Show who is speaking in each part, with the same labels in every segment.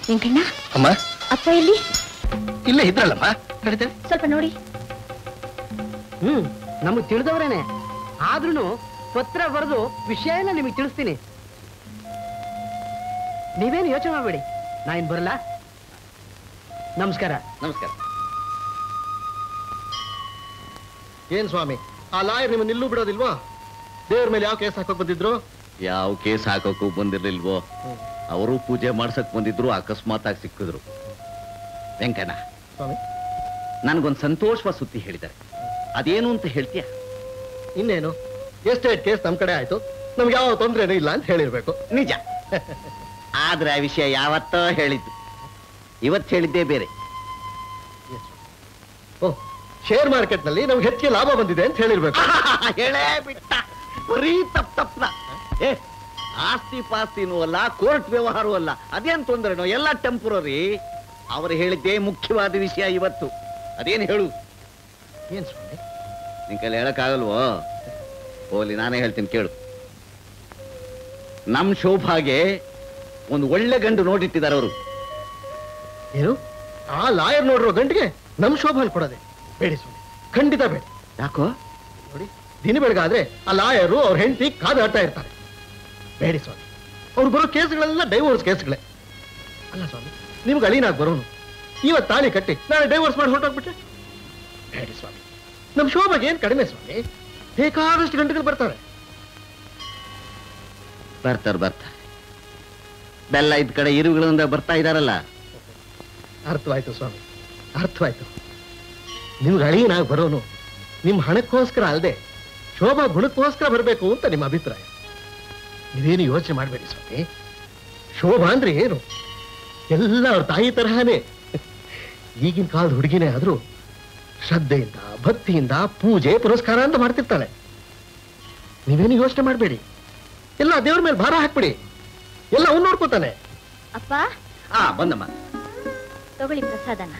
Speaker 1: ವೆಂಕಣ್ಣ
Speaker 2: ಅಮ್ಮ
Speaker 1: ಅಪ್ಪ ಎಲ್ಲಿ?
Speaker 2: ಇಲ್ಲೇ ಇದ್ರಲ್ಲಮ್ಮ.
Speaker 1: ಸ್ವಲ್ಪ ನೋಡಿ.
Speaker 3: ನಮಗ್ ತಿಳಿದವರೇನೆ, ಆದ್ರೂ ಪತ್ರ ಬರೆದು ವಿಷಯನ ನಿಮಗೆ ತಿಳಿಸ್ತೀನಿ. ನೀವೇನು ಯೋಚನೆ ಮಾಡಬೇಡಿ, ನಾ ಇನ್ ಬರಲ್ಲ. ನಮಸ್ಕಾರ.
Speaker 2: ನಮಸ್ಕಾರ.
Speaker 4: ಏನ್ ಸ್ವಾಮಿ, ಆ ಲಾಯರ್ ನಿಮ್ಮನ್ನ ನಿಲ್ಲೂ ಬಿಡೋದಿಲ್ವಾ? ದೇವ್ರ ಮೇಲೆ ಯಾವ ಕೇಸ್ ಹಾಕೋಕ್ ಬಂದಿದ್ರು?
Speaker 5: ಯಾವ ಕೇಸ್ ಹಾಕೋಕು ಬಂದಿರ್ಲಿಲ್ವೋ, ಅವರು ಪೂಜೆ ಮಾಡ್ಸಕ್ ಬಂದಿದ್ರು, ಅಕಸ್ಮಾತ್ ಆಗಿ ಸಿಕ್ಕಿದ್ರು. ವೆಂಕಣ್ಣ,
Speaker 4: ಸ್ವಾಮಿ
Speaker 5: ನನ್ಗೊಂದು ಸಂತೋಷವಾದ ಸುದ್ದಿ ಹೇಳಿದ್ದಾರೆ, ಅದೇನು ಅಂತ ಹೇಳ್ತೀಯ?
Speaker 4: ಇನ್ನೇನು, ಎಸ್ಟೇಟ್ ಕೇಸ್ ನಮ್ ಕಡೆ ಆಯ್ತು, ನಮ್ಗೆ ಯಾವ ತೊಂದ್ರೆನೂ ಇಲ್ಲ ಅಂತ ಹೇಳಿರ್ಬೇಕು.
Speaker 5: ನಿಜ. ಆದ್ರೆ ಆ ವಿಷಯ ಯಾವತ್ತೋ ಹೇಳಿದ್ದು, ಇವತ್ತು ಹೇಳಿದ್ದೇ ಬೇರೆ.
Speaker 4: ಓಹ್, ಶೇರ್ ಮಾರ್ಕೆಟ್ ನಲ್ಲಿ ನಮ್ಗೆ ಹೆಚ್ಚಿಗೆ ಲಾಭ ಬಂದಿದೆ ಅಂತ ಹೇಳಿರ್ಬೇಕು.
Speaker 5: ಹೇಳೇ ಬಿಟ್ಟ, ಬರೀ ತಪ್ಪನ. ಆಸ್ತಿ ಪಾಸ್ತಿನೂ ಅಲ್ಲ, ಕೋರ್ಟ್ ವ್ಯವಹಾರವೂ ಅಲ್ಲ, ಅದೇನ್ ತೊಂದರೆನೋ, ಎಲ್ಲ ಟೆಂಪರರಿ. ಅವರು ಹೇಳಿದ್ದೇ ಮುಖ್ಯವಾದ ವಿಷಯ ಇವತ್ತು. ಅದೇನು ಹೇಳು?
Speaker 4: ಏನ್ ಸ್ವಾಮಿ?
Speaker 5: ನಿನ್ ಕೈಲಿ ಹೇಳಕ್ಕಾಗಲ್ವೋ? ಹೋಗ್ಲಿ, ನಾನೇ ಹೇಳ್ತೀನಿ ಕೇಳು. ನಮ್ ಶೋಭಾಗೆ ಒಂದು ಒಳ್ಳೆ ಗಂಡು ನೋಡಿಟ್ಟಿದ್ದಾರೆ ಅವರು.
Speaker 4: ಏನು, ಆ ಲಾಯರ್ ನೋಡಿರೋ ಗಂಟಿಗೆ ನಮ್ ಶೋಭಾನ್ ಕೊಡೋದೆ? ಬೇಡಿ ಸ್ವಾಮಿ, ಖಂಡಿತ ಬೇಡ.
Speaker 5: ಯಾಕೋ?
Speaker 4: ನೋಡಿ, ದಿನ ಬೆಳಗಾದ್ರೆ ಆ ಲಾಯರು ಅವ್ರ ಹೆಂಡತಿ ಕಾದಾಡ್ತಾ ಇರ್ತಾರೆ. ಬೇಡಿ ಸ್ವಾಮಿ, ಅವ್ರು ಬರೋ ಕೇಸ್ಗಳೆಲ್ಲ ಡೈವೋರ್ಸ್ ಕೇಸ್ಗಳೇ. ಅಲ್ಲ ಸ್ವಾಮಿ, ನಿಮ್ಗೆ ಅಳಿನಾಗ್ ಬರೋನು ಇವತ್ತು ತಾಳಿ ಕಟ್ಟಿ ನಾಳೆ ಡೈವೋರ್ಸ್ ಮಾಡಿ ಹೊರಟೋಗ್ಬಿಟ್ರೆ? ಬೇಡಿ ಸ್ವಾಮಿ, ನಮ್ ಶೋಭಾಗೆ ಏನ್ ಕಡಿಮೆ ಸ್ವಾಮಿ, ಬೇಕಾದಷ್ಟು ಗಂಟೆಗಳು ಬರ್ತಾರೆ.
Speaker 5: ಬರ್ತಾರೆ. ಬೆಲ್ಲ ಇದ್ ಕಡೆ ಇರುಗಳಿಂದ ಬರ್ತಾ ಇದಾರಲ್ಲ.
Speaker 4: ಅರ್ಥವಾಯ್ತು ಸ್ವಾಮಿ, ಅರ್ಥವಾಯ್ತು. ನಿಮ್ಗೆ ಅಳಿನಾಗ್ ಬರೋನು ನಿಮ್ ಹಣಕ್ಕೋಸ್ಕರ ಅಲ್ಲದೆ ಶೋಭಾ ಗುಣಕ್ಕೋಸ್ಕರ ಬರಬೇಕು ಅಂತ ನಿಮ್ಮ ಅಭಿಪ್ರಾಯ. ನೀವೇನು ಯೋಚನೆ ಮಾಡಬೇಡಿ ಸ್ವಾಮಿ. ಶೋಭಾ ಅಂದ್ರೆ ಏನು, ಎಲ್ಲ ಅವ್ರ ತಾಯಿ ತರಹನೇ. ಈಗಿನ ಕಾಲದ ಹುಡುಗಿನೇ ಆದ್ರೂ ಶ್ರದ್ಧೆಯಿಂದ ಭಕ್ತಿಯಿಂದ ಪೂಜೆ ಪುರಸ್ಕಾರ ಅಂತ ಮಾಡ್ತಿರ್ತಾಳೆ. ನೀವೇನು ಯೋಚನೆ ಮಾಡಬೇಡಿ, ಎಲ್ಲ ದೇವ್ರ ಮೇಲೆ ಭಾರ ಹಾಕ್ಬಿಡಿ, ಎಲ್ಲ ಅವ್ನು ನೋಡ್ಕೋತಾನೆ.
Speaker 1: ಅಪ್ಪ
Speaker 5: ಬಂದಮ್ಮ,
Speaker 1: ತಗೊಳ್ಳಿ ಪ್ರಸಾದನ.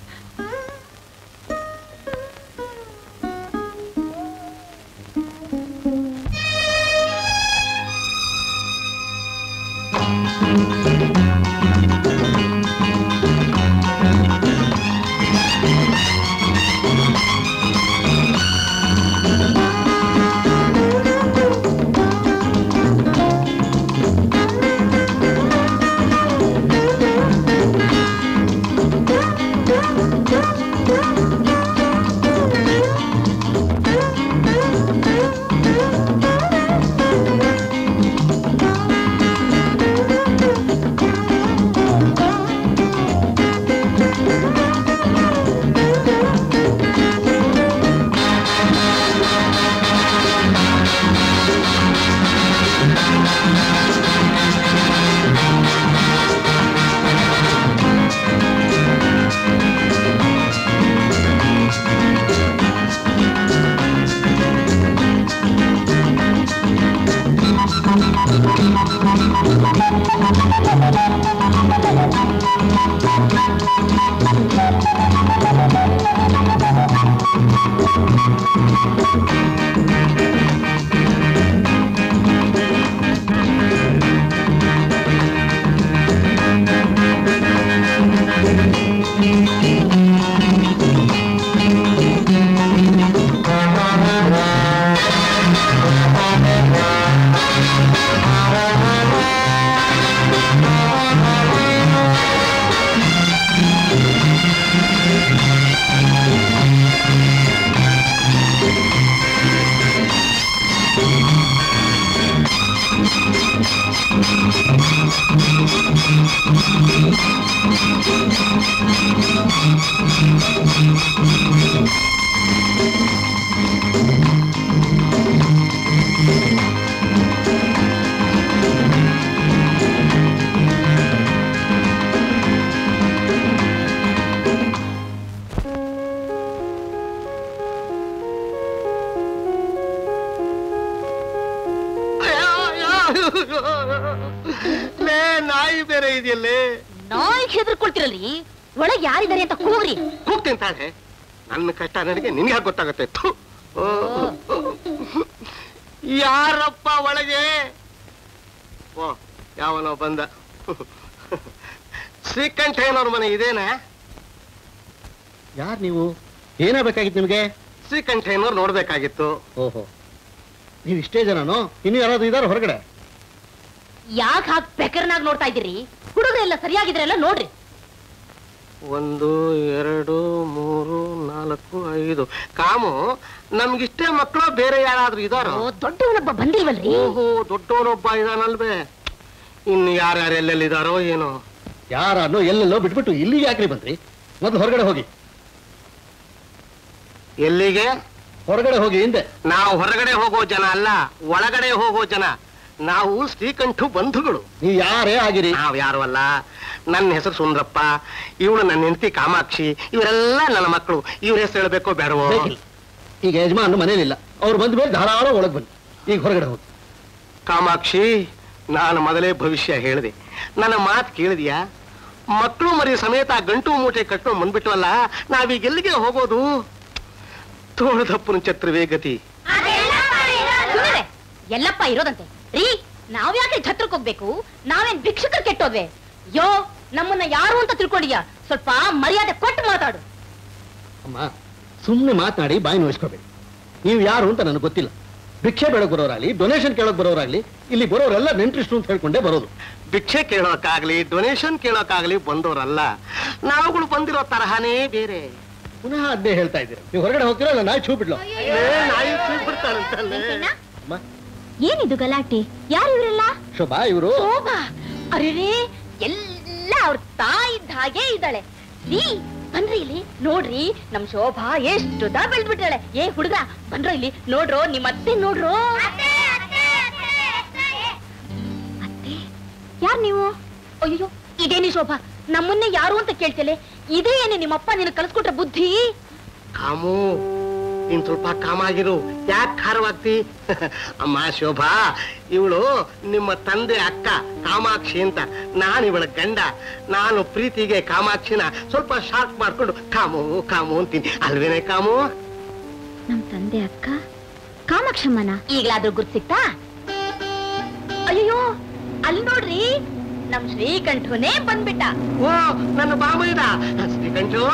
Speaker 4: ನಾಯಿ ಬೇರೆ ಇದೆಯಲ್ಲೇ.
Speaker 1: ನಾಯಿ ಹೆದರ್ಕೊಳ್ತಿರಲ್ರಿ, ಒಳಗೆ ಯಾರಿದ್ದಾರೆ ಅಂತ ಕೂಗ್ರಿ.
Speaker 4: ಕೂಗ್ತೀನಿ ತಾಳೆ, ನನ್ನ ಕಷ್ಟ ನನಗೆ ನಿನ್ಗೆ ಯಾಕೆ ಗೊತ್ತಾಗುತ್ತೆ? ಯಾರಪ್ಪ ಒಳಗೆ? ಓ, ಯಾವನೋ ಬಂದ. ಶ್ರೀಕಂಠಯ್ಯನವ್ರ ಮನೆ ಇದೇನಾ? ಯಾರು ನೀವು? ಏನಾಗಬೇಕಾಗಿತ್ತು ನಿಮಗೆ? ಶ್ರೀಕಂಠಯ್ಯನವ್ರು ನೋಡ್ಬೇಕಾಗಿತ್ತು. ಓಹೋ, ನೀವು ಇಷ್ಟೇ ಜನನೋ? ಇನ್ನು ಯಾರಾದ್ರೂ ಇದಾರ ಹೊರಗಡೆ?
Speaker 1: ಯಾಕೆ ಹಾಕ್ ಬೆಕರ್ನಾಗ್ ನೋಡ್ತಾ ಇದ್ದೀರಿ? ಹುಡುಗರೆಲ್ಲ ಸರಿಯಾಗಿದ್ರೆಲ್ಲ ನೋಡ್ರಿ.
Speaker 4: 1 2 3 4 5 ಕಾಮು, ನಮ್ಗಿಷ್ಟೇ ಮಕ್ಕಳು ಬೇರೆ ಯಾರಾದ್ರೂ ಇದಾರೋ?
Speaker 1: ದೊಡ್ಡವನೊಬ್ಬ ಬಂದಿಲ್ವಲ್ರಿ?
Speaker 4: ಓಹೋ, ದೊಡ್ಡವನೊಬ್ಬ ಇದಾನಲ್ವೇ? ಇನ್ನು ಯಾರ್ಯಾರು ಎಲ್ಲೆಲ್ಲಿದಾರೋ ಏನೋ. ಯಾರನ್ನೋ ಎಲ್ಲೆಲ್ಲೋ ಬಿಟ್ಬಿಟ್ಟು ಇಲ್ಲಿಗೆ ಯಾಕ್ರಿ ಬಂದ್ರಿ? ಮೊದ್ಲು ಹೊರಗಡೆ ಹೋಗಿ. ಎಲ್ಲಿಗೆ? ಹೊರಗಡೆ ಹೋಗಿ ಹಿಂದೆ. ನಾವು ಹೊರಗಡೆ ಹೋಗೋ ಜನ ಅಲ್ಲ, ಒಳಗಡೆ ಹೋಗೋ ಜನ. ನಾವು ಶ್ರೀಕಂಠು ಬಂಧುಗಳು. ನೀವು ಯಾರೇ ಆಗಿರಿ, ನಾವ್ ಯಾರು ಅಲ್ಲ. ನನ್ನ ಹೆಸರು ಸುಂದ್ರಪ್ಪ, ಇವಳು ನನ್ನ ಹೆಂಡತಿ ಕಾಮಾಕ್ಷಿ, ಇವರೆಲ್ಲ ನನ್ನ ಮಕ್ಕಳು. ಇವ್ರ ಹೆಸರು ಹೇಳ್ಬೇಕೋ ಬೇಡವೋ? ಈಗ ಯಜಮಾನ್ ಮನೇಲಿಲ್ಲ, ಅವ್ರು ಬಂದ ಮೇಲೆ ಧಾರಾಳ ಒಳಗ್ ಬನ್ನಿ. ಈಗ ಹೊರಗಡೆ ಹೋಗಿ. ಕಾಮಾಕ್ಷಿ, ನಾನು ಮೊದಲೇ ಭವಿಷ್ಯ ಹೇಳಿದೆ, ನನ್ನ ಮಾತು ಕೇಳಿದ್ಯಾ? ಮಕ್ಕಳು ಮರಿ ಸಮೇತ ಗಂಟು ಮೂಟೆ ಕಟ್ಕೊಂಡು ಬಂದ್ಬಿಟ್ವಲ್ಲ, ನಾವೀಗ ಎಲ್ಲಿಗೆ ಹೋಗೋದು? ತೋಳದಪ್ಪನ ಛತ್ರವೇ ಗತಿ.
Speaker 1: ಎಲ್ಲಪ್ಪ ಇರೋದಂತೆ ರೀ. ನಾವ್ ಯಾಕೆ ಛತ್ರಕ್ಕೆ ಹೋಗ್ಬೇಕು? ನಾವೇನ್ ಭಿಕ್ಷಕರು ಕೆಟ್ಟೋದ್ವೆ? ಯೋ, ನಮ್ಮನ್ನ ಯಾರು ಅಂತ ತಿಳ್ಕೊಂಡಿದ್ಯಾ? ಸ್ವಲ್ಪ ಮರ್ಯಾದೆ ಕೊಟ್ಟು ಮಾತಾಡು.
Speaker 4: ಅಮ್ಮ, ಸುಮ್ಮನೆ ಮಾತನಾಡಿ ಬಾಯಿ ನೋಯಿಸ್ಕೋಬೇಡಿ. ನೀವು ಯಾರು ಅಂತ ನನಗೆ ಗೊತ್ತಿಲ್ಲ. ಭಿಕ್ಷೆ ಬೇಡಕ್ ಬರೋರಾಗ್ಲಿ, ಡೊನೇಷನ್ ಕೇಳೋಕ್ ಬರೋರಾಗ್ಲಿ, ಇಲ್ಲಿ ಬರೋರೆಲ್ಲ ನೆಂಟ್ರಿಷ್ಟು ಅಂತ ಹೇಳ್ಕೊಂಡೇ ಬರೋದು. ಭಿಕ್ಷೆ ಕೇಳೋಕ್ಕಾಗ್ಲಿ, ಡೊನೇಷನ್ ಕೇಳೋಕ್ಕಾಗ್ಲಿ ಬಂದವರಲ್ಲ. ನಾವುಗಳು ಬಂದಿರೋ ತರಹನೇ ಬೇರೆ. ಪುನಃ ಅದೇ ಹೇಳ್ತಾ ಇದ್ದೀರಿ. ನೀವು ಹೊರಗಡೆ ಹೋಗ್ತೀರಾ? ಇಲ್ಲ ನಾಯಿ ಚೂ ಬಿಡ್ಲು? ನಾಯಿ ಚೂ ಬಿಡ್ತಾಳಂತಲ್ಲ.
Speaker 1: ಏನಿದು ಗಲಾಟೆ? ಯಾರು ಇವರೆಲ್ಲ?
Speaker 4: ಶೋಭಾ ಇವರು.
Speaker 1: ಶೋಭಾ? ಅರೆ, ಎಲ್ಲ ಅವ್ರ ತಾಯಿದ್ದ ಹಾಗೆ ಇದ್ದಾಳೆ. ರೀ ಬನ್ರಿ ಇಲ್ಲಿ ನೋಡ್ರಿ, ನಮ್ ಶೋಭಾ ಎಷ್ಟು ಬೆಳ್ದ್ಬಿಟ್ಟಾಳೆ. ಏ ಹುಡುಗ, ಬನ್ರೋ ಇಲ್ಲಿ ನೋಡ್ರೋ, ನಿಮ್ಮ ಅತ್ತೆ ನೋಡ್ರೋ. ಅತ್ತೆ, ಯಾರು ನೀವು? ಅಯ್ಯೋ, ಇದೇನಿ ಶೋಭಾ, ನಮ್ಮನ್ನೇ ಯಾರು ಅಂತ ಕೇಳ್ತೇಲೆ. ಇದೇ ಏನೇ ನಿಮ್ಮಪ್ಪ ನಿನ್ನ ಕಲ್ಸ್ಕೊಟ್ರ ಬುದ್ಧಿ?
Speaker 4: ಕಾಮು, ಇನ್ ಸ್ವಲ್ಪ ಕಾಮಾಗಿರು. ಯಾಕೆ ಖಾರವಾಗ್ತಿ? ಅಮ್ಮ ಶೋಭಾ, ಇವಳು ನಿಮ್ಮ ತಂದೆ ಅಕ್ಕ ಕಾಮಾಕ್ಷಿ ಅಂತ. ನಾನು ಇವಳ ಗಂಡ. ನಾನು ಪ್ರೀತಿಗೆ ಕಾಮಾಕ್ಷಿನ ಸ್ವಲ್ಪ ಶಾರ್ಟ್ ಮಾಡ್ಕೊಂಡು ಕಾಮು ಕಾಮು ಅಂತೀನಿ, ಅಲ್ವೇನೆ ಕಾಮು?
Speaker 1: ನಮ್ ತಂದೆ ಅಕ್ಕ ಕಾಮಾಕ್ಷಮ್ಮನ ಈಗಲಾದ್ರೂ ಗುರ್ತು ಸಿಕ್ತಾ? ಅಯ್ಯೋ, ಅಲ್ಲಿ ನೋಡ್ರಿ, ನಮ್ ಶ್ರೀಕಂಠನೇ ಬಂದ್ಬಿಟ್ಟ.
Speaker 4: ಓ, ನನ್ನ ಬಾಮ ಇದ ಶ್ರೀಕಂಠು.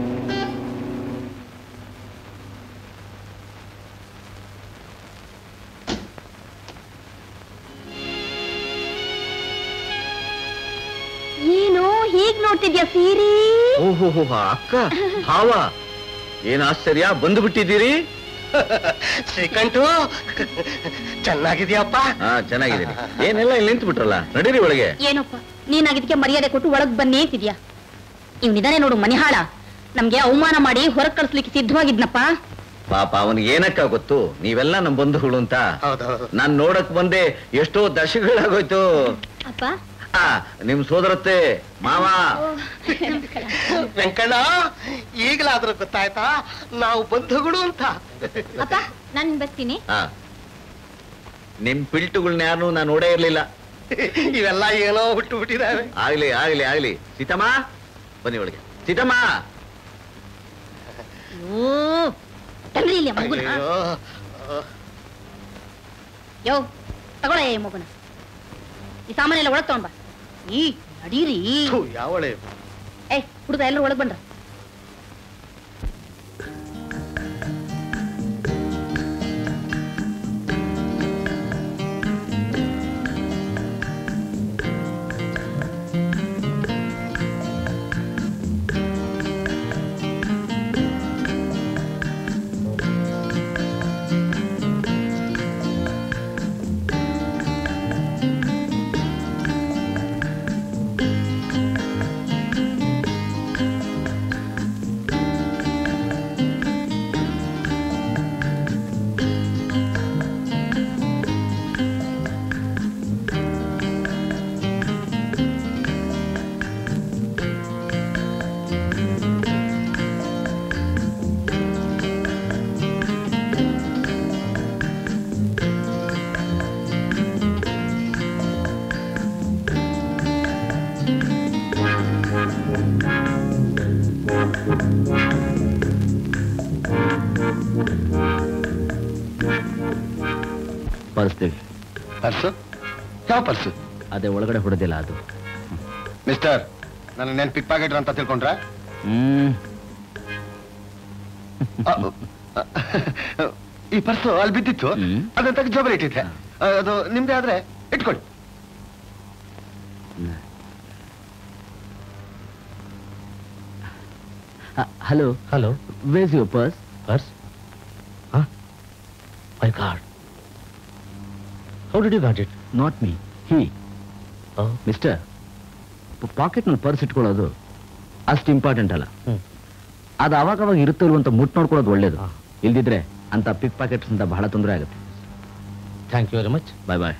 Speaker 1: ಏನು ಹೀಗ್ ನೋಡ್ತಿದ್ಯಾ ಸೀರಿ?
Speaker 5: ಓಹೋ, ಅಕ್ಕ ಭಾವ, ಏನ್ ಆಶ್ಚರ್ಯ, ಬಂದು ಬಿಟ್ಟಿದ್ದೀರಿ.
Speaker 4: ಶ್ರೀಕಂಠು, ಚೆನ್ನಾಗಿದ್ಯಪ್ಪ?
Speaker 5: ಹಾ, ಚೆನ್ನಾಗಿದ್ದೀನಿ. ಏನೆಲ್ಲ ಇಲ್ಲಿ ನಿಂತು ಬಿಟ್ರಲ್ಲ, ನಡೀರಿ ಒಳಗೆ.
Speaker 1: ಏನಪ್ಪ ನೀನಾಗಿದ್ಕೆ ಮರ್ಯಾದೆ ಕೊಟ್ಟು ಒಳಗ್ ಬನ್ನಿ ಅಂತಿದ್ಯಾ? ಇವ್ನಿದಾನೆ ನೋಡು ಮನಿಹಾಳ, ನಮ್ಗೆ ಅವಮಾನ ಮಾಡಿ ಹೊರಗ್ ಕಳ್ಸ್ಲಿಕ್ಕೆ ಸಿದ್ಧವಾಗಿದ್ನಪ್ಪ.
Speaker 5: ಪಾಪ ಅವನಿಗೆ ಏನಕ್ಕ ಗೊತ್ತು, ನೀವೆಲ್ಲ ನಮ್ ಬಂಧುಗಳು ಅಂತ. ನಾನ್ ನೋಡಕ್ ಬಂದೆ, ಎಷ್ಟೋ ದಶಕಗಳಾಗೋಯ್ತು.
Speaker 1: ಅಪ್ಪ,
Speaker 5: ನಿಮ್ ಸೋದರತ್ತೆ ಮಾವ.
Speaker 4: ವೆಂಕಣ್ಣ, ಈಗಲಾದ್ರೂ ಗೊತ್ತಾಯ್ತಾ ನಾವು ಬಂಧುಗಳು ಅಂತ?
Speaker 1: ಅಪ್ಪ ನಾನ್ ಬರ್ತೀನಿ.
Speaker 5: ನಿಮ್ ಪಿಲ್ಟುಗಳನ್ನ ಯಾರು ನಾನು ನೋಡೇ ಇರ್ಲಿಲ್ಲ.
Speaker 4: ಇವೆಲ್ಲ ಏನೋ ಹುಟ್ಟು ಬಿಟ್ಟಿದಾವೆ.
Speaker 5: ಆಗ್ಲಿ ಆಗ್ಲಿ ಆಗ್ಲಿ. ಸೀತಮ್ಮ ಬನ್ನಿ ಒಳಗೆ. ಸೀತಮ್ಮ,
Speaker 1: ಯೋ ತಗೊಳ ಮಗುನ, ಈ ಸಾಮಾನೆಲ್ಲ ಒಳಗ್ ತಗೊಂಡ್ ಬಾ. ಈ ನಡೀರಿ.
Speaker 4: ಯಾವಳೆ?
Speaker 1: ಏ ಹುಡುಗ, ಎಲ್ಲರೂ ಒಳಗ್ ಬಂದ್ರ.
Speaker 5: ಪರ್ಸ್ತೀವಿ.
Speaker 2: ಪರ್ಸು? ಯಾವ ಪರ್ಸು?
Speaker 5: ಅದೇ ಒಳಗಡೆ ಹೊಡೆದಿಲ್ಲ ಅದು.
Speaker 2: ಮಿಸ್ಟರ್, ನನ್ನ ಪಿಕ್ ಪ್ಯಾಕೆಟ್ ಅಂತ ತಿಳ್ಕೊಂಡ್ರ? ಈ ಪರ್ಸು ಅಲ್ಲಿ ಬಿದ್ದಿತ್ತು, ಅದನ್ನ ತೆಗೆದು ಜೋಬಲ್ಲಿ ಇಟ್ಟಿದ್ದೆ. ಅದು ನಿಮ್ದೇ ಆದ್ರೆ ಇಟ್ಕೊಳ್ಳಿ.
Speaker 3: Hello
Speaker 4: hello,
Speaker 3: was your purse?
Speaker 4: Purse? My god, how did you got it?
Speaker 3: Not me, he. Mister, ಪಾಕೆಟ್ನಲ್ಲಿ ಪರ್ಸ್ ಇಟ್ಕೊಳ್ಳೋದು ಅಷ್ಟು ಇಂಪಾರ್ಟೆಂಟ್ ಅಲ್ಲ. ಅದು ಅವಾಗ ಇರುತ್ತೋ ಅಂತ ಮುಟ್ ನೋಡ್ಕೊಳ್ಳೋದು ಒಳ್ಳೇದು. ಇಲ್ದಿದ್ರೆ ಅಂತ ಪಿಕ್ ಪಾಕೆಟ್ಸ್ ಅಂತ ಬಹಳ ತೊಂದರೆ ಆಗುತ್ತೆ.
Speaker 4: Thank you very much.
Speaker 3: Bye bye.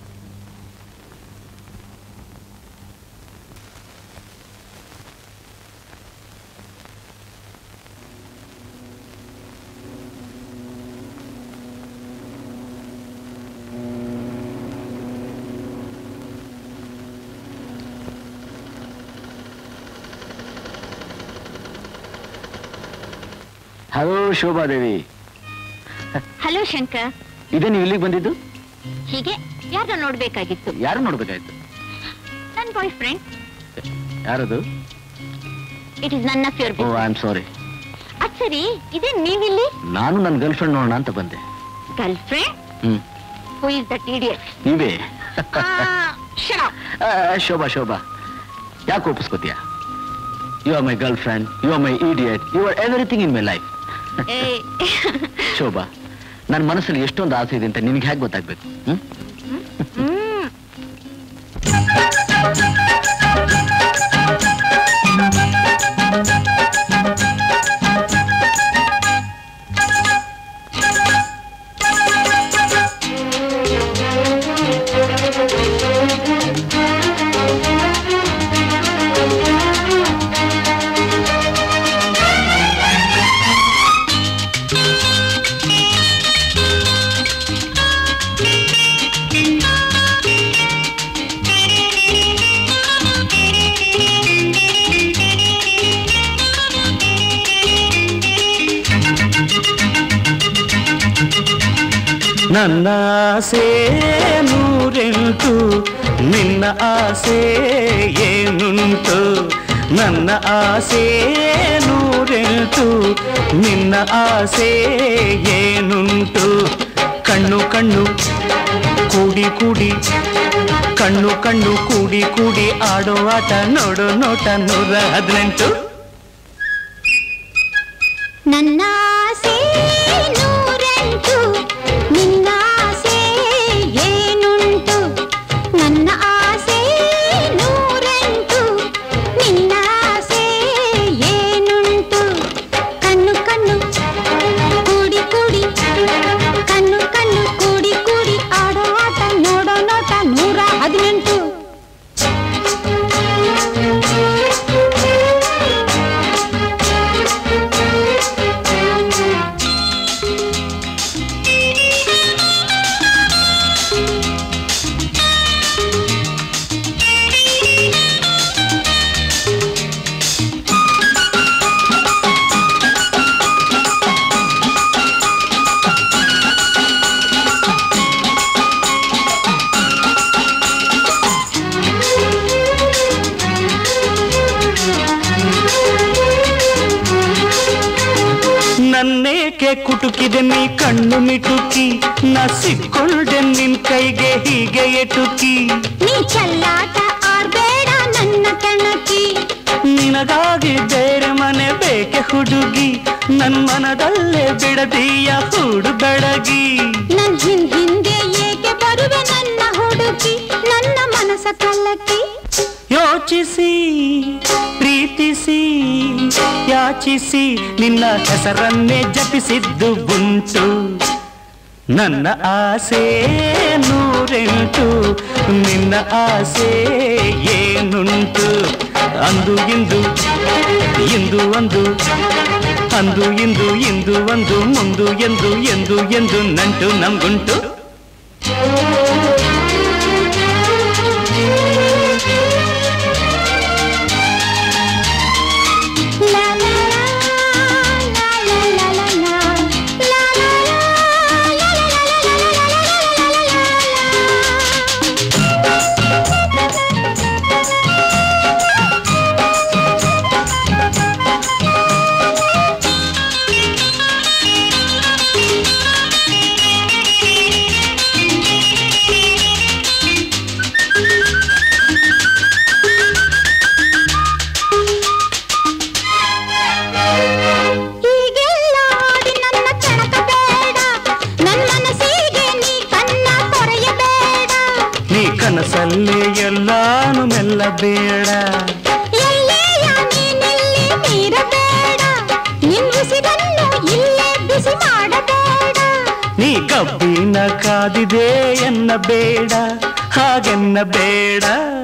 Speaker 3: Hello Shobhadevi.
Speaker 1: Hello Shankar.
Speaker 3: ಇದೇ ನೀವು ಇಲ್ಲಿಗೆ ಬಂದಿದ್ದು?
Speaker 1: ಹೀಗೆ ಯಾರನ್ನ ನೋಡ್ಬೇಕಾಗಿತ್ತು.
Speaker 3: ಯಾರು ನೋಡ್ಬೇಕಾಯ್ತು?
Speaker 1: ನನ್ನ ಬಾಯ್ ಫ್ರೆಂಡ್.
Speaker 3: ಯಾರದು?
Speaker 1: It is none of your
Speaker 3: oh, I am sorry.
Speaker 1: ಅದ್ ಸರಿ, ಇದೇ ನೀವಿಲ್ಲಿ?
Speaker 3: ನಾನು ನನ್ನ ಗರ್ಲ್ ಫ್ರೆಂಡ್ ನೋಡೋಣ ಅಂತ ಬಂದೆ.
Speaker 1: Girlfriend? Who is that idiot?
Speaker 3: ನೀವೇ.
Speaker 1: Shut up.
Speaker 3: ಶೋಭಾ, ಯಾಕೆ ಒಪ್ಪಿಸ್ಕೋತೀಯ? You are my girlfriend, you are my idiot, you are everything in my life. Shobha, ನನ್ನ ಮನಸ್ಸಲ್ಲಿ ಎಷ್ಟೊಂದು ಆಸೆ ಇದೆ ಅಂತ ನಿನಗೆ ಹೇಗೆ ಗೊತ್ತಾಗ್ಬೇಕು?
Speaker 6: ನನ್ನ ಆಸೆ ನೂರೆಂಟು, ನಿನ್ನ ಆಸೆ ಏನುಂಟು? ನನ್ನ ಆಸೆ ನೂರೆಂಟು, ನಿನ್ನ ಆಸೆ ಏನುಂಟು? ಕಣ್ಣು ಕಣ್ಣು ಕೂಡಿ ಕೂಡಿ, ಕಣ್ಣು ಕಣ್ಣು ಕೂಡಿ ಕೂಡಿ ಆಡೋ ಆಟ ನೋಡು ನೋಟ 118.
Speaker 7: ನನ್ನ ಆಸೆ ನೂರೆಂಟು, ನಿನ್ನ ಆಸೆ ಏನುಂಟು? ನನ್ನ ಆಸೆ ನೂರೆಂಟು, ನಿನ್ನ ಆಸೆ ಏನುಂಟು? ಕಣ್ಣು ಕಣ್ಣು ಕೂಡಿ ಕೂಡಿ, ಕಣ್ಣು ಕಣ್ಣು ಕೂಡಿ ಕೂಡಿ ಆಡೋ ಆಟ ನೋಡೋ ನೋಟ 118.
Speaker 6: ನನ್ನೇಕೆ ಕುಟುಕಿದೆ ನೀ ಕಣ್ಣು ಮಿಟುಕಿ, ನಾ ಸಿಕ್ಕೊಂಡೆ ನಿನ್ ಕೈಗೆ ಹೀಗೆ ಎಟುಕಿ.
Speaker 7: ನೀ ಚಲ್ಲಾಟ ಆಡ್ಬೇಡ ನನ್ನ ಕೆಣಕಿ,
Speaker 6: ನಿನಗಾಗಿ ಬೇರೆ ಮನೆ ಬೇಕೆ ಹುಡುಗಿ, ನನ್ ಮನದಲ್ಲೇ ಬಿಡದೀಯ ಹೂಡು ಬೆಳಗಿ.
Speaker 7: ನನ್ ಹಿಂದೆ ಏಕೆ ಬರುವೆ ನನ್ನ ಹುಡುಕಿ, ನನ್ನ ಮನಸ ಕಲ್ಲಕ್ಕಿ.
Speaker 6: ಯೋಚಿಸಿ ಪ್ರೀತಿಸಿ ಯಾಚಿಸಿ, ನಿನ್ನ ಹೆಸರನ್ನೇ ಜಪಿಸಿದ್ದು ಉಂಟು. ನನ್ನ ಆಸೆ ನೂರೆಂಟು, ನಿನ್ನ ಆಸೆ ಏನುಂಟು? ಅಂದು ಇಂದು ಇಂದು ಒಂದು, ಅಂದು ಇಂದು ಇಂದು ಒಂದು, ಮುಂದು ಎಂದು ಎಂದು ಎಂದು ನಂಟು ನಮ್ಗುಂಟು. ಅಲ್ಲೇ ಎಲ್ಲಾನು ಮೆಲ್ಲಬೇಡ.
Speaker 7: ಎಲ್ಲೆಯ ನೀನೆಲ್ಲಿ ಮೀರಬೇಡ, ನಿನ್ನ ಉಸಿರನ್ನು ಇಲ್ಲೇ ಬಿಸಿ ಮಾಡಬೇಡ.
Speaker 6: ನೀ ಕಬ್ಬಿನ ಕಾದಿದೆ ಎನ್ನಬೇಡ, ಹಾಗೆನ್ನಬೇಡ.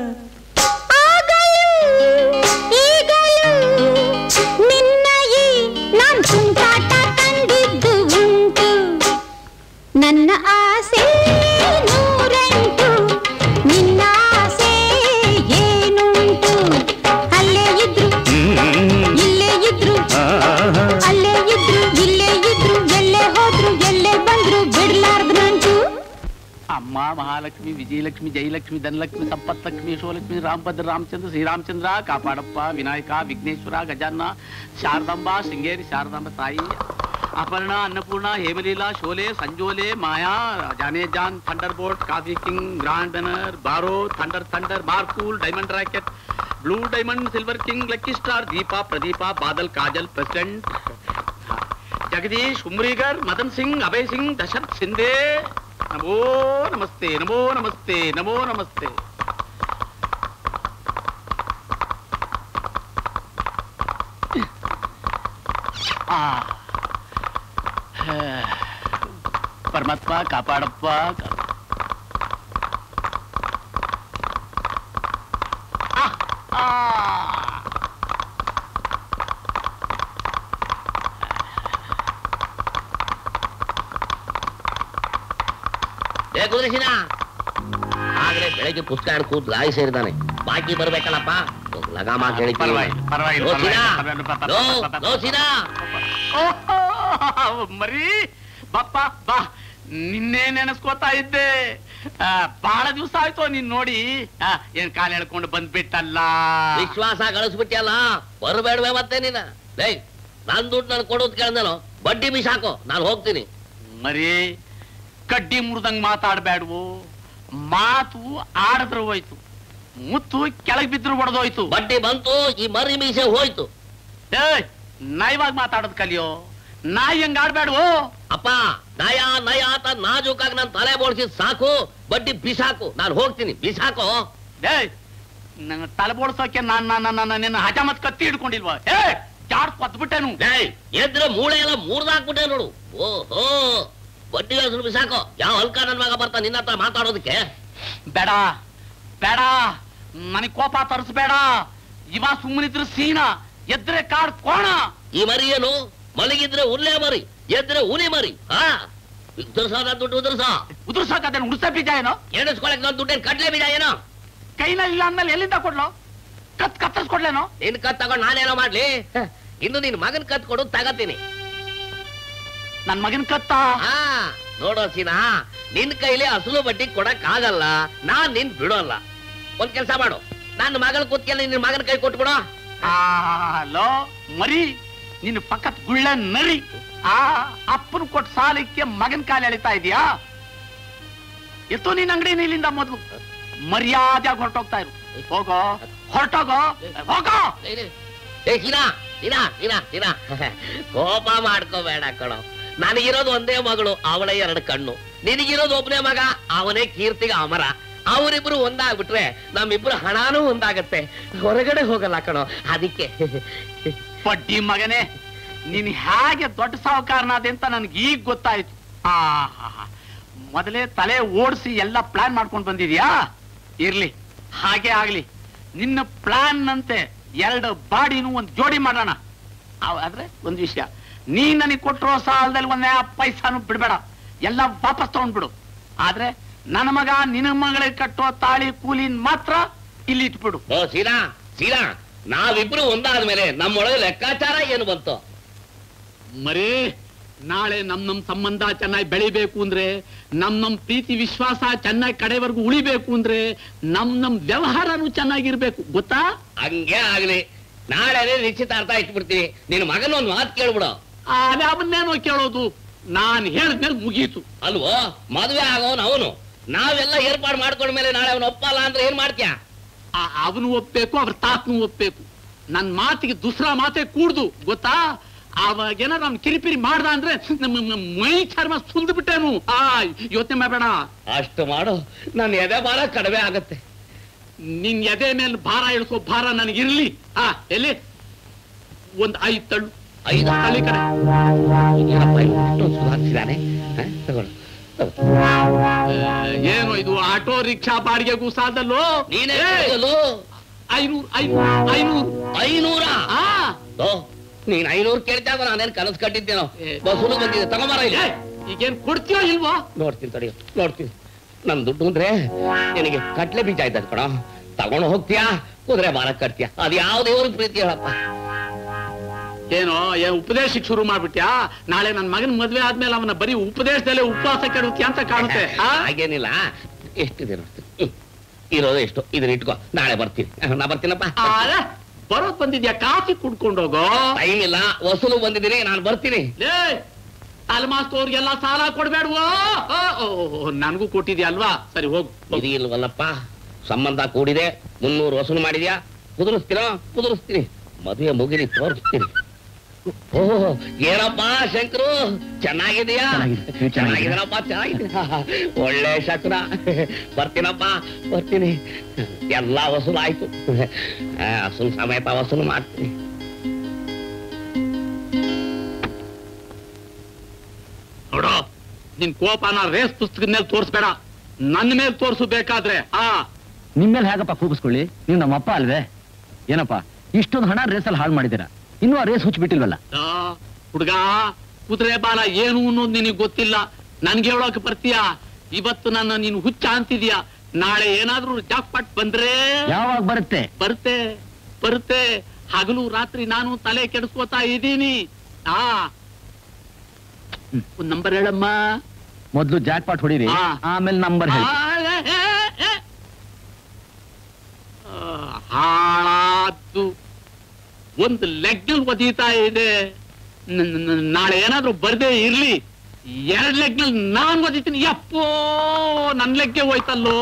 Speaker 7: ಆಗಲೂ ಈಗಲೂ ನಿನ್ನ ಈ ನಾನ್ ತುಂಟಾಟ ಕಂಡಿದ್ದು ಉಂಟು. ನನ್ನ ಆಸೆ ನೂರೆಂಟು, ನಿನ್ನ ಆಸೆ ಏನುಂಟು. ಅಲ್ಲೇ ಇದ್ರು ಇಲ್ಲೇ ಇದ್ರು, ಅಲ್ಲೇ ಇದ್ರು ಇಲ್ಲೇ ಇದ್ರು, ಎಲ್ಲೇ ಹೋದ್ರು ಎಲ್ಲೇ ಬಂದ್ರು ಬಿಡ್ಲಾರ್ದು ನಂಟು.
Speaker 8: ಅಮ್ಮ ಮಹಾಲಕ್ಷ್ಮಿ, ವಿಜಯಲಕ್ಷ್ಮಿ, ಜಯಲಕ್ಷ್ಮಿ, ಧನಲಕ್ಷ್ಮಿ, ಸಂಪತ್ಲಕ್ಷ್ಮಿ, ಯಶೋಲಕ್ಷ್ಮಿ, ರಾಮಭದ್ರ, ರಾಮಚಂದ್ರ, ಶ್ರೀರಾಮಚಂದ್ರ, ಕಾಪಾಡಪ್ಪ, ವಿನಾಯಕ, ವಿಘ್ನೇಶ್ವರ, ಗಜಾನ್ನ, ಶಾರದಾಂಬ, ಶೃಂಗೇರಿ ಶಾರದಾಂಬ ತಾಯಿ, Aparna, Annapurna, Hemaleela, Sholay, Sanjole, Maya, Jaane Jaan, Thunderbolt, Coffee King, Grand Banner, ಬಾರೋ, ಥಂಡರ್, ಮಾರ್ಕೂಲ್, Diamond Rocket, Blue Diamond, Silver King, Lucky Star, Deepa, Pradeepa, Badal, Kajal, president, Jagdish, Umrigar, Madan Singh, Abhay Singh, Dasharath Shinde. ನಮೋ ನಮಸ್ತೆ, ನಮೋ ನಮಸ್ತೆ, ನಮೋ ನಮಸ್ತೆ. ಪರಮಾತ್ಮ ಕಾಪಾಡಪ್ಪ.
Speaker 5: ಕುದುರೆಸಿನ ಆದ್ರೆ ಬೆಳಗ್ಗೆ ಪುಸ್ತಕ ಕೂತ್ ಗಾಯಿ ಸೇರಿದಾನೆ, ಬಾಕಿ ಬರ್ಬೇಕಲ್ಲಪ್ಪ. ಲಗಾಮ
Speaker 8: ಮರಿ ಬಪ್ಪ ಬಾ, ನಿನ್ನೆ ನೆನೆಸ್ಕೋತಾ ಇದ್ದೆ. ಬಹಳ ದಿವಸ ಆಯ್ತು ನೀನ್ ನೋಡಿ. ಏನ್ ಕಾಲ ಹೇಳ್ಕೊಂಡು ಬಂದ್ಬಿಟ್ಟಲ್ಲ.
Speaker 5: ವಿಶ್ವಾಸ ಗಳಿಸ್ಬಿಟ್ಟಿಯಲ್ಲ, ಬರಬೇಡವೆ ಮತ್ತೆ ನೀನ. ನನ್ ದುಡ್ಡು ನಾನು ಕೊಡೋದ್ ಕೇಳ್ದನು, ಬಡ್ಡಿ ಬಿಸಾಕೋ, ನಾನು ಹೋಗ್ತೀನಿ.
Speaker 8: ಮರಿ ಕಡ್ಡಿ ಮುರಿದಂಗ್ ಮಾತಾಡ್ಬೇಡ್ವು. ಮಾತು ಆಡಿದ್ರು ಹೋಯ್ತು, ಮುತ್ತು ಕೆಳಗ್ ಬಿದ್ರು ಹೊಡೆದೋಯ್ತು.
Speaker 5: ಬಡ್ಡಿ ಬಂತು, ಈ ಮರಿ ಮೀಸೆ ಹೋಯ್ತು.
Speaker 8: ನಯವಾಗಿ ಮಾತಾಡೋದ್ ಕಲಿಯೋ. ನಾಯಿ ಹೆಂಗ್ ಆಡ್ಬೇಡ್ವು.
Speaker 5: ಅಪ್ಪ ನಯ ನಯ ಅಂತ ನಾಜೂಕಾಗಿ ನಾನು ತಲೆ ಬೋಳ್ಸಿದ್ ಸಾಕು, ಬಡ್ಡಿ ಬಿಸಾಕು, ನಾನು ಹೋಗ್ತೀನಿ. ಬಿಸಾಕೋ.
Speaker 8: ನಂಗೆ ತಲೆ ಬೋಳ್ಸೋಕೆ ನಿನ್ನ ಹಜಾಮತ್ ಕತ್ತಿ ಹಿಡ್ಕೊಂಡಿಲ್ವಾ? ಜಾಡ್ ಕೊತ್ಬಿಟ್ಟೆನು.
Speaker 5: ಎದ್ರೆ ಮೂಳೆ ಎಲ್ಲ ಮೂರ್ದಾಕ್ಬಿಟ್ಟೆ ನೋಡು. ಓಹೋ, ಬಡ್ಡಿ ಹೆಸರು ಬಿಸಾಕೋ. ಯಾವ ಹಲ್ಕ ನನ್ ಮಗ ಬರ್ತಾ ನಿನ್ನ ಹತ್ರ ಮಾತಾಡೋದಕ್ಕೆ?
Speaker 8: ಬೇಡ ಬೇಡ, ನನಗ್ ಕೋಪ ತರಿಸ್ಬೇಡ. ಇವ ಸುಮ್ಮನಿದ್ರು ಸೀನ, ಎದ್ರೆ ಕಾಡ್ ಕೋಣ.
Speaker 5: ಈ ಮರಿ ಏನು ಮಲಗಿದ್ರೆ ಉರ್ಲೆ ಮರಿ, ಎದ್ರೆ ಹುಲಿ ಮರಿ. ಉದುರ್ಸ ದುಡ್ಡು
Speaker 8: ಉದುರ್ಸೋಕದೇನು? ಉಡ್ಸ ಬೀಜ ಏನೋ
Speaker 5: ಎಣಿಸ್ಕೊಳಕ್ ನಾನು ದುಡ್ಡೇನು ಕಡ್ಲೆ ಬೀಜ ಏನೋ
Speaker 8: ಕೈನಲ್ಲಿ ಇಲ್ಲ ಅಂದ್ಮೇಲೆ ಎಲ್ಲಿಂದ ಕೊಡ್ಲು? ಕತ್ತರಿಸ್ಕೊಡ್ಲೇನೋ?
Speaker 5: ನಿನ್ ಕತ್ ತಗೊಂಡು ನಾನೇನೋ ಮಾಡ್ಲಿ? ಇನ್ನು ನಿನ್ ಮಗನ್ ಕತ್ ಕೊಡು, ತಗತೀನಿ.
Speaker 8: ನನ್ ಮಗನ್ ಕತ್ತ
Speaker 5: ನೋಡೋ ಸೀನಾ, ನಿನ್ ಕೈಲಿ ಅಸಲು ಬಡ್ಡಿ ಕೊಡಕ್ ಆಗಲ್ಲ, ನಾನ್ ನಿನ್ ಬಿಡೋಲ್ಲ. ಒಂದ್ ಕೆಲ್ಸ ಮಾಡು, ನನ್ನ ಮಗಳ ಕೂತ್ಕೆಲ್ಲ ನಿನ್ ಮಗನ ಕೈ ಕೊಟ್ಬಿಡೋ.
Speaker 8: ಲೋ ಮರಿ, ನಿನ್ನ ಪಕ್ಕದ ಗುಳ್ಳ ನರಿ. ಅಪ್ಪನ ಕೊಟ್ಟು ಸಾಲಕ್ಕೆ ಮಗನ್ ಕಾಲ ಎಳಿತಾ ಇದೀಯಾ? ಎತ್ತೋ ನಿನ್ ಅಂಗಡಿ ಇಲ್ಲಿಂದ ಮೊದ್ಲು ಮರ್ಯಾದೆಯಾಗಿ ಹೊರಟೋಗ್ತಾ ಇರು. ಹೋಗೋ, ಹೊರಟೋಗೋ, ಹೋಗೋ.
Speaker 5: ಕೋಪ ಮಾಡ್ಕೋಬೇಡ ಕಣೋ. ನನಗಿರೋದು ಒಂದೇ ಮಗಳು, ಅವಳ 2 ಕಣ್ಣು. ನಿನಗಿರೋದು ಒಬ್ಬನೇ ಮಗ, ಅವನೇ ಕೀರ್ತಿಗೆ ಅಮರ. ಅವರಿಬ್ರು ಒಂದಾಗ್ಬಿಟ್ರೆ ನಮ್ಮಿಬ್ರು ಹಣಾನೂ ಒಂದಾಗತ್ತೆ, ಹೊರಗಡೆ ಹೋಗಲ್ಲ ಕಣೋ. ಅದಕ್ಕೆ
Speaker 8: ಬಡ್ಡಿ ಮಗನೇ, ನೀನ್ ಹೇಗೆ ದೊಡ್ಡ ಸಾಹುಕಾರನಾದೆ ಅಂತ ನನ್ಗೆ ಈಗ ಗೊತ್ತಾಯ್ತು. ಮೊದಲೇ ತಲೆ ಓಡಿಸಿ ಎಲ್ಲ ಪ್ಲಾನ್ ಮಾಡ್ಕೊಂಡು ಬಂದಿದ್ಯಾ? ಇರ್ಲಿ, ಹಾಗೆ ಆಗ್ಲಿ. ನಿನ್ನ ಪ್ಲಾನ್ ನಂತೆ 2 ಬಾಡಿನೂ ಒಂದು ಜೋಡಿ ಮಾಡೋಣ. ಆದ್ರೆ ಒಂದು ವಿಷಯ, ನೀ ನನಗೆ ಕೊಟ್ಟಿರೋ ಸಾಲದಲ್ಲಿ 1 ಪೈಸಾನು ಬಿಡ್ಬೇಡ, ಎಲ್ಲ ವಾಪಸ್ ತಗೊಂಡ್ಬಿಡು. ಆದ್ರೆ ನನ್ನ ಮಗ ನಿನ್ನ ಮಗಳಿಗೆ ಕಟ್ಟೋ ತಾಳಿ ಕೂಲಿನ್ ಮಾತ್ರ ಇಲ್ಲಿ ಇಟ್ಬಿಡು.
Speaker 5: ಸೀನಾ, ನಾವಿಬ್ರು ಒಂದಾದ್ಮೇಲೆ ನಮ್ಮೊಳಗೆ ಲೆಕ್ಕಾಚಾರ ಏನು ಬಂತು?
Speaker 8: ಮರೇ, ನಾಳೆ ನಮ್ ಸಂಬಂಧ ಚೆನ್ನಾಗಿ ಬೆಳಿಬೇಕು ಅಂದ್ರೆ, ನಮ್ ಪ್ರೀತಿ ವಿಶ್ವಾಸ ಚೆನ್ನಾಗಿ ಕಡೆವರೆಗೂ ಉಳಿಬೇಕು ಅಂದ್ರೆ, ನಮ್ ವ್ಯವಹಾರನು ಚೆನ್ನಾಗಿರ್ಬೇಕು, ಗೊತ್ತಾ?
Speaker 5: ಹಂಗೆ ಆಗ್ಲಿ. ನಾಳೆ ನಿಶ್ಚಿತಾರ್ಥ ಇಟ್ಬಿಡ್ತೀನಿ. ನಿನ್ ಮಗನ ಒಂದ್ ಮಾತು ಕೇಳ್ಬಿಡು.
Speaker 8: ಅವನ್ನೇನೋ ಕೇಳೋದು, ನಾನ್ ಹೇಳಿದ್ಮೇಲೆ ಮುಗೀತು
Speaker 5: ಅಲ್ವೋ? ಮದ್ವೆ ಆಗೋನ್ ಅವನು, ನಾವೆಲ್ಲ ಏರ್ಪಾಡು ಮಾಡ್ಕೊಂಡ್ಮೇಲೆ ನಾಳೆ ಅವನು ಒಪ್ಪಲ್ಲ ಅಂದ್ರೆ ಏನ್ ಮಾಡ್ತೀಯ?
Speaker 8: ಅವನು ಒಪ್ಬೇಕು, ಅವ್ರ ತಾತನು ಒಪ್ಬೇಕು. ನನ್ ಮಾತಿಗೆ ದುಸ್ರಾ ಮಾತೆ ಕೂಡ್ದು, ಗೊತ್ತಾ? ಅವಾಗೇನಾರ ಅವ್ನು ಕಿರಿಪಿರಿ ಮಾಡ್ದ ಅಂದ್ರೆ ಮೈ ಚರ್ಮ ಸುಲ್ದು ಬಿಟ್ಟೇನು. ಯೋಚನೆ ಮಾಡಬೇಡ.
Speaker 5: ಅಷ್ಟು ಮಾಡು, ನಾನು ಎದೆ ಭಾರ ಕಡಿಮೆ ಆಗತ್ತೆ.
Speaker 8: ನಿನ್ ಎದೆ ಮೇಲೆ ಭಾರ ಇಳಿಸೋ ಭಾರ ನನಗಿರ್ಲಿ. ಎಲ್ಲಿ ಒಂದ್ 5 ತಳ್ಳು. 5 ತಳ್ಳಿ ಕಡೆ
Speaker 5: ಸುಧಾರಿಸಿದಾನೆ.
Speaker 8: ಏನು ಇದು ಆಟೋ ರಿಕ್ಷಾ ಬಾಡಿಗೆಗೂ ಸಾಲದಲ್ಲೋ?
Speaker 5: ನೀನೇ 500 ನೀನ್ 500 ಕೇಳ್ತಾಗ ನಾನೇನ್ ಕನಸು ಕಟ್ಟಿದ್ದೇನೋ. ಬಸ್ಸು ಬಂದಿದೆ, ತಗೊಂಬಾರ ಇಲ್ಲಿ.
Speaker 8: ಈಗೇನ್ ಕೊಡ್ತೀಯೋ ಇಲ್ವೋ?
Speaker 5: ನೋಡ್ತೀನಿ ತಡಿ, ನೋಡ್ತೀನಿ. ನನ್ ದುಡ್ಡು ಅಂದ್ರೆ ನಿನಗೆ ಕಟ್ಲೆ ಬೀಜ ಆಯ್ತದ ಕಣ. ತಗೊಂಡು ಹೋಗ್ತೀಯಾ, ಕುದುರೆ ಮಾರ ಕಟ್ತೀಯ. ಅದ್ ಯಾವ ದೇವ್ರ ಪ್ರೀತಿ ಹೇಳಪ್ಪ.
Speaker 8: ಏನೋ ಉಪದೇಶಕ್ಕೆ ಶುರು ಮಾಡ್ಬಿಟ್ಯಾ? ನಾಳೆ ನನ್ ಮಗನ ಮದ್ವೆ ಆದ್ಮೇಲೆ ಅವನ ಬರೀ ಉಪದೇಶದಲ್ಲೇ ಉಪವಾಸ ಕೆಡುತ್ತೀಯ ಅಂತ ಕಾಣುತ್ತೆ.
Speaker 5: ಹಾಗೇನಿಲ್ಲ, ಎಷ್ಟಿದೆ ನೋಡ್ತೀನಿ. ಇರೋದು ಎಷ್ಟು, ಇದನ್ನ ಇಟ್ಕೋ, ನಾಳೆ ಬರ್ತೀನಿ. ನಾ ಬರ್ತೀನಪ್ಪ.
Speaker 8: ಬರೋದ್ ಬಂದಿದ್ಯಾ? ಕಾಫಿ ಕುಡ್ಕೊಂಡೋಗೋ. ಟೈಮ್
Speaker 5: ಇಲ್ಲ, ವಸೂಲು ಬಂದಿದ್ದೀನಿ, ನಾನು ಬರ್ತೀನಿ.
Speaker 8: ಅಲ್ಮಾಸ್ತವ್ರಿಗೆಲ್ಲ ಸಾಲ ಕೊಡ್ಬೇಡ್ವೋ. ನನ್ಗೂ ಕೊಟ್ಟಿದ್ಯಾ ಅಲ್ವಾ? ಸರಿ ಹೋಗು.
Speaker 5: ಇದು ಇಲ್ವಲ್ಲಪ್ಪ, ಸಂಬಂಧ ಕೂಡಿದೆ. 300 ವಸೂಲು ಮಾಡಿದ್ಯಾ? ಕುದುರಿಸ್ತೀನಿ. ಮದುವೆ ಮುಗಿಲಿ, ತೋರಿಸ್ತೀನಿ. ಓಹ್, ಏನಪ್ಪ ಶಂಕರು, ಚೆನ್ನಾಗಿದೆಯಾ? ಚೆನ್ನಾಗಿದ್ದೀನಪ್ಪ, ಚೆನ್ನಾಗಿದ್ದೀನ. ಒಳ್ಳೆ ಶಕುನ. ಬರ್ತೀನಿ. ಎಲ್ಲಾ ವಸೂಲು ಆಯ್ತು. ಅಸಲು ಸಮೇತ ವಸೂಲು ಮಾಡ್ತೀನಿ.
Speaker 8: ನೋಡೋ, ನಿನ್ ಕೋಪನ ರೇಸ್ ಪುಸ್ತಕದ ಮೇಲೆ ತೋರಿಸ್ಬೇಡ, ನನ್ನ ಮೇಲೆ ತೋರಿಸು ಬೇಕಾದ್ರೆ.
Speaker 3: ನಿಮ್ಮೇಲೆ ಹೇಗಪ್ಪ ಕೂಪಿಸ್ಕೊಳ್ಳಿ? ನೀವು ನಮ್ಮಪ್ಪ ಅಲ್ವೇ? ಏನಪ್ಪ ಇಷ್ಟೊಂದು ಹಣ ರೇಸಲ್ಲಿ ಹಾಳು ಮಾಡಿದ್ದೀರಾ, ಇನ್ನೂ ಆ ರೇಸ್ ಹುಚ್ಚಿಬಿಟ್ಟಿಲ್ವಲ್ಲ?
Speaker 8: ಹುಡುಗ, ಕುದುರೆ ಬಾಲ ಏನು ಅನ್ನೋದು ನಿನಗೆ ಗೊತ್ತಿಲ್ಲ. ನನ್ಗೆ ಹೇಳೋಕೆ ಬರ್ತೀಯಾ? ಇವತ್ತು ನನ್ನ ನೀನು ಹುಚ್ಚ ಅಂತಿದ್ಯಾ. ನಾಳೆ ಏನಾದ್ರೂ ಜಾಕ್ಪಾಟ್ ಬಂದ್ರೆ
Speaker 3: ಯಾವಾಗ ಬರುತ್ತೆ?
Speaker 8: ಬರುತ್ತೆ. ಹಗಲು ರಾತ್ರಿ ನಾನು ತಲೆ ಕೆಡಿಸ್ಕೋತಾ ಇದ್ದೀನಿ. ಒಂದ್ ನಂಬರ್ ಹೇಳಮ್ಮ.
Speaker 3: ಮೊದ್ಲು ಜಾಕ್ಪಾಟ್ ಹೊಡೀರಿ, ಆಮೇಲೆ ನಂಬರ್ ಹೇಳಿ.
Speaker 8: ಹಾಳಾದ್ದು ಒಂದು ಲೆಗ್ನಲ್ಲಿ ಒದೀತಾ ಇದೆ. ನಾಳೆ ಏನಾದ್ರೂ ಬರ್ದೇ ಇರ್ಲಿ, 2 ಲೆಗ್ನಲ್ಲಿ ನಾನ್ ಒದೀತೀನಿ. ಯಪ್ಪೋ, ನನ್ ಲೆಗ್ಗೆ ಹೋಯ್ತಲ್ಲೋ.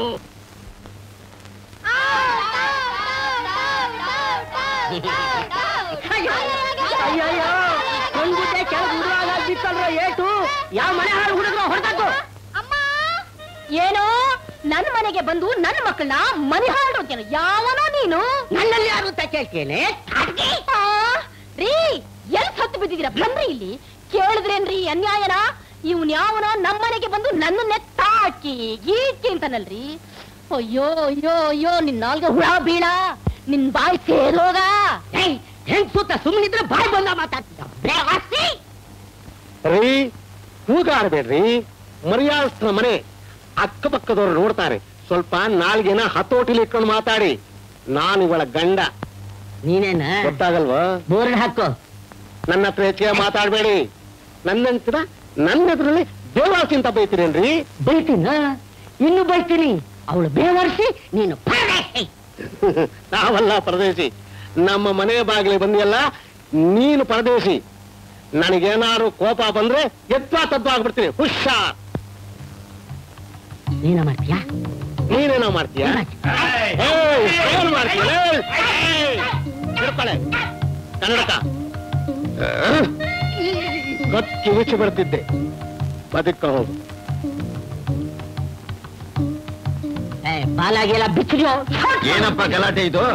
Speaker 1: ಏಟು ಯಾವ ಮನೆ ಹಾಳು ಹುಡುಗರು ಹೊರಟು. ಏನೋ ನನ್ನ ಮನೆಗೆ ಬಂದು ನನ್ನ ಮಕ್ಕಳನ್ನ ಮನೆ ಹಾಳು ಅಂತೇನು? ಯಾವನೋ ನೀನು? ನನ್ನಲ್ಲಿ ಯಾರು ಅಂತ ಕೇಳ್ತೇನೆ ರೀ. ಎಲ್ ಸತ್ತು ಬಿದ್ದಿದ್ದೀರಾ? ಬಂದ್ರಿ ಇಲ್ಲಿ. ಕೇಳಿದ್ರೇನ್ರಿ ಅನ್ಯಾಯನ? ಇವ್ನ್ ಯಾವನೋ ನಮ್ಮನೆಗೆ ಬಂದು ನನ್ನನ್ನೇ ತಾಕಿ ಗೀಕಿ ಅಂತನಲ್ರಿ. ಅಯ್ಯೋ ನಿನ್ ನಾಲ್ಗೆ ಹುಳ ಬೀಳ, ನಿನ್ ಬಾಯಿ ಸೇರೋಗ. ಹೆಂಗ್ ಸುತ್ತ ಸುಮ್ಮನಿದ್ರೆ ಬಾಯಿ ಬಂದ ಮಾತಾಡ್ತಿದ್ದ
Speaker 4: ರೀ. ಕೂಗಾಡ್ಬೇಡ್ರಿ, ಮರ್ಯಾದಸ್ಥನ ಮನೆ. ಅಕ್ಕಪಕ್ಕದವ್ರು ನೋಡ್ತಾರೆ. ಸ್ವಲ್ಪ ನಾಲ್ಗೆನ ಹತೋಟಿಲಿ ಇಟ್ಕೊಂಡು ಮಾತಾಡಿ. ನಾನು ಇವಳ ಗಂಡ.
Speaker 1: ನೀನೇನ
Speaker 4: ಗೊತ್ತಾಗಲ್ವಾ?
Speaker 1: ಬೋರ್ಡ್ ಹಾಕೋ.
Speaker 4: ನನ್ನ ಹತ್ರ ಹೆಚ್ಚಿಗೆ ಮಾತಾಡ್ಬೇಡಿ. ನನ್ನಂತರ ನನ್ನ ಎದುರಲ್ಲಿ ಬೇವಾರ್ಸಿಂತ ಬೈತೀರೇನ್ರಿ?
Speaker 1: ಬೈತೀನ? ಇನ್ನು ಬೈತೀನಿ. ಅವಳು ಬೇವರ್ಸಿ, ನೀನು
Speaker 4: ನಾವಲ್ಲ ಪರದೇಶಿ. ನಮ್ಮ ಮನೆ ಬಾಗಿಲು ಬಂದಿಯಲ್ಲ, ನೀನು ಪರದೇಶಿ. ನನಗೇನಾದ್ರು ಕೋಪ ಬಂದ್ರೆ ತದ್ದು ಆಗ್ಬಿಡ್ತೀನಿ. ಹುಷಾರ್.
Speaker 1: ನೀನ ಮಾಡ್ತೀಯಾ?
Speaker 4: ನೀನೇನೋ ಮಾಡ್ತೀಯಾ? ಏನ್ ಮಾಡ್ತೀಯ? ಕನ್ನಡಕ ಕತ್ತಿ ಮುಚ್ಚಿ ಬರ್ತಿದ್ದೆ. ಬದುಕ ಹೋಗು.
Speaker 1: ಬಾಲಾಗೆಲ್ಲ ಬಿಚ್ಚಿದ್ಯೋ?
Speaker 2: ಏನಪ್ಪ ಗಲಾಟೆ ಇದು?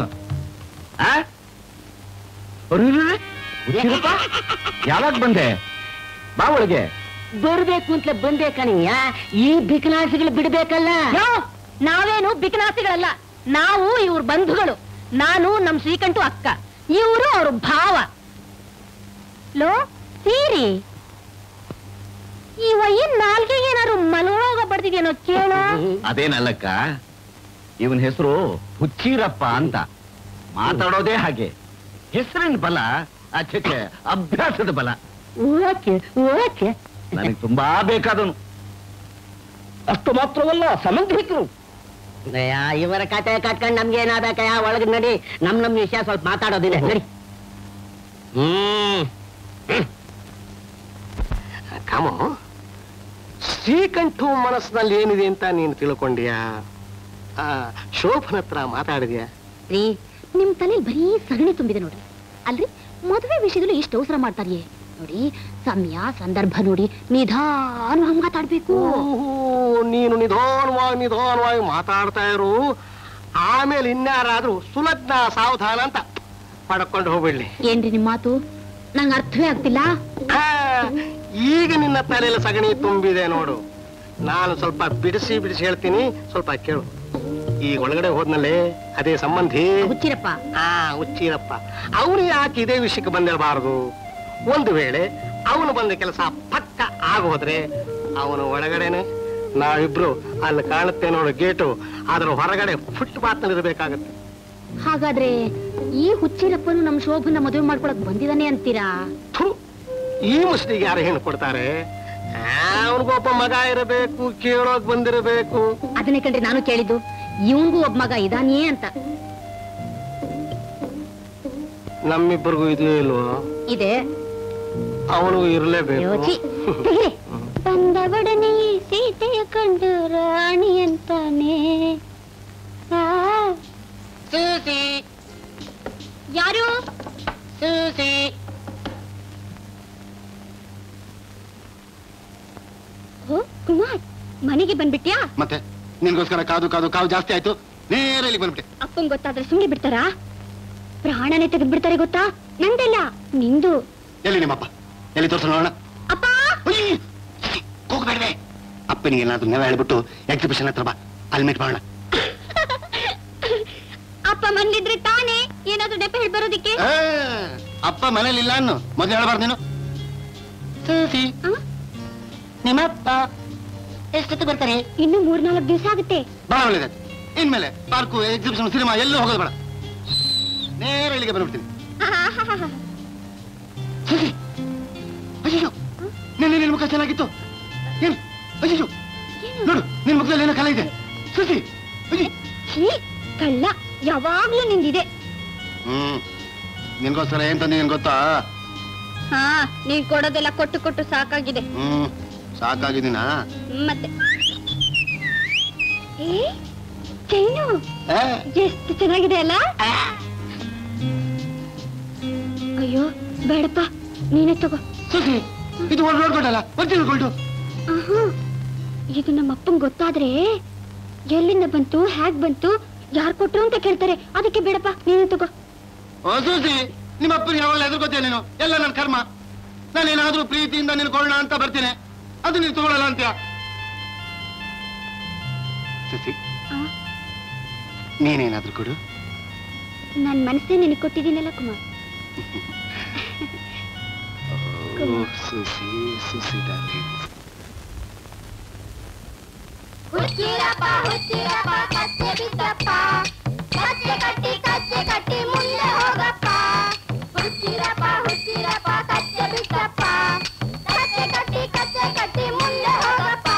Speaker 3: ಯಾವಾಗ ಬಂದೆ? ಬಾ ಒಳಗೆ.
Speaker 1: ಬರ್ಬೇಕು ಅಂತಲೇ ಬಂದೆ ಕಣಿಯ. ಈ ಬಿಕನಾಸಿಗಳು ಬಿಡ್ಬೇಕಲ್ಲ. ನಾವೇನು ಬಿಕನಾಸಿಗಳಲ್ಲ, ನಾವು ಇವ್ರ ಬಂಧುಗಳು. ನಾನು ನಮ್ ಶ್ರೀಕಂಠು ಅಕ್ಕ, ಇವರು ಅವ್ರ ಭಾವ. ಲೋ ಸೀರಿ, ಈ ವಯ್ಯನ್ ನಾಲ್ಗೆ ಏನಾದ್ರು ಮಲಗೋಗ ಬರ್ತಿದ್ಯೇನೋ ಕೇಳೋ.
Speaker 2: ಅದೇನಲ್ಲಕ್ಕ, ಇವನ್ ಹೆಸರು ಹುಚ್ಚೀರಪ್ಪ ಅಂತ. ಮಾತಾಡೋದೇ ಹಾಗೆ. ಹೆಸರಿನ ಬಲ, ಅಚ್ಚೆ ಅಭ್ಯಾಸದ ಬಲ.
Speaker 1: ಓಕೆ ಓಕೆ,
Speaker 2: ನನಗೆ ತುಂಬಾ ಬೇಕಾದನು.
Speaker 4: ಅಷ್ಟು ಮಾತ್ರವಲ್ಲ, ಸಮಂತ್ರಿಕರು.
Speaker 1: ಇವರ ಕತೆ ಕಟ್ಕೊಂಡು ನಮ್ಗೆ ಏನಾಗಬೇಕಯ್ಯ? ಒಳಗೆ ನಡಿ, ನಮ್ ವಿಷಯ ಸ್ವಲ್ಪ ಮಾತಾಡೋದಿಲ್ಲ. ನಡಿ.
Speaker 4: ಕಾಮು, ಶ್ರೀಕಂಠು ಮನಸ್ಸಿನಲ್ಲಿ ಏನಿದೆ ಅಂತ ನೀನು ತಿಳ್ಕೊಂಡ್ಯಾ? ಶೋಭನ ಹತ್ರ ಮಾತಾಡಿದ್ಯಾ?
Speaker 1: ರೀ, ನಿಮ್ ತಲೆಯಲ್ಲಿ ಬರೀ ಸಗಣಿ ತುಂಬಿದೆ ನೋಡ್ರಿ. ಅಲ್ರಿ, ಮದುವೆ ವಿಷಯದಲ್ಲಿ ಇಷ್ಟು ಅವಸರ ಮಾಡ್ತಾರಿಯೇ ನೋಡಿ. ಸಮಯ ಸಂದರ್ಭ ನೋಡಿ ನಿಧಾನವಾಗಿ ಮಾತಾಡ್ಬೇಕು.
Speaker 4: ನೀನು ನಿಧಾನವಾಗಿ ಮಾತಾಡ್ತಾ ಇರು. ಆಮೇಲೆ ಇನ್ಯಾರಾದ್ರೂ ಸುಲಗ್ನ ಸಾವಧಾನ ಅಂತ ಪಡ್ಕೊಂಡು ಹೋಗ್ಬಿಡ್ಲಿ.
Speaker 1: ಏನ್ರಿ ನಿಮ್ ಮಾತು ನಂಗೆ ಅರ್ಥವೇ ಆಗ್ತಿಲ್ಲ.
Speaker 4: ಈಗ ನಿನ್ನ ತಲೆಯಲ್ಲಿ ಸಗಣಿ ತುಂಬಿದೆ ನೋಡು. ನಾನು ಸ್ವಲ್ಪ ಬಿಡಿಸಿ ಹೇಳ್ತೀನಿ, ಸ್ವಲ್ಪ ಕೇಳು. ಈಗ ಒಳಗಡೆ ಹೋದ್ನಲ್ಲೇ ಅದೇ ಸಂಬಂಧಿ
Speaker 1: ಹುಚ್ಚಿರಪ್ಪ.
Speaker 4: ಹುಚ್ಚಿರಪ್ಪ ಅವನು ಯಾಕೆ ಇದೇ ವಿಷಯಕ್ಕೆ ಬಂದಿರಬಾರದು? ಒಂದು ವೇಳೆ ಅವನು ಬಂದ ಕೆಲಸ ಪಕ್ಕ ಆಗೋದ್ರೆ ಅವನು ಒಳಗಡೆನೆ, ನಾವಿಬ್ರು ಅಲ್ಲಿ ಕಾಣುತ್ತೆ ನೋಡು ಗೇಟು, ಅದ್ರ ಹೊರಗಡೆ ಫುಟ್ ಪಾತ್ ನಲ್ಲಿ ಇರಬೇಕಾಗತ್ತೆ.
Speaker 1: ಹಾಗಾದ್ರೆ ಈ ಹುಚ್ಚಿರಪ್ಪನು ನಮ್ ಶೋಭನ ಮದುವೆ ಮಾಡ್ಕೊಳಕ್ ಬಂದಿದಾನೆ ಅಂತೀರಾ?
Speaker 4: ಈ ಮುಸ್ಲಿಗೆ ಯಾರು ಹೆಣ್ಣು ಕೊಡ್ತಾರೆ? ಅವನಿಗೊಬ್ಬ ಮಗ ಇರಬೇಕು, ಕೇಳೋಕ್ ಬಂದಿರಬೇಕು.
Speaker 1: ಅದನ್ನೇ ಕಂಡ್ರೆ ನಾನು ಕೇಳಿದ್ದು, ಇವನ್ಗೂ ಒಬ್ಬ ಮಗ ಇದಾನೇ ಅಂತ.
Speaker 4: ನಮ್ಮಿಬ್ಬರಿಗೂ ಇದೆಯೇ ಇಲ್ವೋ?
Speaker 1: ಇದೆ.
Speaker 4: ಅವನು ಇರಲೇಬೇಕು.
Speaker 7: ಬಂದವಡನೆ ಸೀತೆಯ ಕಂಡು ರಾಣಿ ಅಂತಾನೆ.
Speaker 1: ಸೂಸಿ ಯಾರು? ಸೂಸಿ ಕುಮಾರ್, ಮನೆಗೆ ಬಂದ್ಬಿಟ್ಯಾ?
Speaker 2: ಮತ್ತೆ ನಿನ್ಗೋಸ್ಕರ ಕಾದು ಕಾದು ಕಾವು ಜಾಸ್ತಿ ಆಯ್ತು, ನೇರ ಇಲ್ಲಿ ಬಂದ್ಬಿಟ್ಟೆ.
Speaker 1: ಅಪ್ಪಂಗ್ ಗೊತ್ತಾದ್ರೆ ಸುಮ್ಮನೆ ಬಿಡ್ತಾರಾ? ಪ್ರಾಣನೇ ತೆಗೆದು ಬಿಡ್ತಾರೆ ಗೊತ್ತಾ? ನಂದಲ್ಲ, ನಿಂದು.
Speaker 2: ಎಲ್ಲಿ ನಿಮ್ಮಪ್ಪ? ಎಲ್ಲಿ ತೋರ್ಸ ನೋಡೋಣ.
Speaker 1: ಅಪ್ಪ
Speaker 2: ಹೋಗ್ಬೇಡ್ವೆ. ಅಪ್ಪನಿಗೆ ಏನಾದ್ರು ನೆವ ಹೇಳ್ಬಿಟ್ಟು ಎಕ್ಸಿಬಿಷನ್ ಹತ್ರ ಬಾ, ಅಲ್ಲಿ ಮೀಟ್ ಮಾಡೋಣ.
Speaker 1: ಅಪ್ಪ ಮನೇಲಿದ್ರೆ ತಾನೇ ಏನಾದ್ರು ನೆಪ ಹೇಳಿ ಬರೋದಿಕ್ಕೆ.
Speaker 2: ಅಪ್ಪ ಮನೇಲಿ ಇಲ್ಲ ಅನ್ನು ಮೊದಲು ಹೇಳ್ಬಾರ್ದು ನೀನು. ನಿಮ್ಮಪ್ಪ
Speaker 1: ಎಷ್ಟೊತ್ತು ಬರ್ತಾರೆ? ಇನ್ನು 3-4 ದಿವಸ ಆಗುತ್ತೆ.
Speaker 2: ಬಹಳ ಒಳ್ಳೇದಾಯ್ತು. ಇನ್ಮೇಲೆ ಪಾರ್ಕು, ಎಕ್ಸಿಬಿಷನ್, ಸಿನಿಮಾ ಎಲ್ಲೂ ಹೋಗೋದು ಬೇಡ, ನೇರ ಇಲ್ಲಿಗೆ ಬಂದ್ಬಿಡ್ತೀನಿ. ಅಯ್ಯೋ, ನಿನ್ನ ಮುಖ ಚೆನ್ನಾಗಿತ್ತು. ಏನು? ಅಯ್ಯೋ ನೋಡು, ನಿನ್ ಮುಖದಲ್ಲಿ ಏನೋ ಕಲೆ ಇದೆ. ಸುಸಿ
Speaker 1: ಕಳ್ಳ ಯಾವಾಗ್ಲೂ ನಿಂದಿದೆ.
Speaker 2: ನಿನ್ಗೋಸ್ಕರ ಏನ್ ತಂದಿ ನಿನ್ ಗೊತ್ತಾ?
Speaker 1: ಹಾ, ನೀನ್ ಕೊಡೋದೆಲ್ಲ ಕೊಟ್ಟು ಕೊಟ್ಟು ಸಾಕಾಗಿದೆ.
Speaker 2: ಸಾಕಾಗಿದ್ದೀನಾ?
Speaker 1: ಮತ್ತೆ ಚೈನು ಎಷ್ಟು ಚೆನ್ನಾಗಿದೆ ಅಲ್ಲ? ಅಯ್ಯೋ ಬೇಡಪ್ಪ, ನೀನೇ ತಗೋ.
Speaker 2: ಸುಸಿ, ಇದು ನೋಡ್ಕೊಟ್ಟಲ್ಲ, ಒರಿಜಿನಲ್ ಗೋಲ್ಡು.
Speaker 1: ಇದು ನಮ್ಮ ಅಪ್ಪಂಗ್ ಗೊತ್ತಾದ್ರೆ ಎಲ್ಲಿಂದ ಬಂತು, ಹ್ಯಾಗ್ ಬಂತು, ಯಾರು ಕೊಟ್ರು ಅಂತ ಕೇಳ್ತಾರೆ. ಅದಕ್ಕೆ ಬೇಡಪ್ಪ, ನೀನೇ ತಗೋ.
Speaker 2: ಸುಸಿ, ನಿಮ್ಮ ಅಪ್ಪನಿಗೆ ಯಾವಾಗಲೂ ಎದುರ್ಕೋತೀಯ ನೀನು. ಎಲ್ಲ ನನ್ನ ಕರ್ಮ. ನಾನೇನಾದ್ರೂ ಪ್ರೀತಿಯಿಂದ ನೀನು ಕೊಳ್ಳೋಣ ಅಂತ ಬರ್ತೀನಿ, ಅದು ನೀನು ತಗೊಳ್ಳಲ್ಲ ಅಂತೀಯ. ಸುಸಿ, ನೀನೇನಾದ್ರೂ ಕೊಡು.
Speaker 1: ನನ್ ಮನಸ್ಸೇ ನಿನಗೆ ಕೊಟ್ಟಿದ್ದೀನಲ್ಲ ಕುಮಾರ್.
Speaker 2: ಸುಸಿ, ಸುಸಿ ಡಾರ್ಲಿಂಗ್.
Speaker 7: ಹುಚ್ಚಿರಪ್ಪ ಹುಚ್ಚಿರಪ್ಪ ಕಚ್ಚೆ ಬಿದ್ದಪ್ಪ, ಕಚ್ಚೆ ಕಟ್ಟಿ ಮುಂದೆ ಹೋಗಪ್ಪ. ಹುಚ್ಚಿರಪ್ಪ ಹುಚ್ಚಿರಪ್ಪ ಕಚ್ಚೆ ಬಿದ್ದಪ್ಪ, ಕಚ್ಚೆ ಕಟ್ಟಿ ಮುಂದೆ ಹೋಗಪ್ಪ.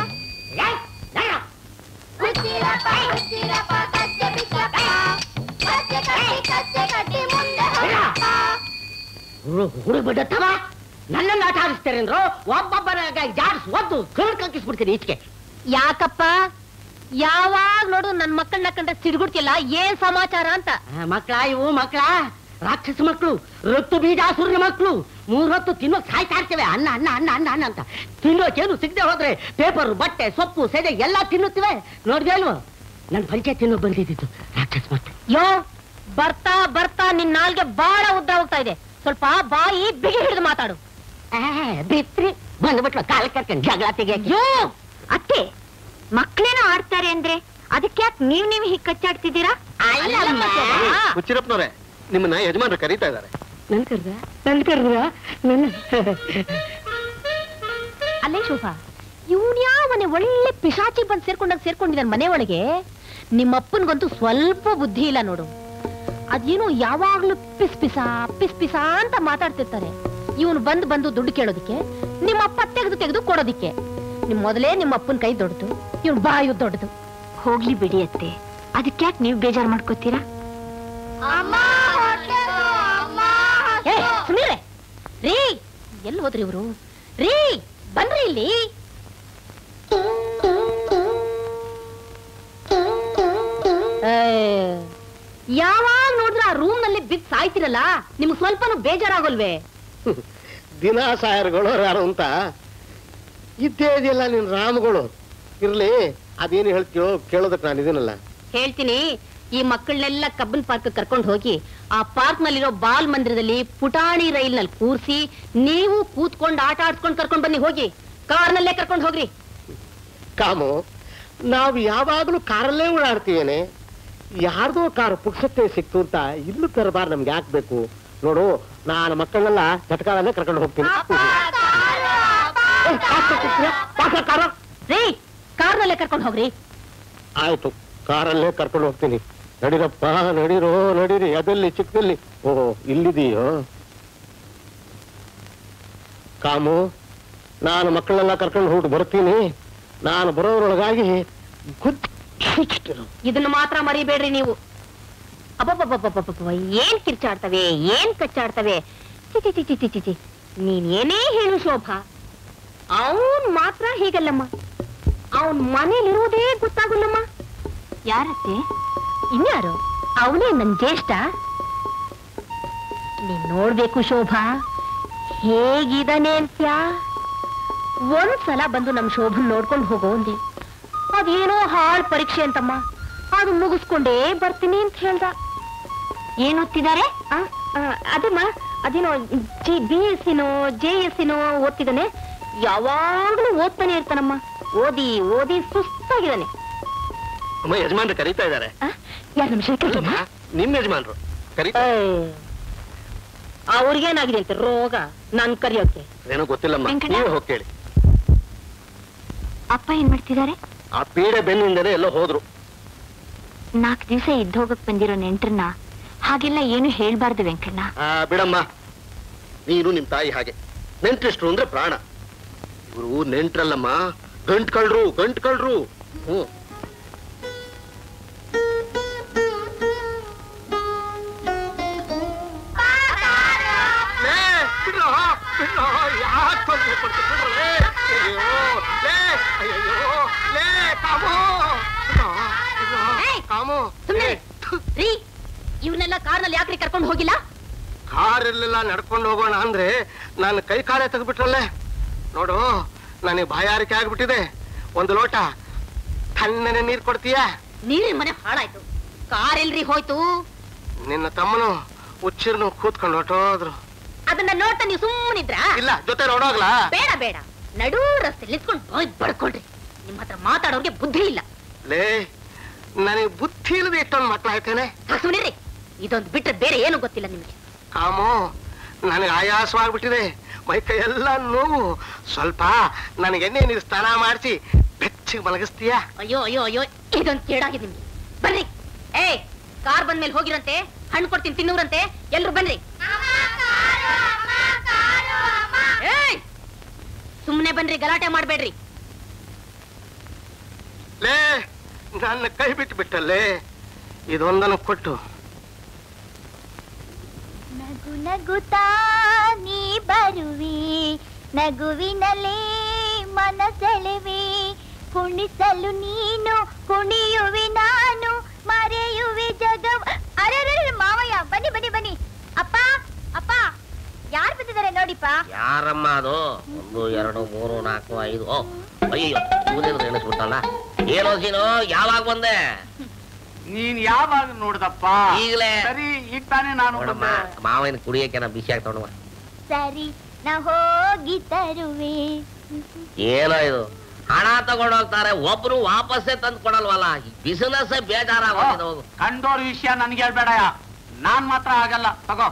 Speaker 7: ಹುಚ್ಚಿರಪ್ಪ ಹುಚ್ಚಿರಪ್ಪ ಕಚ್ಚೆ ಬಿದ್ದಪ್ಪ, ಕಚ್ಚೆ ಕಟ್ಟಿ ಮುಂದೆ ಹೋಗಪ್ಪ.
Speaker 9: ಹುಡುಗಬಿಡತ್ತವ ನನ್ನನ್ನು ಆಟ ಆಡಿಸ್ತಾರೆ ಅಂದ್ರು, ಒಬ್ಬೊಬ್ಬರ ಜಾಡ್ಸ್ ಒದ್ದು ಕಳ್ಕಂಕಿಸ್ಬಿಡ್ತೀನಿ ಈಚೆಗೆ.
Speaker 1: ಯಾಕಪ್ಪ ಯಾವಾಗ ನೋಡು ನನ್ ಮಕ್ಕಳನ್ನ ಕಂಡ್ರೆ ಸಿಡ್ಗುಡ್ತಿಲ್ಲ, ಏನ್ ಸಮಾಚಾರ ಅಂತ?
Speaker 9: ಮಕ್ಕಳ ಇವು ಮಕ್ಕಳ ರಾಕ್ಷಸ ಮಕ್ಕಳು, ರೊತ್ತು ಬೀಜಾಸುರನ ಮಕ್ಕಳು. 3 ಹೊತ್ತು ತಿನ್ನೋಕ್ ಸಾಯ್ತಾ ಇರ್ತೇವೆ. ಅನ್ನ ಅನ್ನ ಅನ್ನ ಅನ್ನ ಅನ್ನ ಅಂತ ತಿನ್ನೋಕೇನು ಸಿಗದೆ ಹೋದ್ರೆ ಪೇಪರ್, ಬಟ್ಟೆ, ಸೊಪ್ಪು, ಸೆದೆ ಎಲ್ಲ ತಿನ್ನುತ್ತವೆ. ನೋಡ್ದೆ ಅಲ್ವ ನನ್ ಪಂಚಾಯತ್ ತಿನ್ನೋ ಬಂದಿದ್ದು ರಾಕ್ಷಸ ಮಕ್ಕಳು.
Speaker 1: ಯೋ, ಬರ್ತಾ ಬರ್ತಾ ನಿನ್ ನಾಲ್ಗೆ ಬಾಳ ಉದ್ದ ಹೋಗ್ತಾ ಇದೆ. ಸ್ವಲ್ಪ ಬಾಯಿ ಬಿಗಿ ಹಿಡಿದು ಮಾತಾಡು.
Speaker 9: ಬಿತ್ರಿ ಬಂದ್ಬಿಟ್ಲು ಕಾಲ ಕರ್ಕೊಂಡು ಜಗಳ ತೆಗಿಯಕ್ಕೆ.
Speaker 1: ಯೋ ಅತ್ತೆ, ಮಕ್ಳೇನೋ ಆಡ್ತಾರೆ ಅಂದ್ರೆ ಅದಕ್ಕೆ ಯಾಕೆ ನೀವ್ ಹೀಗೆ ಕಚ್ಚಾಡ್ತಿದ್ದೀರಾ?
Speaker 4: ಹುಚ್ಚಿರಪ್ಪನವ್ರೆ, ನಿಮ್ಮನ್ನ ಯಜಮಾನರು ಕರೀತಾ ಇದ್ದಾರೆ.
Speaker 9: ನನ್ ಕರ್ದ್ರ
Speaker 1: ಅಲ್ಲೇ ಶೋಭಾ, ಇವನ್ ಯಾವನೆ ಒಳ್ಳೆ ಪಿಶಾಚಿ ಬಂದ್ ಸೇರ್ಕೊಂಡಿದ್ದಾನೆ ಮನೆ ಒಳಗೆ. ನಿಮ್ಮಪ್ಪನ್ಗಂತೂ ಸ್ವಲ್ಪ ಬುದ್ಧಿ ಇಲ್ಲ ನೋಡು. ಅದೇನೋ ಯಾವಾಗ್ಲೂ ಪಿಸ್ ಪಿಸಾ ಅಂತ ಮಾತಾಡ್ತಿರ್ತಾರೆ. ಇವನು ಬಂದು ದುಡ್ಡು ಕೇಳೋದಿಕ್ಕೆ, ನಿಮ್ಮಪ್ಪ ತೆಗೆದು ಕೊಡೋದಿಕ್ಕೆ. ಮೊದಲೇ ನಿಮ್ಮ ಅಪ್ಪನ ಕೈ ದೊಡ್ಡದು, ಇವನ್ ಬಾಯು ದೊಡ್ಡದು. ಹೋಗ್ಲಿ ಬಿಡಿ ಅತ್ತೆ, ಅದಕ್ಕೆ ಯಾಕೆ ನೀವು ಬೇಜಾರು ಮಾಡ್ಕೋತೀರಾ? ಸುಮೀರೆ ರೀ, ಎಲ್ಲಿ ಹೋದ್ರಿ ಇವ್ರು? ರೀ ಬನ್ರಿ ಇಲ್ಲಿ. ಯಾವಾಗ ನೋಡಿದ್ರೆ ಆ ರೂಮ್ ನಲ್ಲಿ ಬಿದ್ದು ಸಾಯ್ತಿರಲ್ಲ, ನಿಮ್ಗೆ ಸ್ವಲ್ಪನೂ ಬೇಜಾರಾಗಲ್ವೇ?
Speaker 4: ದಿನ ಸಾಯರ್ಗಳು ಯಾರು ಅಂತ ಇದ್ದೇ ಇದೆಯಲ್ಲ ನಿನ್ ರಾಮಗಳು. ಇರ್ಲಿ, ಅದೇನು ಹೇಳ್ತೀಯೋ ಕೇಳೋದಕ್ಕೆ ನಾನು ಇದೀನಲ್ಲ.
Speaker 1: ಹೇಳ್ತೀನಿ, ಈ ಮಕ್ಕಳನ್ನೆಲ್ಲ ಕಬ್ಬನ್ ಪಾರ್ಕ್ ಕರ್ಕೊಂಡು ಹೋಗಿ ಆ ಪಾರ್ಕ್ ನಲ್ಲಿರೋ ಬಾಲ್ ಮಂದಿರದಲ್ಲಿ ಪುಟಾಣಿ ರೈಲ್ನಲ್ಲಿ ಕೂರ್ಸಿ ನೀವು ಕೂತ್ಕೊಂಡು ಆಟ ಆಡ್ಸ್ಕೊಂಡು ಕರ್ಕೊಂಡು ಬನ್ನಿ. ಹೋಗಿ ಕಾರ್ನಲ್ಲೇ ಕರ್ಕೊಂಡು ಹೋಗ್ರಿ.
Speaker 4: ಕಾಮು, ನಾವು ಯಾವಾಗ್ಲೂ ಕಾರಲ್ಲೇ ಓಡಾಡ್ತೀವೇನೆ. ಯಾರ್ದೋ ಕಾರು ಪುಕ್ಸತ್ತೆ ಸಿಕ್ತು ಅಂತ ಇಲ್ಲೂ ತರಬಾರ್ ನಮ್ಗೆ ಹಾಕ್ಬೇಕು. ನೋಡು, ನಾನು ಮಕ್ಕಳನ್ನೆಲ್ಲ ಚಟಕಾರಲ್ಲೇ ಕರ್ಕೊಂಡು ಹೋಗ್ತೀನಿ.
Speaker 1: ರೀ, ಕಾರ್ನಲ್ಲೇ ಕರ್ಕೊಂಡು ಹೋಗ್ರಿ.
Speaker 4: ಆಯ್ತು, ಕಾರಲ್ಲೇ ಕರ್ಕೊಂಡು ಹೋಗ್ತೀನಿ. ನಡೀರಪ್ಪ, ನಡೀರೋ, ನಡೀರಿ. ಅದೆಲ್ಲಿ ಚಿಕ್ಕದಲ್ಲಿ? ಓಹೋ, ಇಲ್ಲಿದೀಯೋ ಕಾಮು? ನಾನು ಮಕ್ಕಳನ್ನೆಲ್ಲ ಕರ್ಕೊಂಡು ಹೋಗಿ ಬರ್ತೀನಿ. ನಾನು ಬರೋದ್ರೊಳಗಾಗಿ
Speaker 1: ಇದನ್ನು ಮಾತ್ರ ಮರಿಬೇಡ್ರಿ ನೀವು. ಅಬ್ಬಬ್ಬಬ್ಬಬ್ಬಬ್ಬ, ಏನ್ ಕಿರ್ಚಾಡ್ತವೆ, ಏನ್ ಕಚ್ಚಾಡ್ತವೆ. ಚಿಚಿ, ನೀನ್ ಏನೇ ಹೇಳು ಶೋಭಾ, ಅವನ್ ಮಾತ್ರ ಹೀಗಲ್ಲಮ್ಮ. ಅವನ್ ಮನೇಲಿರುವುದೇ ಗೊತ್ತಾಗಲ್ಲಮ್ಮ. ಯಾರತ್ತೆ? ಇನ್ಯಾರು? ಅವನೇ ನನ್ ಜ್ಯೇಷ್ಠ. ನೀನ್ ನೋಡ್ಬೇಕು ಶೋಭಾ, ಹೇಗಿದಾನೆ ಅಂತ್ಯ. ಒಂದ್ಸಲ ಬಂದು ನಮ್ ಶೋಭನ್ ನೋಡ್ಕೊಂಡು ಹೋಗೋ ಅಂದೆ. ಅದೇನೋ ಹಾಳ್ ಪರೀಕ್ಷೆ ಅಂತಮ್ಮ, ಅದು ಮುಗಿಸ್ಕೊಂಡೇ ಬರ್ತೀನಿ ಅಂತ ಹೇಳ್ದ. ಏನ್ ಓದ್ತಿದ್ದಾರೆ? ಅದಮ್ಮ, ಅದೇನೋ BSc-ನೋ JSc-ನೋ ಓದ್ತಿದ್ದಾನೆ. ಯಾವಾಗ್ಲೂ ಓದ್ತಾನೆ ಇರ್ತಾನಮ್ಮ. ಓದಿ ಓದಿ ಸುಸ್ತಾಗಿದ್ದಾನೆ.
Speaker 4: ಯಜಮಾನ್ರು ಕರೀತಾ ಇದ್ದಾರೆ.
Speaker 1: ಯಾರು ನಿಮಿಷ?
Speaker 4: ನಿಮ್ ಯಜಮಾನ್ರು ಕರೀತಾ.
Speaker 1: ಅವ್ರಿಗೇನಾಗಿದೆ ಅಂತ ರೋಗ ನಾನ್ ಕರಿಯೋಕೆ?
Speaker 4: ಏನೋ ಗೊತ್ತಿಲ್ಲಮ್ಮ, ನೀವೇ ಹೋಗಿ ಕೇಳಿ.
Speaker 1: ಅಪ್ಪ ಏನ್ ಮಾಡ್ತಿದ್ದಾರೆ?
Speaker 4: ಆ ಪೀಡೆ ಬೆನ್ನಿಂದಲೇ ಎಲ್ಲೋ ಹೋದ್ರು.
Speaker 1: 4 ದಿವಸ ಇದ್ದೋಗಕ್ ಬಂದಿರೋ ನೆಂಟ್ರನ್ನ ಹಾಗೆಲ್ಲ ಏನು ಹೇಳ್ಬಾರ್ದು ವೆಂಕಣ್ಣ.
Speaker 4: ಬಿಡಮ್ಮ, ನೀನು ನಿಮ್ ತಾಯಿ ಹಾಗೆ. ನೆಂಟ್ರಿಷ್ಟ್ರು ಅಂದ್ರೆ ಪ್ರಾಣ. ಇವರು ನೆಂಟ್ರಲ್ಲಮ್ಮ, ಗಂಟ್ಕಳ್ರು. ಹ್ಮ್.
Speaker 1: ಇವ್ರನ್ನೆಲ್ಲ ಕಾರ್ನಲ್ಲಿ ಯಾಕ್ರಿ ಕರ್ಕೊಂಡು ಹೋಗಿಲ್ಲ?
Speaker 4: ಕಾರಲ್ಲೆಲ್ಲ ನಡ್ಕೊಂಡು ಹೋಗೋಣ ಅಂದ್ರೆ ನಾನು ಕೈ ಕಾಲೇ ತೆಗೆದ್ಬಿಟ್ರಲ್ಲೇ. ನೋಡು, ನನಗೆ ಬಾಯಾರಿಕೆ ಆಗ್ಬಿಟ್ಟಿದೆ. ಒಂದು ಲೋಟ ತಣ್ಣನೆ ನೀರ್ ಕೊಡ್ತೀಯಾ?
Speaker 1: ನೀರಿನ ಮನೆ ಹಾಳಾಯ್ತು. ಕಾರ್ ಎಲ್ರಿ ಹೋಯ್ತು?
Speaker 4: ನಿನ್ನ ತಮ್ಮನು ಹುಚ್ಚಿರ್ನು ಕೂತ್ಕೊಂಡು ಹೊಟ್ಟೋದ್ರು.
Speaker 1: ಅದನ್ನ ನೋಡ್ತಾ ನೀವು ಸುಮ್ಮನಿದ್ರ?
Speaker 4: ಇಲ್ಲ, ಜೊತೆ ನೋಡೋಗ್ಲಾ?
Speaker 1: ಬೇಡ ಬೇಡ, ನಡೂ ರಸ್ತೆ ನಿಲ್ಸ್ಕೊಂಡು ಬಾಯ್ ಬಡ್ಕೊಳ್ರಿ. ನಿಮ್ ಹತ್ರ ಮಾತಾಡೋರ್ಗೆ ಬುದ್ಧಿ ಇಲ್ಲ.
Speaker 4: ಲೇ, ನನಗೆ ಬುದ್ಧಿ ಇಲ್ಲದೆ ಎಷ್ಟೊಂದು ಮಕ್ಕಳಾಯ್ತೇನೆ.
Speaker 1: ಸುಮ್ಮನಿರಿ, ಇದೊಂದು ಬಿಟ್ರೆ ಬೇರೆ ಏನು ಗೊತ್ತಿಲ್ಲ ನಿಮಗೆ.
Speaker 4: ಕಾಮು, ನನಗೆ ಆಯಾಸವಾಗ್ಬಿಟ್ಟಿದೆ. ಮೈ ಕೈ ಎಲ್ಲ ನೋವು. ಸ್ವಲ್ಪ ನನಗೆ ಎಣ್ಣೆ ನೀರು ಸ್ನಾನ ಮಾಡಿಸಿ ಬೆಚ್ಚಿಗೆ ಮಲಗಿಸ್ತೀಯಾ?
Speaker 1: ಅಯ್ಯೋ ಅಯ್ಯೋ ಅಯ್ಯೋ, ಇದೊಂದು ಕೇಡಾಗಿದೆ ನಿಮ್ಗೆ. ಬನ್ರಿ. ಕಾರ್ ಬಂದ್ಮೇಲೆ ಹೋಗಿರಂತೆ, ಹಣ್ಣು ಕೊಡ್ತೀನಿ ತಿನ್ನೂರಂತೆ. ಎಲ್ರು ಬನ್ರಿ. ಸುಮ್ನೆ ಬನ್ರಿ, ಗಲಾಟೆ ಮಾಡ್ಬೇಡ್ರಿ.
Speaker 4: ಲೇ, ನನ್ನ ಕೈ ಬಿಟ್ಟು ಬಿಟ್ಟಲ್ಲೇ. ಇದೊಂದನ್ನು ಕೊಟ್ಟು.
Speaker 7: ನಗು ನಗುತ್ತಾ ನೀ ಬರುವಿ, ನಗುವಿನಲ್ಲೇ ಮನಸೆಳೆವಿ. ಕುಣಿಸಲು ನೀನು, ಕುಣಿಯುವಿ ನಾನು, ಮರೆಯುವಿ ಜಗವ. ಅರೆ ಮಾವಯ್ಯ, ಬನ್ನಿ ಬನ್ನಿ ಬನ್ನಿ. ಅಪ್ಪ ಅಪ್ಪ, ಯಾರು ಬಂದಿದ್ದಾರೆ ನೋಡಿಪ್ಪ.
Speaker 9: ಯಾರಮ್ಮ ಅದು? 1 2 3 4 5. ಅಯ್ಯೋ, ಎಣಿಸ್ಬಿಟ್ಟಲ್ಲ. ಏನೋ ಸೀನು, ಯಾವಾಗ ಬಂದೆ?
Speaker 8: ನೀನ್ ಯಾವಾಗ ನೋಡ್ದಪ್ಪ?
Speaker 9: ಈಗಲೇ.
Speaker 8: ಸರಿ, ಈಗ ತಾನೇ ನಾನು
Speaker 9: ಮಾವನ ಕುಡಿಯಕ್ಕೆ ನಾ ಬಿಸಿ ಆಗ್ತವ.
Speaker 7: ಸರಿ, ನಾ ಹೋಗಿ ತರುವೆ.
Speaker 9: ಏನೋ ಇದು, ಹಣ ತಗೊಂಡೋಗ್ತಾರೆ, ಒಬ್ರು ವಾಪಸ್ಸೇ ತಂದು ಕೊಡಲ್ವಲ್ಲ. ಬಿಸಿನೆಸ್ ಬೇಜಾರಾಗೋಗಿದೆ. ಹೋಗು.
Speaker 8: ಕಂಡೋರ್ ವಿಷಯ ನನ್ಗೆ ಹೇಳ್ಬೇಡ. ನಾನ್ ಮಾತ್ರ ಆಗಲ್ಲ, ತಗೋ.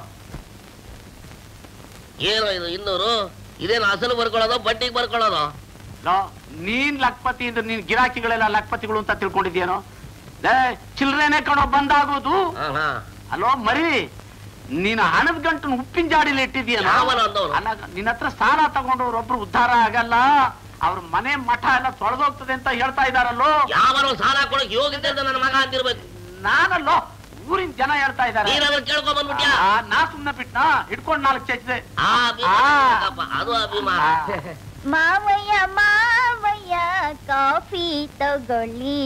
Speaker 9: ಏನೋ ಇದು 200? ಇದೇನು ಅಸಲು ಬರ್ಕೊಳ್ಳೋದು, ಬಡ್ಡಿಗೆ ಬರ್ಕೊಳ್ಳೋದು?
Speaker 8: ನೀನ್ ಲಕ್ಪತಿ ಅಂದ್ರೆ ನೀನ್ ಗಿರಾಕಿಗಳೆಲ್ಲ ಲಕ್ಪತಿಗಳು ಅಂತ ತಿಳ್ಕೊಂಡಿದ್ಯೇನೋ? ಚಿಲ್ರೆನೆ ಕಣೋ ಬಂದಾಗೋದು. ಅಲೋ ಮರಿ, ನೀನು ಹಣದ ಗಂಟನ್ನು ಉಪ್ಪಿನ ಜಾಡಿಲಿ ಇಟ್ಟಿದ್ಯಲ್ಲ. ನಿನ್ನ ಹತ್ರ ಸಾಲ ತಗೊಂಡವ್ರು ಒಬ್ರು ಉದ್ಧಾರ ಆಗಲ್ಲ. ಅವ್ರ ಮನೆ ಮಠ ಎಲ್ಲ ತೊಳೆದೋಗ್ತದೆ ಅಂತ ಹೇಳ್ತಾ ಇದಾರಲ್ಲೋ.
Speaker 9: ಯಾವ ಸಾಲ ಕೊಡಕ್ ಯೋಗ್ಯತೆ ಅಂತ ನನ್ನ ಮಗ ಅಂತಿರ್ಬೇಕು.
Speaker 8: ನಾನಲ್ಲೋ, ಊರಿನ ಜನ ಹೇಳ್ತಾ ಇದ್ದಾರೆ.
Speaker 9: ಕೇಳ್ಕೊಂಡ್ ಬಂದ್ಬಿಟ್ಯಾ?
Speaker 8: ನಾ ಸುಮ್ನೆ ಬಿಟ್ನಾ, ಹಿಡ್ಕೊಂಡ್ 4 ಚಚ್ಚಿದೆ.
Speaker 9: ಅದು ಅಭಿಮಾನ.
Speaker 7: ಮಾವಯ್ಯ ಮಾವಯ್ಯ, ಕಾಫಿ ತಗೊಳ್ಳಿ.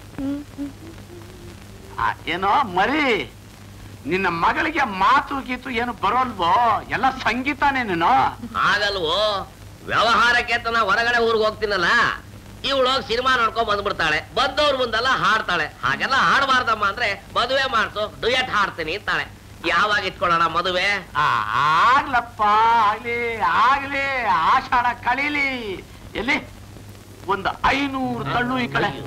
Speaker 8: ಏನೋ ಮರಿ, ನಿನ್ನ ಮಗಳಿಗೆ ಮಾತು ಗೀತು ಏನು ಬರೋಲ್ವೋ? ಎಲ್ಲ ಸಂಗೀತನೇ ನೀನು.
Speaker 9: ಆಗಲ್ವೋ, ವ್ಯವಹಾರಕ್ಕೆ ಅಂತ ನಾ ಹೊರಗಡೆ ಊರಿಗೆ ಹೋಗ್ತೀನಲ್ಲ,
Speaker 10: ಇವಳೋಗಿ ಸಿನಿಮಾ ನೋಡ್ಕೊಂಡ್ ಬಂದ್ಬಿಡ್ತಾಳೆ. ಬಂದವ್ರ ಮುಂದೆಲ್ಲ ಹಾಡ್ತಾಳೆ. ಹಾಗೆಲ್ಲ ಹಾಡಬಾರ್ದಮ್ಮ ಅಂದ್ರೆ ಮದುವೆ ಮಾಡ್ಸು, ಡುಯೆಟ್ ಹಾಡ್ತೀನಿ ಅಂತಾಳೆ. ಯಾವಾಗ ಇಟ್ಕೊಳ್ಳೋಣ ಮದುವೆ?
Speaker 8: ಆಗ್ಲಪ್ಪ, ಆಗ್ಲಿ ಆಷಾಢ ಕಳೀಲಿ. ಎಲ್ಲಿ ಒಂದು 500 ತಳ್ಳು ಈ ಕಡೆ.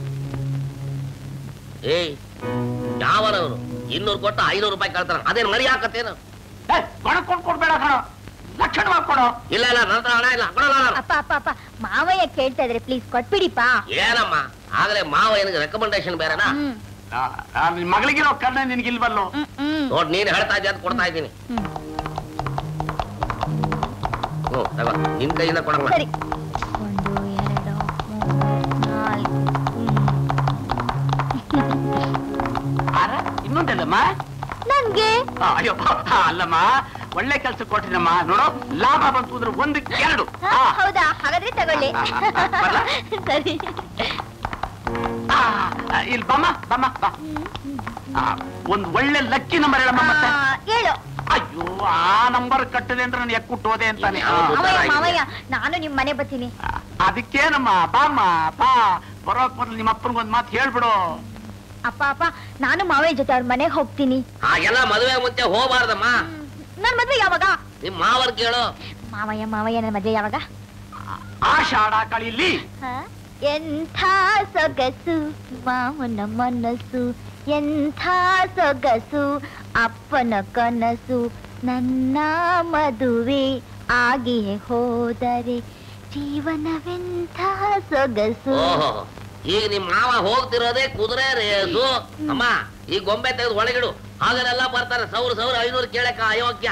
Speaker 10: ಏಯ್ ಯಾವನವರು 200 ಕೊಟ್ಟು 500 ರೂಪಾಯಿ ಕಳ್ತಾರ? ಅದೇನು ಮರಿ ಹಾಕತ್ತೇನು?
Speaker 8: ಬಡ್ಕೊಂಡ್ ಕೊಡ್ಬೇಡ ಕಣ, ಲಕ್ಷಣವಾಗಿ ಕೊಡು.
Speaker 10: ಇಲ್ಲ ಇಲ್ಲ, ನನ್ನ ಹತ್ರ ಹಣ ಇಲ್ಲ, ಕೊಡಲ್ಲ.
Speaker 1: ಅಪ್ಪ ಅಪ್ಪ ಅಪ್ಪ ಮಾವಯ್ಯ ಕೇಳ್ತಾ ಇದ್ರೆ ಪ್ಲೀಸ್ ಕೊಟ್ಬಿಡಿಪ್ಪ.
Speaker 10: ಏನಮ್ಮ ಆಗಲೇ ಮಾವ ಏನಿಗೆ ರೆಕಮೆಂಡೇಶನ್ ಬೇರೆನಾ?
Speaker 8: ನಿನ್ ಮಗಳಿಗಿರೋ ಕಣ್ಣ ನಿನ್ಗಿಲ್ವಲ್ಲೋ?
Speaker 10: ನೋಡ್ ನೀನ್ ಹೇಳ್ತಾ ಇದ್ದೆ ಅಂತ ಕೊಡ್ತಾ ಇದ್ದೀನಿ. ತಗೋ, ನಿನ್ ಕೈಯಿಂದ ಕೊಡಮ್ಮ.
Speaker 1: ಸರಿ, 1 2 3 4.
Speaker 8: ಇನ್ನೊಂದಲ್ಲಮ್ಮ
Speaker 1: ನನ್ಗೆ
Speaker 8: ಅಯ್ಯೋ ಅಲ್ಲಮ್ಮ, ಒಳ್ಳೆ ಕೆಲ್ಸ ಕೊಟ್ಟಿನಮ್ಮ. ನೋಡು, ಲಾಭ ಬಂತು ಅಂದ್ರೆ 1ಕ್ಕೆ 2.
Speaker 1: ಹೌದಾ? ಹಾಗಾದ್ರೆ ತಗೊಳ್ಳಿ. ಸರಿ,
Speaker 8: ಇಲ್ಲಿ ಬಮ್ಮ ಬಮ್ಮ ಬಾ. ಒಂದ್ ಒಳ್ಳೆ ಲಕ್ಕಿ ನಂಬರ್ ಹೇಳಮ್ಮ. ಮತ್ತೆ
Speaker 1: ಹೇಳು.
Speaker 8: ಅಯ್ಯೋ, ಆ ನಂಬರ್ ಕಟ್ಟದೆ ಅಂದ್ರೆ ನಾನು ಎಕ್ಕುಟ್ಟು ಹೋದೆ ಅಂತಾನೆ.
Speaker 1: ಮಾವಯ್ಯ, ನಾನು ನಿಮ್ ಮನೆ ಬರ್ತೀನಿ.
Speaker 8: ಅದಕ್ಕೇನಮ್ಮ, ಬಾಮ್ಮ ಬಾ. ಬರೋಕ್ ಮೊದ್ಲು ನಿಮ್ಮ ಅಪ್ಪನಿಗೊಂದ್ ಮಾತು ಹೇಳ್ಬಿಡು.
Speaker 1: ಅಪ್ಪ ಅಪ್ಪ, ನಾನು ಮಾವಯ್ಯ ಜೊತೆ ಅವ್ರ ಮನೆಗೆ ಹೋಗ್ತೀನಿ.
Speaker 10: ಹಾಗೆಲ್ಲ ಮದುವೆ ಮುಂಚೆ ಹೋಗ್ಬಾರ್ದಮ್ಮ.
Speaker 1: ನನ್ ಮದ್ವೆ ಯಾವಾಗ?
Speaker 10: ನಿಮ್ ಮಾವರ್ ಕೇಳು.
Speaker 1: ಮಾವಯ್ಯ ನನ್ ಮದ್ವೆ ಯಾವಾಗ?
Speaker 8: ಆಷಾಢ ಕಳೀಲಿ.
Speaker 1: ಎಂಥ ಸೊಗಸು ಮಾವನ ಮನಸ್ಸು, ಎಂಥ ಸೊಗಸು ಅಪ್ಪನ ಕನಸು, ನನ್ನ ಮದುವೆ ಆಗಿಯೇ ಹೋದರೆ ಜೀವನವೆಂಥ ಸೊಗಸು.
Speaker 10: ಓಹೋ, ಈಗ ನಿಮ್ ಮಾವ ಹೋಗ್ತಿರೋದೇ ಕುದುರೆ ರೇಸು. ಅಮ್ಮ, ಈ ಗೊಂಬೆ ತೆಗೆದು ಒಳಗಿಡು. ಹಾಗಲೆಲ್ಲ ಬರ್ತಾರೆ ಸೌರು 500 ಕೇಳಕ್ಕ ಅಯೋಗ್ಯ.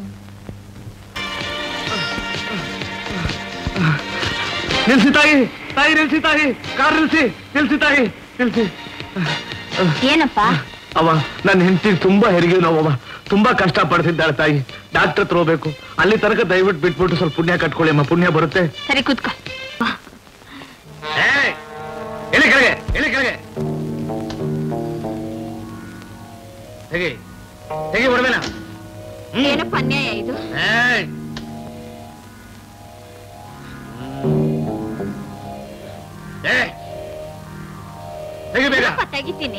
Speaker 3: ನಿಲ್ಸಿ ತಾಯಿ, ತಾಯಿ ನಿಲ್ಸಿ ತಾಯಿ, ಕಾರ್ ನಿಲ್ಸಿ, ನಿಲ್ಸಿ ತಾಯಿ, ನಿಲ್ಸಿ.
Speaker 1: ಏನಪ್ಪ?
Speaker 3: ಅವ ನನ್ನ ಹೆಂಡತಿಗೆ ತುಂಬಾ ಹೆರಿಗೆ ನೋವವ, ತುಂಬಾ ಕಷ್ಟ ಪಡ್ತಿದ್ದಾಳೆ ತಾಯಿ. ಡಾಕ್ಟರ್ ಹತ್ರ ಹೋಗ್ಬೇಕು. ಅಲ್ಲಿ ತನಕ ದಯವಿಟ್ಟು ಬಿಟ್ಬಿಟ್ಟು ಸ್ವಲ್ಪ ಪುಣ್ಯ ಕಟ್ಕೊಳ್ಳಿ ಅಮ್ಮ, ಪುಣ್ಯ ಬರುತ್ತೆ.
Speaker 1: ಸರಿ, ಕೂತ್ಕೋ.
Speaker 3: ಎಲ್ಲಿ ಕೆಳಗೆ, ಎಲ್ಲಿ ಕೆಳಗೆ. ಹೇಗೆ ಹೇಗೆ ಹೊರಬೇನ?
Speaker 1: ಏನಪ್ಪ ಅನ್ಯಾಯ ಇದು?
Speaker 3: ಹೇಗೆ ಬೇಗ
Speaker 1: ತೆಗಿತೀನಿ.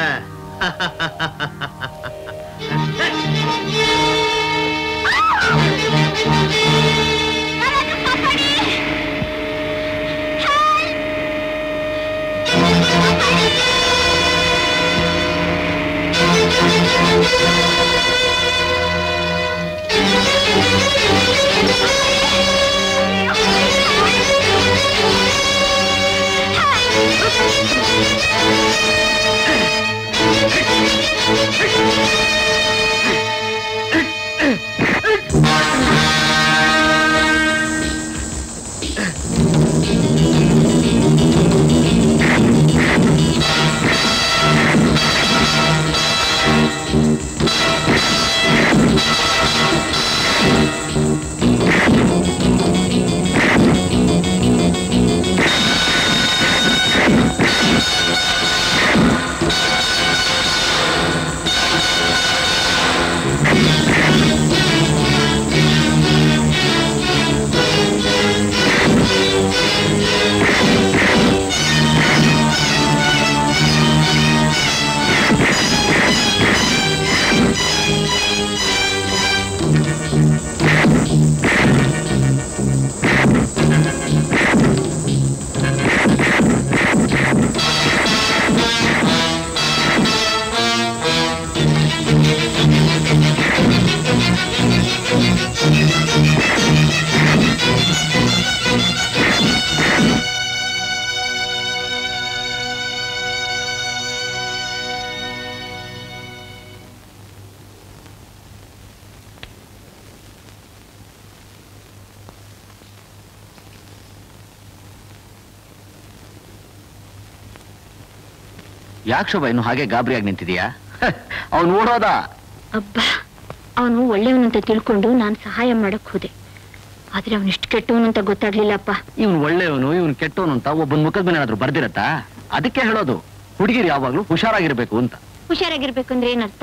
Speaker 3: ಯಾಕೆ ಶೋಭಾ ಇನ್ನು ಹಾಗೆ ಗಾಬರಿಯಾಗಿ ನಿಂತಿದೀಯಾ? ಅವನು ಓಡೋದ.
Speaker 1: ಅಬ್ಬಾ, ಅವನು ಒಳ್ಳೆಯವನಂತ ತಿಳ್ಕೊಂಡು ನಾನು ಸಹಾಯ ಮಾಡಕ್ ಹೋದೆ. ಆದ್ರೆ ಅವನಿಷ್ಟು ಕೆಟ್ಟವನು ಅಂತ ಗೊತ್ತಾಗ್ಲಿಲ್ಲಪ್ಪ.
Speaker 3: ಇವನು ಒಳ್ಳೆಯವನು, ಇವನು ಕೆಟ್ಟವನು ಅಂತ ಒಬ್ಬನ ಮುಖದ ಮೇಲೆ ಏನಾದ್ರು ಬರ್ದಿರತ್ತಾ? ಅದಕ್ಕೆ ಹೇಳೋದು ಹುಡುಗಿರು ಯಾವಾಗ್ಲೂ ಹುಷಾರಾಗಿರ್ಬೇಕು ಅಂತ.
Speaker 1: ಹುಷಾರಾಗಿರ್ಬೇಕು ಅಂದ್ರೆ ಏನರ್ಥ?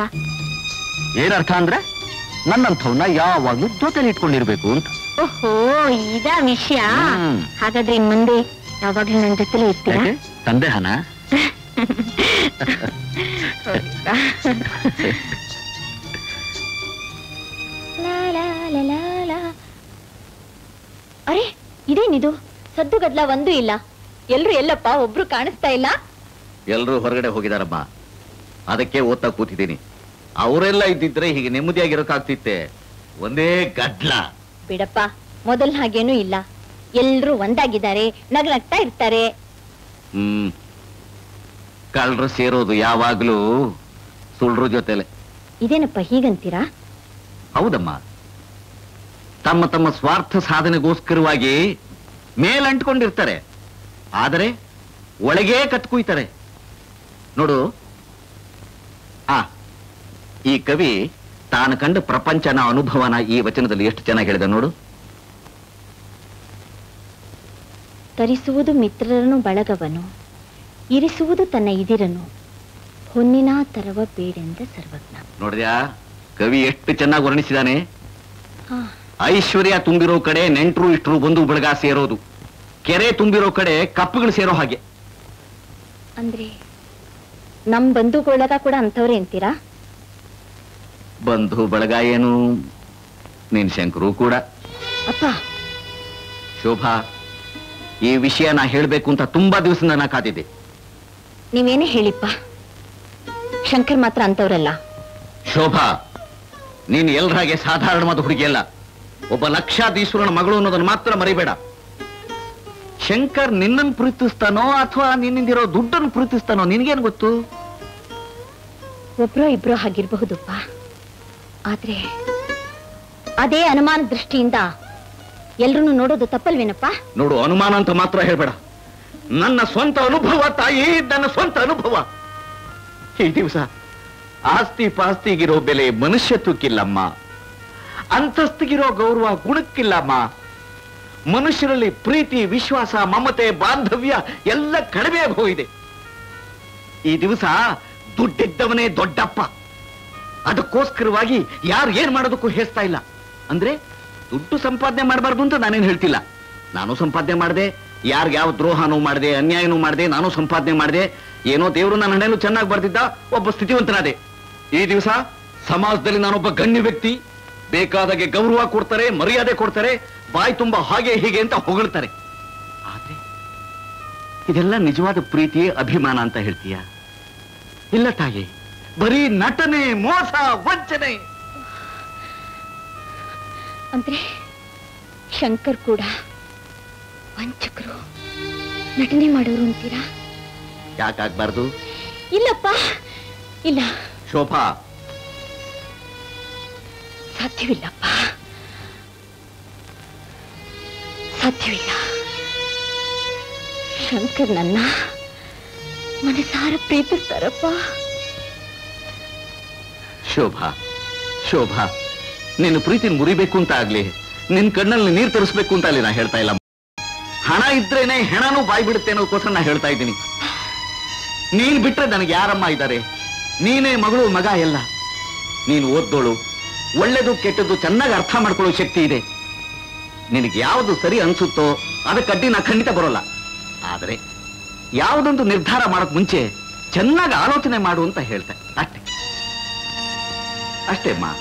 Speaker 3: ಏನರ್ಥ ಅಂದ್ರೆ ನನ್ನಂಥವ್ನ ಯಾವಾಗ್ಲೂ ಜೊತೆಲಿ ಇಟ್ಕೊಂಡಿರ್ಬೇಕು ಅಂತ.
Speaker 1: ಓಹೋ, ಇದಾ ವಿಷಯ. ಹಾಗಾದ್ರೆ ಇನ್ ಮುಂದೆ ಯಾವಾಗ್ಲೂ ನನ್ನ ಜೊತೆಲೇ ಇರ್ತೀರಾ?
Speaker 3: ಸಂದೇಹನ?
Speaker 1: ಅರೆ ಇದೇನಿದು ಸದ್ದು ಗದ್ಲ ಒಂದೂ ಇಲ್ಲ. ಎಲ್ರು ಎಲ್ಲಪ್ಪ, ಒಬ್ರು ಕಾಣಿಸ್ತಾ ಇಲ್ಲ.
Speaker 5: ಎಲ್ರೂ ಹೊರಗಡೆ ಹೋಗಿದಾರಮ್ಮ, ಅದಕ್ಕೆ ಓದ್ತಾ ಕೂತಿದ್ದೀನಿ. ಅವರೆಲ್ಲ ಇದ್ದಿದ್ರೆ ಹೀಗೆ ನೆಮ್ಮದಿಯಾಗಿರೋಕಾಗ್ತಿತ್ತೆ. ಒಂದೇ ಗದ್ಲ.
Speaker 1: ಬಿಡಪ್ಪ, ಮೊದಲ್ ಹಾಗೇನೂ ಇಲ್ಲ. ಎಲ್ರು ಒಂದಾಗಿದ್ದಾರೆ, ನಗ್ನಗ್ತಾ ಇರ್ತಾರೆ.
Speaker 5: ಕಳ್ಳರು ಸೇರೋದು ಯಾವಾಗ್ಲೂ ಸುಳ್ರು ಜೊತೆಲೆ.
Speaker 1: ಇದೇನಪ್ಪ ಹೀಗಂತೀರಾ?
Speaker 5: ಹೌದಮ್ಮ, ತಮ್ಮ ತಮ್ಮ ಸ್ವಾರ್ಥ ಸಾಧನೆಗೋಸ್ಕರವಾಗಿ ಮೇಲಂಟ್ಕೊಂಡಿರ್ತಾರೆ, ಆದರೆ ಒಳಗೇ ಕತ್ಕುಯ್ತಾರೆ. ನೋಡು, ಈ ಕವಿ ತಾನು ಕಂಡ ಪ್ರಪಂಚನ ಅನುಭವನ ಈ ವಚನದಲ್ಲಿ ಎಷ್ಟು ಚೆನ್ನಾಗಿ ಹೇಳಿದ ನೋಡು.
Speaker 1: ತರಿಸುವುದು ಮಿತ್ರರನ್ನು ಬಳಗವನು, ಇರಿಸುವುದು ತನ್ನ ಇದಿರನು, ಹೊನ್ನಿನ ತರವ ಬೇಡೆಂದ ಸರ್ವಜ್ಞ.
Speaker 5: ನೋಡಿದ್ಯಾ ಕವಿ ಎಷ್ಟು ಚೆನ್ನಾಗಿ ವರ್ಣಿಸಿದಾನೆ.
Speaker 1: ಹಾ,
Speaker 5: ಐಶ್ವರ್ಯ ತುಂಬಿರೋ ಕಡೆ ನೆಂಟರು ಇಷ್ಟರು ಬಂದು ಬಳಗ ಸೇರೋದು, ಕೆರೆ ತುಂಬಿರೋ ಕಡೆ ಕಪ್ಪುಗಳು ಸೇರೋ ಹಾಗೆ.
Speaker 1: ಅಂದ್ರೆ ನಮ್ ಬಂಧುಗೊಳಗ ಕೂಡ ಅಂತವ್ರೆ ಅಂತೀರಾ?
Speaker 5: ಬಂಧು ಬಳಗ ಏನು, ನಿನ್ ಶಂಕರು ಕೂಡ.
Speaker 1: ಅಪ್ಪ,
Speaker 5: ಶೋಭಾ, ಈ ವಿಷಯ ನಾ ಹೇಳ್ಬೇಕು ಅಂತ ತುಂಬಾ ದಿವಸದಿಂದ ನಾ ಕಾದಿದ್ದೆ.
Speaker 1: ನೀವೇನೇ ಹೇಳಿಪ್ಪ, ಶಂಕರ್ ಮಾತ್ರ ಅಂತವ್ರಲ್ಲ.
Speaker 5: ಶೋಭಾ, ನೀನು ಎಲ್ರಾಗೆ ಸಾಧಾರಣವಾದ ಹುಡುಗಿಯಲ್ಲ, ಒಬ್ಬ ಲಕ್ಷಾಧೀಶ್ವರನ ಮಗಳು ಅನ್ನೋದನ್ನ ಮಾತ್ರ ಮರಿಬೇಡ. ಶಂಕರ್ ನಿನ್ನನ್ನು ಪ್ರೀತಿಸ್ತಾನೋ ಅಥವಾ ನಿನ್ನಿಂದಿರೋ ದುಡ್ಡನ್ನು ಪ್ರೀತಿಸ್ತಾನೋ ನಿನ್ಗೇನು ಗೊತ್ತು?
Speaker 1: ಒಬ್ರೋ ಇಬ್ರೋ ಹಾಗಿರ್ಬಹುದಪ್ಪ, ಆದ್ರೆ ಅದೇ ಅನುಮಾನ ದೃಷ್ಟಿಯಿಂದ ಎಲ್ರನ್ನು ನೋಡೋದು ತಪ್ಪಲ್ವೇನಪ್ಪ?
Speaker 5: ನೋಡು, ಅನುಮಾನ ಅಂತ ಮಾತ್ರ ಹೇಳ್ಬೇಡ. ನನ್ನ ಸ್ವಂತ ಅನುಭವ ತಾಯಿ, ನನ್ನ ಸ್ವಂತ ಅನುಭವ. ಈ ದಿವಸ ಆಸ್ತಿ ಪಾಸ್ತಿಗಿರೋ ಬೆಲೆ ಮನುಷ್ಯತ್ವಕ್ಕಿಲ್ಲಮ್ಮ, ಅಂತಸ್ತಿಗಿರೋ ಗೌರವ ಗುಣಕ್ಕಿಲ್ಲಮ್ಮ. ಮನುಷ್ಯರಲ್ಲಿ ಪ್ರೀತಿ, ವಿಶ್ವಾಸ, ಮಮತೆ, ಬಾಂಧವ್ಯ ಎಲ್ಲ ಕಡಿಮೆ ಆಗಿ ಹೋಗಿದೆ. ಈ ದಿವಸ ದುಡ್ಡಿದ್ದವನೇ ದೊಡ್ಡಪ್ಪ. ಅದಕ್ಕೋಸ್ಕರವಾಗಿ ಯಾರು ಏನ್ ಮಾಡೋದಕ್ಕೂ ಹೇಸ್ತಾ ಇಲ್ಲ. ಅಂದ್ರೆ ದುಡ್ಡು ಸಂಪಾದನೆ ಮಾಡಬಾರ್ದು ಅಂತ ನಾನೇನು ಹೇಳ್ತಿಲ್ಲ. ನಾನು ಸಂಪಾದನೆ ಮಾಡಿದೆ, ಯಾರಿಗೆ ಯಾವ ದ್ರೋಹನೂ ಮಾಡಿದೆ, ಅನ್ಯಾಯನೂ ಮಾಡಿದೆ, ನಾನು ಸಂಪಾದನೆ ಮಾಡಿದೆ. ಏನೋ ದೇವರು ನನ್ನ ಹಣೆಯಲ್ಲೂ ಚೆನ್ನಾಗಿ ಬರ್ತಿದ್ದ, ಒಬ್ಬ ಸ್ಥಿತಿವಂತನಾದೆ. ಈ ದಿವಸ ಸಮಾಜದಲ್ಲಿ ನಾನೊಬ್ಬ ಗಣ್ಯ ವ್ಯಕ್ತಿ. ಬೇಕಾದಾಗೆ ಗೌರವ ಕೊಡ್ತಾರೆ, ಮರ್ಯಾದೆ ಕೊಡ್ತಾರೆ, ಬಾಯಿ ತುಂಬಾ ಹಾಗೆ ಹೀಗೆ ಅಂತ ಹೊಗಳ್ತಾರೆ. ಆದ್ರೆ ಇದೆಲ್ಲ ನಿಜವಾದ ಪ್ರೀತಿ, ಅಭಿಮಾನ ಅಂತ ಹೇಳ್ತೀಯ? ಇಲ್ಲ ತಾಯಿ, ಬರೀ ನಟನೆ, ಮೋಸ, ವಂಚನೆ.
Speaker 1: ಅಂದ್ರೆ ಶಂಕರ್ ಕೂಡ ವಂಚಕರು, ನಟನೆ ಮಾಡೋರು ಅಂತೀರಾ?
Speaker 5: ಯಾಕಾಗ್ಬಾರ್ದು?
Speaker 1: ಇಲ್ಲಪ್ಪ, ಇಲ್ಲ.
Speaker 5: ಶೋಭಾ,
Speaker 1: ಸಾಧ್ಯವಿಲ್ಲಪ್ಪ, ಸಾಧ್ಯವಿಲ್ಲ. ಶಂಕರ್ ನನ್ನ ಮನಸಾರ ಪ್ರೀತಿಸ್ತಾರಪ್ಪ.
Speaker 5: ಶೋಭಾ, ಶೋಭಾ, ನಿನ್ನ ಪ್ರೀತಿನ ಮುರಿಬೇಕು ಅಂತ ಆಗ್ಲಿ, ನಿನ್ ಕಣ್ಣಲ್ಲಿ ನೀರು ತರಿಸ್ಬೇಕು ಅಂತ ಅಲ್ಲಿ ನಾ ಹೇಳ್ತಾ ಇಲ್ಲ. ಹಣ ಇದ್ರೇನೆ ಹೆಣನೂ ಬಾಯಿ ಬಿಡುತ್ತೆ ಅನ್ನೋದಕ್ಕೋಸ್ಕರ ನಾ ಹೇಳ್ತಾ ಇದ್ದೀನಿ. ನೀನ್ ಬಿಟ್ರೆ ನನಗೆ ಯಾರಮ್ಮ ಇದ್ದಾರೆ? ನೀನೇ ಮಗಳು, ಮಗ ಎಲ್ಲ. ನೀನು ಓದ್ದೋಳು, ಒಳ್ಳೇದು ಕೆಟ್ಟದ್ದು ಚೆನ್ನಾಗಿ ಅರ್ಥ ಮಾಡ್ಕೊಳ್ಳೋ ಶಕ್ತಿ ಇದೆ. ನಿನಗೆ ಯಾವುದು ಸರಿ ಅನ್ಸುತ್ತೋ ಅದಕ್ಕೆ ಅಡ್ಡಿ ನಾ ಖಂಡಿತ ಬರೋಲ್ಲ. ಆದ್ರೆ ಯಾವುದೊಂದು ನಿರ್ಧಾರ ಮಾಡಕ್ ಮುಂಚೆ ಚೆನ್ನಾಗಿ ಆಲೋಚನೆ ಮಾಡು ಅಂತ ಹೇಳ್ತೆ ಅಷ್ಟೇ. ಅಷ್ಟೇ ಅಮ್ಮ.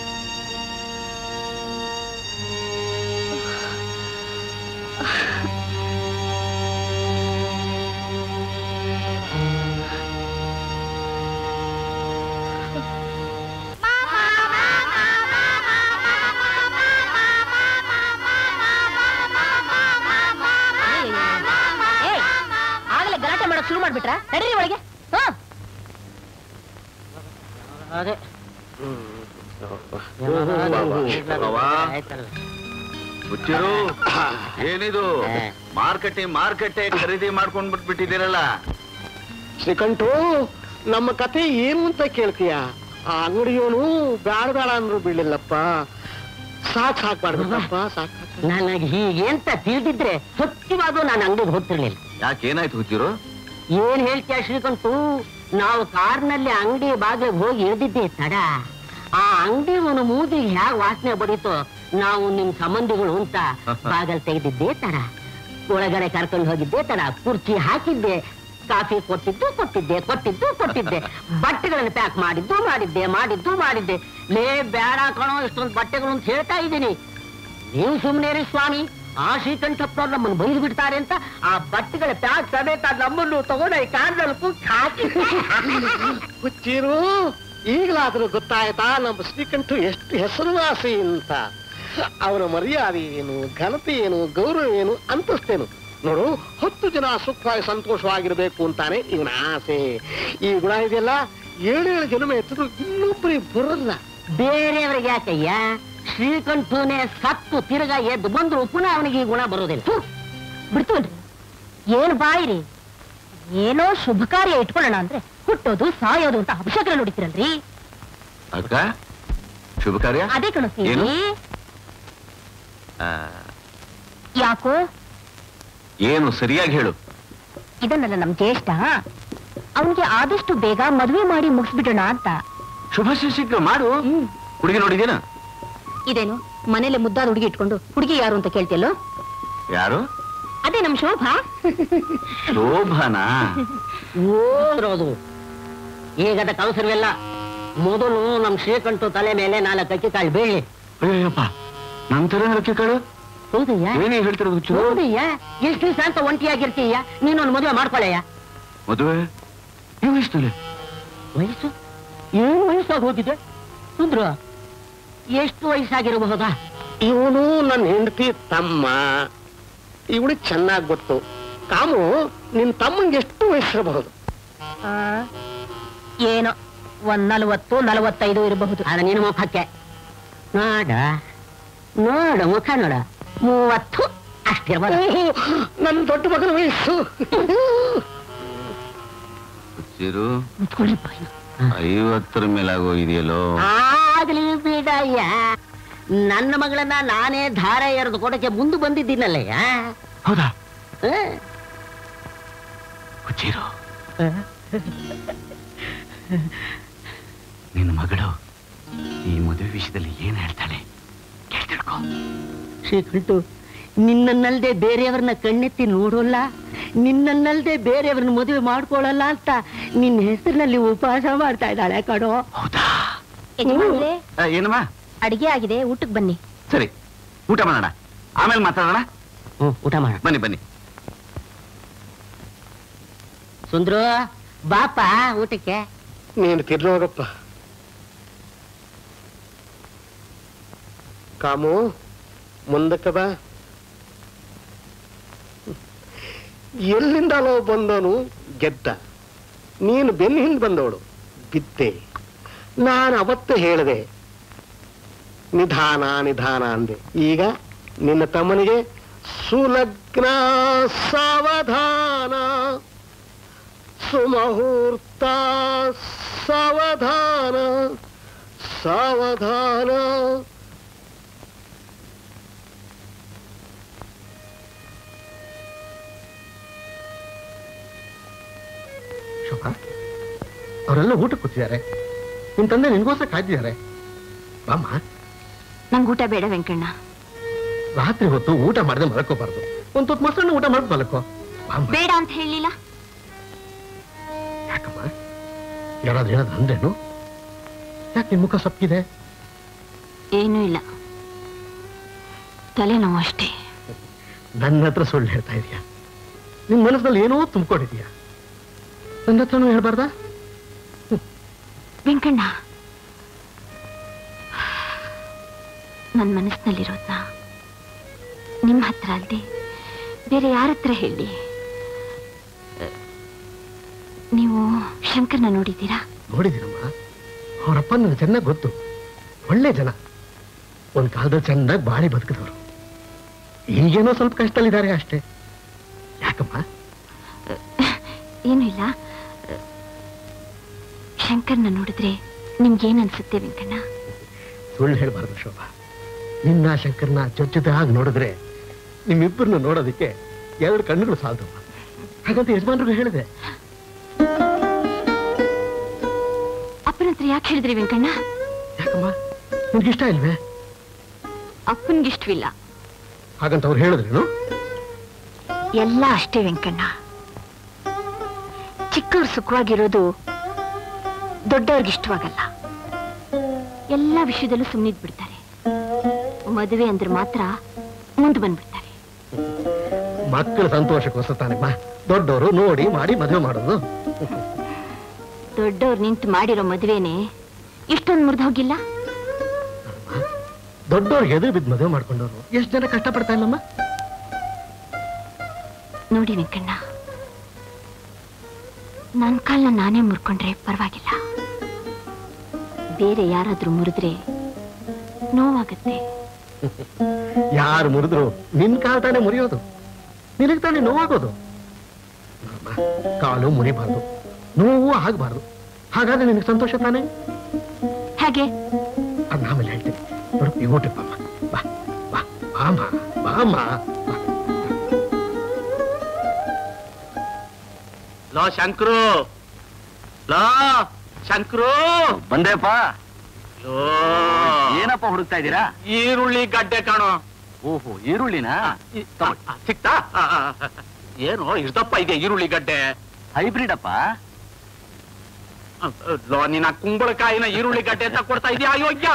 Speaker 1: ಆಗಲೇ ಗಲಾಟೆ ಮಾಡೋಕ್ ಶುರು ಮಾಡ್ಬಿಟ್ರ? ನಡೀರಿ ಒಳಗೆ.
Speaker 9: ಅದೇ
Speaker 5: ಹುಚ್ಚರು, ಏನಿದು ಮಾರ್ಕೆಟೆ ಖರೀದಿ ಮಾಡ್ಕೊಂಡ್ ಬಿಟ್ಬಿಟ್ಟಿದ್ದೀರಲ್ಲ?
Speaker 4: ಶ್ರೀಕಂಠು, ನಮ್ಮ ಕತೆ ಏನು ಅಂತ ಕೇಳ್ತೀಯ? ಆ ಅಂಗಡಿಯೋನು ಬೇಡ ಬೇಡ ಅಂದ್ರು ಬಿಡ್ಲಿಲ್ಲಪ್ಪ. ಸಾಕ್ ಮಾಡ್ಬಿಟ್ಟಪ್ಪ, ಸಾಕ್.
Speaker 9: ನನಗೆ ಹೀಗೆ ಅಂತ ತಿಳಿದಿದ್ರೆ ಸತ್ಯವಾಗೂ ನಾನು ಅಂಗಡಿಗೆ ಹೋಗ್ತಿರ್ಲಿಲ್ಲ.
Speaker 5: ಯಾಕೇನಾಯ್ತು ಹುಚ್ಚರು?
Speaker 9: ಏನ್ ಹೇಳ್ತೀಯ ಶ್ರೀಕಂಠು, ನಾವು ಕಾರ್ನಲ್ಲಿ ಅಂಗಡಿ ಬಾಗಿಲಿಗೆ ಹೋಗಿ ಇಳಿದಿದ್ದೆ ತಡ. ಆ ಅಂಗಡಿ ಒಂದು ಮೂದಿಗೆ ಹ್ಯಾಗ ವಾಸನೆ ಬಡಿತೋ, ನಾವು ನಿಮ್ ಸಂಬಂಧಿಗಳು ಅಂತ ಬಾಗಲ್ ತೆಗೆದಿದ್ದೇ ತಡ. ಒಳಗಡೆ ಕರ್ಕೊಂಡು ಹೋಗಿದ್ದೆ ತಡ ಕುರ್ಚಿ ಹಾಕಿದ್ದೆ, ಕಾಫಿ ಕೊಟ್ಟಿದ್ದೆ ಬಟ್ಟೆಗಳನ್ನು ಪ್ಯಾಕ್ ಮಾಡಿದ್ದೆ. ಲೇ ಬೇಡ ಕಣೋ ಇಷ್ಟೊಂದು ಬಟ್ಟೆಗಳು ಅಂತ ಹೇಳ್ತಾ ಇದ್ದೀನಿ. ನೀವು ಸುಮ್ಮನೆ ರೀ ಸ್ವಾಮಿ, ಆ ಶ್ರೀಕಂಠಪ್ಪನವ್ರು ನಮ್ಮನ್ನು ಬೈದು ಬಿಡ್ತಾರೆ ಅಂತ ಆ ಬಟ್ಟೆಗಳ ಪ್ಯಾಕ್ ಸಮೇತ ನಮ್ಮನ್ನು ತಗೊಂಡು ಈ ಕಾರ್ನಲ್ಲಿ ಹಾಕಿ.
Speaker 4: ಹುಚ್ಚಿರು, ಈಗಲಾದ್ರೂ ಗೊತ್ತಾಯ್ತಾ ನಮ್ಮ ಶ್ರೀಕಂಠ ಎಷ್ಟು ಹೆಸರುವಾಸಿ ಅಂತ. ಅವನ ಮರ್ಯಾದೆ ಏನು, ಘನತೆ ಏನು, ಗೌರವ ಏನು, ಅಂತಸ್ತೇನು ನೋಡು. 10 ಜನ ಸುಖವಾಗಿ ಸಂತೋಷವಾಗಿರ್ಬೇಕು ಅಂತಾನೆ ಇವನ ಆಸೆ. ಈ ಗುಣ ಇದೆಯಲ್ಲ 7 ಜನ್ಮ ಎತ್ತಿದ್ರು ಇನ್ನೊಬ್ಬರಿಗೆ ಬರಲ್ಲ.
Speaker 9: ಬೇರೆಯವರಿಗೆ ಯಾಕಯ್ಯ? ಶ್ರೀಕಂಠನೇ ಸತ್ತು ತಿರ್ಗಾ ಎದ್ದು ಬಂದ್ರು ಪುನಃ ಅವನಿಗೆ ಈ ಗುಣ ಬರೋದಿಲ್ಲ.
Speaker 1: ಬಿಡ್ತೋನ್ರಿ, ಏನ್ ಬಾಯಿರಿ, ಏನೋ ಶುಭ ಕಾರ್ಯ ಇಟ್ಕೊಳ್ಳೋಣ ಅಂದ್ರೆ ಹುಟ್ಟೋದು ಸಾಯೋದು ಅಂತ ಅಭಿಷೇಕ ನೋಡಿತಿರಲ್ರಿ.
Speaker 3: ಶುಭ ಕಾರ್ಯ
Speaker 1: ಅದೇ ಕಣಿಸ್ತೀನಿ. ಯಾಕೋ
Speaker 3: ಏನು ಸರಿಯಾಗಿ ಹೇಳು.
Speaker 1: ಇದನ್ನಲ್ಲ ನಮ್ ಜ್ಯೇಷ್ಠ, ಅವನಿಗೆ ಆದಷ್ಟು ಬೇಗ ಮದುವೆ ಮಾಡಿ ಮುಗಿಸ್ಬಿಡೋಣ ಅಂತ.
Speaker 3: ಶುಭ ಶೀಘ್ರ ಮಾಡು. ಹುಡುಗಿ ನೋಡಿದೇನ?
Speaker 1: ಇದೇನು ಮನೇಲಿ ಮುದ್ದಾದ ಹುಡುಗಿ ಇಟ್ಕೊಂಡು ಹುಡುಗಿ ಯಾರು ಅಂತ ಕೇಳ್ತಿಯಲ್ಲೋ?
Speaker 3: ಯಾರು?
Speaker 1: ಅದೇ ನಮ್ ಶೋಭಾ.
Speaker 3: ಶೋಭಾನಾ?
Speaker 9: ಓದ್ರೋದು ಈಗದ ಕೌಸರವೆಲ್ಲ. ಮೊದಲು ನಮ್ ಶ್ರೀಕಂಠ ತಲೆ ಮೇಲೆ 4 ಅಕ್ಕಿ ಕಾಳು ಬೀಳಿ.
Speaker 3: ಅಯ್ಯಪ್ಪ, ನಂತರ ಅಕ್ಕಿ ಕಾಳು?
Speaker 9: ಹೌದಯ್ಯ,
Speaker 3: ಏನೇ ಹೇಳ್ತಿರೋದು?
Speaker 9: ಹೌದಯ್ಯ. ಎಷ್ಟು ದಿವಸ ಅಂತ ಒಂಟಿಯಾಗಿರ್ತೀಯ, ನೀನೊಂದು ಮದುವೆ ಮಾಡ್ಕೊಳ್ಳಯ್ಯ.
Speaker 3: ಮದುವೆ ಈ ವಯಸ್ಸಲ್ಲಿ?
Speaker 9: ವಯಸ್ಸು ಏನು ವಯಸ್ಸಾಗಿ ಹೋಗಿದೆ ಸುಂದ್ರ? ಎಷ್ಟು ವಯಸ್ಸಾಗಿರಬಹುದಾ?
Speaker 4: ಇವನು ನನ್ನ ಹೆಂಡತಿ ತಮ್ಮ. ಇವಳಿಗೆ ಚೆನ್ನಾಗಿ ಗೊತ್ತು. ಕಾಮು, ನಿನ್ ತಮ್ಮಂಗೆ ಎಷ್ಟು ವಯಸ್ಸಿರಬಹುದು?
Speaker 1: ಏನೋ 40-45 ಇರಬಹುದು.
Speaker 9: ಆಗ ನಿನ್ನ ಮುಖಕ್ಕೆ ನೋಡ ಮುಖ ನೋಡ 30 ಅಷ್ಟಿರ್ಬೋದು.
Speaker 4: ನನ್ನ ದೊಡ್ಡ ಮಗನ ವಯಸ್ಸು
Speaker 3: 50 ಮೇಲಾಗೋಗಿದೆಯಲ್ಲೋ.
Speaker 9: ಆಗ್ಲಿ ಬಿಡಯ್ಯ, ನನ್ನ ಮಗಳನ್ನ ನಾನೇ ಧಾರ ಎರೆದು ಕೊಡಕ್ಕೆ ಮುಂದೆ ಬಂದಿದ್ದೀನಲ್ಲಯ್ಯ.
Speaker 3: ಹೌದಾ? ಹುಚ್ಚೀರು, ನಿನ್ನ ಮಗಳು ಈ ಮದುವೆ ವಿಷಯದಲ್ಲಿ ಏನ್ ಹೇಳ್ತಾಳೆ ಕೇಳ್ತಿಳ್ಕೊ.
Speaker 9: ಶ್ರೀಕಂಠು, ನಿನ್ನನ್ನಲ್ದೆ ಬೇರೆಯವ್ರನ್ನ ಕಣ್ಣೆತ್ತಿ ನೋಡೋಲ್ಲ, ನಿನ್ನನ್ನಲ್ದೆ ಬೇರೆಯವ್ರನ್ನ ಮದುವೆ ಮಾಡ್ಕೊಳ್ಳಲ್ಲ ಅಂತ ನಿನ್ನ ಹೆಸರಿನಲ್ಲಿ ಉಪವಾಸ ಮಾಡ್ತಾ ಇದ್ದಾಳೆ ಕಣೋ.
Speaker 3: ಹೌದಾ?
Speaker 1: ಏನಮ್ಮ? ಅಡಿಗೆ ಆಗಿದೆ, ಊಟಕ್ಕೆ ಬನ್ನಿ.
Speaker 3: ಸರಿ, ಊಟ ಮಾಡೋಣ, ಆಮೇಲೆ ಮಾತಾಡೋಣ.
Speaker 9: ಊಟ ಮಾಡೋಣ.
Speaker 3: ಬನ್ನಿ ಬನ್ನಿ.
Speaker 9: ಸುಂದ್ರು, ಬಾಪ ಊಟಕ್ಕೆ.
Speaker 4: ನೀನು ತಿರ್ನೋಗಪ್ಪ. ಕಾಮು, ಮುಂದಕ್ಕೆ ಬಾ. ಎಲ್ಲಿಂದಲೋ ಬಂದವನು ಗೆದ್ದ, ನೀನು ಬೆನ್ನ ಹಿಂದೆ ಬಂದವಳು ಬಿದ್ದೆ. ನಾನು ಅವತ್ತು ಹೇಳಿದೆ ನಿಧಾನ ನಿಧಾನ ಅಂದೆ. ಈಗ ನಿನ್ನ ತಮ್ಮನಿಗೆ ಸುಲಗ್ನ ಸಾವಧಾನ, ಸುಮುಹೂರ್ತ ಸಾವಧಾನ ಸಾವಧಾನ. ಶೋಭಾ, ಅವರೆಲ್ಲ ಊಟಕ್ಕೆ ಕೂತಿದ್ದಾರೆ. ನಿನ್ ತಂದೆ ನಿನ್ಗೋಸ್ಕರ ಕಾಯ್ದಿದ್ದಾರೆ. ಬಾಮ್ಮ.
Speaker 1: ನಂಗೆ ಊಟ ಬೇಡ ವೆಂಕಣ್ಣ.
Speaker 4: ರಾತ್ರಿ ಹೊತ್ತು ಊಟ ಮಾಡದೆ ಮಲಕೋಬಾರ್ದು. ಒಂದ್ ಹೊತ್ತು ಮೊಸರನ್ನ ಊಟ ಮಾಡಿ ಮಲಕೋ.
Speaker 1: ಬೇಡ ಅಂತ ಹೇಳಿಲ್ಲ.
Speaker 4: ಯಾಕಮ್ಮ, ಯಾರಾದ್ರೂ ಏನಾದ್ರು ಅಂದ್ರೇನು? ಯಾಕೆ ನಿನ್ ಮುಖ ಸಪ್ಪಿದೆ?
Speaker 1: ಏನೂ ಇಲ್ಲ, ತಲೆನೋವು ಅಷ್ಟೇ.
Speaker 4: ನನ್ನ ಹತ್ರ ಸುಳ್ಳು ಹೇಳ್ತಾ ಇದೀಯಾ? ನಿನ್ ಮನಸ್ಸಿನಲ್ಲಿ ಏನೋ ತುಂಬಿಕೊಂಡಿದೀಯಾ? ನನ್ನ ಹತ್ರನೂ ಹೇಳ್ಬಾರ್ದಾ?
Speaker 1: ವೆಂಕಣ್ಣ, ನನ್ನ ಮನಸ್ಸಿನಲ್ಲಿರೋದ್ನ ನಿಮ್ಮ ಹತ್ರ ಅಲ್ದೆ ಬೇರೆ ಯಾರ ಹತ್ರ ಹೇಳಿ? ನೀವು ಶಂಕರ್ನ ನೋಡಿದ್ದೀರಾ?
Speaker 4: ನೋಡಿದ್ದೀನಮ್ಮ. ಅವರಪ್ಪ ನನಗೆ ಚೆನ್ನಾಗಿ ಗೊತ್ತು. ಒಳ್ಳೆ ಜನ. ಒಂದ್ ಕಾಲದಲ್ಲಿ ಚೆನ್ನಾಗಿ ಬಾಳಿ ಬದುಕಿದವರು. ಈಗೇನೋ ಸ್ವಲ್ಪ ಕಷ್ಟದಲ್ಲಿದ್ದಾರೆ ಅಷ್ಟೇ. ಯಾಕಮ್ಮ?
Speaker 1: ಏನೂ ಇಲ್ಲ. ಶಂಕರ್ನ ನೋಡಿದ್ರೆ ನಿಮ್ಗೇನ್ ಅನ್ಸುತ್ತೆ ವೆಂಕಣ್ಣ?
Speaker 4: ಸುಳ್ಳು ಹೇಳ್ಬಾರ್ದು ಶೋಭಾ. ನಿನ್ನ ಶಂಕರ್ನ ಜೊತೆಯಾಗಿ ನೋಡಿದ್ರೆ ನಿಮ್ಮಿಬ್ಬರನ್ನ ನೋಡೋದಕ್ಕೆ 2 ಕಣ್ಣುಗಳು ಸಾಲದಮ್ಮ. ಹಾಗಂತ ಯಜಮಾನ್ರಿಗೂ ಹೇಳಿದೆ.
Speaker 1: ಅಪ್ಪನ ಹತ್ರ ಯಾಕೆ ಹೇಳಿದ್ರಿ ವೆಂಕಣ್ಣ?
Speaker 4: ಯಾಕಮ್ಮ, ನಿನ್ಗಿಷ್ಟ ಇಲ್ವೇ?
Speaker 1: ಅಪ್ಪನ್ಗಿಷ್ಟವಿಲ್ಲ.
Speaker 4: ಹಾಗಂತ ಅವ್ರು ಹೇಳಿದ್ರೇನು?
Speaker 1: ಎಲ್ಲ ಅಷ್ಟೇ ವೆಂಕಣ್ಣ. ಚಿಕ್ಕವ್ರು ಸುಖವಾಗಿರೋದು ದೊಡ್ಡವ್ರಿಗೆ ಇಷ್ಟವಾಗಲ್ಲ. ಎಲ್ಲ ವಿಷಯದಲ್ಲೂ ಸುಮ್ಮನಿದ್ ಬಿಡ್ತಾರೆ. ಮದುವೆ ಅಂದ್ರೆ ಮಾತ್ರ ಮುಂದೆ ಬಂದ್ಬಿಡ್ತಾರೆ.
Speaker 4: ಮಕ್ಕಳ ಸಂತೋಷಕ್ಕೋಸ್ಕರ ತಾನೆಮ್ಮ ದೊಡ್ಡವರು ನೋಡಿ ಮಾಡಿ ಮದುವೆ ಮಾಡೋದು.
Speaker 1: ದೊಡ್ಡವ್ರು ನಿಂತು ಮಾಡಿರೋ ಮದುವೆನೆ ಇಷ್ಟೊಂದು ಮುರಿದು ಹೋಗಿಲ್ಲ.
Speaker 4: ದೊಡ್ಡವ್ರಿಗೆ ಎದುರು ಬಿದ್ದು ಮದುವೆ ಮಾಡ್ಕೊಂಡವ್ರು ಎಷ್ಟು ಜನ ಕಷ್ಟಪಡ್ತಾ ಇಲ್ಲಮ್ಮ.
Speaker 1: ನೋಡಿ ವೆಂಕಣ್ಣ, ನನ್ನ ಕಾಲ್ನ ನಾನೇ ಮುರ್ಕೊಂಡ್ರೆ ಪರವಾಗಿಲ್ಲ. ಬೇರೆ ಯಾರಾದ್ರೂ ಮುರಿದ್ರೆ ನೋವಾಗತ್ತೆ.
Speaker 4: ಯಾರು ಮುರಿದ್ರು ನಿನ್ ಕಾಲ್ ತಾನೇ ಮುರಿಯೋದು, ನಿನಗ್ ತಾನೇ ನೋವಾಗೋದು. ಕಾಲು ಮುರಿಬಾರ್ದು, ನೋವು ಆಗಬಾರ್ದು. ಹಾಗಾದ್ರೆ ನಿನಗೆ ಸಂತೋಷ ತಾನೇ?
Speaker 1: ಹಾಗೆ
Speaker 4: ಅದ್ ಆಮೇಲೆ ಹೇಳ್ತೀನಿ. ನೋಡು ಈ ಊಟಕ್ಕೆ ಬಾ ಬಾ ಬಾಮ ಬಾಮ.
Speaker 8: ಲೋ ಶಂಕರು, ಲೋ ಶಂಕರು,
Speaker 3: ಬಂದೇಪ್ಪ.
Speaker 8: ಲೋ
Speaker 3: ಏನಪ್ಪ ಹುಡುಕ್ತಾ ಇದ್ದೀರಾ?
Speaker 8: ಈರುಳ್ಳಿ ಗಡ್ಡೆ ಕಾಣೋ.
Speaker 3: ಓಹೋ, ಈರುಳ್ಳಿನ
Speaker 8: ಸಿಕ್ತಾ? ಏನು ಇಷ್ಟಪ್ಪ ಇದೆ ಈರುಳ್ಳಿ ಗಡ್ಡೆ?
Speaker 3: ಹೈಬ್ರಿಡ್ ಅಪ್ಪ.
Speaker 8: ಲೋ ನಿನ್ನ ಕುಂಬಳಕಾಯಿನ ಈರುಳ್ಳಿ ಗಡ್ಡೆ ಅಂತ ಕೊಡ್ತಾ ಇದೀಯ? ಅಯೋಗ್ಯ.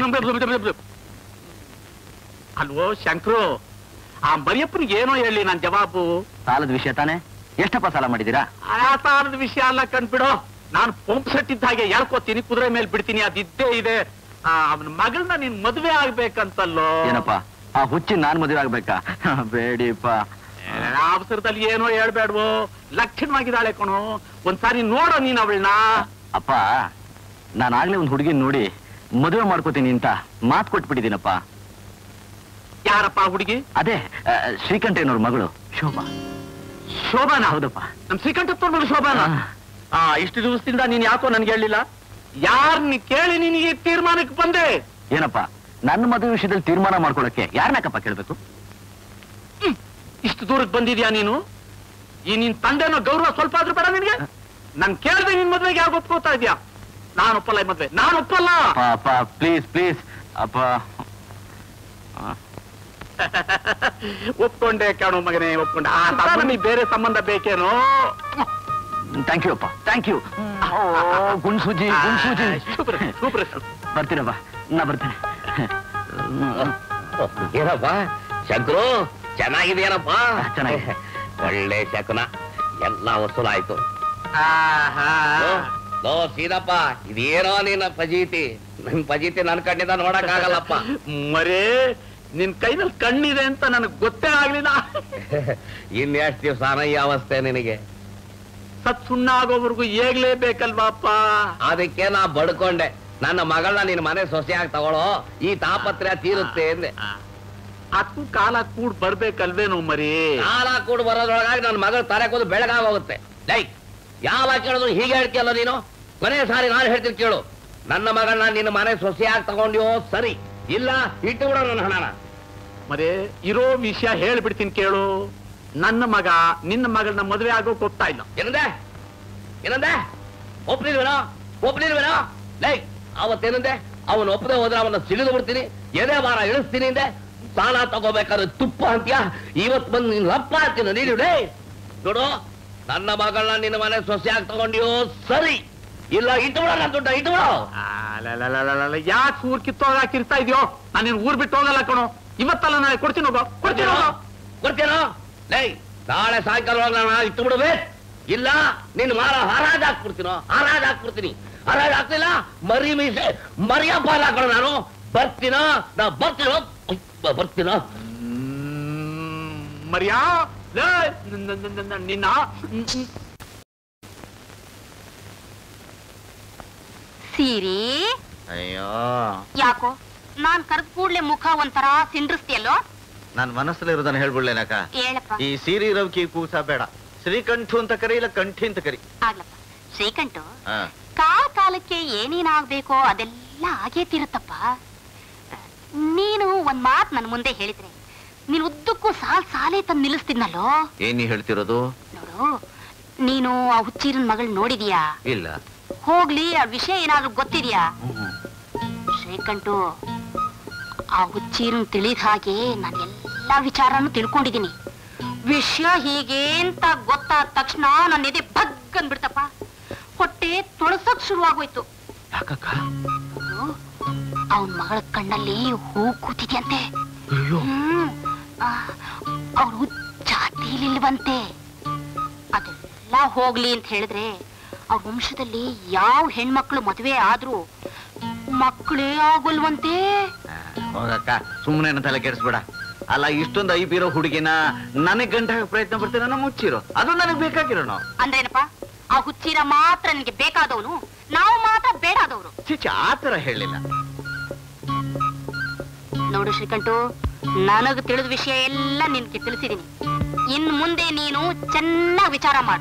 Speaker 8: ಅಲ್ವೋ ಶಂಕರು, ಆ ಮರಿಯಪ್ಪನಿಗೆ ಏನೋ ಹೇಳಿ ನಾನ್ ಜವಾಬು.
Speaker 3: ಸಾಲದ ವಿಷಯ ತಾನೆ? ಎಷ್ಟಪ್ಪ ಸಾಲ ಮಾಡಿದ್ದೀರಾ?
Speaker 8: ಆ ಸಾಲದ ವಿಷಯ ಎಲ್ಲ ಕಂಡ್ಬಿಡು. ನಾನು ಪಂಪ್ ಸೆಟ್ ಇದ್ದ ಹಾಗೆ ಹೇಳ್ಕೊತೀನಿ, ಕುದುರೆ ಮೇಲೆ ಬಿಡ್ತೀನಿ, ಅದಿದ್ದೇ ಇದೆ. ಅವನ ಮಗಳನ್ನ ನೀನ್ ಮದುವೆ ಆಗ್ಬೇಕಂತಲ್ಲೋ.
Speaker 3: ಏನಪ್ಪ ಆ ಹುಚ್ಚಿ ನಾನ್ ಮದುವೆ ಆಗ್ಬೇಕಾ? ಬೇಡಿಪ್ಪ.
Speaker 8: ಅವಸರದಲ್ಲಿ ಏನೋ ಹೇಳ್ಬೇಡ್ವೋ. ಲಕ್ಷಣವಾಗಿದ್ದಾಳೆ ಕಣೋ, ಒಂದ್ಸಾರಿ ನೋಡೋ ನೀನ್ ಅವಳನ್ನ.
Speaker 3: ಅಪ್ಪ, ನಾನಾಗ್ಲೇ ಒಂದ್ ಹುಡುಗಿನ ನೋಡಿ ಮದುವೆ ಮಾಡ್ಕೋತೀನಿ ಅಂತ ಮಾತು ಕೊಟ್ಬಿಟ್ಟಿದ್ದೀನಪ್ಪ.
Speaker 8: ಯಾರಪ್ಪ ಹುಡುಗಿ?
Speaker 3: ಅದೇ ಶ್ರೀಕಂಠಯ್ಯನವ್ರ ಮಗಳು ಶೋಭಾ.
Speaker 8: ಶೋಭಾನ?
Speaker 3: ಹೌದಪ್ಪ.
Speaker 8: ನಮ್ ಶ್ರೀಕಂಠಪ್ಪನ ಮಗಳು ಶೋಭಾನ? ಇಷ್ಟು ದಿವಸದಿಂದ ನೀನ್ ಯಾಕೋ ನನ್ಗೆ ಹೇಳಿಲ್ಲ. ಯಾರನ್ನ ಕೇಳಿ ನಿನಗೆ ತೀರ್ಮಾನಕ್ಕೆ ಬಂದೆ?
Speaker 3: ಏನಪ್ಪ, ನನ್ನ ಮದುವೆ ವಿಷಯದಲ್ಲಿ ತೀರ್ಮಾನ ಮಾಡ್ಕೊಳಕ್ಕೆ ಯಾರನ್ನಕ್ಕಪ್ಪ ಕೇಳ್ಬೇಕು?
Speaker 8: ಇಷ್ಟು ದೂರಕ್ಕೆ ಬಂದಿದ್ಯಾ ನೀನು? ಈ ನಿನ್ ತಂದೆನೋ ಗೌರವ ಸ್ವಲ್ಪ ಆದ್ರೂ ಬೇಡ ನಿನ್ಗೆ? ನನ್ ಕೇಳ್ದೆ ನಿನ್ ಮದ್ವೆಗೆ ಯಾರು ಒಪ್ಕೋತಾ ಇದ್ಯಾ? ನಾನು ಒಪ್ಪಲ್ಲ ಈ ಮದ್ವೆ, ನಾನು ಒಪ್ಪಲ್ಲ.
Speaker 3: ಅಪ್ಪ ಪ್ಲೀಸ್ ಪ್ಲೀಸ್ ಅಪ್ಪ.
Speaker 8: ಒಪ್ಕೊಂಡೆ ಕಾಣೋ ಮಗನೇ, ಒಪ್ಕೊಂಡೆ. ಆ ಸಂಬಂಧ ಬೇರೆ ಸಂಬಂಧ ಬೇಕೇನೋ?
Speaker 3: ಥ್ಯಾಂಕ್ ಯು ಅಪ್ಪ, ಥ್ಯಾಂಕ್ ಯು. ಗುಣ್ಸೂಜಿ ಗುಣ್ಸೂಜಿ.
Speaker 8: ಸೂಪರ್.
Speaker 3: ಬರ್ತೀನಪ್ಪ, ನಾ ಬರ್ತೇನೆ.
Speaker 10: ಏನಪ್ಪ ಶಂಕರು, ಚೆನ್ನಾಗಿದೆಯೇನಪ್ಪ?
Speaker 3: ಚೆನ್ನಾಗಿದೆ.
Speaker 10: ಒಳ್ಳೆ ಶಕುನ, ಎಲ್ಲ ವಸೂಲಾಯ್ತು. ಲೋ ಸೀನಪ್ಪ, ಇದೇನೋ ನಿನ್ನ ಫಜೀತಿ. ನಿನ್ ಫಜೀತಿ ನನ್ ಕಣ್ಣಿಂದ ನೋಡಕ್ ಆಗಲ್ಲಪ್ಪ.
Speaker 8: ಮರೇ, ನಿನ್ ಕೈನಲ್ಲಿ ಕಣ್ಣಿದೆ ಅಂತ ನನಗ್ ಗೊತ್ತೇ ಆಗ್ಲಿಲ್ಲ.
Speaker 10: ಇನ್ನೆಷ್ಟು ದಿವಸ ಈ ಅವಸ್ಥೆ ನಿನಗೆ?
Speaker 8: ಸತ್ ಸುಣ್ಣ ಆಗೋವರೆಗೂ ಏಗ್ಲೇಬೇಕಲ್ವಾಪ್ಪ.
Speaker 10: ಅದಕ್ಕೆ ನಾ ಬಡ್ಕೊಂಡೆ, ನನ್ನ ಮಗಳನ್ನ ನಿನ್ ಮನೆ ಸೊಸೆಯಾಗಿ ತಗೊಳ್ಳೋ, ಈ ತಾಪತ್ರೆ ತೀರುತ್ತೆ ಎಂದೆ.
Speaker 8: ಅದಕ್ಕೂ ಕಾಲ ಕೂಡ್ ಬರ್ಬೇಕಲ್ವೇನೋ ಮರಿ?
Speaker 10: ಕಾಲ ಕೂಡ್ ಬರೋದ್ರೊಳಗಾಗಿ ನನ್ನ ಮಗಳು ತಲೆ ಕೂದು ಬೆಳಗಾಗೋಗುತ್ತೆ. ಲೈ, ಯಾವಾಗ ಕೇಳಿದ್ರು ಹೀಗೆ ಹೇಳ್ತೀಯಲ್ಲ ನೀನು? ಕೊನೆ ಸಾರಿ ನಾನು ಹೇಳ್ತೀನಿ ಕೇಳು. ನನ್ನ ಮಗಳನ್ನ ನಿನ್ನ ಮನೆ ಸೊಸೆಯಾಗಿ ತಗೊಂಡ್ಯೋ ಸರಿ, ಇಲ್ಲ ಇಟ್ಟು ಬಿಡೋ ನನ್ನ ಹಣನ.
Speaker 8: ಮರೇ, ಇರೋ ವಿಷಯ ಹೇಳ್ಬಿಡ್ತೀನಿ ಕೇಳು. ನನ್ನ ಮಗ ನಿನ್ನ ಮಗಳನ್ನ ಮದುವೆ ಆಗೋಕ್ ಹೋಗ್ತಾ ಇಲ್ಲ.
Speaker 10: ಏನಂದೆ? ಒಪ್ಲಿಲ್ವೇನೋ? ಲೈ, ಅವತ್ತೇನಂದೆ? ಅವನು ಒಪ್ಪದೆ ಹೋದ್ರೆ ಅವನ್ನ ಸಿಡಿದು ಬಿಡ್ತೀನಿ, ಎದೆ ಭಾರ ಇಳಿಸ್ತೀನಿ ಅಂದೆ. ಸಾಲ ತಗೋಬೇಕಾದ್ರೆ ತುಪ್ಪ ಅಂತೀಯ, ಇವತ್ತು ಬಂದು ನೀನ್ ಲಪ್ಪ ಅಂತೀನ ನೀನು. ನೋಡು, ನನ್ನ ಮಗಳನ್ನ ನಿನ್ನ ಮನೆ ಸೊಸೆಯಾಗಿ ತಗೊಂಡ್ಯೋ ಸರಿ, ಇಲ್ಲ ಇಟ್ಟು ಬಿಡೋ ನನ್ನ ದುಡ್ಡ, ಇಟ್ಟು ಬಿಡೋ.
Speaker 8: ಯಾಕೆ ಊರ್ ಕಿತ್ತೋಗಾಕಿರ್ತಾ ಇದೆಯೋ? ನಾನು ನಿನ್ ಊರ್ ಬಿಟ್ಟು ಹೋಗಲ್ಲ ಕಣೋ. ಇವತ್ತಲ್ಲ ನಾಳೆ ಕೊಡ್ತೀನಿ ಹೋಗೋ.
Speaker 10: ಕೊಡ್ತೀನೋ? ಲೈ, ನಾಳೆ ಸಾಯಂಕಾಲ ನಾನು ಇಟ್ಟು ಬಿಡುವೆ, ಇಲ್ಲ ನಿನ್ ಮಾರ ಹರಾಜ್ ಹಾಕ್ಬಿಡ್ತೀನೋ. ಹರಾಜ್ ಹಾಕ್ಲಿಲ್ಲ ಮರಿ ಮೀಸೆ ಮರಿಯ ಪಾಲ್ ಹಾಕೋಣ. ನಾನು ಬರ್ತೀನೋ
Speaker 8: ಮರಿಯಾ ನಿನ್ನ.
Speaker 1: ಸೀರಿ,
Speaker 5: ಅಯ್ಯೋ,
Speaker 1: ಯಾಕೋ ನಾನ್ ಕರೆದ ಕೂಡ್ಲೆ ಮುಖ ಒಂಥರ ಸಿಂಡ್ರಿಸ್ತಿಯಲ್ಲೋ?
Speaker 5: ನನ್ ಮನಸ್ಸಲ್ಲಿರೋದನ್ನ ಹೇಳ್ಬಿಡ್ಲೇನಕ್ಕ?
Speaker 1: ಹೇಳಪ್ಪ.
Speaker 5: ಈ ಸೀರಿ ರವ್ಕಿ ಕೂಸ ಬೇಡ, ಶ್ರೀಕಂಠು ಅಂತ ಕರಿ, ಇಲ್ಲ ಕಂಠಿ ಅಂತ ಕರಿ.
Speaker 1: ಆಗ್ಲಪ್ಪ. ಶ್ರೀಕಂಠು, ಕಾಲಕ್ಕೆ ಏನೇನಾಗ್ಬೇಕೋ ಅದೆಲ್ಲ ಆಗೇ ತೀರುತ್ತಪ್ಪ. ನೀನು ಒಂದ್ ಮಾತ್ ನನ್ ಮುಂದೆ ಹೇಳಿದ್ರೆ ನೀನ್ ಉದ್ದಕ್ಕೂ ಸಾಲೇ ತಂದು ನಿಲ್ಲಿಸ್ತಿದ್ನಲ್ಲೋ.
Speaker 5: ಏನಿ ಹೇಳ್ತಿರೋದು?
Speaker 1: ನೋಡು, ನೀನು ಆ ಹುಚ್ಚೀರನ್ ಮಗಳ್ ನೋಡಿದೀಯಾ?
Speaker 5: ಇಲ್ಲ.
Speaker 1: ಹೋಗ್ಲಿ, ಆ ವಿಷಯ ಏನಾದ್ರೂ ಗೊತ್ತಿದ್ಯಾ? ಶ್ರೀಕಂಠು, ಆ ಹುಚ್ಚೀರನ್ ತಿಳಿದ ಹಾಗೆ ನಾನು ಎಲ್ಲಾ ವಿಚಾರನೂ ತಿಳ್ಕೊಂಡಿದ್ದೀನಿ. ವಿಷಯ ಹೀಗೆ ಅಂತ ಗೊತ್ತಾದ ತಕ್ಷಣ ನನ್ನ ಎದೆ ಬಗ್ ಅಂದ್ಬಿಡ್ತಪ್ಪ. ಹೊಟ್ಟೆ ತೊಳಸಕ್ ಶುರುವಾಗೋಯ್ತು.
Speaker 3: ಯಾಕಕ್ಕ?
Speaker 1: ಅವನ್ ಮಗಳ ಕಣ್ಣಲ್ಲಿ ಹೂ ಕೂತಿದ್ಯಂತೆ. ಅವ್ರು ಜಾತಿಲಿಲ್ವಂತೆ. ಅದೆಲ್ಲ ಹೋಗ್ಲಿ ಅಂತ ಹೇಳಿದ್ರೆ ಅವ್ರ ವಂಶದಲ್ಲಿ ಯಾವ ಹೆಣ್ಮಕ್ಳು ಮದುವೆ ಆದ್ರೂ ಮಕ್ಕಳೇ ಆಗೋಲ್ವಂತೆ.
Speaker 5: ಹೋಗಕ್ಕ, ಸುಮ್ಮನೆ ತಲೆ ಕೆಡಿಸ್ಬೇಡ. ಅಲ್ಲ, ಇಷ್ಟೊಂದು ಐಬಿರೋ ಹುಡುಗಿನ ನನಗ್ ಗಂಟ ಪ್ರಯತ್ನ ಪಡ್ತೀನಿ, ನಾನು ಮುಚ್ಚಿರೋ, ಅದು ನನಗ್ ಬೇಕಾಗಿರೋಣ.
Speaker 1: ಅಂದ್ರೇನಪ್ಪ? ಆ ಹುಚ್ಚಿರ ಮಾತ್ರ ನಿನ್ಗೆ ಬೇಕಾದವನು, ನಾವು ಮಾತ್ರ ಬೇಡಾದವ್ರು.
Speaker 5: ಚಿಚ್ಚ ಆತರ ಹೇಳಿಲ್ಲ.
Speaker 1: ನೋಡು ಶ್ರೀಕಂಠು, ನನಗ್ ತಿಳಿದ ವಿಷಯ ಎಲ್ಲ ನಿನ್ಗೆ ತಿಳಿಸಿದೀನಿ. ಇನ್ ಮುಂದೆ ನೀನು ಚೆನ್ನಾಗಿ ವಿಚಾರ ಮಾಡು.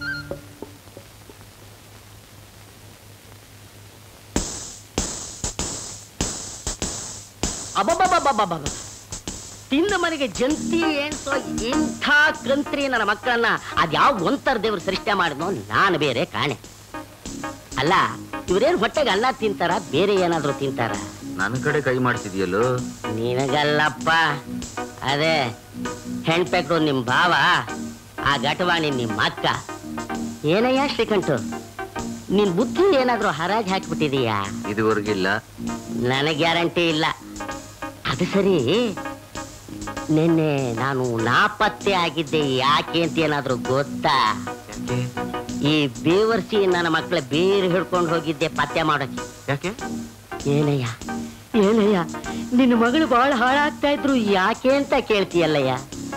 Speaker 9: ಅಬ್ಬಬ್ಬಬ್ಬಬ್ಬಬ್ಬ, ತಿಂದ ಮನೆಗೆ ಜಂತಿ ಏನ್ಸೋ ಇಂಥ ಕಂತ್ರಿ ನನ್ನ ಮಕ್ಕಳನ್ನ ಅದ್ಯಾವ ಒಂಥರ ದೇವ್ರು ಸೃಷ್ಟಿ ಮಾಡಿದ್ನೋ ನಾನು ಬೇರೆ ಕಾಣೆ. ಅಲ್ಲ, ಇವ್ರೇನ್ ಹೊಟ್ಟೆಗೆ ಅನ್ನ ತಿಂತಾರ, ಬೇರೆ ಏನಾದ್ರು ತಿಂತಾರ?
Speaker 5: ನನ್ನ ಕಡೆ ಕೈ ಮಾಡ್ತಿದ್ಯಲ್ಲೋ.
Speaker 9: ನಿನಗಲ್ಲಪ್ಪ, ಅದೇ ಹೆಣ್ಪೆಕ್ರು ನಿಮ್ ಭಾವ, ಆ ಘಟವಾಣಿ ನಿಮ್ಮ ಅಕ್ಕ. ಏನಯ್ಯ ಶ್ರೀಕಂಠು, ನಿನ್ ಬುದ್ಧಿ ಏನಾದ್ರೂ ಹರಾಜ್ ಹಾಕ್ಬಿಟ್ಟಿದೀಯಾ?
Speaker 5: ಇದುವರೆಗಿಲ್ಲ.
Speaker 9: ನನಗೆ ಗ್ಯಾರಂಟಿ ಇಲ್ಲ. ಅದು ಸರಿ, ನಿನ್ನೆ ನಾನು ನಾಪತ್ತೆ ಆಗಿದ್ದೆ ಯಾಕೆ ಅಂತ ಏನಾದ್ರೂ ಗೊತ್ತಾ? ಈ ಬೇವರ್ಸಿ ನನ್ನ ಮಕ್ಕಳ ಬೇರೆ ಹಿಡ್ಕೊಂಡು ಹೋಗಿದ್ದೆ ಪತ್ತೆ ಮಾಡೋಕೆ.
Speaker 5: ಯಾಕೆ?
Speaker 9: ಏನಯ್ಯ ಏನಯ್ಯ, ನಿನ್ನ ಮಗಳು ಬಹಳ ಹಾಳಾಗ್ತಾ ಇದ್ರು, ಯಾಕೆ ಅಂತ ಕೇಳ್ತೀಯಲ್ಲಯ್ಯ?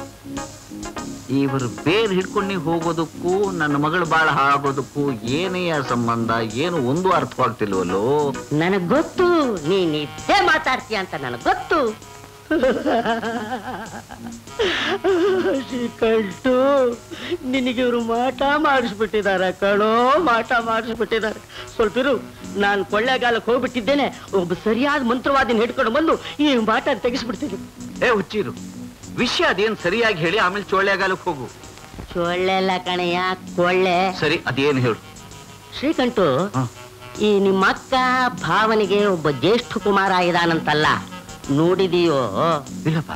Speaker 5: ಇವರು ಬೇರೆ ಹಿಡ್ಕೊಂಡು ಹೋಗೋದಕ್ಕೂ ನನ್ನ ಮಗಳು ಬಾಳ ಹಾಳಾಗೋದಕ್ಕೂ ಏನಯ್ಯ ಸಂಬಂಧ? ಏನು ಒಂದು ಅರ್ಥವಾಗ್ತಿಲ್ವಲ್ಲೋ.
Speaker 9: ನನಗ್ ಗೊತ್ತು ನೀನ್ ಇದ್ದೇ ಮಾತಾಡ್ತೀಯ ಅಂತ ನನಗ್ ಗೊತ್ತು. ಶ್ರೀಕಂಠು, ನಿನಗಿವ್ರು ಮಾಟ ಮಾಡಿಸ್ಬಿಟ್ಟಿದಾರ ಕಣೋ, ಮಾಟ ಮಾಡಿಸ್ಬಿಟ್ಟಿದ್ದಾರೆ. ಸ್ವಲ್ಪ ಇರು, ನಾನು ಕೊಳ್ಳೆಗಾಲಕ್ಕೆ ಹೋಗ್ಬಿಟ್ಟಿದ್ದೇನೆ. ಒಬ್ಬ ಸರಿಯಾದ ಮಂತ್ರವಾದಿನ ಹಿಡ್ಕೊಂಡು ಬಂದು ಈ ಮಾಟ ತೆಗಿಸ್ಬಿಡ್ತೀನಿ.
Speaker 5: ಹುಚ್ಚಿರು, ವಿಷಯ ಅದೇನ್ ಸರಿಯಾಗಿ ಹೇಳಿ, ಆಮೇಲೆ ಚೋಳ್ಳೆಗಾಲಕ್ಕೆ ಹೋಗು.
Speaker 9: ಚೊಳ್ಳೆ ಅಲ್ಲ ಕಣಯ್ಯ, ಕೊಳ್ಳೆ.
Speaker 5: ಸರಿ, ಅದೇನು ಹೇಳು.
Speaker 9: ಶ್ರೀಕಂಠು, ಈ ನಿಮ್ಮ ಅಕ್ಕ ಭಾವನಿಗೆ ಒಬ್ಬ ಜ್ಯೇಷ್ಠ ಕುಮಾರ ಇದಾನಂತಲ್ಲ, ನೋಡಿದೀಯೋ?
Speaker 5: ಇಲ್ಲಪ್ಪ.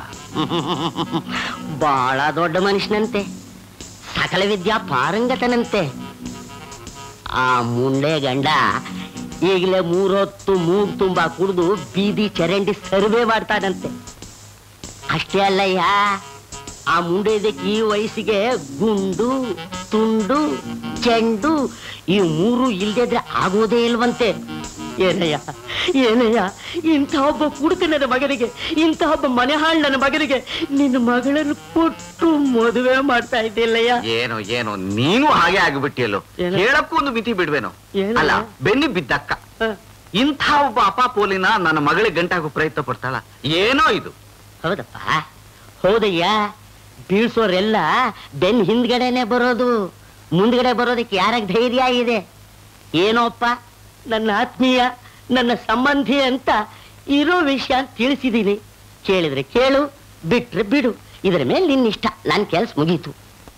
Speaker 9: ಬಹಳ ದೊಡ್ಡ ಮನುಷ್ಯನಂತೆ, ಸಕಲ ವಿದ್ಯಾ ಪಾರಂಗತನಂತೆ. ಆ ಮುಂಡೆ ಗಂಡ ಈಗಲೇ 3 ಹೊತ್ತು ಮೂಗ್ ತುಂಬಾ ಕುಡಿದು ಬೀದಿ ಚರಂಡಿ ಸರ್ವೆ ಮಾಡ್ತಾನಂತೆ. ಅಷ್ಟೇ ಅಲ್ಲಯ್ಯ, ಆ ಮುಂಡೆದಕ್ಕೆ ಈ ವಯಸ್ಸಿಗೆ ಗುಂಡು, ತುಂಡು, ಚೆಂಡು ಈ 3 ಇಲ್ದಿದ್ರೆ ಆಗೋದೇ ಇಲ್ವಂತೆ. ಏನಯ್ಯ ಏನಯ್ಯ, ಇಂಥ ಒಬ್ಬ ಕುಡುಕನ ಮಗನಿಗೆ, ಇಂಥ ಒಬ್ಬ ಮನೆ ಹಾಳು ನನ್ನ ಮಗನಿಗೆ ನಿನ್ನ ಮಗಳನ್ನು ಕೊಟ್ಟು ಮದುವೆ ಮಾಡ್ತಾ ಇದ್ದಿಲ್ಲಯ್ಯ.
Speaker 5: ಏನೋ ಏನೋ ನೀನು ಹಾಗೆ ಆಗಿಬಿಟ್ಟಿಯಲ್ಲೋ. ಹೇಳಕ್ಕೂ ಒಂದು ಮಿತಿ ಬಿಡ್ವೇನೋ. ಅಲ್ಲ, ಬೆನ್ನಿ ಬಿದ್ದಕ್ಕ ಇಂಥ ಒಬ್ಬ ಅಪಾಪೋಲಿನ ನನ್ನ ಮಗಳಿಗೆ ಗಂಟಾಗೋ ಪ್ರಯತ್ನ ಪಡ್ತಾಳ. ಏನೋ ಇದು.
Speaker 9: ಹೌದಪ್ಪ, ಹೌದಯ್ಯ. ಬೀಳ್ಸೋರೆಲ್ಲ ಬೆನ್ ಹಿಂದ್ಗಡೆನೆ ಬರೋದು, ಮುಂದ್ಗಡೆ ಬರೋದಕ್ಕೆ ಯಾರಾಗ ಧೈರ್ಯ ಇದೆ? ಏನೋಪ್ಪ, ನನ್ನ ಆತ್ಮೀಯ, ನನ್ನ ಸಂಬಂಧಿ ಅಂತ ಇರೋ ವಿಷಯ ತಿಳಿಸಿದೀನಿ. ಕೇಳಿದ್ರೆ ಕೇಳು, ಬಿಟ್ರೆ ಬಿಡು. ಇದರ ಮೇಲೆ ನಿನ್ನಿಷ್ಟ. ನನ್ನ ಕೆಲಸ ಮುಗೀತು.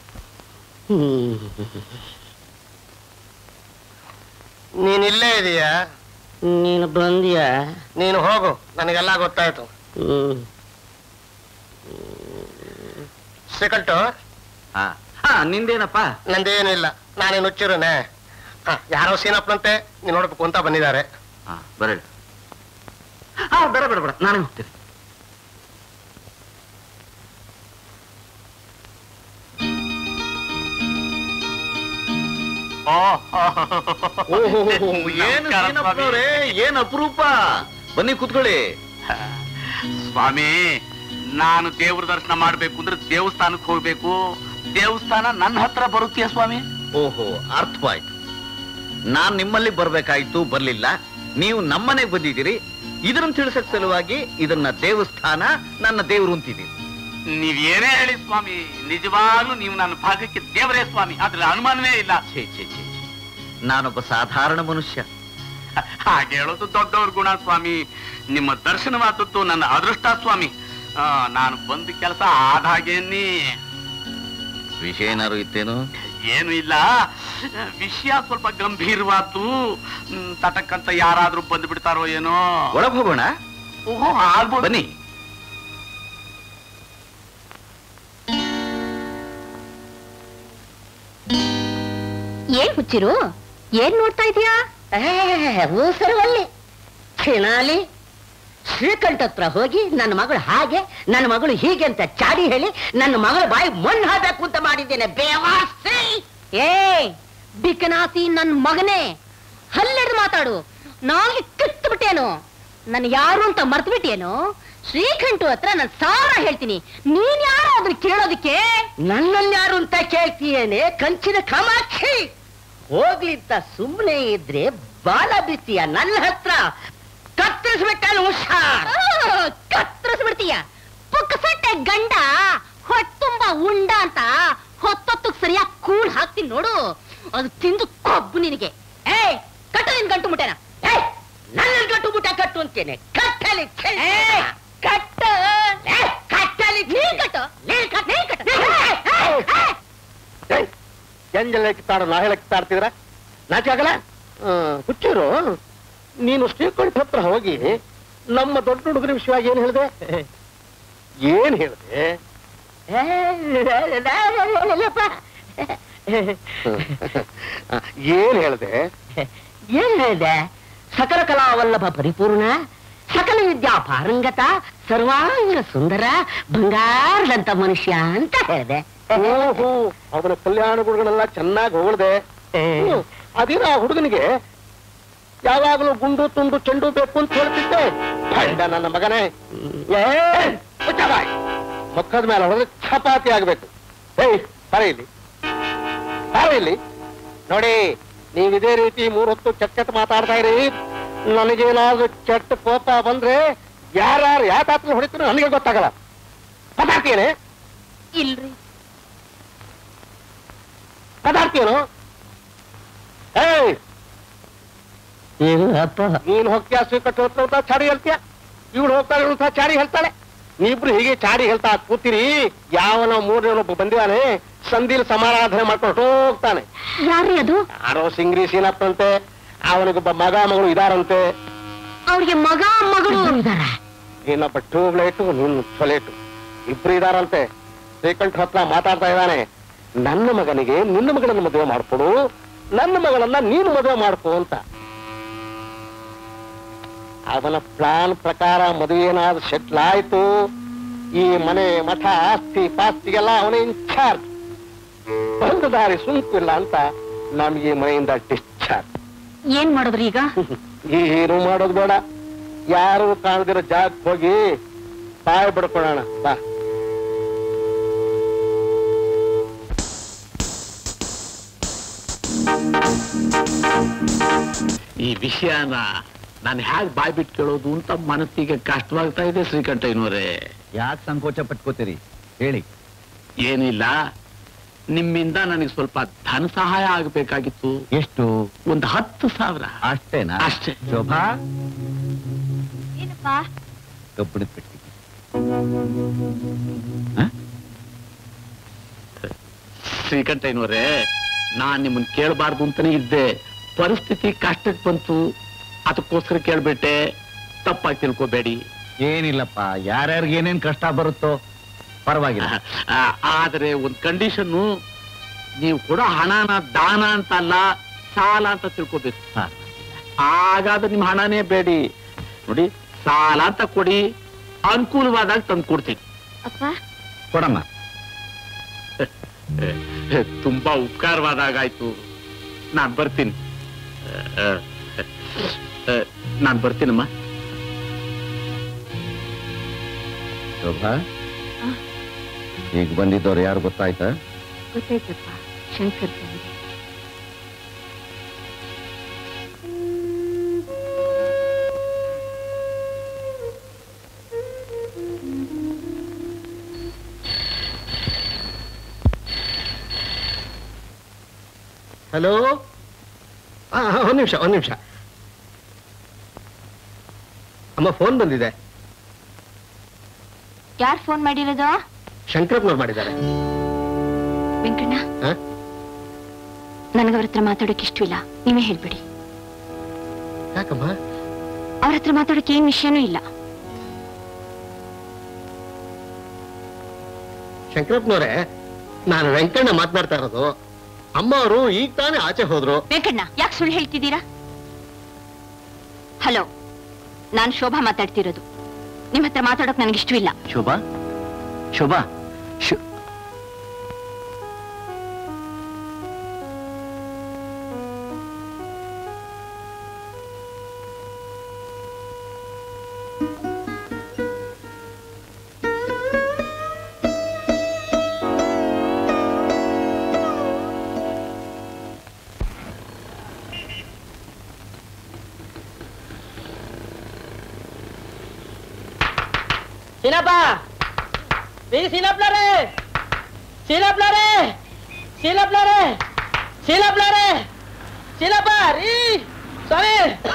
Speaker 4: ನೀನಿಲ್ಲೇ ಇದೀಯಾ?
Speaker 9: ನೀನು ಬಂದಿಯಾ?
Speaker 4: ನೀನು ಹೋಗು, ನನಗೆಲ್ಲ ಗೊತ್ತಾಯ್ತು. ಶ್ರೀಕಂಠು,
Speaker 5: ನಿಂದೇನಪ್ಪ?
Speaker 4: ನಂದೇನಿಲ್ಲ, ನಾನೇನು ಹುಚ್ಚಿರನೆ. ಯಾರೋ ಸೀನಪ್ಪನಂತೆ ನೀನ್ ನೋಡ್ಬೇಕು ಅಂತ ಬಂದಿದ್ದಾರೆ.
Speaker 5: ಬೇಡ ಬೇಡ ಬೇಡ, ನಾನೇ ಹೋಗ್ತೇನೆ. ಏನ್ ಅಪರೂಪ. ಬನ್ನಿ ಕೂತ್ಕೊಳ್ಳಿ.
Speaker 8: ಸ್ವಾಮಿ, ನಾನು ದೇವ್ರ ದರ್ಶನ ಮಾಡ್ಬೇಕು ಅಂದ್ರೆ ದೇವಸ್ಥಾನಕ್ಕೆ ಹೋಗ್ಬೇಕು. ದೇವಸ್ಥಾನ ನನ್ನ ಹತ್ರ ಬರುತ್ತೀಯ ಸ್ವಾಮಿ?
Speaker 5: ಓಹೋ, ಅರ್ಥವಾಯ್ತು. ನಾನ್ ನಿಮ್ಮಲ್ಲಿ ಬರ್ಬೇಕಾಯ್ತು, ಬರ್ಲಿಲ್ಲ. ನೀವು ನಮ್ಮನೆಗೆ ಬಂದಿದ್ದೀರಿ. ಇದನ್ನ ತಿಳಿಸಕ್ ಸಲುವಾಗಿ ಇದನ್ನ ದೇವಸ್ಥಾನ, ನನ್ನ ದೇವ್ರು ಅಂತಿದ್ದೀರಿ.
Speaker 8: ನೀವೇನೇ ಹೇಳಿ ಸ್ವಾಮಿ, ನಿಜವಾಗ್ಲೂ ನೀವು ನನ್ನ ಭಾಗಕ್ಕೆ ದೇವರೇ ಸ್ವಾಮಿ, ಅದ್ರ ಅನುಮಾನವೇ ಇಲ್ಲ.
Speaker 5: ಛೇ ಛೇ ಛೇ, ನಾನೊಬ್ಬ ಸಾಧಾರಣ ಮನುಷ್ಯ.
Speaker 8: ಹಾಗೆ ಹೇಳೋದು ದೊಡ್ಡವ್ರ ಗುಣ ಸ್ವಾಮಿ. ನಿಮ್ಮ ದರ್ಶನವಾದದ್ದು ನನ್ನ ಅದೃಷ್ಟ ಸ್ವಾಮಿ. ನಾನು ಬಂದ ಕೆಲಸ ಆದ ಹಾಗೇನಿ.
Speaker 5: ವಿಷಯ ಏನಾರು ಇತ್ತೇನು?
Speaker 8: ಏನು ಇಲ್ಲ, ವಿಷಯ ಸ್ವಲ್ಪ ಗಂಭೀರವಾದ್ದು. ತಟಕ್ಕಂತ ಯಾರಾದ್ರೂ ಬಂದು ಬಿಡ್ತಾರೋ ಏನೋ.
Speaker 5: ಒಳಗ್ ಹೋಗೋಣ.
Speaker 8: ಓಹೋ, ಆಗ್ಬೋದು.
Speaker 5: ಬನ್ನಿ.
Speaker 1: ಹುಚ್ಚಿರು ಏನ್ ನೋಡ್ತಾ ಇದೀಯಾ?
Speaker 9: ಊಸರವಲ್ಲಿ ಚಿನಾಲಿ ಶ್ರೀಕಂಠ ಹತ್ರ ಹೋಗಿ ನನ್ನ ಮಗಳು ಹಾಗೆ ನನ್ನ ಮಗಳು ಹೀಗೆ ಅಂತ ಚಾಡಿ ಹೇಳಿ ನನ್ನ ಮಗಳ ಬಾಯಿ ಮಣ್ಣು ಹಾಕಬೇಕು ಅಂತ ಮಾಡಿದ್ದೇನೆ. ಬೇವಾಸಿ
Speaker 1: ಏ ಬಿಕನಾಸಿ ನನ್ ಮಗನೇ, ಹಲ್ಲೆಡ್ದು ಮಾತಾಡು. ನಾಲ್ಗೆ ಕಿತ್ತು ಬಿಟ್ಟೇನು? ನನ್ ಯಾರು ಅಂತ ಮರ್ತು ಬಿಟ್ಟೇನು? ಶ್ರೀಕಂಠು ಹತ್ರ ನಾನು ಸಾರ ಹೇಳ್ತೀನಿ. ನೀನ್ ಯಾರು ಅದನ್ನ ಕೇಳೋದಕ್ಕೆ?
Speaker 9: ನನ್ನಲ್ಲಿ ಯಾರು ಅಂತ ಕೇಳ್ತೀಯೇನೆ ಕಂಚಿನ ಕಾಮಾಕ್ಷಿ? ಹೋಗ್ಲಿಂತ ಸುಮ್ಮನೆ ಇದ್ರೆ ಬಾಲ ಬಿತ್ತೀಯ ನನ್ನ ಹತ್ರ. ಕತ್ತರಿಸ್ಬಿಟ್ಟಲ್ಲ ಹುಷಾರ್.
Speaker 1: ಕತ್ತರಿಸ್ಬಿಡ್ತೀಯ? ಪುಕ್ಕಸಟ್ಟೆ ಗಂಡ ಹೊಟ್ಟುಂಬ ಉಂಡ ಅಂತ ಹೊತ್ತೊತ್ತು ಸರಿಯಾಗಿ ಕೂಳ್ ಹಾಕ್ತೀನಿ ನೋಡು. ಅದು ತಿಂದು ಕೊಬ್ಬು ನಿನಗೆ. ಏ ಕಟ್ಟು ನಿನ್ ಗಂಟು ಮುಟ್ಟೆನ?
Speaker 9: ನನ್ನ ಗಂಟು ಮುಟ್ಟ ಕಟ್ಟು ಅಂತೇನೆ. ಕಟ್ಟಲಿ
Speaker 1: ಕಟ್ಟ
Speaker 9: ಕಟ್ಟಲಿ
Speaker 1: ನೀನ್ ಕಟ್ಟು.
Speaker 4: ಎಂಜೆಲ್ಲ ಕಿತ್ತಾಡೋ ನಾ ಹೇಳಕ್ ಕಿತ್ತಾಡ್ತಿದ್ರ ನಾಚೆ ಆಗಲ್ಲ. ಹುಚ್ಚೂರು, ನೀನು ಶ್ರೀಕಂಠ ಹತ್ರ ಹೋಗಿ ನಮ್ಮ ದೊಡ್ಡ ಹುಡುಗರ ವಿಷಯವಾಗಿ ಏನ್ ಹೇಳಿದೆ? ಏನ್ ಹೇಳಿದೆ? ಏನ್ ಹೇಳಿದೆ?
Speaker 9: ಏನ್ ಹೇಳಿದೆ? ಸಕಲ ಕಲಾವಲ್ಲಭ ಪರಿಪೂರ್ಣ, ಸಕಲ ವಿದ್ಯಾ ಪಾರಂಗತ, ಸರ್ವಾಂಗ ಸುಂದರ, ಬಂಗಾರದಂತ ಮನುಷ್ಯ ಅಂತ ಹೇಳಿದೆ.
Speaker 4: ಓಹೋ, ಅವನ ಕಲ್ಯಾಣ ಗುಣಗಳೆಲ್ಲ ಚೆನ್ನಾಗಿ ಹೊಗಳ್ದೆ. ಅದೇನ ಆ ಹುಡುಗನಿಗೆ ಯಾವಾಗಲೂ ಗುಂಡು ತುಂಡು ಚೆಂಡು ಬೇಕು ಅಂತ ಹೇಳ್ತಿದ್ದೆ. ನನ್ನ ಮಗನೇ, ಮಕ್ಕದ ಮೇಲೆ ಹೊಡೆದ್ರೆ ಚಪಾತಿ ಆಗ್ಬೇಕು. ಏಯ್ ಬರ ಇಲ್ಲಿ, ಬರ ಇಲ್ಲಿ. ನೋಡಿ, ನೀವ್ ಇದೇ ರೀತಿ 3 ಹೊತ್ತು ಕೆಟ್ಟ ಮಾತಾಡ್ತಾ ಇರಿ. ನನಗೇನಾದ್ರೂ ಕೆಟ್ಟ ಕೋಪ ಬಂದ್ರೆ ಯಾರು ಯಾಕೆ ಹೊಡಿತೀರೋ ನನಗೆ ಗೊತ್ತಾಗಲ್ಲ. ಮಾತಾಡ್ತೀಯೇನೆ?
Speaker 1: ಇಲ್ರಿ.
Speaker 4: ಮಾತಾಡ್ತೀಯೇನು? ಏಯ್ ನೀನ್ ಹೋಗ್ತೀಯ ಶ್ರೀಕಂಠ ಹತ್ರ ಚಾಡಿ ಹೇಳ್ತೀಯ, ಇವಳು ಹೋಗ್ತಾಳೆ ಚಾಡಿ ಹೇಳ್ತಾಳೆ. ನೀಬ್ರು ಹೀಗೆ ಚಾಡಿ ಹೇಳ್ತಾ ಕೂತೀರಿ. ಯಾವನ 3 ಬಂದಿವಾನೆ ಸಂಧಿಲ್ ಸಮಾರಾಧನೆ ಮಾಡ್ಕೊಂಡು ಹೋಗ್ತಾನೆ.
Speaker 1: ಯಾರ್ರಿ ಅದು?
Speaker 4: ಯಾರೋ ಸಿಂಗ್ರಿ ಸೀನಪ್ಪಂತೆ, ಅವನಿಗೊಬ್ಬ ಮಗ ಮಗಳು ಇದಾರಂತೆ.
Speaker 1: ಅವ್ರಿಗೆ ಮಗ ಮಗಳು ಇದಾರ?
Speaker 4: ಇನ್ನೊಬ್ಬ ಟ್ಯೂಬ್ಲೈಟು, ನಿನ್ನ ಚೊಲೇಟು, ಇಬ್ರು ಇದಾರಂತೆ. ಶ್ರೀಕಂಠ ಹತ್ರ ಮಾತಾಡ್ತಾ ಇದ್ದಾನೆ. ನನ್ನ ಮಗನಿಗೆ ನಿನ್ನ ಮಗಳನ್ನ ಮದುವೆ ಮಾಡ್ಕೊಡು, ನನ್ನ ಮಗಳನ್ನ ನೀನು ಮದುವೆ ಮಾಡ್ಕೊ ಅಂತ. ಅವನ ಪ್ಲಾನ್ ಪ್ರಕಾರ ಮದುವೆ ಏನಾದ್ರು ಸೆಟ್ಲ್ ಆಯ್ತು, ಈ ಮನೆ ಮಠ ಆಸ್ತಿ ಪಾಸ್ತಿಗೆಲ್ಲ ಅವನೇ ಇನ್ಚಾರ್ಜ್. ಬಂದ ದಾರಿ ಸುಂಕಿಲ್ಲ ಅಂತ ನಮ್ಗೆ ಮನೆಯಿಂದ ಡಿಸ್ಚಾರ್ಜ್.
Speaker 1: ಏನ್ ಮಾಡಿದ್ರಿ ಈಗ?
Speaker 4: ಏನು ಮಾಡೋದು ಬೇಡ, ಯಾರು ಕಾಣದಿರೋ ಜಾಗಕ್ಕೆ ಹೋಗಿ ಬಾಯ್ ಬಿಡ್ಕೊಳ್ಳೋಣ ಬಾ.
Speaker 8: ಈ ವಿಷಯನ ನಾನು ಹೇಗೆ ಬಾಯ್ ಬಿಟ್ಟು ಕೇಳೋದು ಅಂತ ಮನಸ್ಸಿಗೆ ಕಷ್ಟವಾಗ್ತಾ ಇದೆ ಶ್ರೀಕಂಠಯ್ಯನವರೇ.
Speaker 3: ಯಾಕೆ ಸಂಕೋಚ ಪಟ್ಕೋತೀರಿ ಹೇಳಿ.
Speaker 8: ಏನಿಲ್ಲ, ನಿಮ್ಮಿಂದ ನನಗೆ ಸ್ವಲ್ಪ ಧನ ಸಹಾಯ ಆಗಬೇಕಾಗಿತ್ತು.
Speaker 3: ಎಷ್ಟು?
Speaker 8: ಒಂದು 10,000.
Speaker 3: ಅಷ್ಟೇನಾ?
Speaker 8: ಅಷ್ಟೇ.
Speaker 3: ಶೋಭಾ,
Speaker 1: ಏನಪ್ಪಾ?
Speaker 3: ಕಬ್ಬಿಣದ ಪೆಟ್ಟಿ.
Speaker 8: ಶ್ರೀಕಂಠಯ್ಯನವರೇ, ನಾನ್ ನಿಮ್ಮನ್ನ ಕೇಳಬಾರ್ದು ಅಂತಾನೆ ಇದ್ದೆ. ಪರಿಸ್ಥಿತಿ ಕಷ್ಟಕ್ಕೆ ಬಂತು, ಅದಕ್ಕೋಸ್ಕರ ಕೇಳ್ಬಿಟ್ಟೆ. ತಪ್ಪಾಗಿ ತಿಳ್ಕೋಬೇಡಿ.
Speaker 3: ಏನಿಲ್ಲಪ್ಪ, ಯಾರ್ಯಾರಿಗೆ ಏನೇನ್ ಕಷ್ಟ ಬರುತ್ತೋ ಪರವಾಗಿಲ್ಲ.
Speaker 8: ಆದ್ರೆ ಒಂದ್ ಕಂಡೀಷನ್ನು, ನೀವು ಕೊಡೋ ಹಣನ ದಾನ ಅಂತ ಅಲ್ಲ, ಸಾಲ ಅಂತ ತಿಳ್ಕೋಬೇಕು. ಹಾಗಾದ್ರೆ ನಿಮ್ ಹಣನೇ ಬೇಡಿ. ನೋಡಿ, ಸಾಲ ಅಂತ ಕೊಡಿ, ಅನುಕೂಲವಾದಾಗ ತಂದು ಕೊಡ್ತೀನಿ.
Speaker 1: ಅಪ್ಪ
Speaker 3: ಕೊಡಮ್ಮ.
Speaker 8: ತುಂಬಾ ಉಪಕಾರವಾದಾಗಾಯ್ತು. ನಾನ್ ಬರ್ತೀನಿ. ನಾನ್ ಬರ್ತೀನಮ್ಮ.
Speaker 3: ಶೋಭಾ, ಈಗ ಬಂದಿದ್ದವ್ರು ಯಾರು ಗೊತ್ತಾಯ್ತಾ?
Speaker 1: ಗೊತ್ತಾಯ್ತಪ್ಪ, ಶಂಕರ್ ತಂದೆ.
Speaker 4: ಹಲೋ, ಒಂದ್ ನಿಮಿಷ ಅಮ್ಮ, ಫೋನ್ ಬಂದಿದೆ.
Speaker 1: ಯಾರು ಫೋನ್ ಮಾಡಿರೋದು?
Speaker 4: ಶಂಕರಪ್ಪನವ್ರು ಮಾಡಿದ್ದಾರೆ.
Speaker 1: ವೆಂಕಣ್ಣ, ನನಗವ್ರ ಹತ್ರ ಮಾತಾಡೋಕೆ ಇಷ್ಟ ಇಲ್ಲ, ನೀವೇ ಹೇಳ್ಬಿಡಿ.
Speaker 4: ಯಾಕಮ್ಮ?
Speaker 1: ಅವ್ರ ಹತ್ರ ಮಾತಾಡೋಕೆ ಏನ್ ವಿಷಯನೂ ಇಲ್ಲ.
Speaker 4: ಶಂಕರಪ್ಪನವ್ರೆ, ನಾನು ವೆಂಕಣ್ಣ ಮಾತನಾಡ್ತಾ ಇರೋದು. ಅಮ್ಮ ಅವರು ಈಗ ತಾನೇ ಆಚೆ ಹೋದ್ರು.
Speaker 1: ವೆಂಕಣ್ಣ ಯಾಕೆ ಸುಳ್ಳು ಹೇಳ್ತಿದ್ದೀರಾ? ಹಲೋ, ನಾನು ಶೋಭಾ ಮಾತಾಡ್ತಿರೋದು. ನಿಮ್ಮ ಹತ್ರ ಮಾತಾಡೋಕ್ ನನಗೆ ಇಷ್ಟವಿಲ್ಲ.
Speaker 3: ಶೋಭಾ, ಶೋಭಾ,
Speaker 9: ಸೀನಪ್ಪ, ಸೀನಪ್ಲರೇ, ಸೀನಪ್ಲರೇ, ಸೀನಪ್ಲರೇ, ಸೀನಪ್ಲರೇ, ಸೀನಪ್ಪ ರೀ ಸ್ವಾಮಿ.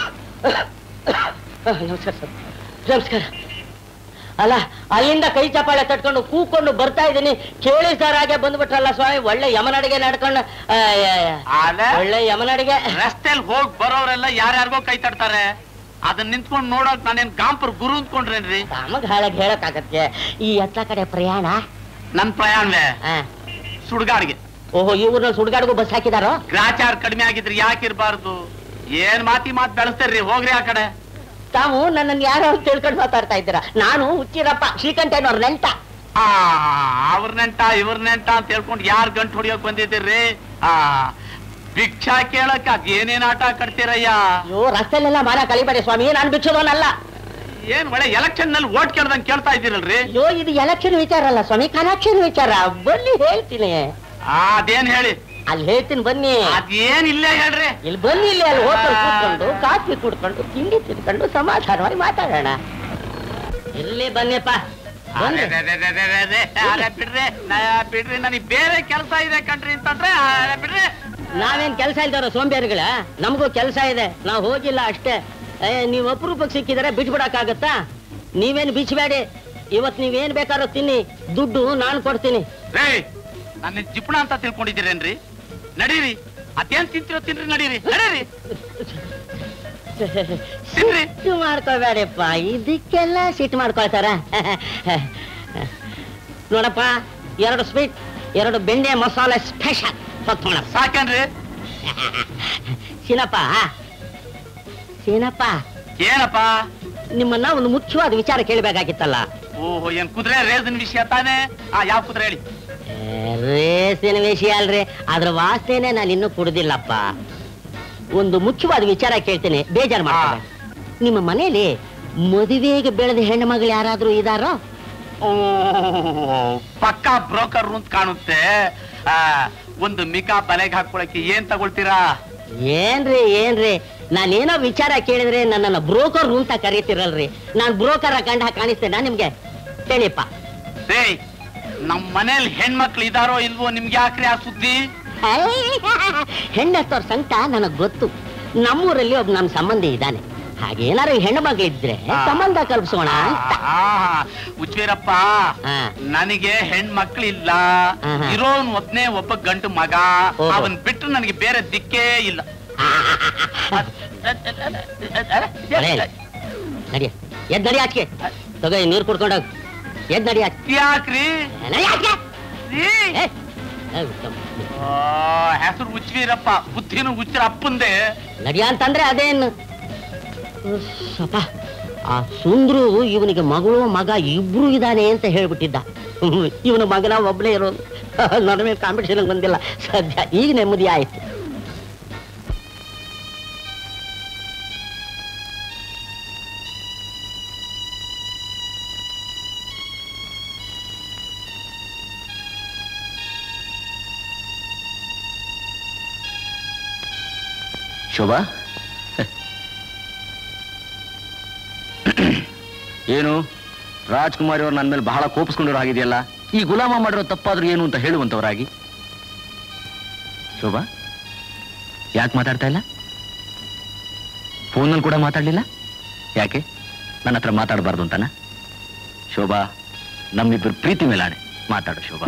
Speaker 9: ನಮಸ್ಕಾರ ಸರ್, ನಮಸ್ಕಾರ. ಅಲ್ಲ, ಅಲ್ಲಿಂದ ಕೈ ಚಪಾಳೆ ತಟ್ಕೊಂಡು ಕೂಕೊಂಡು ಬರ್ತಾ ಇದ್ದೀನಿ, ಕೇಳಿ ಸರ್ ಹಾಗೆ ಬಂದ್ಬಿಟ್ರಲ್ಲ ಸ್ವಾಮಿ. ಒಳ್ಳೆ ಯಮನಡಿಗೆ ನಡ್ಕೊಂಡು, ಒಳ್ಳೆ ಯಮನಡಿಗೆ.
Speaker 8: ರಸ್ತೆಯಲ್ಲಿ ಹೋಗಿ ಬರೋರೆಲ್ಲ ಯಾರ್ಯಾರಿಗೋ ಕೈ ತಡ್ತಾರೆ. ಅದನ್ನ ನಿಂತ್ಕೊಂಡು ನೋಡೋಕ್ ನಾನೇನ್ ಗಾಂಪುರ್ ಗುರು ಅಂದ್ಕೊಂಡ್ರೇನ್ರಿ?
Speaker 9: ನಮಗ್ ಹಾಳಾಗಿ ಹೇಳಕ್ಕಾಗತ್ತೆ. ಈ ಎತ್ತ ಕಡೆ ಪ್ರಯಾಣ?
Speaker 8: ನನ್ ಪ್ರಯಾಣವೇ ಸುಡ್ಗಾಡ್ಗೆ.
Speaker 9: ಓಹೋ, ಈ ಊರ್ನಲ್ಲಿ ಸುಡ್ಗಾಡ್ಗೂ ಬಸ್ ಹಾಕಿದಾರೋ?
Speaker 8: ಗ್ರಾಚಾರ ಕಡಿಮೆ ಆಗಿದ್ರಿ ಯಾಕಿರ್ಬಾರ್ದು? ಏನ್ ಮಾತ್ ಬೆಳೆಸ್ತಾರ್ರಿ, ಹೋಗ್ರಿ ಆ ಕಡೆ.
Speaker 9: ತಾವು ನನ್ನನ್ನು ಯಾರೋ ತಿಳ್ಕೊಂಡು ಮಾತಾಡ್ತಾ ಇದ್ದೀರಾ. ನಾನು ಹುಚ್ಚಿರಪ್ಪ, ಶ್ರೀಕಂಠನವ್ರ ನೆಂಟ.
Speaker 8: ಅವ್ರ ನೆಂಟ ಇವ್ರ ನೆಂಟ ಅಂತ ಹೇಳ್ಕೊಂಡು ಯಾರ್ ಗಂಟು ಹೊಡಿಯೋಕ್ ಬಂದಿದ್ದೀರಿ? ಭಿಕ್ಷಾ ಕೇಳಕ್ ಅದೇನೇನ್ ಆಟ ಕಟ್ತೀರಯ್ಯ?
Speaker 9: ಅಯ್ಯೋ, ರಸ್ತೆಲೆಲ್ಲ ಮಾನ ಕಲಿಬೇಡಿ ಸ್ವಾಮಿ, ನಾನು ಭಿಕ್ಷದವನಲ್ಲ.
Speaker 8: ಏನ್ ಒಳ್ಳೆ ಎಲೆಕ್ಷನ್ ನಲ್ಲಿ ಓಟ್ ಕೇಳ್ದಂಗ್ ಕೇಳ್ತಾ ಇದ್ದೀರಲ್ರಿ?
Speaker 9: ಅಯ್ಯೋ, ಇದು ಎಲೆಕ್ಷನ್ ವಿಚಾರ ಅಲ್ಲ ಸ್ವಾಮಿ, ಕನೆಕ್ಷನ್ ವಿಚಾರ. ಬನ್ನಿ ಹೇಳ್ತೀನಿ.
Speaker 8: ಅದೇನ್ ಹೇಳಿ?
Speaker 9: ಅಲ್ಲಿ ಹೇಳ್ತೀನಿ ಬನ್ನಿ.
Speaker 8: ಅದೇನ್ ಇಲ್ಲೇ ಹೇಳ್ರಿ.
Speaker 9: ಇಲ್ಲಿ ಬನ್ನಿ, ಇಲ್ಲಿ ಅಲ್ಲಿ ಹೋಟೆಲ್ ಕೂತ್ಕೊಂಡು ಕಾಫಿ ಕುಡ್ಕೊಂಡು ತಿಂಡಿ ತಿನ್ಕೊಂಡು ಸಮಾಧಾನವಾಗಿ ಮಾತಾಡೋಣ. ಇಲ್ಲಿ ಬನ್ನಿಪ್ಪ.
Speaker 8: ಬಿಡ್ರಿ, ನನಗೆ ಬೇರೆ ಕೆಲಸ ಇದೆ ಕಣ್ರಿ ಅಂತಂದ್ರೆ ಬಿಡ್ರಿ.
Speaker 9: ನಾವೇನ್ ಕೆಲಸ ಇಲ್ದಾರ ಸೋಂಬೇರಿಗಳ? ನಮಗೂ ಕೆಲಸ ಇದೆ, ನಾವು ಹೋಗಿಲ್ಲ ಅಷ್ಟೇ. ನೀವ್ ಅಪರೂಪಕ್ಕೆ ಸಿಕ್ಕಿದಾರೆ ಬಿಟ್ಬಿಡಕ್ಕಾಗತ್ತಾ? ನೀವೇನು ಬಿಚ್ಚಬೇಡಿ. ಇವತ್ ನೀವೇನ್ ಬೇಕಾದ್ರೂ ತಿನ್ನಿ, ದುಡ್ಡು ನಾನು ಕೊಡ್ತೀನಿ.
Speaker 8: ನನ್ನ ಜಿಪುಣ ಅಂತ ತಿಳ್ಕೊಂಡಿದ್ದೀರೇನ್ರಿ? ನಡೀರಿ, ಅದೇನ್ ತಿಂತಿರೋ ತಿನ್ರಿ, ನಡೀರಿ ನಡೀರಿ.
Speaker 9: ಸಿಟ್ಟು ಮಾಡ್ಕೋಬೇಡಪ್ಪ, ಇದಕ್ಕೆಲ್ಲ ಸಿಟ್ಟು ಮಾಡ್ಕೊಳ್ತಾರ. ನೋಡಪ್ಪ, 2 ಸ್ವೀಟ್, 2 ಬೆಂಡೆ ಮಸಾಲೆ ಸ್ಪೆಷಲ್
Speaker 8: ಸಾಕೇನ್ರಿ?
Speaker 9: ಸೀನಪ್ಪ, ಸೀನಪ್ಪ,
Speaker 8: ಏನಪ್ಪ?
Speaker 9: ನಿಮ್ಮನ್ನ ಒಂದು ಮುಖ್ಯವಾದ ವಿಚಾರ ಕೇಳಬೇಕಾಗಿತ್ತಲ್ಲ.
Speaker 8: ಓಹೋ, ಏನ್ ಕುದುರೆ ರೇಸಿನ ವಿಷಯ ತಾನೇ? ಯಾವ ಕುದುರೆ ಹೇಳಿ?
Speaker 9: ರೇಸಿನ ವಿಷಯ ಅಲ್ರಿ, ಅದ್ರ ವಾಸನೆ ನಾನು ಇನ್ನೂ ಕುಡ್ದಿಲ್ಲಪ್ಪ. ಒಂದು ಮುಖ್ಯವಾದ ವಿಚಾರ ಕೇಳ್ತೇನೆ, ಬೇಜಾರು ಮಾಡ್ತಾರೆ. ನಿಮ್ಮ ಮನೇಲಿ ಮದುವೆಗೆ ಬೆಳೆದ ಹೆಣ್ಣು ಮಗಳು ಯಾರಾದ್ರೂ ಇದಾರೋ?
Speaker 8: ಪಕ್ಕಾ ಬ್ರೋಕರ್ ಅಂತ ಕಾಣುತ್ತೆ. ಒಂದು ಮಿಕಾ ಬಲೆಗೆ ಹಾಕೊಳಕ್ಕೆ ಏನ್ ತಗೊಳ್ತೀರಾ?
Speaker 9: ಏನ್ರಿ ಏನ್ರಿ, ನಾನೇನೋ ವಿಚಾರ ಕೇಳಿದ್ರೆ ನನ್ನನ್ನ ಬ್ರೋಕರ್ ಅಂತ ಕರೀತಿರಲ್ರಿ. ನಾನ್ ಬ್ರೋಕರ್ ಕಂಡ ಕಾಣಿಸ್ತೇನೆ ನಿಮ್ಗೆ? ಹೇಳಿಪ್ಪ.
Speaker 8: ನಮ್ ಮನೇಲಿ ಹೆಣ್ಮಕ್ಳು ಇದಾರೋ ಇಲ್ವೋ ನಿಮ್ಗೆ ಯಾಕ್ರಿ ಆ ಸುದ್ದಿ?
Speaker 9: ಹೆಣ್ಣತ್ತವ್ರ ಸಂಕಟ ನನಗ್ ಗೊತ್ತು. ನಮ್ಮೂರಲ್ಲಿ ಒಬ್ಬ ನಮ್ ಸಂಬಂಧಿ ಇದ್ದಾನೆ. ಹಾಗೇನಾರು ಹೆಣ್ಣು ಮಗಳಿದ್ರೆ ಸಂಬಂಧ ಕಲ್ಪಿಸೋಣ ಅಂತ.
Speaker 8: ಉಚ್ವೀರಪ್ಪ, ನನಗೆ ಹೆಣ್ಮಕ್ಳು ಇಲ್ಲ, ಇರೋನ್ ಒಬ್ಬ ಗಂಟು ಮಗ. ಅವನ್ ಬಿಟ್ಟು ನನಗೆ ಬೇರೆ ದಿಕ್ಕೇ ಇಲ್ಲ.
Speaker 9: ನಡಿಯ, ಎದ್ ನಡಿ ಆಚೆ. ತಗೋ, ನೀರು ಕುಡ್ಕೊಂಡೋಗ್, ಎದ್ ನಡಿ ಆಚೆ.
Speaker 8: ಯಾಕ್ರಿ? ಹೆಸರು ಉಚ್ವೀರಪ್ಪ, ಬುದ್ಧಿನೂ ಹುಚ್ಚರ ಅಪ್ಪಂದೆ.
Speaker 9: ನಡಿಯ ಅಂತಂದ್ರೆ ಅದೇನು ಸಪ. ಆ ಸುಂದ್ರು ಇವನಿಗೆ ಮಗಳು ಮಗ ಇಬ್ರು ಇದ್ದಾನೆ ಅಂತ ಹೇಳ್ಬಿಟ್ಟಿದ್ದ. ಇವನ ಮಗನ ಒಬ್ನೇ ಇರೋದು. ನನ್ನ ಮೇಲೆ ಕಾಂಪಿಟೇಷನ್ ಬಂದಿಲ್ಲ ಸದ್ಯ, ಈಗ ನೆಮ್ಮದಿ ಆಯ್ತು.
Speaker 3: ಶೋಭಾ, ಏನು ರಾಜ್ಕುಮಾರಿ ಅವ್ರು ನನ್ನ ಮೇಲೆ ಬಹಳ ಕೋಪಿಸ್ಕೊಂಡಿರೋ ಆಗಿದೆಯಲ್ಲ? ಈ ಗುಲಾಮ ಮಾಡಿರೋ ತಪ್ಪಾದ್ರೂ ಏನು ಅಂತ ಹೇಳುವಂತವರಾಗಿ. ಶೋಭಾ, ಯಾಕೆ ಮಾತಾಡ್ತಾ ಇಲ್ಲ? ಫೋನಲ್ಲಿ ಕೂಡ ಮಾತಾಡ್ಲಿಲ್ಲ ಯಾಕೆ? ನನ್ನ ಹತ್ರ ಮಾತಾಡಬಾರ್ದು ಅಂತಾನ? ಶೋಭಾ, ನಮ್ಮಿಬ್ಬರು ಪ್ರೀತಿ ಮೇಲಾಣೆ, ಮಾತಾಡು ಶೋಭಾ.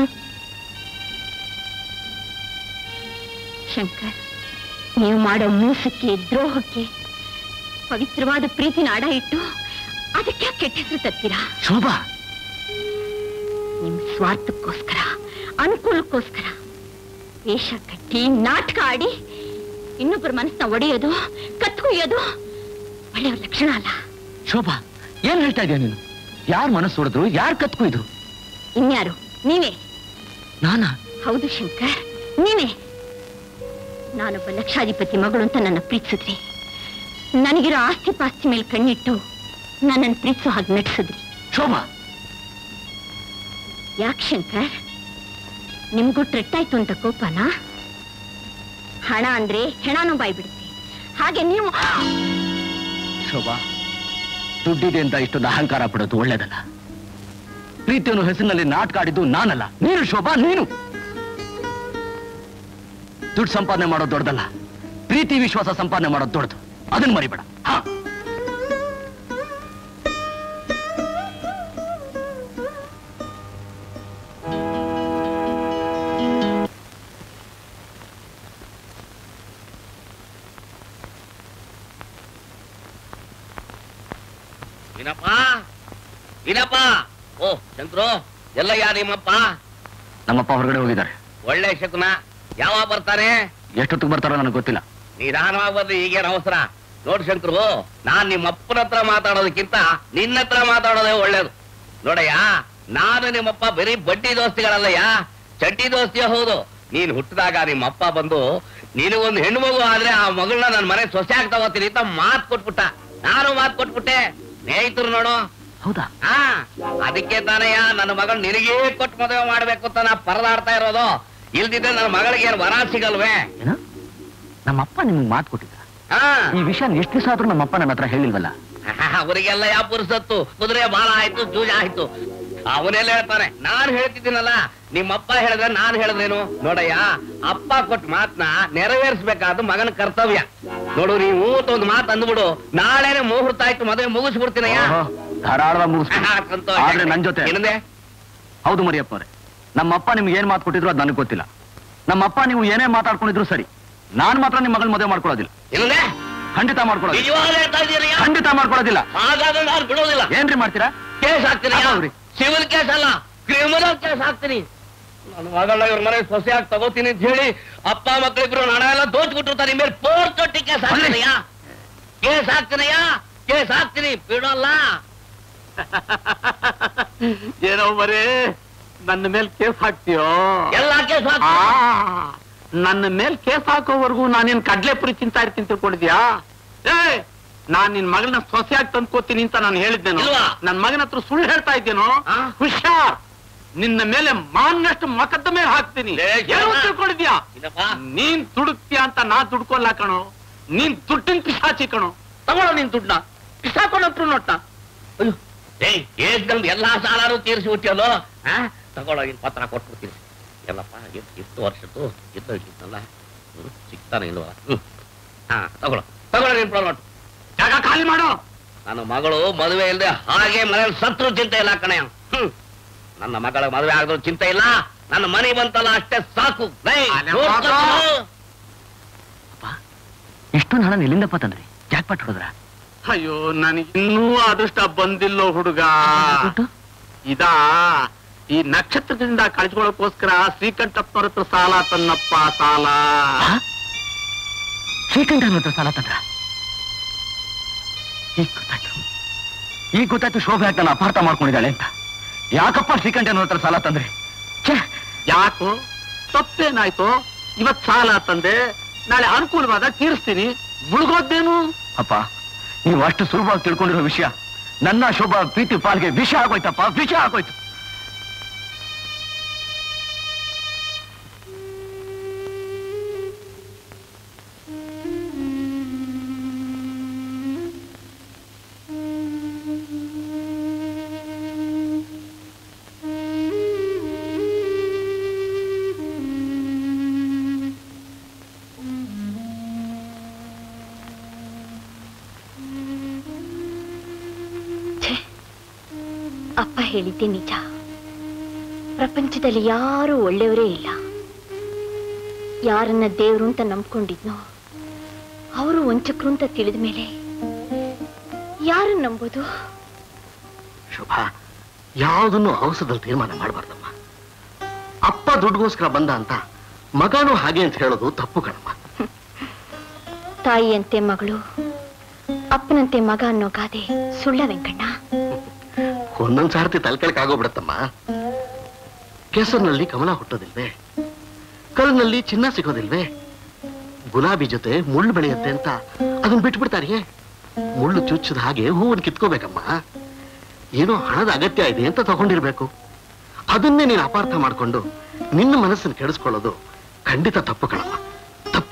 Speaker 1: ಶಂಕರ್, ನೀವು ಮಾಡೋ ಮೋಸಕ್ಕೆ ದ್ರೋಹಕ್ಕೆ ಪವಿತ್ರವಾದ ಪ್ರೀತಿನ ಅಡ ಇಟ್ಟು ಅದಕ್ಕೆ ಕೆಟ್ಟ ಹೆಸರು ತರ್ತೀರಾ?
Speaker 3: ಶೋಭಾ,
Speaker 1: ನಿಮ್ ಸ್ವಾರ್ಥಕ್ಕೋಸ್ಕರ, ಅನುಕೂಲಕ್ಕೋಸ್ಕರ ವೇಷ ಕಟ್ಟಿ ನಾಟಕ ಆಡಿ ಇನ್ನೊಬ್ಬರ ಮನಸ್ಸನ್ನ ಒಡೆಯೋದು ಕತ್ಕೊಯ್ಯೋದು ಒಳ್ಳೆಯ ಲಕ್ಷಣ ಅಲ್ಲ.
Speaker 3: ಶೋಭಾ, ಏನ್ ಹೇಳ್ತಾ ಇದೀಯ ನೀನು? ಯಾರು ಮನಸ್ಸು ಹೊಡೆದ್ರು, ಯಾರು ಕತ್ಕೊಯ್ದ್ರು?
Speaker 1: ಇನ್ಯಾರು? ನೀವೇ.
Speaker 3: ನಾನಾ?
Speaker 1: ಹೌದು ಶಂಕರ್, ನೀವೇ. ನಾನೊಬ್ಬ ಲಕ್ಷಾಧಿಪತಿ ಮಗಳು ಅಂತ ನನ್ನ ಪ್ರೀತಿಸಿದ್ರಿ. ನನಗಿರೋ ಆಸ್ತಿ ಪಾಸ್ತಿ ಮೇಲೆ ಕಣ್ಣಿಟ್ಟು ನನ್ನನ್ನು ಪ್ರೀತಿಸೋ ಹಾಗೆ ನಟಿಸಿದ್ರಿ.
Speaker 3: ಶೋಭಾ,
Speaker 1: ಯಾಕೆ ಶಂಕರ್, ನಿಮ್ಗೂ ಟ್ರೆಟ್ಟಾಯ್ತು ಅಂತ ಕೋಪನಾ? ಹಣ ಅಂದ್ರೆ ಹೆಣನೂ ಬಾಯ್ಬಿಡುತ್ತೆ, ಹಾಗೆ ನೀವು.
Speaker 3: ಶೋಭಾ, ದುಡ್ಡಿದೆ ಅಂತ ಇಷ್ಟೊಂದು ಅಹಂಕಾರ ಪಡೋದು ಒಳ್ಳೇದಲ್ಲ. ಪ್ರೀತಿಯನ್ನು ಹೆಸರಿನಲ್ಲಿ ನಾಟಕ ಆಡಿದ್ದು ನಾನಲ್ಲ, ನೀನು ಶೋಭಾ, ನೀನು. ದುಡ್ಡು ಸಂಪಾದನೆ ಮಾಡೋದು ದೊಡ್ಡದಲ್ಲ, ಪ್ರೀತಿ ವಿಶ್ವಾಸ ಸಂಪಾದನೆ ಮಾಡೋದು ದೊಡ್ಡದು. ಅದನ್ನ ಮರಿಬೇಡ. ಹಾ,
Speaker 10: ವಿನಪ್ಪ, ವಿನಪ್ಪ. ಓ ಶಂಕರು, ಎಲ್ಲಯ್ಯ ನಿಮ್ಮಪ್ಪ?
Speaker 3: ನಮ್ಮಪ್ಪ ಹೊರಗಡೆ ಹೋಗಿದ್ದಾರೆ.
Speaker 10: ಒಳ್ಳೆ ಶಕುನ. ಯಾವಾಗ ಬರ್ತಾನೆ?
Speaker 3: ಎಷ್ಟೊತ್ತಿಗೆ ಬರ್ತಾರೋ ನನಗೆ ಗೊತ್ತಿಲ್ಲ.
Speaker 10: ನಿಧಾನವಾಗಿ ಬರ್ರಿ, ಈಗೇನು ಅವಸರ? ನೋಡ್ ಶಂಕರು, ನಾನ್ ನಿಮ್ಮ ಅಪ್ಪನ ಹತ್ರ ಮಾತಾಡೋದಕ್ಕಿಂತ ನಿನ್ನ ಹತ್ರ ಮಾತಾಡೋದೇ ಒಳ್ಳೇದು. ನೋಡಯ್ಯ, ನಾನು ನಿಮ್ಮಪ್ಪ ಬರೀ ಬಡ್ಡಿ ದೋಸ್ತಿಗಳಲ್ಲಯ್ಯ, ಚಡ್ಡಿ ದೋಸ್ತಿಯೇ ಹೌದು. ನೀನ್ ಹುಟ್ಟಿದಾಗ ನಿಮ್ಮಪ್ಪ ಬಂದು ನಿನಗೊಂದು ಹೆಣ್ಣು ಮಗು ಆದ್ರೆ ಆ ಮಗಳನ್ನ ನನ್ನ ಮನೆ ಸೊಸೆ ಆಗಿ ತಗೋತೀನಿ ಅಂತ ಮಾತು ಕೊಟ್ಬಿಟ್ಟ. ನಾನು ಮಾತು ಕೊಟ್ಬಿಟ್ಟೆ. ಸ್ನೇಹಿತರು ನೋಡು.
Speaker 3: ಹೌದಾ?
Speaker 10: ಹಾ, ಅದಕ್ಕೆ ತಾನಯ್ಯ ನನ್ನ ಮಗಳು ನಿನಗೇ ಕೊಟ್ಟು ಮದುವೆ ಮಾಡ್ಬೇಕು ಅಂತ ನಾ ಪರದಾಡ್ತಾ ಇರೋದು. ಇಲ್ದಿದ್ರೆ ನನ್ನ ಮಗಳಿಗೆ ಏನು ವರ ಸಿಗಲ್ವೇ?
Speaker 3: ನಮ್ಮಪ್ಪ ನಿಮ್ಗೆ ಮಾತು ಕೊಟ್ಟಿದ್ದ? ಈ ವಿಷಯ ಎಷ್ಟು ದಿವಸ ಆದ್ರೂ ನಮ್ಮಪ್ಪ ನನ್ನ ಹತ್ರ ಹೇಳಿಲ್ವಲ್ಲ.
Speaker 10: ಅವರಿಗೆಲ್ಲ ಯಾವ ಪುರುಸತ್ತು, ಕುದುರೆ ಬಾಲ ಆಯ್ತು, ಜೂಜ ಆಯ್ತು. ಅವನೆಲ್ಲ ಹೇಳ್ತಾನೆ, ನಾನ್ ಹೇಳ್ತಿದ್ದೀನಲ್ಲ. ನಿಮ್ಮಪ್ಪ ಹೇಳಿದ್ರೆ ನಾನ್ ಹೇಳಿದ್ರೇನು? ನೋಡಯ್ಯ, ಅಪ್ಪ ಕೊಟ್ಟ ಮಾತನ್ನ ನೆರವೇರಿಸ್ಬೇಕಾದ ಮಗನ ಕರ್ತವ್ಯ. ನೋಡು, ನೀವು ಒಂದು ಮಾತು ಅಂದ್ಬಿಡು, ನಾಳೆನೆ ಮುಹೂರ್ತ ಆಯ್ತು, ಮದುವೆ ಮುಗಿಸ್ಬಿಡ್ತೀನಯ್ಯ.
Speaker 3: ಧಾರಾಳವಾಗಿ ಮುಗಿಸ್ಬಿಡ್ತೀನಿ ನನ್ ಜೊತೆ.
Speaker 10: ಏನಂದೆ?
Speaker 3: ಹೌದು ಮರಿಯಪ್ಪ ಅವರೇ, ನಮ್ಮಪ್ಪ ನಿಮ್ಗೆ ಏನ್ ಮಾತು ಕೊಟ್ಟಿದ್ರು ಅದು ನನಗೆ ಗೊತ್ತಿಲ್ಲ. ನಮ್ಮಪ್ಪ ನೀವು ಏನೇ ಮಾತಾಡ್ಕೊಂಡಿದ್ರು ಸರಿ, ನಾನ್ ಮಾತ್ರ ನಿಮ್ ಮಗನ್ ಮದುವೆ ಮಾಡ್ಕೊಳ್ಳೋದಿಲ್ಲ.
Speaker 10: ಇಲ್ಲದೆ?
Speaker 3: ಖಂಡಿತ ಮಾಡ್ಕೊಳ್ಳೋದಿಲ್ಲ.
Speaker 10: ನಿಜವಾಗ್ಲೂ ಹೇಳ್ತಾ ಇದೀಯಾ?
Speaker 3: ಖಂಡಿತ ಮಾಡ್ಕೊಳ್ಳೋದಿಲ್ಲ.
Speaker 10: ಹಾಗಾದ್ರೆ ನಾನು ಬಿಡೋದಿಲ್ಲ.
Speaker 3: ಏನ್ರಿ ಮಾಡ್ತೀರಾ?
Speaker 10: ಕೇಸ್ ಹಾಕ್ತೀನಿ. ಸಿವಿಲ್ ಕೇಸ್ ಅಲ್ಲ, ಕ್ರಿಮಿನಲ್ ಕೇಸ್ ಹಾಕ್ತೀನಿ. ನನ್ನ ಮಗಳ ಇವ್ರ ಮನೆ ಸೊಸೆಯಾಗಿ ತಗೋತೀನಿ ಅಂತ ಹೇಳಿ ಅಪ್ಪ ಮಕ್ಕಳಿಬ್ರು ಹಣ ಎಲ್ಲ ದೋಚ್ಬಿಟ್ಟಿರ್ತಾರೆ. ನಿಮ್ಮ ಮೇಲೆ ಪೋರ್ಚೊಟ್ಟಿ ಕೇಸ್ ಹಾಕ್ತೀನಯ್ಯ, ಕೇಸ್ ಹಾಕ್ತೀನಯ್ಯ, ಕೇಸ್ ಹಾಕ್ತೀನಿ, ಬಿಡೋಲ್ಲ.
Speaker 8: ಏನೋ ಬರೇ ನನ್ನ ಮೇಲೆ ಕೇಸ್ ಹಾಕ್ತೀಯೋ?
Speaker 10: ಎಲ್ಲ ಕೇಸ್ ಹಾಕ.
Speaker 8: ನನ್ನ ಮೇಲೆ ಕೇಸ್ ಹಾಕೋವರೆಗೂ ನಾನೇನ್ ಕಡ್ಲೆಪುರಿ ತಿಂತಾ ಇರ್ತೀನಿ ತಿಳ್ಕೊಂಡಿದ್ಯಾ? ನಾನ್ ನಿನ್ ಮಗಳನ್ನ ಸೊಸೆಯಾಗಿ ತಂದ್ಕೋತೀನಿ ಅಂತ ನಾನು ಹೇಳಿದ್ದೇನು? ನನ್ ಮಗನ ಹತ್ರ ಸುಳ್ಳು ಹೇಳ್ತಾ ಇದ್ದೇನೋ? ಹುಷಾರ್, ನಿನ್ನ ಮೇಲೆ ಮಾನ್ನಷ್ಟು ಮೊಕದ್ದಮೆ ಹಾಕ್ತೀನಿ. ಏನು ತಿಳ್ಕೊಂಡಿದ್ಯಾ? ನೀನ್ ದುಡುಕ್ತೀಯ ಅಂತ ನಾ ದುಡ್ಕೊಲ್ಲ ಕಣೋ, ನೀನ್ ದುಡ್ಡಿನ ಪಿಶಾಚಿ ಕಣೋ.
Speaker 10: ತಗೊಳ್ಳೋ ನಿನ್ ದುಡ್ಡನ್ನ, ಪಿಸಾಕೊಂಡ್ರು ನೋಟ. ಏಕ್ದಮ್ ಎಲ್ಲಾ ಸಾಲಾರು ತೀರಿಸಿ ಬಿಟ್ಟಿಯಲ್ಲೋ. ತಗೊಳ್ಳೋ, ಇನ್ ಪತ್ರ ಕೊಟ್ಬಿಡ್ತೀನಿ. ಎಲ್ಲಪ್ಪ, ಎಷ್ಟು ವರ್ಷದ್ದು ಇದ್ದಲ್ಲ, ಸಿಗ್ತಾನೆ ಇಲ್ವಾ? ತಗೊಳ್ಳೋ, ತಗೊಳ್ಳೋ ನಿನ್ ನೋಟ್.
Speaker 8: ಜಾಗ ಖಾಲಿ ಮಾಡೋ.
Speaker 10: ನನ್ನ ಮಗಳು ಮದುವೆ ಇಲ್ಲದೆ ಹಾಗೆ ಮನೇಲಿ ಸತ್ರು ಚಿಂತೆ ಇಲ್ಲ ಕಣೆ. ನನ್ನ ಮಗಳ ಮದುವೆ ಆಗಿದ್ರು ಚಿಂತೆ ಇಲ್ಲ, ನನ್ನ ಮನೆ ಬಂತಲ್ಲ ಅಷ್ಟೇ ಸಾಕು.
Speaker 3: ಇಷ್ಟೊಂದು ಹಣ ಎಲ್ಲಿಂದಪ್ಪ ತಂದ್ರಿ? ಜಾಕ್ಪಾಟ್ ಹೊಡೆದ್ರ?
Speaker 8: ಅಯ್ಯೋ, ನನಗಿನ್ನೂ ಅದೃಷ್ಟ ಬಂದಿಲ್ಲೋ ಹುಡುಗ. ಇದಾ ಈ ನಕ್ಷತ್ರದಿಂದ ಕಳಿಸ್ಕೊಳ್ಳೋಕೋಸ್ಕರ ಶ್ರೀಕಂಠಪ್ಪನವ್ರ ಹತ್ರ ಸಾಲ ತನ್ನಪ್ಪ, ಸಾಲ.
Speaker 3: ಶ್ರೀಕಂಠನ ಹತ್ರ ಸಾಲ ತಂದ್ರ? ಈಗ ಗೊತ್ತಾಯ್ತು ಶೋಭೆ ಆಯ್ತು ನಾನು ಅಪಾರ್ಥ ಮಾಡ್ಕೊಂಡಿದ್ದಾಳೆ ಅಂತ. ಯಾಕಪ್ಪ ಶ್ರೀಕಂಠನ ಹತ್ರ ಸಾಲ ತಂದ್ರಿ?
Speaker 8: ಯಾಕೋ ತಪ್ಪೇನಾಯ್ತು? ಇವತ್ ಸಾಲ ತಂದೆ, ನಾಳೆ ಅನುಕೂಲವಾದ ತೀರಿಸ್ತೀನಿ, ಮುಳುಗೋದ್ದೇನು?
Speaker 3: ಅಪ್ಪ, ನೀವು ಅಷ್ಟು ಸುಲಭವಾಗಿ ತಿಳ್ಕೊಂಡಿರೋ ವಿಷಯ ನನ್ನ ಶೋಭಾ ಪ್ರೀತಿ ಪಾಲ್ಗೆ ವಿಷ ಆಗೋಯ್ತಪ್ಪ, ವಿಷ ಆಗೋಯ್ತು.
Speaker 1: ಅಪ್ಪ ಹೇಳಿದ್ದೆ ನಿಜ. ಪ್ರಪಂಚದಲ್ಲಿ ಯಾರು ಒಳ್ಳೆಯವರೇ ಇಲ್ಲ. ಯಾರನ್ನ ದೇವ್ರು ಅಂತ ನಂಬ್ಕೊಂಡಿದ್ನೋ ಅವರು ವಂಚಕರು ಅಂತ ತಿಳಿದ ಮೇಲೆ ಯಾರನ್ನ ನಂಬೋದು?
Speaker 4: ಶೋಭಾ, ಯಾವುದನ್ನು ಅವಸರದಲ್ಲಿ ತೀರ್ಮಾನ ಮಾಡಬಾರ್ದಮ್ಮ. ಅಪ್ಪ ದುಡ್ಡುಗೋಸ್ಕರ ಬಂದ ಅಂತ ಮಗನೂ ಹಾಗೆ ಅಂತ ಹೇಳೋದು ತಪ್ಪು ಕಣಮ್ಮ.
Speaker 1: ತಾಯಿಯಂತೆ ಮಗಳು, ಅಪ್ಪನಂತೆ ಮಗ ಅನ್ನೋ ಗಾದೆ ಸುಳ್ಳ ವೆಂಕಣ್ಣ?
Speaker 4: ಒಂದೊಂದ್ ಸಾರ್ತಿ ತಲೆಕೆಳಕಾಗೋಗ್ಬಿಡತ್ತಮ್ಮ. ಕೆಸರಿನಲ್ಲಿ ಕಮಲ ಹುಟ್ಟೋದಿಲ್ವೇ? ಕಲ್ಲಿನಲ್ಲಿ ಚಿನ್ನ ಸಿಗೋದಿಲ್ವೇ? ಗುಲಾಬಿ ಜೊತೆ ಮುಳ್ಳು ಬೆಳೆಯುತ್ತೆ ಅಂತ ಅದನ್ನ ಬಿಟ್ಬಿಡ್ತಾರಿಯೇ? ಮುಳ್ಳು ಚುಚ್ಚದ ಹಾಗೆ ಹೂವನ್ನು ಕಿತ್ಕೋಬೇಕಮ್ಮ. ಏನೋ ಹಣದ ಅಗತ್ಯ ಇದೆ ಅಂತ ತಗೊಂಡಿರ್ಬೇಕು. ಅದನ್ನೇ ನೀನು ಅಪಾರ್ಥ ಮಾಡ್ಕೊಂಡು ನಿನ್ನ ಮನಸ್ಸನ್ನು ಕೆಡಿಸ್ಕೊಳ್ಳೋದು ಖಂಡಿತ ತಪ್ಪು ಕಣಮ್ಮ, ತಪ್ಪು.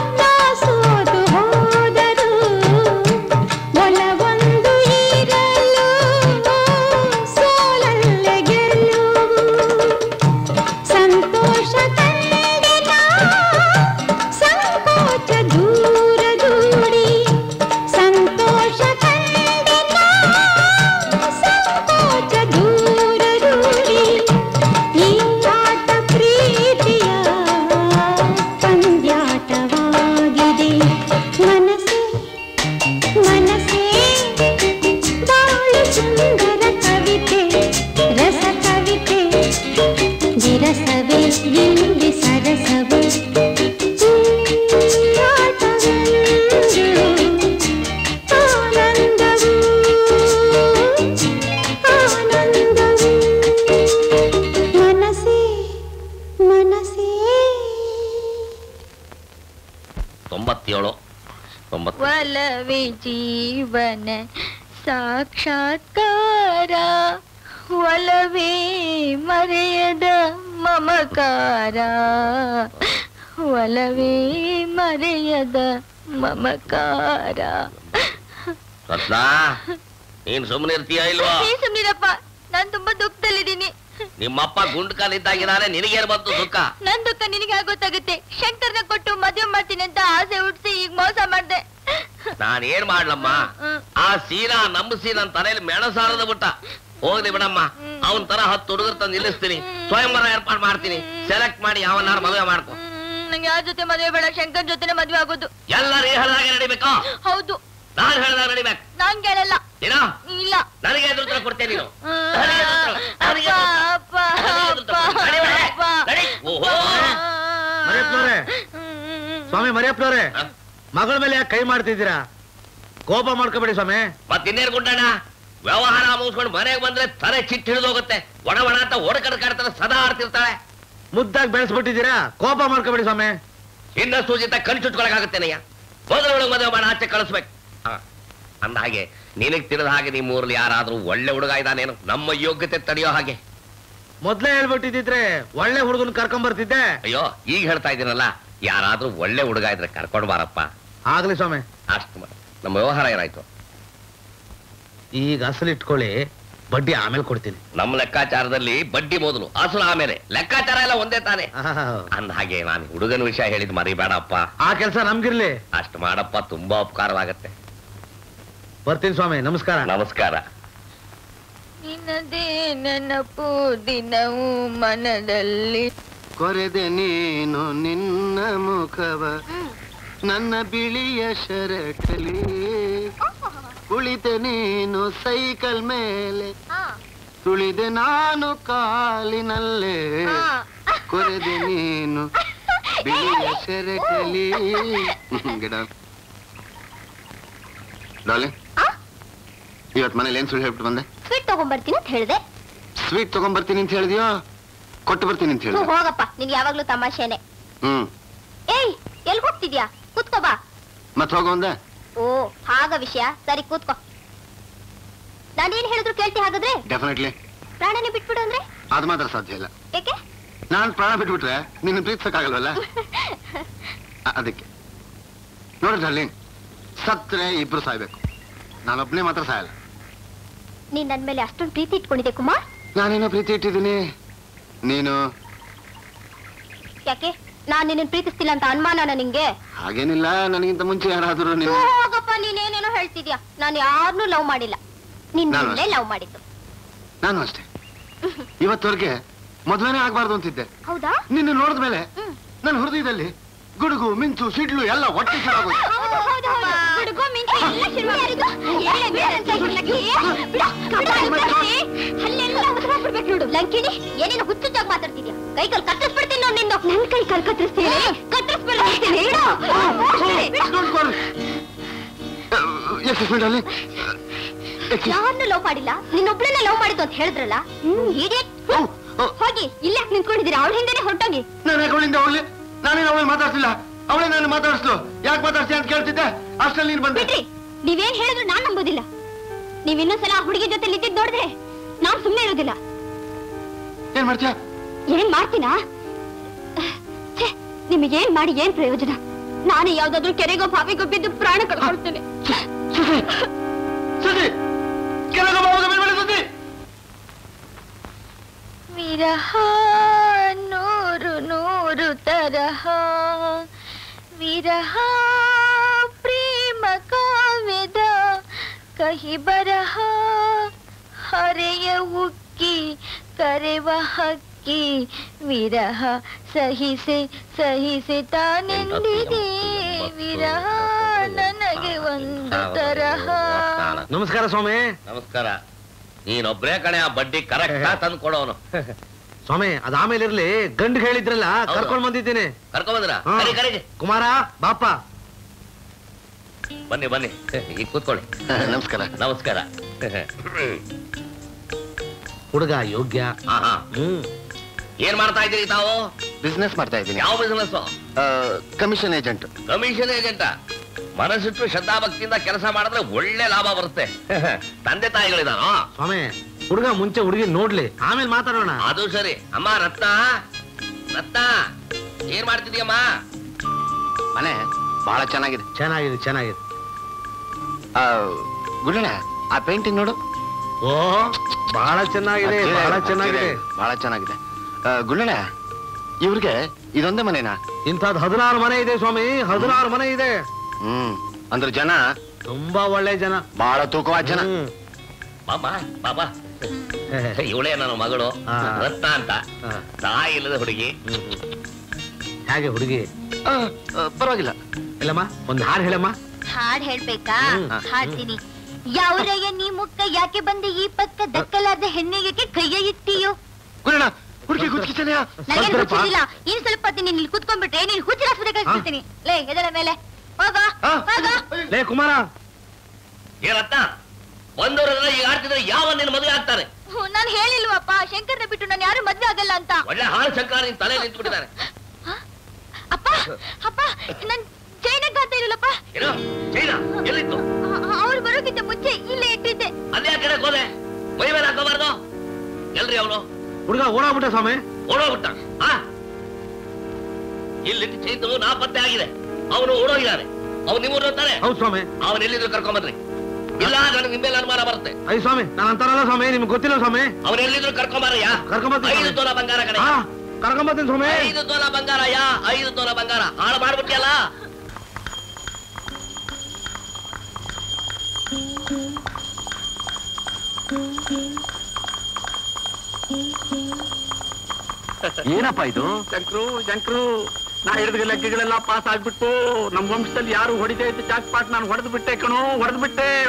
Speaker 7: ಒಂದು
Speaker 10: 97 90
Speaker 7: ಒಲವೇ ಜೀವನ ಸಾಕ್ಷಾತ್ಕಾರ ಒಲವೇ ಮರೆಯದ ಮಮಕಾರ ಒಲವೇ ಮರೆಯದ ಮಮಕಾರ.
Speaker 10: ರತ್ನ ನೀನ್ ಸುಮ್ಮನೆ ಇರ್ತೀಯ ಇಲ್ವಾ?
Speaker 7: ಸುಮ್ನಿರಪ್ಪ, ನಾನ್ ತುಂಬಾ ದುಃಖದಲ್ಲಿದ್ದೀನಿ.
Speaker 10: ನಿಮ್ಮಪ್ಪ ಗುಂಡ್ಕಲ್ಲಿದ್ದಾಗಿದ್ದಾರೆ, ನಿನಗೇನು ಬಂತು ದುಃಖ?
Speaker 7: ನನ್ ದುಃಖ ನಿನಗೆ ಗೊತ್ತಾಗುತ್ತೆ. ಶಂಕರ್ನ ಕೊಟ್ಟು ಮದುವೆ ಮಾಡ್ತೀನಿ ಅಂತ ಆಸೆ ಹುಡ್ಸಿ ಈಗ ಮೋಸ ಮಾಡ್ದೆ.
Speaker 10: ನಾನ್ ಏನ್ ಮಾಡ್ಲಮ್ಮ? ಆ ಸೀನಾ ನಮ್ಮ ಸೀನನ್ ತಲೆಯಲ್ಲಿ ಮೆಣಸಾರದ ಬಿಟ್ಟ. ಹೋಗ್ಲಿ ಬಿಡಮ್ಮ, ಅವನ್ ತರ 10 ಹುಡುಗರು ತಂದು ನಿಲ್ಲಿಸ್ತೀನಿ, ಸ್ವಯಂವರ ಏರ್ಪಾಡು ಮಾಡ್ತೀನಿ, ಸೆಲೆಕ್ಟ್ ಮಾಡಿ ಯಾವನ್ನಾರು ಮದುವೆ ಮಾಡ್ಕೊ.
Speaker 7: ನಂಗೆ ಯಾರ ಜೊತೆ ಮದುವೆ ಬೇಡ, ಶಂಕರ್ ಜೊತೆನೆ ಮದುವೆ ಆಗೋದು.
Speaker 10: ಎಲ್ಲರೂ ಹೇಳ್ದಾಗೆ ನಡಿಬೇಕಾ?
Speaker 7: ಹೌದು.
Speaker 10: ನಾನ್ ಹೇಳ್ದಾಗ ನಡಿಬೇಕು.
Speaker 7: ನಾನ್ ಕೇಳಲ್ಲ.
Speaker 10: ಏನೋ
Speaker 7: ಇಲ್ಲ,
Speaker 10: ನನಗೆ ಎದುರು ಕೊಡ್ತೇನೆ ನೀನು.
Speaker 5: ಮರಿಯಪ್ಪನವ್ರೆ, ಸ್ವಾಮಿ ಮರಿಯಪ್ಪನವ್ರೆ, ಮಗಳ ಮೇಲೆ ಯಾಕೆ ಕೈ ಮಾಡ್ತಿದ್ದೀರಾ? ಕೋಪ ಮಾಡ್ಕೋಬೇಡಿ ಸ್ವಾಮಿ.
Speaker 10: ಮತ್ತಿನ್ನೇನು ಗುಂಡಣ್ಣ, ವ್ಯವಹಾರ ಮುಗಿಸ್ಕೊಂಡು ಮನೆಗೆ ಬಂದ್ರೆ ತಲೆ ಚಿಟ್ಟು ಹಿಡಿದೋಗುತ್ತೆ. ಒಣ ಒಣ ಅಂತ ಓಡಕಡ್ ಕಾಡ್ತಾನೆ, ಸದಾ ಆಡ್ತಿರ್ತಾಳೆ.
Speaker 5: ಮುದ್ದಾಗಿ ಬೆಳೆಸ್ಬಿಟ್ಟಿದ್ದೀರಾ, ಕೋಪ ಮಾಡ್ಕೋಬೇಡಿ ಸ್ವಾಮಿ.
Speaker 10: ಇನ್ನಷ್ಟು ಜೊತೆ ಕಣ್ ಚುಟ್ಕೊಳಕಾಗುತ್ತೇನಯ್ಯ. ಮೊದಲು ಮದುವೆ ಮಾಡಿ ಆಚೆ ಕಳಿಸ್ಬೇಕು. ಅಂದ ಹಾಗೆ ನಿನಗ್ ತಿಳಿದ ಹಾಗೆ ನಿಮ್ಮ ಊರಲ್ಲಿ ಯಾರಾದ್ರೂ ಒಳ್ಳೆ ಹುಡುಗ ಇದ್ದಾನೇನು ನಮ್ಮ ಯೋಗ್ಯತೆ ತಡೆಯೋ ಹಾಗೆ?
Speaker 5: ಮೊದ್ಲೇ ಹೇಳ್ಬಿಟ್ಟಿದ್ರೆ ಒಳ್ಳೆ ಹುಡುಗನ್ ಕರ್ಕೊಂಡ್ ಬರ್ತಿದ್ದೆ.
Speaker 10: ಅಯ್ಯೋ, ಈಗ ಹೇಳ್ತಾ ಇದ್ದೀನಲ್ಲ, ಯಾರಾದ್ರೂ ಒಳ್ಳೆ ಹುಡುಗ ಇದ್ರೆ ಕರ್ಕೊಂಡು ಬಾರಪ್ಪ.
Speaker 5: ಆಗ್ಲಿ ಸ್ವಾಮಿ.
Speaker 10: ಅಷ್ಟು ನಮ್ಮ ವ್ಯವಹಾರ ಏನಾಯ್ತು?
Speaker 5: ಈಗ ಅಸಲು ಇಟ್ಕೊಳ್ಳಿ, ಬಡ್ಡಿ ಆಮೇಲೆ ಕೊಡ್ತೀನಿ.
Speaker 10: ನಮ್ಮ ಲೆಕ್ಕಾಚಾರದಲ್ಲಿ ಬಡ್ಡಿ ಮೊದಲು, ಅಸಲು ಆಮೇಲೆ. ಲೆಕ್ಕಾಚಾರ ಎಲ್ಲ ಒಂದೇ ತಾನೆ. ಅಂದ ಹಾಗೆ ನಾನು ಹುಡುಗನ ವಿಷಯ ಹೇಳಿದ್ ಮರಿಬೇಡಪ್ಪ.
Speaker 5: ಆ ಕೆಲಸ ನಮ್ಗಿರ್ಲಿ.
Speaker 10: ಅಷ್ಟು ಮಾಡಪ್ಪ, ತುಂಬಾ ಉಪಕಾರವಾಗತ್ತೆ.
Speaker 5: ಬರ್ತೀನಿ ಸ್ವಾಮಿ, ನಮಸ್ಕಾರ.
Speaker 10: ನಮಸ್ಕಾರ.
Speaker 7: ನಿನ್ನದೇ ನೆನಪು ದಿನವೂ ಮನದಲ್ಲಿ.
Speaker 2: ಕೊರೆದೆ ನೀನು ನಿನ್ನ ಮುಖವ ನನ್ನ ಬಿಳಿಯ ಶರಟಲಿ, ಕುಳಿತೆ ನೀನು ಸೈಕಲ್ ಮೇಲೆ, ತುಳಿದೆ ನಾನು ಕಾಲಿನಲ್ಲೇ, ಕೊರೆದೆ ನೀನು ಬಿಳಿಯ ಶರಟಲಿ. ಡಾರ್ಲಿಂಗ್, ಇವತ್ತು ಮನೇಲಿ ಏನ್ ಸುಳ್ಳು ಹೇಳ್ಬಿಟ್ಟು ಬಂದೆ?
Speaker 1: ಸ್ವೀಟ್ ತಗೊಂಡ್ಬರ್ತೀನಿ ಅಂತ ಹೇಳಿದೆ.
Speaker 2: ಸ್ವೀಟ್ ತಗೊಂಡ್ಬರ್ತೀನಿ ಅಂತ ಹೇಳಿದ್ಯೋ, ಕೊಟ್ಟು ಬರ್ತೀನಿ ಅಂತ ಹೇಳಿದೆ?
Speaker 1: ಹೋಗಪ್ಪ, ನಿನ್ ಯಾವಾಗ್ಲೂ ತಮಾಷೆನೆ. ಏಯ್, ಎಲ್ ಹೋಗ್ತಿದ್ಯಾ? ಕೂತ್ಕೋ ಬಾ.
Speaker 2: ಮತ್ ಹೋಗೋ ಒಂದೆ?
Speaker 1: ಓ, ಹಾಗ ವಿಷಯ. ಸರಿ, ಕೂತ್ಕೋ. ನಾನೇನ್ ಹೇಳಿದ್ರು ಕೇಳ್ತಿ ಹಾಗಾದ್ರೆ?
Speaker 2: ಡೆಫಿನೆಟ್ಲಿ.
Speaker 1: ಪ್ರಾಣನೇ ಬಿಟ್ಬಿಡು ಅಂದ್ರೆ?
Speaker 2: ಅದು ಮಾತ್ರ ಸಾಧ್ಯ ಇಲ್ಲ.
Speaker 1: ಏಕೆ?
Speaker 2: ನಾನ್ ಪ್ರಾಣ ಬಿಟ್ಬಿಟ್ರೆ ನಿನ್ನ ಪ್ರೀತಿಸಕ್ಕಾಗಲ್ವಲ್ಲ, ಅದಕ್ಕೆ. ನೋಡಿ ಡಾರ್ಲಿಂಗ್, ಸತ್ರೆ ಇಬ್ರು ಸಾಯ್ಬೇಕು, ನಾನೊಬ್ನೇ ಮಾತ್ರ ಸಾಯಲ್ಲ.
Speaker 1: ನೀನ್ ನನ್ ಮೇಲೆ ಅಷ್ಟೊಂದು ಪ್ರೀತಿ ಇಟ್ಕೊಂಡಿದ್ದೆ ಕುಮಾರ್?
Speaker 2: ನಾನೇನೋ ಪ್ರೀತಿ ಇಟ್ಟಿದ್ದೀನಿ, ನೀನು
Speaker 1: ಯಾಕೆ? ನಾನ್ ನಿನ್ನ ಪ್ರೀತಿಸ್ತಿಲ್ಲ ಅಂತ ಅನುಮಾನನ ನಿಂಗೆ?
Speaker 2: ಹಾಗೇನಿಲ್ಲ, ನನಗಿಂತ ಮುಂಚೆ ಯಾರಾದ್ರೂ ನೀನು.
Speaker 1: ಹೋಗಪ್ಪ, ನೀನೇನೇನೋ ಹೇಳ್ತಿದ್ಯಾ. ನಾನು ಯಾರನ್ನೂ ಲವ್ ಮಾಡಿಲ್ಲ, ನಿನ್ನೇ ಲವ್ ಮಾಡಿದ್ದು.
Speaker 2: ನಾನು ಅಷ್ಟೇ. ಇವತ್ತವರೆಗೆ ಮದುವೆನೇ ಆಗ್ಬಾರ್ದು ಅಂತಿದ್ದೆ.
Speaker 1: ಹೌದಾ?
Speaker 2: ನಿನ್ನ ನೋಡಿದ್ಮೇಲೆ ನನ್ನ ಹೃದಯದಲ್ಲಿ ಗುಡುಗು ಮಿಂಚು ಸಿಡ್ಲು ಎಲ್ಲ ಒಟ್ಟಿಗೆ ಶುರುವಾಗೋದು.
Speaker 1: ನೋಡು ಲಂಕಿಣಿ, ಏನೇನು ಹುಚ್ಚುಚ್ಚಾಗಿ ಮಾತಾಡ್ತಿದ್ಯಾ? ಕೈ ಕಾಲು ಕತ್ತರಿಸ್ಬಿಡ್ತೀನಿ ನೋಡಿ ನಿಂದು. ನನ್ ಕೈ ಕಾಲು ಕತ್ತರಿಸ್ತೀನಿ, ಕತ್ತರಿಸ್ಬಿಡ್ತೀನಿ. ಯಾರನ್ನು ಲವ್ ಮಾಡಿಲ್ಲ, ನಿನ್ನೊಬ್ಳನ್ನ ಲವ್ ಮಾಡಿದ್ದು ಅಂತ ಹೇಳಿದ್ರಲ್ಲ. ಹೋಗಿ ಇಲ್ಲೇ ನಿಂತ್ಕೊಂಡಿದ್ದೀರಾ? ಅವಳ ಹಿಂದೆನೆ ಹೊರಟೋಗಿ.
Speaker 2: ನಾನು ಯಾಕೆ ಅವಳಿಂದ ಹೋಗ್ಲಿ? ನಾನೇನು ಅವಳು ಮಾತಾಡ್ತಿಲ್ಲ, ಅವಳೇ ನಾನು ಮಾತಾಡಿಸ್ಲು. ಯಾಕೆ ಮಾತಾಡ್ತೀನಿ ಅಂತ ಕೇಳ್ತಿದ್ದೆ, ಅಷ್ಟಲ್ಲಿ ನೀನು ಬಂದ್ರಿ.
Speaker 1: ನೀವೇನ್ ಹೇಳಿದ್ರು ನಾನ್ ನಂಬೋದಿಲ್ಲ. ನೀವ್ ಇನ್ನೊಂದ್ಸಲ ಆ ಹುಡುಗಿ ಜೊತೆ ನಿಂತಿದ್ ನೋಡಿದ್ರೆ ನಾನ್ ಸುಮ್ನೆ ಇರೋದಿಲ್ಲ.
Speaker 2: ಏನ್ ಮಾಡ್ತೀಯ?
Speaker 1: ಏನ್ ಮಾಡ್ತೀನಾ? ನಿಮಗೇನ್ ಮಾಡಿ ಏನ್ ಪ್ರಯೋಜನ? ನಾನೇ ಯಾವ್ದಾದ್ರು ಕೆರೆಗೋ ಬಾವಿಗೋ ಬಿದ್ದು ಪ್ರಾಣ ಕಳ್ಕೊಳ್ತೇನೆ. ವಿರಹ ನೂರು ನೂರು ತರಹ, ವಿರಹ ಪ್ರೇಮ ಕಾವ್ಯದ ಕಹಿ ಬರಹ, ಹರೆಯ ಉಕ್ಕಿ ಕರೆವ ಹಕ್ಕಿ, ವಿರಹ ಸಹಿಸೆ ಸಹಿಸೆ ತಾನೆಂದಿದೆ, ವಿರಹ ನನಗೆ ಒಂದು ತರಹ.
Speaker 5: ನಮಸ್ಕಾರ ಸ್ವಾಮಿ.
Speaker 10: ನಮಸ್ಕಾರ. ನೀನೊಬ್ರೇ ಕಣೆ ಆ ಬಡ್ಡಿ ಕರೆಕ್ಟ್ ತಂದು ಕೊಡೋನು.
Speaker 5: ಸ್ವಾಮಿ, ಅದಾಮೇಲೆ ಇರ್ಲಿ, ಗಂಡು ಹೇಳಿದ್ರಲ್ಲ, ಕರ್ಕೊಂಡ್ ಬಂದಿದ್ದೀನಿ.
Speaker 10: ಕರ್ಕೊಂಡ್ ಬಂದ್ರ?
Speaker 5: ಕುಮಾರ ಬಾಪ.
Speaker 10: ಬನ್ನಿ ಬನ್ನಿ, ಈಗ ಕೂತ್ಕೊಳ್ಳಿ.
Speaker 2: ನಮಸ್ಕಾರ.
Speaker 10: ನಮಸ್ಕಾರ.
Speaker 5: ಹುಡುಗ ಯೋಗ್ಯ.
Speaker 10: ಏನ್ ಮಾಡ್ತಾ ಇದ್ದೀರಿ ತಾವು?
Speaker 2: ಬಿಸ್ನೆಸ್ ಮಾಡ್ತಾ ಇದ್ದೀನಿ.
Speaker 10: ಯಾವ ಬಿಸ್ನೆಸ್?
Speaker 2: Commission agent.
Speaker 10: ಕಮಿಷನ್ ಏಜೆಂಟ? ಮನಸ್ಸಿಟ್ಟು ಶ್ರದ್ಧಾಭಕ್ತಿಯಿಂದ ಕೆಲಸ ಮಾಡಿದ್ರೆ ಒಳ್ಳೆ ಲಾಭ ಬರುತ್ತೆ. ತಂದೆ ತಾಯಿಗಳಿದಾನೋ?
Speaker 4: ಸ್ವಾಮಿ, ಹುಡುಗ ಮುಂಚೆ ಹುಡುಗಿ ನೋಡ್ಲಿ, ಆಮೇಲೆ ಮಾತಾಡೋಣ.
Speaker 10: ಅದು ಸರಿ. ಅಮ್ಮ ರತ್ನ, ರತ್ನ ಏನ್ ಮಾಡ್ತಿದ್ಯಮ್ಮ?
Speaker 2: ಮನೆ ಬಹಳ ಚೆನ್ನಾಗಿದೆ.
Speaker 4: ಚೆನ್ನಾಗಿದೆ ಚೆನ್ನಾಗಿದೆ.
Speaker 2: ಗುರುಣ, ಆ ಪೇಂಟಿಂಗ್ ನೋಡು.
Speaker 4: ಓ, ಬಹಳ ಚೆನ್ನಾಗಿದೆ, ಬಹಳ ಚೆನ್ನಾಗಿದೆ,
Speaker 2: ಬಹಳ ಚೆನ್ನಾಗಿದೆ. ಗುರುಣ, ಇವ್ರಿಗೆ ಇದೊಂದೇ ಮನೆನಾ?
Speaker 4: ಇಂಥದ್ದು 16 ಮನೆ ಇದೆ ಸ್ವಾಮಿ, 16 ಮನೆ ಇದೆ.
Speaker 2: ಅಂದ್ರೆ ಜನ
Speaker 4: ತುಂಬಾ ಒಳ್ಳೆ ಜನ,
Speaker 2: ಬಹಳ ತೂಕವಾದ ಜನ.
Speaker 10: ಬಾಬಾ ಬಾಬಾ, ಇವಳೇ ನನ್ನ ಮಗಳು ರತ್ನ ಅಂತ. ತಾಯಿ ಇಲ್ಲದ ಹುಡುಗಿ.
Speaker 4: ಹೇಗೆ ಹುಡುಗಿ?
Speaker 2: ಪರವಾಗಿಲ್ಲ.
Speaker 4: ಇಲ್ಲಮ್ಮ, ಒಂದು ಹಾಡು ಹೇಳಮ್ಮ.
Speaker 1: ಹಾಡ್ ಹೇಳ್ಬೇಕಾ? ಹಾಡ್ತೀನಿ. ಯಾವ್ರಯ್ಯ ನೀ ಮುಕ್ಕ ಯಾಕೆ ಬಂದೆ ಈ ಪಕ್ಕ, ದಕ್ಕಲಾದ ಹೆಣ್ಣಿಗೆ ಕೈಯ ಇಟ್ಟಿಯೋ?
Speaker 2: ಗುರುಣ, ಹುಡುಗಿ ಗುಚ್ಚಿದೆಯಾ?
Speaker 1: ನನಗೇನು ಹುಚ್ಚಿಲ್ಲ. ಇನ್ ಸ್ವಲ್ಪ ಹೊತ್ತು ನೀನ್ ಇಲ್ಲಿ ಕುತ್ಕೊಂಡ್ಬಿಟ್ರೆ ನೀನ್ ಹುಚ್ಚಿರ ಕಳಿಸ್ಬಿಡ್ತೀನಿ. ಲೇ, ಎದಳ ಮೇಲೆ ಹೋಗ ಹೋಗ.
Speaker 4: ಲೇ ಕುಮಾರ,
Speaker 10: ಏನತ್ತ ಬಂದವರೆಲ್ಲ ಈಗ ಆಡ್ತಿದ್ರೆ ಯಾವ ನಿನ್ನ ಮದುವೆ ಆಗ್ತಾರೆ?
Speaker 1: ನಾನು ಹೇಳಿಲ್ವಪ್ಪ, ಶಂಕರ್ನ ಬಿಟ್ಟು ನಾನು ಯಾರು ಮದ್ವೆ ಆಗಲ್ಲ ಅಂತ.
Speaker 10: ಒಳ್ಳೆ ಹಾಳು ಶಂಕರ ನಿನ್ ತಲೆ ನಿಂತ್ಬಿಟ್ಟಿದ್ದಾರೆ.
Speaker 1: ಅಪ್ಪ ಅಪ್ಪ, ನನ್ ಚೈನಕ್ಕೆ ಅಂತ ಇರಲ್ಲಪ್ಪ.
Speaker 10: ಏನು ಚೈನಾ? ಎಲ್ಲಿತ್ತು?
Speaker 1: ಅವ್ರು ಬರೋಕ್ಕಿಂತ ಮುಂಚೆ ಇಲ್ಲೇ ಇಟ್ಟಿದ್ದೆ.
Speaker 10: ಅದೇ ಆ ಕಡೆ ಹೋದೆ, ಮೈ ಮೇಲೆ ಹಾಕೋಬಾರ್ದು. ಎಲ್ರಿ ಅವನು?
Speaker 4: ಹುಡುಗ ಓಡಾಗ್ಬಿಟ್ಟ ಸ್ವಾಮಿ.
Speaker 10: ಓಡೋಗ್ಬಿಟ್ಟ? ಇಲ್ಲಿಟ್ಟು ಚೈತು ನಾಪತ್ತೆ ಆಗಿದೆ. ಅವನು ಓಡೋಗಿದ್ದಾನೆ. ಅವ್ನು ನಿಮ್ಮೂರು ಅಂತಾನೆ.
Speaker 4: ಹೌದು ಸ್ವಾಮಿ.
Speaker 10: ಅವನು ಎಲ್ಲಿದ್ರು ಕರ್ಕೊಂಬನ್ರಿ. ಇಲ್ಲ ನನಗೆ ನಿಮ್ಮೇಲೆ ಅನುಮಾನ ಬರುತ್ತೆ.
Speaker 4: ಅಯ್ಯ ಸ್ವಾಮಿ, ನಾನು ಅಂತಾರಲ್ಲ ಸ್ವಾಮಿ, ನಿಮ್ಗೆ ಗೊತ್ತಿಲ್ಲ ಸ್ವಾಮಿ.
Speaker 10: ಅವ್ನು ಎಲ್ಲಿದ್ರು ಕರ್ಕೊಂಬಾರಯ್ಯ. 5 ತೊಲ ಬಂಗಾರ ಕಡೆ.
Speaker 4: ಕರ್ಕೊಂಬತ್ತೀನಿ ಸ್ವಾಮಿ.
Speaker 10: 5 ತೊಲ ಬಂಗಾರಯ್ಯ, 5 ತೊಲ ಬಂಗಾರ. ಹಾಳು ಮಾಡ್ಬಿಟ್ಟಿಯಲ್ಲ.
Speaker 3: ಏನಪ್ಪ ಇದು?
Speaker 8: ಶಂಕ್ರು, ನಾ ಹಿಡಿದ ಲೆಕ್ಕಗಳೆಲ್ಲ ಪಾಸ್ ಆಗ್ಬಿಟ್ಟು ನಮ್ ವಂಶದಲ್ಲಿ ಯಾರು ಹೊಡಿದೆ ಅಂತ ಜಾಕ್ ಪಾಟ್ ನಾನು ಹೊಡೆದು ಬಿಟ್ಟೆ ಕಣೋ. ಹೊಡೆದು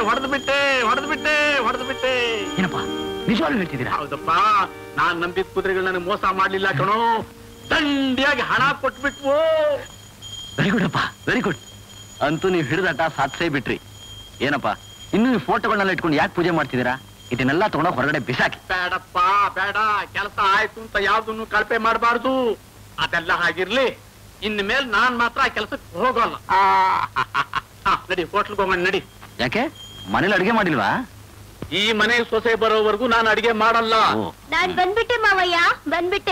Speaker 8: ಬಿಟ್ಟೆ.
Speaker 3: ಏನಪ್ಪ ನಿಜವಾಗ್ಲೂ ಹೇಳ್ತಿದ್ದೀರಾ?
Speaker 8: ಹೌದಪ್ಪ, ನಾನ್ ನಂಬಿದ ಕುದುರೆಗಳು ನನಗೆ ಮೋಸ ಮಾಡ್ಲಿಲ್ಲ ಕಣೋ. ದಂಡಿಯಾಗಿ ಹಣ ಕೊಟ್ಬಿಟ್ವು.
Speaker 3: ವೆರಿ ಗುಡ್ ಅಪ್ಪ, ವೆರಿ ಗುಡ್. ಅಂತೂ ನೀವು ಹಿಡಿದಾಟ ಸಾಧಿಸೇ ಬಿಟ್ರಿ. ಏನಪ್ಪ, ಇನ್ನು ಈ ಫೋಟೋಗಳನ್ನೆಲ್ಲ ಇಟ್ಕೊಂಡು ಯಾಕೆ ಪೂಜೆ ಮಾಡ್ತಿದ್ದೀರಾ? ಇದನ್ನೆಲ್ಲ ತಗೊಂಡೋಗಿ ಹೊರಗಡೆ ಬಿಸಾಕಿ.
Speaker 8: ಬೇಡಪ್ಪ ಬೇಡ, ಕೆಲಸ ಆಯ್ತು ಅಂತ ಯಾವ್ದನ್ನು ಕಳಪೆ ಮಾಡಬಾರ್ದು. ಅದೆಲ್ಲ ಹಾಗಿರ್ಲಿ. ಇನ್ ಮೇಲೆ ನಾನ್ ಮಾತ್ರ ಆ ಕೆಲಸಕ್ಕೆ ಹೋಗಲ್ಲ. ನಡಿ, ಹೋಟ್ಲ್ಗೆ ಹೋಗೋಣ ನಡಿ.
Speaker 3: ಯಾಕೆ ಮನೇಲಿ ಅಡಿಗೆ ಮಾಡಿಲ್ವಾ?
Speaker 8: ಈ ಮನೆ ಸೊಸೆ ಬರೋವರೆಗೂ ನಾನು ಅಡಿಗೆ ಮಾಡಲ್ಲ.
Speaker 1: ನಾನ್ ಬಂದ್ಬಿಟ್ಟೆ ಮಾವಯ್ಯ, ಬಂದ್ಬಿಟ್ಟೆ.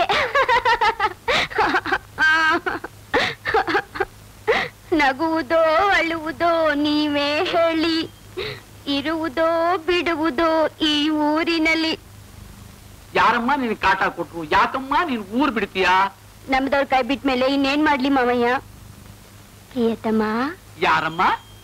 Speaker 1: ನಗುವುದೋ ಅಳುವುದೋ ನೀವೇ ಹೇಳಿ, ಇರುವುದೋ ಬಿಡುವುದೋ ಈ ಊರಿನಲ್ಲಿ.
Speaker 8: ಯಾರಮ್ಮ ನಿನ್ ಕಾಟ ಕೊಟ್ರು? ಯಾಕಮ್ಮ ನೀನ್ ಊರ್ ಬಿಡ್ತೀಯಾ?
Speaker 1: ನಮ್ದವ್ರ ಕೈ ಬಿಟ್ಟ ಮೇಲೆ ಇನ್ನೇನ್ ಮಾಡ್ಲಿ ಮಾವಯ್ಯ? ಪ್ರಿಯತಮ.
Speaker 8: ಯಾರಮ್ಮ?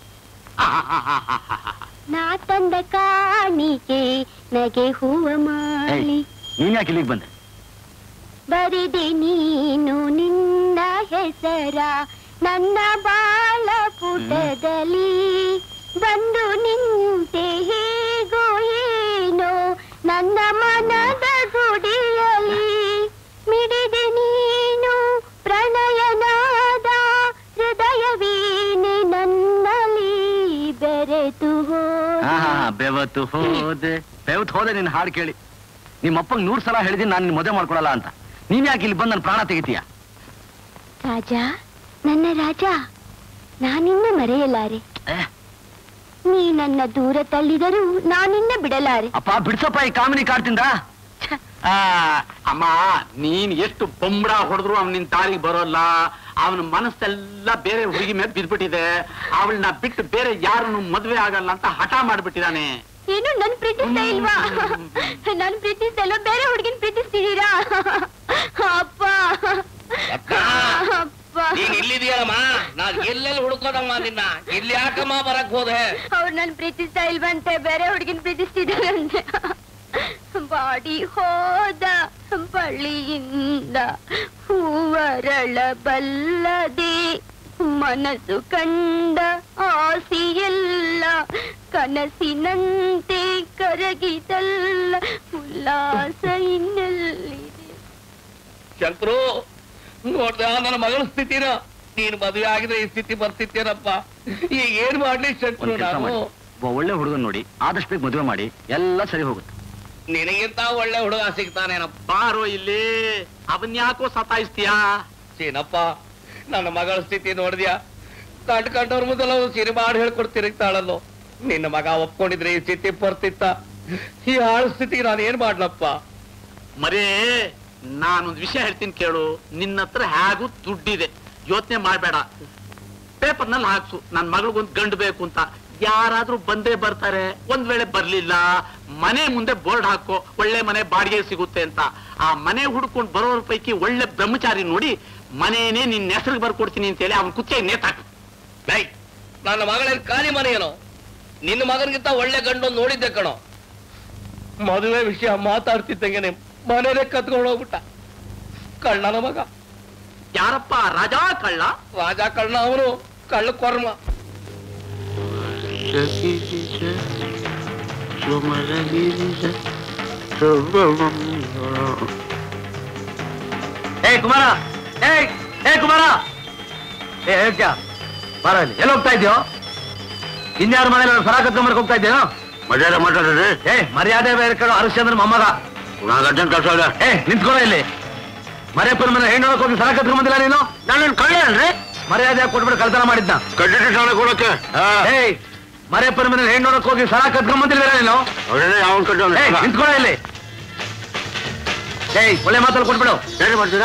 Speaker 1: ನಾ ತಂದ ಕಾಣಿಕೆ ನಗೆ ಹೂವ ಮಾಲಿ.
Speaker 3: ನೀನ್ ಯಾಕೆ ಇಲ್ಲಿಗೆ ಬಂದೆ?
Speaker 1: ಬರಿದೆ ನೀನು ನಿನ್ನ ಹೆಸರ ನನ್ನ ಬಾಳ ಪುಟದಲ್ಲಿ, ಬಂದು ನಿಂತೆ ಹೇಗೋ ಏನೋ ನನ್ನ ಮನದ ಗುಡಿಯಲಿ. ಮಿಡಿದೆ ನೀನು ಪ್ರಣಯನಾದ ಹೃದಯವೀನೆ ನನ್ನಲ್ಲಿ ಬೆರೆತು
Speaker 3: ಬೆವತ್ತು ಹೋದೆ ನಿನ್ನ ಹಾಡು ಕೇಳಿ. ನಿಮ್ಮಪ್ಪಂಗ್ 100 ಸಲ ಹೇಳಿದೀನಿ ನಾನು ನಿನ್ನ ಮದುವೆ ಮಾಡ್ಕೊಳಲ್ಲ ಅಂತ. ನೀನ್ ಯಾಕೆ ಇಲ್ಲಿ ಬಂದು ನನ್ನ ಪ್ರಾಣ ತೆಗಿತೀಯ?
Speaker 1: ರಾಜ, ನನ್ನ ರಾಜ, ನಾನಿನ್ನ ಮರೆಯಲಾರೆ. ನೀ ನನ್ನ ದೂರ ತಳ್ಳಿದರೂ ನಾನಿನ್ನ ಬಿಡಲಾರೆ.
Speaker 3: ಅಪ್ಪ ಬಿಡ್ಸಪ್ಪ ಈ ಕಾಮಿನಿ ಕಾಡ್ತಿಂದ.
Speaker 8: ಅಮ್ಮ, ನೀನ್ ಎಷ್ಟು ಬೊಂಬಡ ಹೊಡೆದ್ರು ಅವ್ನ ನಿನ್ ತಾಳಿಗೆ ಬರೋಲ್ಲ. ಅವನ ಮನಸ್ಸೆಲ್ಲ ಬೇರೆ ಹುಡುಗಿ ಮೇಲೆ ಬಿದ್ಬಿಟ್ಟಿದೆ. ಅವಳನ್ನ ಬಿಟ್ಟು ಬೇರೆ ಯಾರನ್ನು ಮದ್ವೆ ಆಗಲ್ಲ ಅಂತ ಹಠ ಮಾಡ್ಬಿಟ್ಟಿದಾನೆ.
Speaker 1: ಏನು ನನ್ ಪ್ರೀತಿಸ್ತಾ ಇಲ್ವಾ? ನನ್ ಪ್ರೀತಿಸ್ತಾ ಇಲ್ವಾ? ಬೇರೆ ಹುಡುಗಿನ ಪ್ರೀತಿಸ್ತಿದ್ದೀರಾ? ಅಪ್ಪ
Speaker 10: ನೀನ್ ಇಲ್ಲಿದೆಯಲ್ಲಮ್ಮ, ನಾನ್ ಎಲ್ಲೆಲ್ಲಿ ಹುಡುಕೋದಮ್ಮ ನಿನ್ನ. ಇಲ್ಲಿ ಯಾಕಮ್ಮ ಬರಕ್ ಹೋದೆ?
Speaker 1: ಅವ್ರು ನನ್ ಪ್ರೀತಿಸ್ತಾ ಇಲ್ವಂತೆ, ಬೇರೆ ಹುಡುಗಿನ ಪ್ರೀತಿಸ್ತಿದ್ದಾರಂತೆ. ಬಾಡಿ ಹೋದ ಬಳ್ಳಿಯಿಂದ ಹೂವರಳ ಬಲ್ಲದೆ, ಮನಸ್ಸು ಕಂಡ ಆಸೆಯೆಲ್ಲ ಕನಸಿನಂತೆ ಕರಗಿದಲ್ಲ, ಉಲ್ಲಾಸ ಇನ್ನೆಲ್ಲಿದೆ.
Speaker 10: ಶಂಕರು, ನೋಡ್ದ ನನ್ನ ಮಗಳ ಸ್ಥಿತಿನ. ನೀನು ಮದುವೆ ಆಗಿದ್ರೆ ಈ ಸ್ಥಿತಿ ಬರ್ತಿತ್ತೇನಪ್ಪ. ಈಗ ಏನ್ ಮಾಡ್ಲಿ ಶಂಕರು? ನಾನು
Speaker 3: ಒಳ್ಳೆ ಹುಡುಗನ್ ನೋಡಿ ಆದಷ್ಟು ಬೇಗ ಮದುವೆ ಮಾಡಿ ಎಲ್ಲ ಸರಿ ಹೋಗುತ್ತೆ.
Speaker 10: ನಿನಗಿಂತ ಒಳ್ಳೆ ಹುಡುಗ ಸಿಗ್ತಾನೇನಪ್ಪ.
Speaker 8: ಬಾರೋ ಇಲ್ಲಿ, ಅವನ್ಯಾಕೋ ಸತಾಯಿಸ್ತೀಯಾ?
Speaker 10: ಚೀನಪ್ಪ, ನನ್ನ ಮಗಳ ಸ್ಥಿತಿ ನೋಡಿದ್ಯಾ? ಕಂಡ್ಕಂಡವ್ರ ಮೊದಲು ಸಿನಿಮಾಡ್ ಹೇಳ್ಕೊಡ್ ತಿರುಗ್ತಾಳಲ್ಲೋ. ನಿನ್ನ ಮಗ ಒಪ್ಕೊಂಡಿದ್ರೆ ಈ ಸ್ಥಿತಿ ಬರ್ತಿತ್ತ? ಈ ಹಾಳು ಸ್ಥಿತಿಗೆ ನಾನು ಏನ್ ಮಾಡ್ಲಪ್ಪ?
Speaker 8: ಮರೇ, ನಾನೊಂದು ವಿಷಯ ಹೇಳ್ತೀನಿ ಕೇಳು. ನಿನ್ನ ಹತ್ರ ಹೇಗೂ ದುಡ್ಡಿದೆ, ಯೋಚನೆ ಮಾಡ್ಬೇಡ. ಪೇಪರ್ನಲ್ಲಿ ಹಾಕ್ಸು ನನ್ ಮಗಳಿಗೊಂದು ಗಂಡು ಬೇಕು ಅಂತ. ಯಾರಾದ್ರೂ ಬಂದೇ ಬರ್ತಾರೆ. ಒಂದ್ ವೇಳೆ ಬರ್ಲಿಲ್ಲ, ಮನೆ ಮುಂದೆ ಬೋರ್ಡ್ ಹಾಕೋ, ಒಳ್ಳೆ ಮನೆ ಬಾಡಿಗೆ ಸಿಗುತ್ತೆ ಅಂತ. ಆ ಮನೆ ಹುಡ್ಕೊಂಡು ಬರೋರ ಪೈಕಿ ಒಳ್ಳೆ ಬ್ರಹ್ಮಚಾರಿ ನೋಡಿ ಮನೇನೆ ನಿನ್ನ ಹೆಸರಿಗೆ ಬರ್ಕೊಡ್ತೀನಿ ಅಂತ ಹೇಳಿ ಅವನ್ ಕುಚ್ಚೆ ನೇತಾಕು.
Speaker 10: ಬೈ, ನನ್ನ ಮಗಳೇನ್ ಖಾಲಿ ಮನೆ ಏನೋ? ನಿನ್ನ ಮಗನಿಗಿಂತ ಒಳ್ಳೆ ಗಂಡು ನೋಡಿದ್ದೆ ಕಣೋ. ಮದುವೆ ವಿಷಯ ಮಾತಾಡ್ತಿದ್ದಂಗೆನೆ ಮನೇನೆ ಕತ್ಕೊಂಡು ಹೋಗ್ಬಿಟ್ಟ. ಕಳ್ಳನ ಮಗ.
Speaker 8: ಯಾರಪ್ಪ? ರಾಜಾ ಕಳ್ಳ?
Speaker 10: ರಾಜಾ ಕಳ್ಳ ಅವನು, ಕಳ್ಳ ಕೊರ್ಮ.
Speaker 3: ಏ ಕುಮಾರ, ಏ ಕುಮಾರ, ಬಾರ ಇಲ್ಲಿ. ಎಲ್ಲಿ ಹೋಗ್ತಾ ಇದ್ಯೋ? ಇನ್ಯಾರ ಮನೇಲಿ ಸರ ಕತ್ಕೊಂಬರ್ಕ್ ಹೋಗ್ತಾ ಇದ್ದೇನೋ?
Speaker 2: ಮರ್ಯಾದೆ ಮಾತಾಡ್ರಿ.
Speaker 3: ಮರ್ಯಾದೆ ಬೇರೆ ಕಡೆ ಹರಿಶ್ಚಂದ್ರ ಮೊಮ್ಮಗ.
Speaker 2: ನಾನು ಅರ್ಜೆಂಟ್ ಕೆಲಸ ಇದೆ.
Speaker 3: ನಿಂತ್ಕೊಳ ಇಲ್ಲಿ. ಮರೆಯಪ್ಪನ ಮನೆ ಹೆಣ್ಣು ನೋಡಕ್ ಹೋಗಿ ಸರ ಕತ್ಕೊಂಬಂದಿಲ್ಲ ನೀನು?
Speaker 2: ನಾನೇನು ಕಳ್ಳ ಅಲ್ರಿ?
Speaker 3: ಮರ್ಯಾದೆ ಕೊಟ್ಬಿಟ್ಟು ಕಳ್ತನ ಮಾಡಿದ್ನ.
Speaker 2: ಕಡ್ಡಿ ಶಾಲೆ ಕೊಡಕ್ಕೆ
Speaker 3: ಮರೆಯಪ್ಪನ ಮನೆ ಹೆಣ್ಣು ನೋಡಕ್ ಹೋಗಿ ಸರ ಕತ್ಕೊಂಬಂದಿಲ್ಲ ನೀನು?
Speaker 2: ಯಾವನ್ ಕಡ್ಡ
Speaker 3: ನಿಂತ್ಕೊಳ ಇಲ್ಲಿ. ಒಳ್ಳೆ ಮಾತಲ್ಲಿ ಕೊಟ್ಬಿಡು.
Speaker 2: ಏನು ಮಾಡ್ತೀರಾ?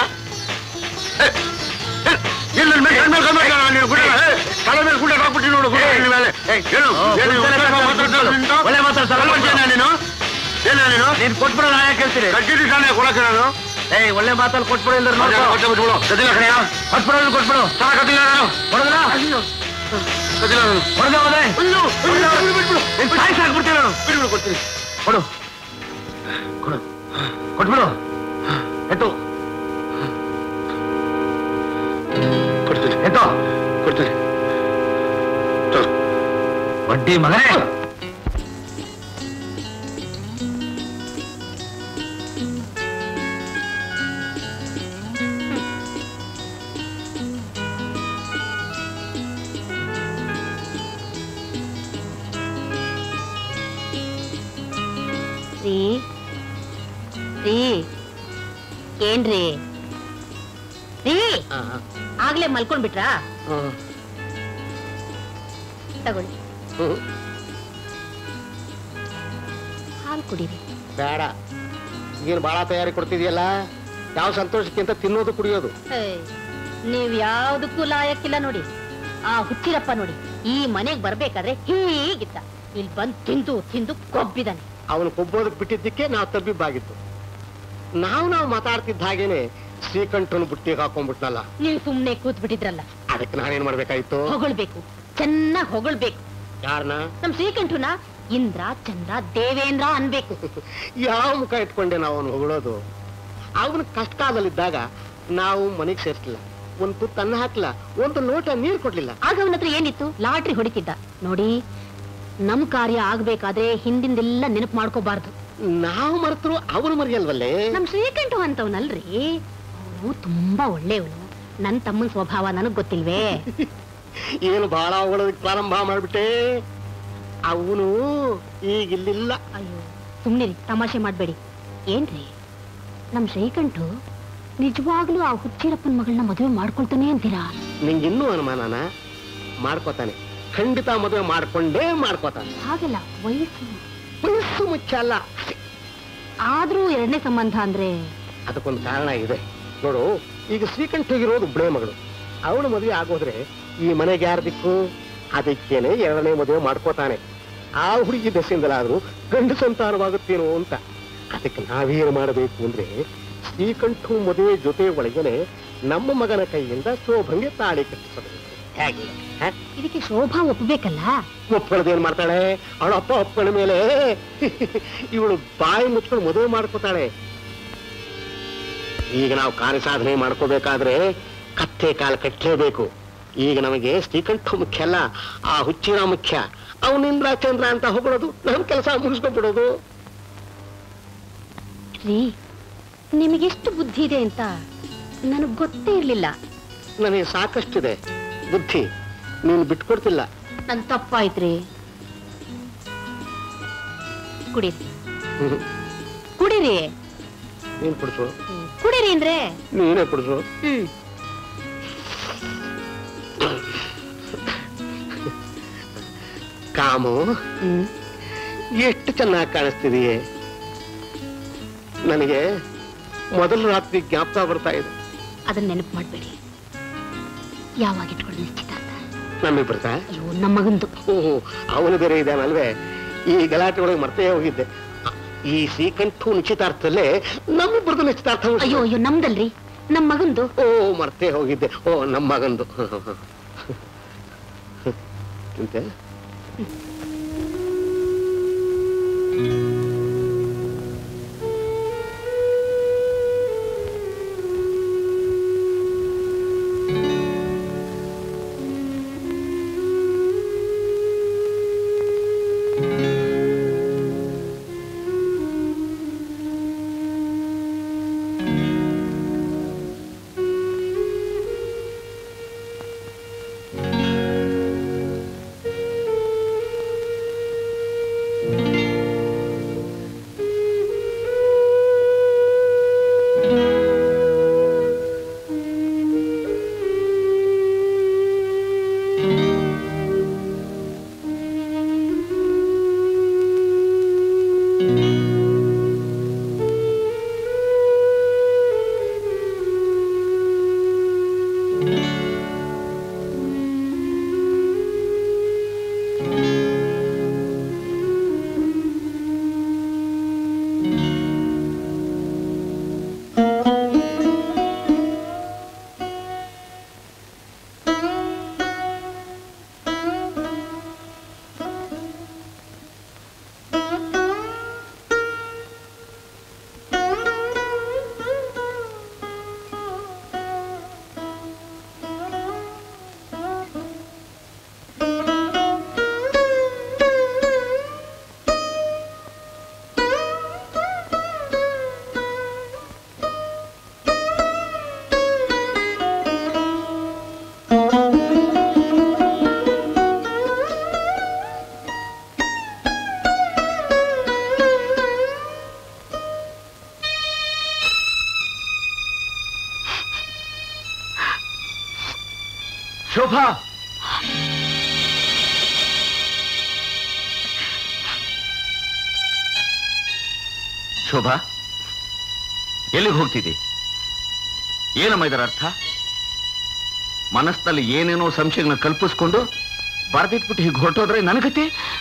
Speaker 3: ಒಳ್ಳೆ ಮಾತಾಡ್ತೀನಿ. ನೀನ್ ಕೊಟ್ಬಿಡು, ನಾ ಯಾಕೆ ಹೇಳ್ತೀನಿ?
Speaker 2: ಕಡ್ಡಿ ಶಾಲೆ ಕೊಡಕ್ಕೆ ನಾನು
Speaker 3: ಒಳ್ಳೆ ಮಾತಲ್ಲಿ ಕೊಟ್ಬಿಡು. ಇಲ್ಲ ಕೊಟ್ಬಿಡು, ಕೊಟ್ಬಿಡು.
Speaker 2: ಸಲ ಕಟ್ಟಿಲ್ಲ ನಾನು.
Speaker 3: ಹೊಡೆದಿಲ್ಲ
Speaker 2: ಕಟ್ಟಿಲ್ಲ ನಾನು.
Speaker 3: ಹೊಡೆದ ಹೋದ್ರೆ ಸಾಕ್ಬಿಡ್ತೀನಿ ನಾನು.
Speaker 2: ಕೊಡ್ತೀನಿ.
Speaker 3: ಕೊಡು, ಕೊಡು, ಕೊಟ್ಬಿಡು. ಎತ್ತು
Speaker 2: ಕೊಡ್ತೀನಿ.
Speaker 3: ಎತ್ತೋ
Speaker 2: ಕೊಡ್ತೀನಿ.
Speaker 3: ಬಡ್ಡಿ ಮಗನೇ.
Speaker 1: ಏನ್ರಿ ಆಗ್ಲೇ ಮಲ್ಕೊಂಡ್ಬಿಟ್ರಾ? ತಗೊಳ್ಳಿ, ಹಾಲು ಕುಡೀರಿ.
Speaker 4: ಬೇಡ, ನೀನು ಬಾಳ ತಯಾರಿ ಕೊಡ್ತಿದ್ಯಲ್ಲ, ಯಾವ ಸಂತೋಷಕ್ಕಿಂತ ತಿನ್ನೋದು ಕುಡಿಯೋದು.
Speaker 1: ನೀವ್ ಯಾವ್ದಕ್ಕೂ ಲಾಯಕ್ಕಿಲ್ಲ ನೋಡಿ. ಆ ಹುಚ್ಚಿರಪ್ಪ ನೋಡಿ, ಈ ಮನೆಗ್ ಬರ್ಬೇಕಾದ್ರೆ ಹೀಗಿದ್ದ, ಇಲ್ಲಿ ಬಂದ್ ತಿಂದು ತಿಂದು ಕೊಬ್ಬಿದಾನೆ.
Speaker 4: ಅವನು ಕೊಬ್ಬೋದಕ್ಕೆ ಬಿಟ್ಟಿದ್ದಕ್ಕೆ ನಾವು ತಬ್ಬಿಬ್ಬಾಗಿತ್ತು. ನಾವು ಮಾತಾಡ್ತಿದ್ದ ಹಾಗೇನೆ ಶ್ರೀಕಂಠನು ಬುಟ್ಟಿಗೆ ಹಾಕೊಂಡ್ಬಿಟ್ನಲ್ಲ.
Speaker 1: ನೀವು ಸುಮ್ನೆ ಕೂತ್ ಬಿಟ್ಟಿದ್ರಲ್ಲ,
Speaker 4: ಅದಕ್ಕೆ ನಾನೇನ್ ಮಾಡ್ಬೇಕಾಯ್ತು?
Speaker 1: ಹೊಗಳ್ಬೇಕು, ಚೆನ್ನಾಗ್ ಹೊಗಳ್ಬೇಕು.
Speaker 4: ಯಾರನ್ನ?
Speaker 1: ನಮ್ ಶ್ರೀಕಂಠನ ಇಂದ್ರ ಚಂದ್ರ ದೇವೇಂದ್ರ ಅನ್ಬೇಕು.
Speaker 4: ಯಾವ ಮುಖ ಇಟ್ಕೊಂಡೆ ನಾವು ಅವನು ಹೊಗಳೋದು? ಅವನ ಕಷ್ಟ ಕಾಲದಲ್ಲಿದ್ದಾಗ ನಾವು ಮನೆಗೆ ಸೇರ್ಸಲಿಲ್ಲ, ಒಂದು ತುತ್ತು ಅನ್ನ ಹಾಕ್ಲಿಲ್ಲ, ಒಂದು ಲೋಟ ನೀರು ಕೊಡ್ಲಿಲ್ಲ.
Speaker 1: ಆಗ ಅವನ ಹತ್ರ ಏನಿತ್ತು? ಲಾಟ್ರಿ ಹೊಡಿತಿದ್ದ ನೋಡಿ. ನಮ್ ಕಾರ್ಯ ಆಗ್ಬೇಕಾದ್ರೆ ಹಿಂದಿಂದೆಲ್ಲ ನೆನಪು ಮಾಡ್ಕೋಬಾರ್ದು.
Speaker 4: ನಾವು ಮರೆತರು ಅವನು ಮರಿಯಲ್ವಲ್ಲೇ?
Speaker 1: ನಮ್ ಶ್ರೀಕಂಠ ಅಂತವನಲ್ರಿ, ಅವನು ತುಂಬಾ ಒಳ್ಳೆಯವನು. ನನ್ ತಮ್ಮನ ಸ್ವಭಾವ ನನಗ್ ಗೊತ್ತಿಲ್ವೇ?
Speaker 4: ಏನು ಬಹಳ ಹೊಗಳೋದಕ್ಕೆ ಪ್ರಾರಂಭ ಮಾಡ್ಬಿಟ್ಟೆ. ಅವನು ಈಗಿಲ್ಲಿಲ್ಲ.
Speaker 1: ಅಯ್ಯೋ ಸುಮ್ನಿರಿ, ತಮಾಷೆ ಮಾಡ್ಬೇಡಿ. ಏನ್ರಿ, ನಮ್ ಶ್ರೀಕಂಠು ನಿಜವಾಗ್ಲೂ ಆ ಹುಚ್ಚಿರಪ್ಪನ ಮಗಳನ್ನ ಮದುವೆ ಮಾಡ್ಕೊಳ್ತಾನೆ ಅಂತೀರಾ?
Speaker 4: ನಿಂಗಿನ್ನೂ ಅನುಮಾನನ? ಮಾಡ್ಕೋತಾನೆ, ಖಂಡಿತ ಮದುವೆ ಮಾಡ್ಕೊಂಡೇ ಮಾಡ್ಕೋತಾನೆ.
Speaker 1: ಹಾಗೆಲ್ಲ
Speaker 4: ವಯಸ್ಸು ಮುಖ್ಯ ಅಲ್ಲ.
Speaker 1: ಆದ್ರೂ ಎರಡನೇ ಸಂಬಂಧ ಅಂದ್ರೆ
Speaker 4: ಅದಕ್ಕೊಂದು ಕಾರಣ ಇದೆ ನೋಡು. ಈಗ ಶ್ರೀಕಂಠಗಿರೋದು ಒಬ್ಬಳೇ ಮಗಳು. ಅವಳು ಮದುವೆ ಆಗೋದ್ರೆ ಈ ಮನೆಗೆ ಯಾರ ದಿಕ್ಕು? ಅದಕ್ಕೇನೆ ಎರಡನೇ ಮದುವೆ ಮಾಡ್ಕೋತಾನೆ. ಆ ಹುಡುಗಿ ದಶೆಯಿಂದಲಾದ್ರೂ ಗಂಡು ಸಂತಾನವಾಗುತ್ತೇನೋ ಅಂತ. ಅದಕ್ಕೆ ನಾವೇನು ಮಾಡಬೇಕು ಅಂದ್ರೆ, ಶ್ರೀಕಂಠು ಮದುವೆ ಜೊತೆ ಒಳಗೇನೆ ನಮ್ಮ ಮಗನ ಕೈಯಿಂದ ಶೋಭಂಗೆ ತಾಳಿ ಕಟ್ಟಿಸಬೇಕು. ಹೇಗೆ?
Speaker 1: ಇದಕ್ಕೆ ಶೋಭಾ ಒಪ್ಪಬೇಕಲ್ಲ.
Speaker 4: ಒಪ್ಕೊಳ್ಳೋದೇನ್ ಮಾಡ್ತಾಳೆ? ಅವಳ ಅಪ್ಪ ಒಪ್ಕೊಂಡ ಮೇಲೆ ಇವಳು ಬಾಯಿ ಮುಚ್ಕೊಂಡು ಮದುವೆ ಮಾಡ್ಕೋತಾಳೆ. ಈಗ ನಾವು ಕಾರ್ಯಸಾಧನೆ ಮಾಡ್ಕೋಬೇಕಾದ್ರೆ ಕತ್ತೆ ಕಾಲು ಕಟ್ಟಲೇಬೇಕು. ಈಗ ನಮಗೆ ಶ್ರೀಕಂಠ ಮುಖ್ಯ ಅಲ್ಲ, ಆ ಹುಚ್ಚಿನ ಮುಖ್ಯ. ಅವನಿಂದ್ರ ಚಂದ್ರ ಅಂತ ಹೊಗಳೋದು, ನಮ್ ಕೆಲಸ ಮುಗಿಸ್ಕೊಂಡ್ಬಿಡೋದು.
Speaker 1: ರೀ, ನಿಮಗೆಷ್ಟು ಬುದ್ಧಿ ಇದೆ ಅಂತ ನನಗ್ ಗೊತ್ತೇ ಇರ್ಲಿಲ್ಲ.
Speaker 4: ನನಗೆ ಸಾಕಷ್ಟಿದೆ ಬುದ್ಧಿ, ನೀನು ಬಿಟ್ಕೊಡ್ತಿಲ್ಲ.
Speaker 1: ನನ್ ತಪ್ಪಾಯ್ತ್ರಿ. ಕುಡೀರಿ. ಕುಡೀರಿ
Speaker 4: ನೀನ್ ಕುಡಿಸು.
Speaker 1: ಕುಡೀರಿ ಅಂದ್ರೆ
Speaker 4: ನೀನೇ ಕುಡಿಸು. ಕಾಮು, ಎಷ್ಟು ಚೆನ್ನಾಗಿ ಕಾಣಿಸ್ತಿದೆಯೇ. ನನಗೆ ಮೊದಲ ರಾತ್ರಿ ಜ್ಞಾಪಕ ಬರ್ತಾ ಇದೆ.
Speaker 1: ಅದನ್ನ ನೆನಪು ಮಾಡ್ಬೇಡಿ. ಯಾವಾಗ ಇಟ್ಕೊಳ್ಳಿ ನಿಶ್ಚಿತಾರ್ಥ?
Speaker 4: ನಮಗೆ ಬರ್ತಾ?
Speaker 1: ಅಯ್ಯೋ, ನಮ್ಮ ಮಗಂದು.
Speaker 4: ಓಹೋ, ಅವನು ಬೇರೆ ಇದ್ದಾನಲ್ವೇ. ಈ ಗಲಾಟೆ ಒಳಗೆ ಮರ್ತೇ ಹೋಗಿದ್ದೆ. ಈ ಶ್ರೀಕಂಠು ನಿಶ್ಚಿತಾರ್ಥದಲ್ಲೇ ನಮ್ಮಿಬ್ಬರದು ನಿಶ್ಚಿತಾರ್ಥ.
Speaker 1: ಅಯ್ಯೋ ಅಯ್ಯೋ, ನಮ್ದಲ್ರಿ, ನಮ್ಮ ಮಗಂದು.
Speaker 4: ಓ, ಮರ್ತೇ ಹೋಗಿದ್ದೆ. ಓ, ನಮ್ಮ ಮಗಂದು. ಅಂತೆ
Speaker 10: ಶೋಭಾ, ಶೋಭಾ, ಎಲ್ಲಿಗೆ ಹೋಗ್ತಿದ್ದಿ? ಏನಮ್ಮ ಇದರ ಅರ್ಥ? ಮನಸ್ಸಿನಲ್ಲಿ ಏನೇನೋ ಸಂಶಯಗಳನ್ನ ಕಲ್ಪಿಸ್ಕೊಂಡು ಬರೆದಿಟ್ಬಿಟ್ಟು ಹೀಗೆ ಹೊರಟೋದ್ರೆ ನನಗತ್ತೆ.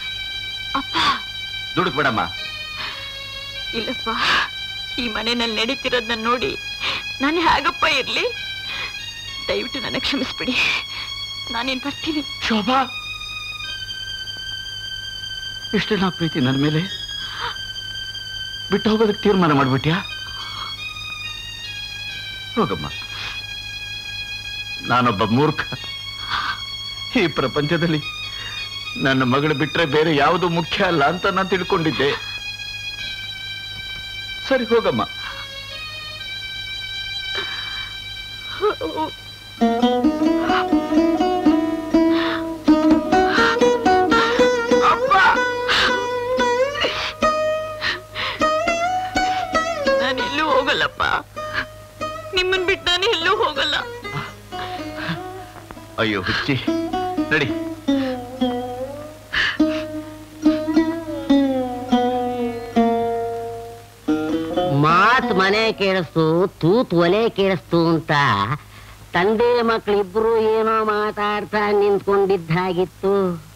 Speaker 10: ದುಡುಕ್ ಬೇಡಮ್ಮ.
Speaker 11: ಇಲ್ಲಪ್ಪ, ಈ ಮನೆಯಲ್ಲಿ ನಡೀತಿರೋದನ್ನ ನೋಡಿ ನಾನು ಹೇಗಪ್ಪ ಇರ್ಲಿ? ದಯವಿಟ್ಟು ನನಗೆ ಕ್ಷಮಿಸ್ಬಿಡಿ, ನಾನೇನ್ ಬರ್ತೀನಿ.
Speaker 10: ಶೋಭಾ, ಇಷ್ಟೇನಾ ಪ್ರೀತಿ ನನ್ನ ಮೇಲೆ? ಬಿಟ್ಟು ಹೋಗೋದಕ್ಕೆ ತೀರ್ಮಾನ ಮಾಡ್ಬಿಟ್ಯಾ? ಹೋಗಮ್ಮ. ನಾನೊಬ್ಬ ಮೂರ್ಖ. ಈ ಪ್ರಪಂಚದಲ್ಲಿ ನನ್ನ ಮಗಳು ಬಿಟ್ರೆ ಬೇರೆ ಯಾವುದು ಮುಖ್ಯ ಅಲ್ಲ ಅಂತ ನಾನು ತಿಳ್ಕೊಂಡಿದ್ದೆ. ಸರಿ, ಹೋಗಮ್ಮ.
Speaker 11: ನಾನೆಲ್ಲೂ ಹೋಗಲ್ಲಪ್ಪ, ನಿಮ್ಮನ್ ಬಿಟ್ಟು ನಾನು ಎಲ್ಲೂ ಹೋಗಲ್ಲ.
Speaker 10: ಅಯ್ಯೋ ಹುಚ್ಚಿ, ನಡಿ.
Speaker 9: ಮಾತ್ ಮನೆ ಕೇಳಿಸ್ತು, ತೂತ್ ಒಲೆ ಕೇಳಿಸ್ತು ಅಂತ ತಂದೆ ಮಕ್ಕಳಿಬ್ರು ಏನೋ ಮಾತಾಡ್ತಾ ನಿಂತ್ಕೊಂಡಿದ್ದಾಗಿತ್ತು.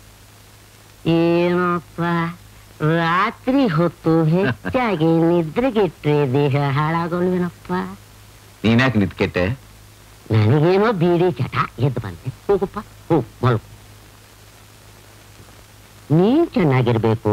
Speaker 9: ಏನೋಪ್ಪ, ರಾತ್ರಿ ಹೊತ್ತು ಹೆಚ್ಚಾಗಿ ನಿದ್ರೆಗೆಟ್ರೆ ದೇಹ ಹಾಳಾಗೋಲ್ವೇನಪ್ಪ.
Speaker 10: ನೀನ್ಯಾಕೆ ನಿದ್ಕೆಟ್ಟೆ?
Speaker 9: ನನಗೇನೋ ಬೀಡಿ ಚಟ, ಎದ್ದು ಬಂದೆ. ಹೋಗಪ್ಪ, ಹೋಗು, ಮಲ್ಕು. ನೀನ್ ಚೆನ್ನಾಗಿರ್ಬೇಕು.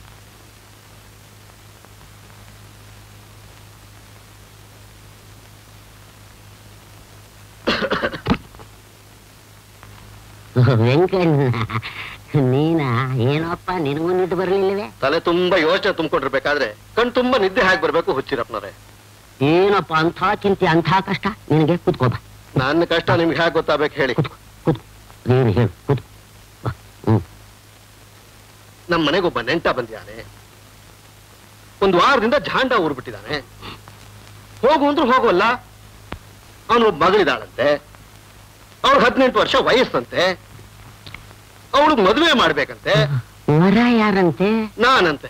Speaker 9: ವೆಂಕಣ್ಣ, ನೀನಾ? ಏನಪ್ಪ, ನಿನಗೂ ನಿದ್ದೆ ಬರ್ಲಿಲ್ಲವೇ?
Speaker 4: ತಲೆ ತುಂಬಾ ಯೋಚನೆ ತುಂಬಿಕೊಂಡಿರ್ಬೇಕಾದ್ರೆ ಕಣ್ ತುಂಬಾ ನಿದ್ದೆ ಹಾಕಿ ಬರ್ಬೇಕು ಹುಚ್ಚಿರಪ್ಪನವ್ರೆ.
Speaker 9: ಏನಪ್ಪ ಅಂಥ ಚಿಂತೆ, ಅಂಥ ಕಷ್ಟ ನಿನಗೆ? ಕುತ್ಕೋಬ.
Speaker 4: ನನ್ನ ಕಷ್ಟ ನಿಮ್ಗೆ ಹೇಗೆ ಗೊತ್ತಾಗಬೇಕು ಹೇಳಿ?
Speaker 9: ಏನು ಹೇಳು, ಕೂತ್ಕೋ.
Speaker 4: ನಮ್ಮ ಮನೆಗೊಬ್ಬ ನೆಂಟ ಬಂದಿಯಾನೆ. ಒಂದು ವಾರದಿಂದ ಜಾಂಡ ಊರ್ಬಿಟ್ಟಿದ್ದಾನೆ. ಹೋಗು ಅಂದ್ರೂ ಹೋಗೋಲ್ಲ. ಅವನು ಮಗಳಿದ್ದಾಳಂತೆ, ಅವ್ಳು 18 ವರ್ಷ ವಯಸ್ಸಂತೆ, ಅವಳು ಮದುವೆ ಮಾಡ್ಬೇಕಂತೆ.
Speaker 9: ವರ ಯಾರಂತೆ?
Speaker 4: ನಾನಂತೆ.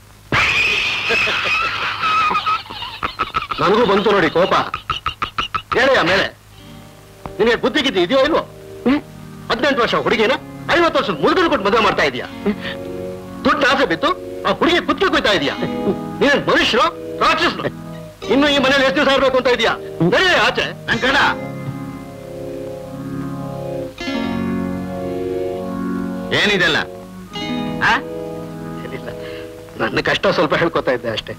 Speaker 4: ನನಗೂ ಬಂತು ನೋಡಿ ಕೋಪ. ಹೇಳಿ ಆಮೇಲೆ, ನಿನಗೆ ಬುದ್ಧಿ ಗಿದ್ದಿ ಇದೆಯೋ ಇಲ್ವೋ? 18 ವರ್ಷ ಹುಡುಗಿನ 50 ವರ್ಷದ ಮುದುಗರು ಕೊಟ್ಟು ಮದುವೆ ಮಾಡ್ತಾ ಇದೀಯಾ? ದುಡ್ಡು ಆಸೆ ಬಿತ್ತು ಆ ಹುಡುಗಿ ಕುತ್ತಿಗೆ ಕೊಯ್ತಾ ಇದೀಯಾ? ನೀನ್ ಮನುಷ್ಯರು ರಾಕ್ಷಸರು. ಇನ್ನು ಈ ಮನೇಲಿ ಎಷ್ಟು ದಿವಸ ಇರ್ಬೇಕು ಅಂತ ಇದೀಯಾ? ಬರೀ ಆಚೆ.
Speaker 5: ನನ್ ಕಣ ಏನಿದೆಲ್ಲ?
Speaker 4: ಏನಿಲ್ಲ, ನನ್ನ ಕಷ್ಟ ಸ್ವಲ್ಪ ಹೇಳ್ಕೊತಾ ಇದ್ದೆ ಅಷ್ಟೇ.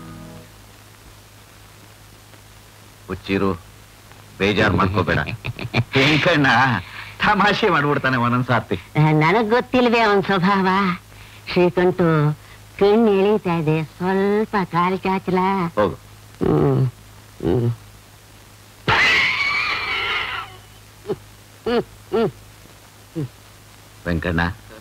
Speaker 5: ಹುಚ್ಚಿರು, ಬೇಜಾರು ಮಾಡ್ಕೋಬೇಡ. ಹೆಂಕಣ್ಣ ತಮಾಷೆ ಮಾಡ್ಬಿಡ್ತಾನೆ ಒಂದೊಂದ್ಸಾರ್ತಿ.
Speaker 9: ನನಗ್ ಗೊತ್ತಿಲ್ವೇ ಅವನ್ ಸ್ವಭಾವ. ಶ್ರೀಕಂಠು ಕಣ್ಣು ಎಳೀತಾ ಇದೆ, ಸ್ವಲ್ಪ ಕಾಲು ಚಾಚಲ.
Speaker 5: ಹೋಗು. ವೆಂಕಣ್ಣ,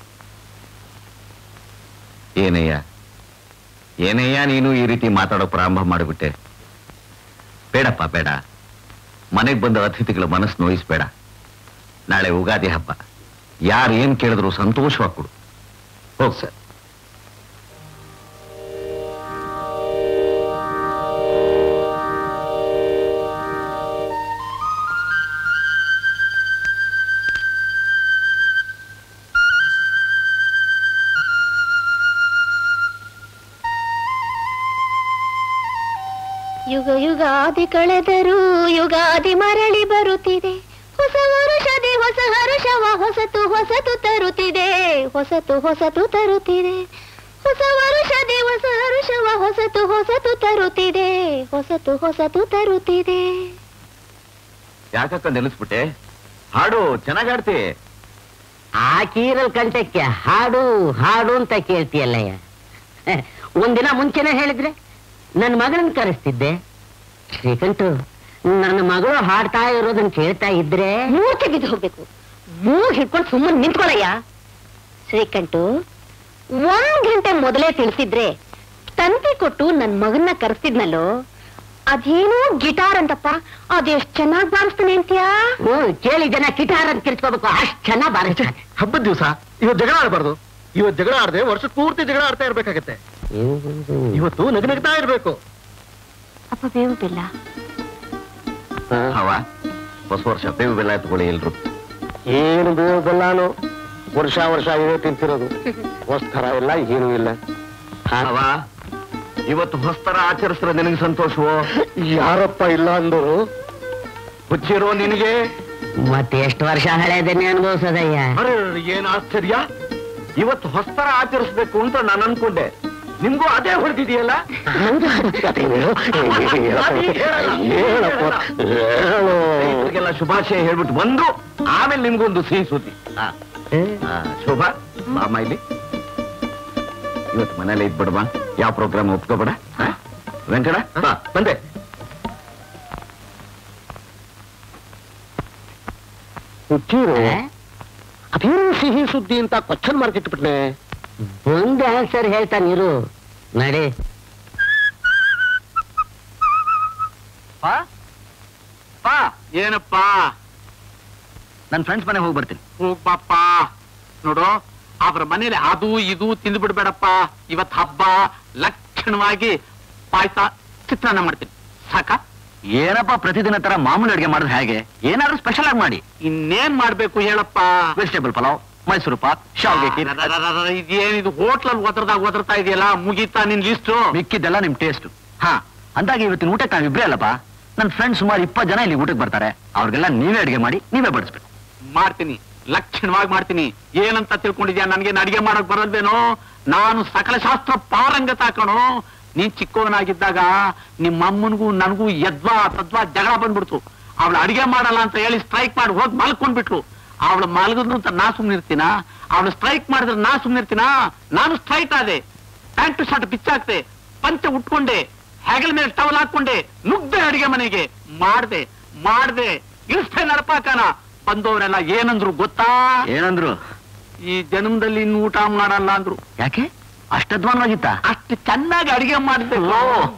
Speaker 5: ಏನಯ್ಯ ನೀನು ಈ ರೀತಿ ಮಾತಾಡೋ ಪ್ರಾರಂಭ ಮಾಡಿಬಿಟ್ಟೆ. ಬೇಡಪ್ಪ ಬೇಡ. ಮನೆಗೆ ಬಂದ ಅತಿಥಿಗಳ ಮನಸ್ಸು ನೋಯಿಸ್ಬೇಡ. ನಾಳೆ ಉಗಾದಿ ಹಬ್ಬ, ಯಾರು ಏನ್ ಕೇಳಿದ್ರು ಸಂತೋಷವಾಗಿ ಕೊಡು. ಹೋಗ್ ಸರ್.
Speaker 7: ಯುಗ ಯುಗಾದಿ ಕಳೆದರೂ ಯುಗಾದಿ ಮರಳಿ ಬರುತ್ತಿದೆ. ಹೊಸ ವರುಷದಿ ಹೊಸ ಹರುಷವ ಹೊಸತು ಹೊಸತು ತರುತ್ತಿದೆ, ಹೊಸತು ಹೊಸತು ತರುತ್ತಿದೆ. ಹೊಸ ವರುಷದಿ ಹೊಸ ಹರುಷವ ಹೊಸತು ಹೊಸತು ತರುತ್ತಿದೆ, ಹೊಸತು ಹೊಸತು ತರುತ್ತಿದೆ.
Speaker 5: ಯಾಕಕ್ಕ ನಿಲ್ಲಿಸ್ಬಿಟ್ಟೆ? ಹಾಡು ಚೆನ್ನಾಗಿ ಹಾಡ್ತಿ.
Speaker 9: ಆ ಕೀರಲ್ ಕಂಠಕ್ಕೆ ಹಾಡು ಹಾಡು ಅಂತ ಕೇಳ್ತೀಯಲ್ಲಯ್ಯ. ಒಂದಿನ ಮುಂಚೆನೆ ಹೇಳಿದ್ರೆ ನನ್ನ ಮಗಳನ್ನ ಕರೆಸ್ತಿದ್ದೆ. ಶ್ರೀಕಂಠು, ನನ್ನ ಮಗಳು ಹಾಡ್ತಾ ಇರೋದನ್ನ ಕೇಳ್ತಾ ಇದ್ರೆ
Speaker 7: ಮೂರ್ತಿ ಬಿದ್ದು ಹೋಗ್ಬೇಕು. ಮೂಗ್ ಹಿಡ್ಕೊಂಡು ಸುಮ್ಮನೆ ನಿಂತ್ಕೊಳ್ಳಯ್ಯ. ಶ್ರೀಕಂಠು, 1 ಗಂಟೆ ಮೊದಲೇ ತಿಳಿಸಿದ್ರೆ ತಂತಿ ಕೊಟ್ಟು ನನ್ ಮಗನ್ನ ಕರೆಸ್ತಿದ್ನಲ್ಲೋ, ಅದೇನೋ ಗಿಟಾರ್ ಅಂತಪ್ಪ, ಅದೆಷ್ಟ್ ಚೆನ್ನಾಗ್ ಬಾರಿಸ್ತಾನೆ ಅಂತೀಯಾ?
Speaker 9: ಕೇಳಿ ಜನ ಗಿಟಾರ್ ಅಂತ ಕಿರ್ಚ್ಕೋಬೇಕು, ಅಷ್ಟ್ ಚೆನ್ನಾಗ್ ಬಾರಿಸ್ತಾನೆ.
Speaker 4: ಹಬ್ಬದ ದಿವಸ ಇವತ್ತು ಜಗಳ ಆಡಬಾರ್ದು. ಇವತ್ತು ಜಗಳ ಆಡದೆ ವರ್ಷ ಪೂರ್ತಿ ಜಗಳ ಆಡ್ತಾ ಇರ್ಬೇಕಾಗತ್ತೆ. ಇವತ್ತು ನಗನಗ್ತಾ ಇರ್ಬೇಕು.
Speaker 7: ಅಪ್ಪ ಬೇವು ಬೆಲ್ಲ.
Speaker 5: ಹವ ಹೊಸ ವರ್ಷ ಬೇವು ಬೆಲ್ಲ ಎತ್ಕೊಳ್ಳಿ ಎಲ್ರು.
Speaker 4: ಏನು ಬೇವು ಬೆಲ್ಲಾನು? ವರ್ಷ ವರ್ಷ ಇವೇ ತಿಂತಿರೋದು. ಹೊಸ್ತರ ಇಲ್ಲ, ಏನೂ ಇಲ್ಲ.
Speaker 5: ಹವ ಇವತ್ತು ಹೊಸ್ತರ ಆಚರಿಸಿದ್ರೆ ನಿನಗೆ ಸಂತೋಷವೋ?
Speaker 4: ಯಾರಪ್ಪ ಇಲ್ಲ ಅಂದರು?
Speaker 5: ಹುಚ್ಚಿರೋ ನಿನಗೆ?
Speaker 9: ಮತ್ತೆ ಎಷ್ಟು ವರ್ಷ ಹಳೇದನ್ನೇ ಅನುಭವಿಸೋದಯ್ಯ.
Speaker 5: ಅರೆ ಏನ್ ಆಶ್ಚರ್ಯ! ಇವತ್ತು ಹೊಸ್ತರ ಆಚರಿಸ್ಬೇಕು ಅಂತ ನಾನು ಅನ್ಕೊಂಡೆ. ನಿಮ್ಗೂ ಅದೇ ಹೊಡೆದಿದೆಯಲ್ಲ? ರೈತರಿಗೆಲ್ಲ ಶುಭಾಶಯ ಹೇಳ್ಬಿಟ್ಟು ಬಂದು ಆಮೇಲೆ ನಿಮ್ಗೊಂದು ಸಿಹಿ ಸುದ್ದಿ. ಶೋಭಾ, ಬಾಮ ಇಲ್ಲಿ. ಇವತ್ತು ಮನೇಲಿ ಇದ್ಬಿಡಮ್ಮ, ಯಾವ ಪ್ರೋಗ್ರಾಮ್ ಒಪ್ಕೋಬೇಡ. ವೆಂಕಟ ಬಾ.
Speaker 4: ಬಂದೆ. ಅದೇನು ಸಿಹಿ ಸುದ್ದಿ ಅಂತ ಕ್ವಶನ್ ಮಾರ್ಕ್ ಇಟ್ಬಿಟ್ನೆ.
Speaker 9: ಒಂದು ಆನ್ಸರ್ ಹೇಳ್ತಾನಿರು ನಡಿ.
Speaker 8: ಏನಪ್ಪಾ?
Speaker 3: ನನ್ನ ಫ್ರೆಂಡ್ಸ್ ಮನೆ ಹೋಗಿ ಬರ್ತೀನಿ.
Speaker 8: ಹೋಗ್ಬಾಪ್ಪ. ನೋಡು, ಅವ್ರ ಮನೇಲಿ ಅದು ಇದು ತಿಂದು ಬಿಡ್ಬೇಡಪ್ಪ. ಇವತ್ ಹಬ್ಬ, ಲಕ್ಷಣವಾಗಿ ಪಾಯಸ ಚಿತ್ರಾನ್ನ ಮಾಡ್ತೀನಿ. ಸಾಕ?
Speaker 3: ಏನಪ್ಪ ಪ್ರತಿದಿನ ತರ ಮಾಮೂಲಿ ಅಡುಗೆ ಮಾಡಿದ್ರೆ ಹೇಗೆ? ಏನಾದ್ರೂ ಸ್ಪೆಷಲ್ ಆಗಿ ಮಾಡಿ.
Speaker 8: ಇನ್ನೇನ್ ಮಾಡ್ಬೇಕು ಹೇಳಪ್ಪ?
Speaker 3: ವೆಜಿಟೇಬಲ್ ಪಲಾವ್, ಮೈಸೂರು ಪಾಕ್, ಶಾವಿಗೆ ಖೀರ್.
Speaker 8: ಇದೇನಿದು ಹೋಟ್ಲಲ್ಲಿ ಒದರ್ತಾ ಇದೆಯಲ್ಲ, ಮುಗೀತಾ ನಿನ್ ಲಿಸ್ಟು?
Speaker 3: ಮಿಕ್ಕಿದ್ದೆಲ್ಲ ನಿಮ್ ಟೇಸ್ಟ್. ಹಾ, ಅಂದಾಗ ಇವತ್ತಿನ ಊಟಕ್ಕೆ ನಾವಿಬ್ರೇ ಅಲ್ಲಪ್ಪ. ನನ್ನ ಫ್ರೆಂಡ್ ಸುಮಾರು 20 ಜನ ಇಲ್ಲಿ ಊಟಕ್ಕೆ ಬರ್ತಾರೆ. ಅವ್ರಿಗೆಲ್ಲ ನೀವೇ ಅಡುಗೆ ಮಾಡಿ ನೀವೇ ಬಡಿಸ್ಬೇಕು.
Speaker 8: ಮಾಡ್ತೀನಿ, ಲಕ್ಷಣವಾಗಿ ಮಾಡ್ತೀನಿ. ಏನಂತ ತಿಳ್ಕೊಂಡಿದ್ಯಾ? ನನ್ಗೇನು ಅಡಿಗೆ ಮಾಡಕ್ ಬರಲ್ವೇನೋ? ನಾನು ಸಕಲ ಶಾಸ್ತ್ರ ಪಾರಂಗತ ಕಣೋ. ನೀನ್ ಚಿಕ್ಕವನಾಗಿದ್ದಾಗ ನಿಮ್ಮ ಅಮ್ಮನಿಗೂ ನನಗೂ ಯದ್ವಾ ತದ್ವಾ ಜಗಳ ಬಂದ್ಬಿಡ್ತು. ಅವಳು ಅಡಿಗೆ ಮಾಡಲ್ಲ ಅಂತ ಹೇಳಿ ಸ್ಟ್ರೈಕ್ ಮಾಡಿ ಹೋಗಿ ಮಲ್ಕೊಂಡ್ಬಿಟ್ಲು. ಅವಳು ಮಲಗಿದ್ರು ಅಂತ ನಾ ಸುಮ್ನಿರ್ತೀನ? ಅವಳು ಸ್ಟ್ರೈಕ್ ಮಾಡಿದ್ರೆ ನಾ ಸುಮ್ನಿರ್ತೀನ? ನಾನು ಸ್ಟ್ರೈಕ್ ಆದೆ, ಪ್ಯಾಂಟು ಶರ್ಟ್ ಬಿಚ್ಚಾಕ್ತೆ, ಪಂಚೆ ಉಟ್ಕೊಂಡೆ, ಹೆಗಲ ಮೇಲೆ ಟವಲ್ ಹಾಕೊಂಡೆ, ನುಗ್ದೆ ಅಡಿಗೆ ಮನೆಗೆ. ಮಾಡ್ದೆ ಇಷ್ಟೇ ನಡಪಾಕನ. ಬಂದವರೆಲ್ಲ ಏನಂದ್ರು ಗೊತ್ತಾ?
Speaker 3: ಏನಂದ್ರು?
Speaker 8: ಈ ಜನ್ಮದಲ್ಲಿ ಇನ್ನು ಊಟ ಮಾಡಲ್ಲ ಅಂದ್ರು.
Speaker 3: ಯಾಕೆ? ಅಷ್ಟದ್ವಾನವಾಗಿತ್ತ?
Speaker 8: ಅಷ್ಟು ಚೆನ್ನಾಗಿ ಅಡಿಗೆ ಮಾಡ್ಬೇಕು.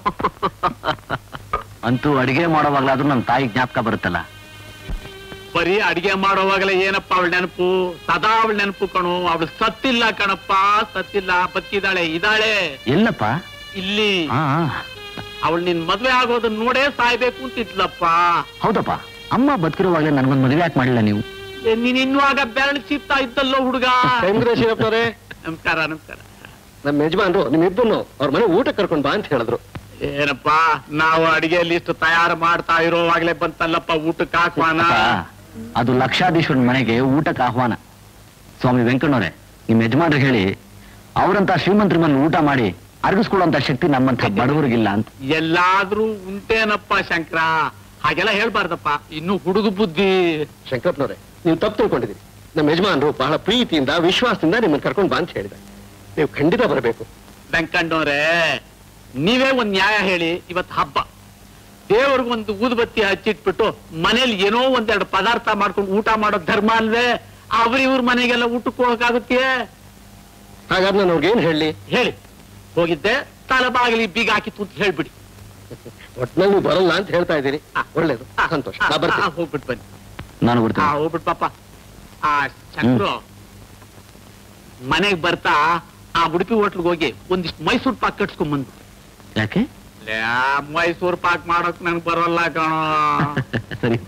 Speaker 3: ಅಂತೂ ಅಡಿಗೆ ಮಾಡೋವಾಗ್ಲಾದ್ರೂ ನಮ್ಮ ತಾಯಿ ಜ್ಞಾಪಕ ಬರುತ್ತಲ್ಲ.
Speaker 8: ಬರೀ ಅಡಿಗೆ ಮಾಡೋವಾಗಲೇ ಏನಪ್ಪ ಅವಳ ನೆನಪು, ಸದಾ ಅವಳ ನೆನಪು ಕಣು. ಅವಳು ಸತ್ತಿಲ್ಲ ಕಣಪ್ಪ, ಸತ್ತಿಲ್ಲ, ಬದುಕಿದಾಳೆ, ಇದಾಳೆ.
Speaker 3: ಎಲ್ಲಪ್ಪ?
Speaker 8: ಇಲ್ಲಿ. ಅವಳು ನಿನ್ ಮದ್ವೆ ಆಗೋದನ್ನ ನೋಡೇ ಸಾಯ್ಬೇಕು ಅಂತಿದ್ಲಪ್ಪ.
Speaker 3: ಹೌದಪ್ಪ, ಅಮ್ಮ ಬದುಕಿರುವಾಗಲೇ ನನ್ಗೊಂದು ಮದುವೆ ಯಾಕೆ ಮಾಡಿಲ್ಲ ನೀವು?
Speaker 8: ನೀನ್ ಇನ್ನೂ ಆಗ ಬೆರಳು ಚೀಪ್ತಾ ಇದ್ದಲ್ಲೋ ಹುಡುಗ.
Speaker 4: ನಮಸ್ಕಾರ.
Speaker 8: ನಮಸ್ಕಾರ.
Speaker 4: ನಮ್ಮ ಯಜಮಾನ್ರು ನಿಮ್ಮಿಬ್ಬರು ಅವ್ರ ಮನೆ ಊಟ ಕರ್ಕೊಂಡ್ ಬಾ ಅಂತ ಹೇಳಿದ್ರು.
Speaker 8: ಏನಪ್ಪಾ, ನಾವು ಅಡಿಗೆಯಲ್ಲಿ ಇಷ್ಟು ತಯಾರು ಮಾಡ್ತಾ ಇರೋವಾಗ್ಲೇ ಬಂತಲ್ಲಪ್ಪ ಊಟಕ್ಕೆ ಆಹ್ವಾನ.
Speaker 3: ಅದು ಲಕ್ಷಾಧೀಶ್ವರನ ಮನೆಗೆ ಊಟಕ್ಕೆ ಆಹ್ವಾನ. ಸ್ವಾಮಿ ವೆಂಕಣ್ಣವ್ರೆ, ನಿಮ್ ಯಜಮಾನ್ರು ಹೇಳಿ ಅವರಂತ ಶ್ರೀಮಂತರ ಮನೆ ಊಟ ಮಾಡಿ ಅರ್ಗಿಸ್ಕೊಳ್ಳುವಂತ ಶಕ್ತಿ ನಮ್ಮಂತ ಬಡವರಿಗಿಲ್ಲ ಅಂತ.
Speaker 8: ಎಲ್ಲಾದ್ರೂ ಉಂಟೇನಪ್ಪ ಶಂಕರ, ಹಾಗೆಲ್ಲ ಹೇಳ್ಬಾರ್ದಪ್ಪ, ಇನ್ನು ಹುಡುಗ ಬುದ್ಧಿ.
Speaker 4: ಶಂಕರಪ್ಪನವ್ರೆ, ನೀವು ತಪ್ಪು ತಿಳ್ಕೊಂಡಿದ್ದೀರಿ. ನಮ್ಮ ಯಜಮಾನ್ರು ಬಹಳ ಪ್ರೀತಿಯಿಂದ ವಿಶ್ವಾಸದಿಂದ ನಿಮ್ಮನ್ನ ಕರ್ಕೊಂಡು ಬಾ ಅಂತ ಹೇಳಿದ. ನೀವು ಖಂಡಿತ ಬರಬೇಕು.
Speaker 8: ವೆಂಕಣ್ಣವ್ರೆ, ನೀವೇ ಒಂದ್ ನ್ಯಾಯ ಹೇಳಿ. ಇವತ್ತು ಹಬ್ಬ, ದೇವ್ರಿಗೊಂದು ಊದುಬತ್ತಿ ಹಚ್ಚಿಟ್ಬಿಟ್ಟು ಮನೇಲಿ ಏನೋ ಒಂದೆರಡು ಪದಾರ್ಥ ಮಾಡ್ಕೊಂಡು ಊಟ ಮಾಡೋ ಧರ್ಮ ಅಲ್ವೇ? ಅವ್ರಿವ್ರ ಮನೆಗೆಲ್ಲ ಊಟಕ್ಕೆ ಹೋಗಕ್ಕಾಗುತ್ತೆ?
Speaker 4: ಹಾಗಾದ್ರೆ ನಾನು ಅವ್ರಿಗೇನ್ ಹೇಳಿ?
Speaker 8: ಹೇಳಿ, ಹೋಗಿದ್ದೆ ತಲಬಾಗಿಲಿ ಬೀಗ ಹಾಕಿತ್ತು ಅಂತ ಹೇಳ್ಬಿಡಿ.
Speaker 4: ಒಟ್ನಲ್ಲಿ ನೀವು ಬರಲ್ಲ ಅಂತ ಹೇಳ್ತಾ ಇದ್ದೀರಿ. ಒಳ್ಳೇದು, ಸಂತೋಷ.
Speaker 8: ಹೋಗ್ಬಿಟ್ಟು ಬನ್ನಿ.
Speaker 3: ನಾನು ಬರ್ತೀನಿ.
Speaker 8: ಹೋಗ್ಬಿಟ್ಟು ಪಾಪ. ಚಂದ್ರು ಮನೆಗ್ ಬರ್ತಾ ಆ ಉಡುಪಿ ಹೋಟ್ಲ್ಗೆ ಹೋಗಿ ಒಂದಿಷ್ಟು ಮೈಸೂರು ಪಾಕ್ ಕಟ್ಸ್ಕೊಂಡ್ ಬಂದು.
Speaker 3: ಯಾಕೆ?
Speaker 8: ಮೈಸೂರು ಪಾಕ್ ಮಾಡೋಕ್ ನಂಗೆ ಬರೋಲ್ಲ ಕಣೋ.
Speaker 3: ಸರಿಪ್ಪ.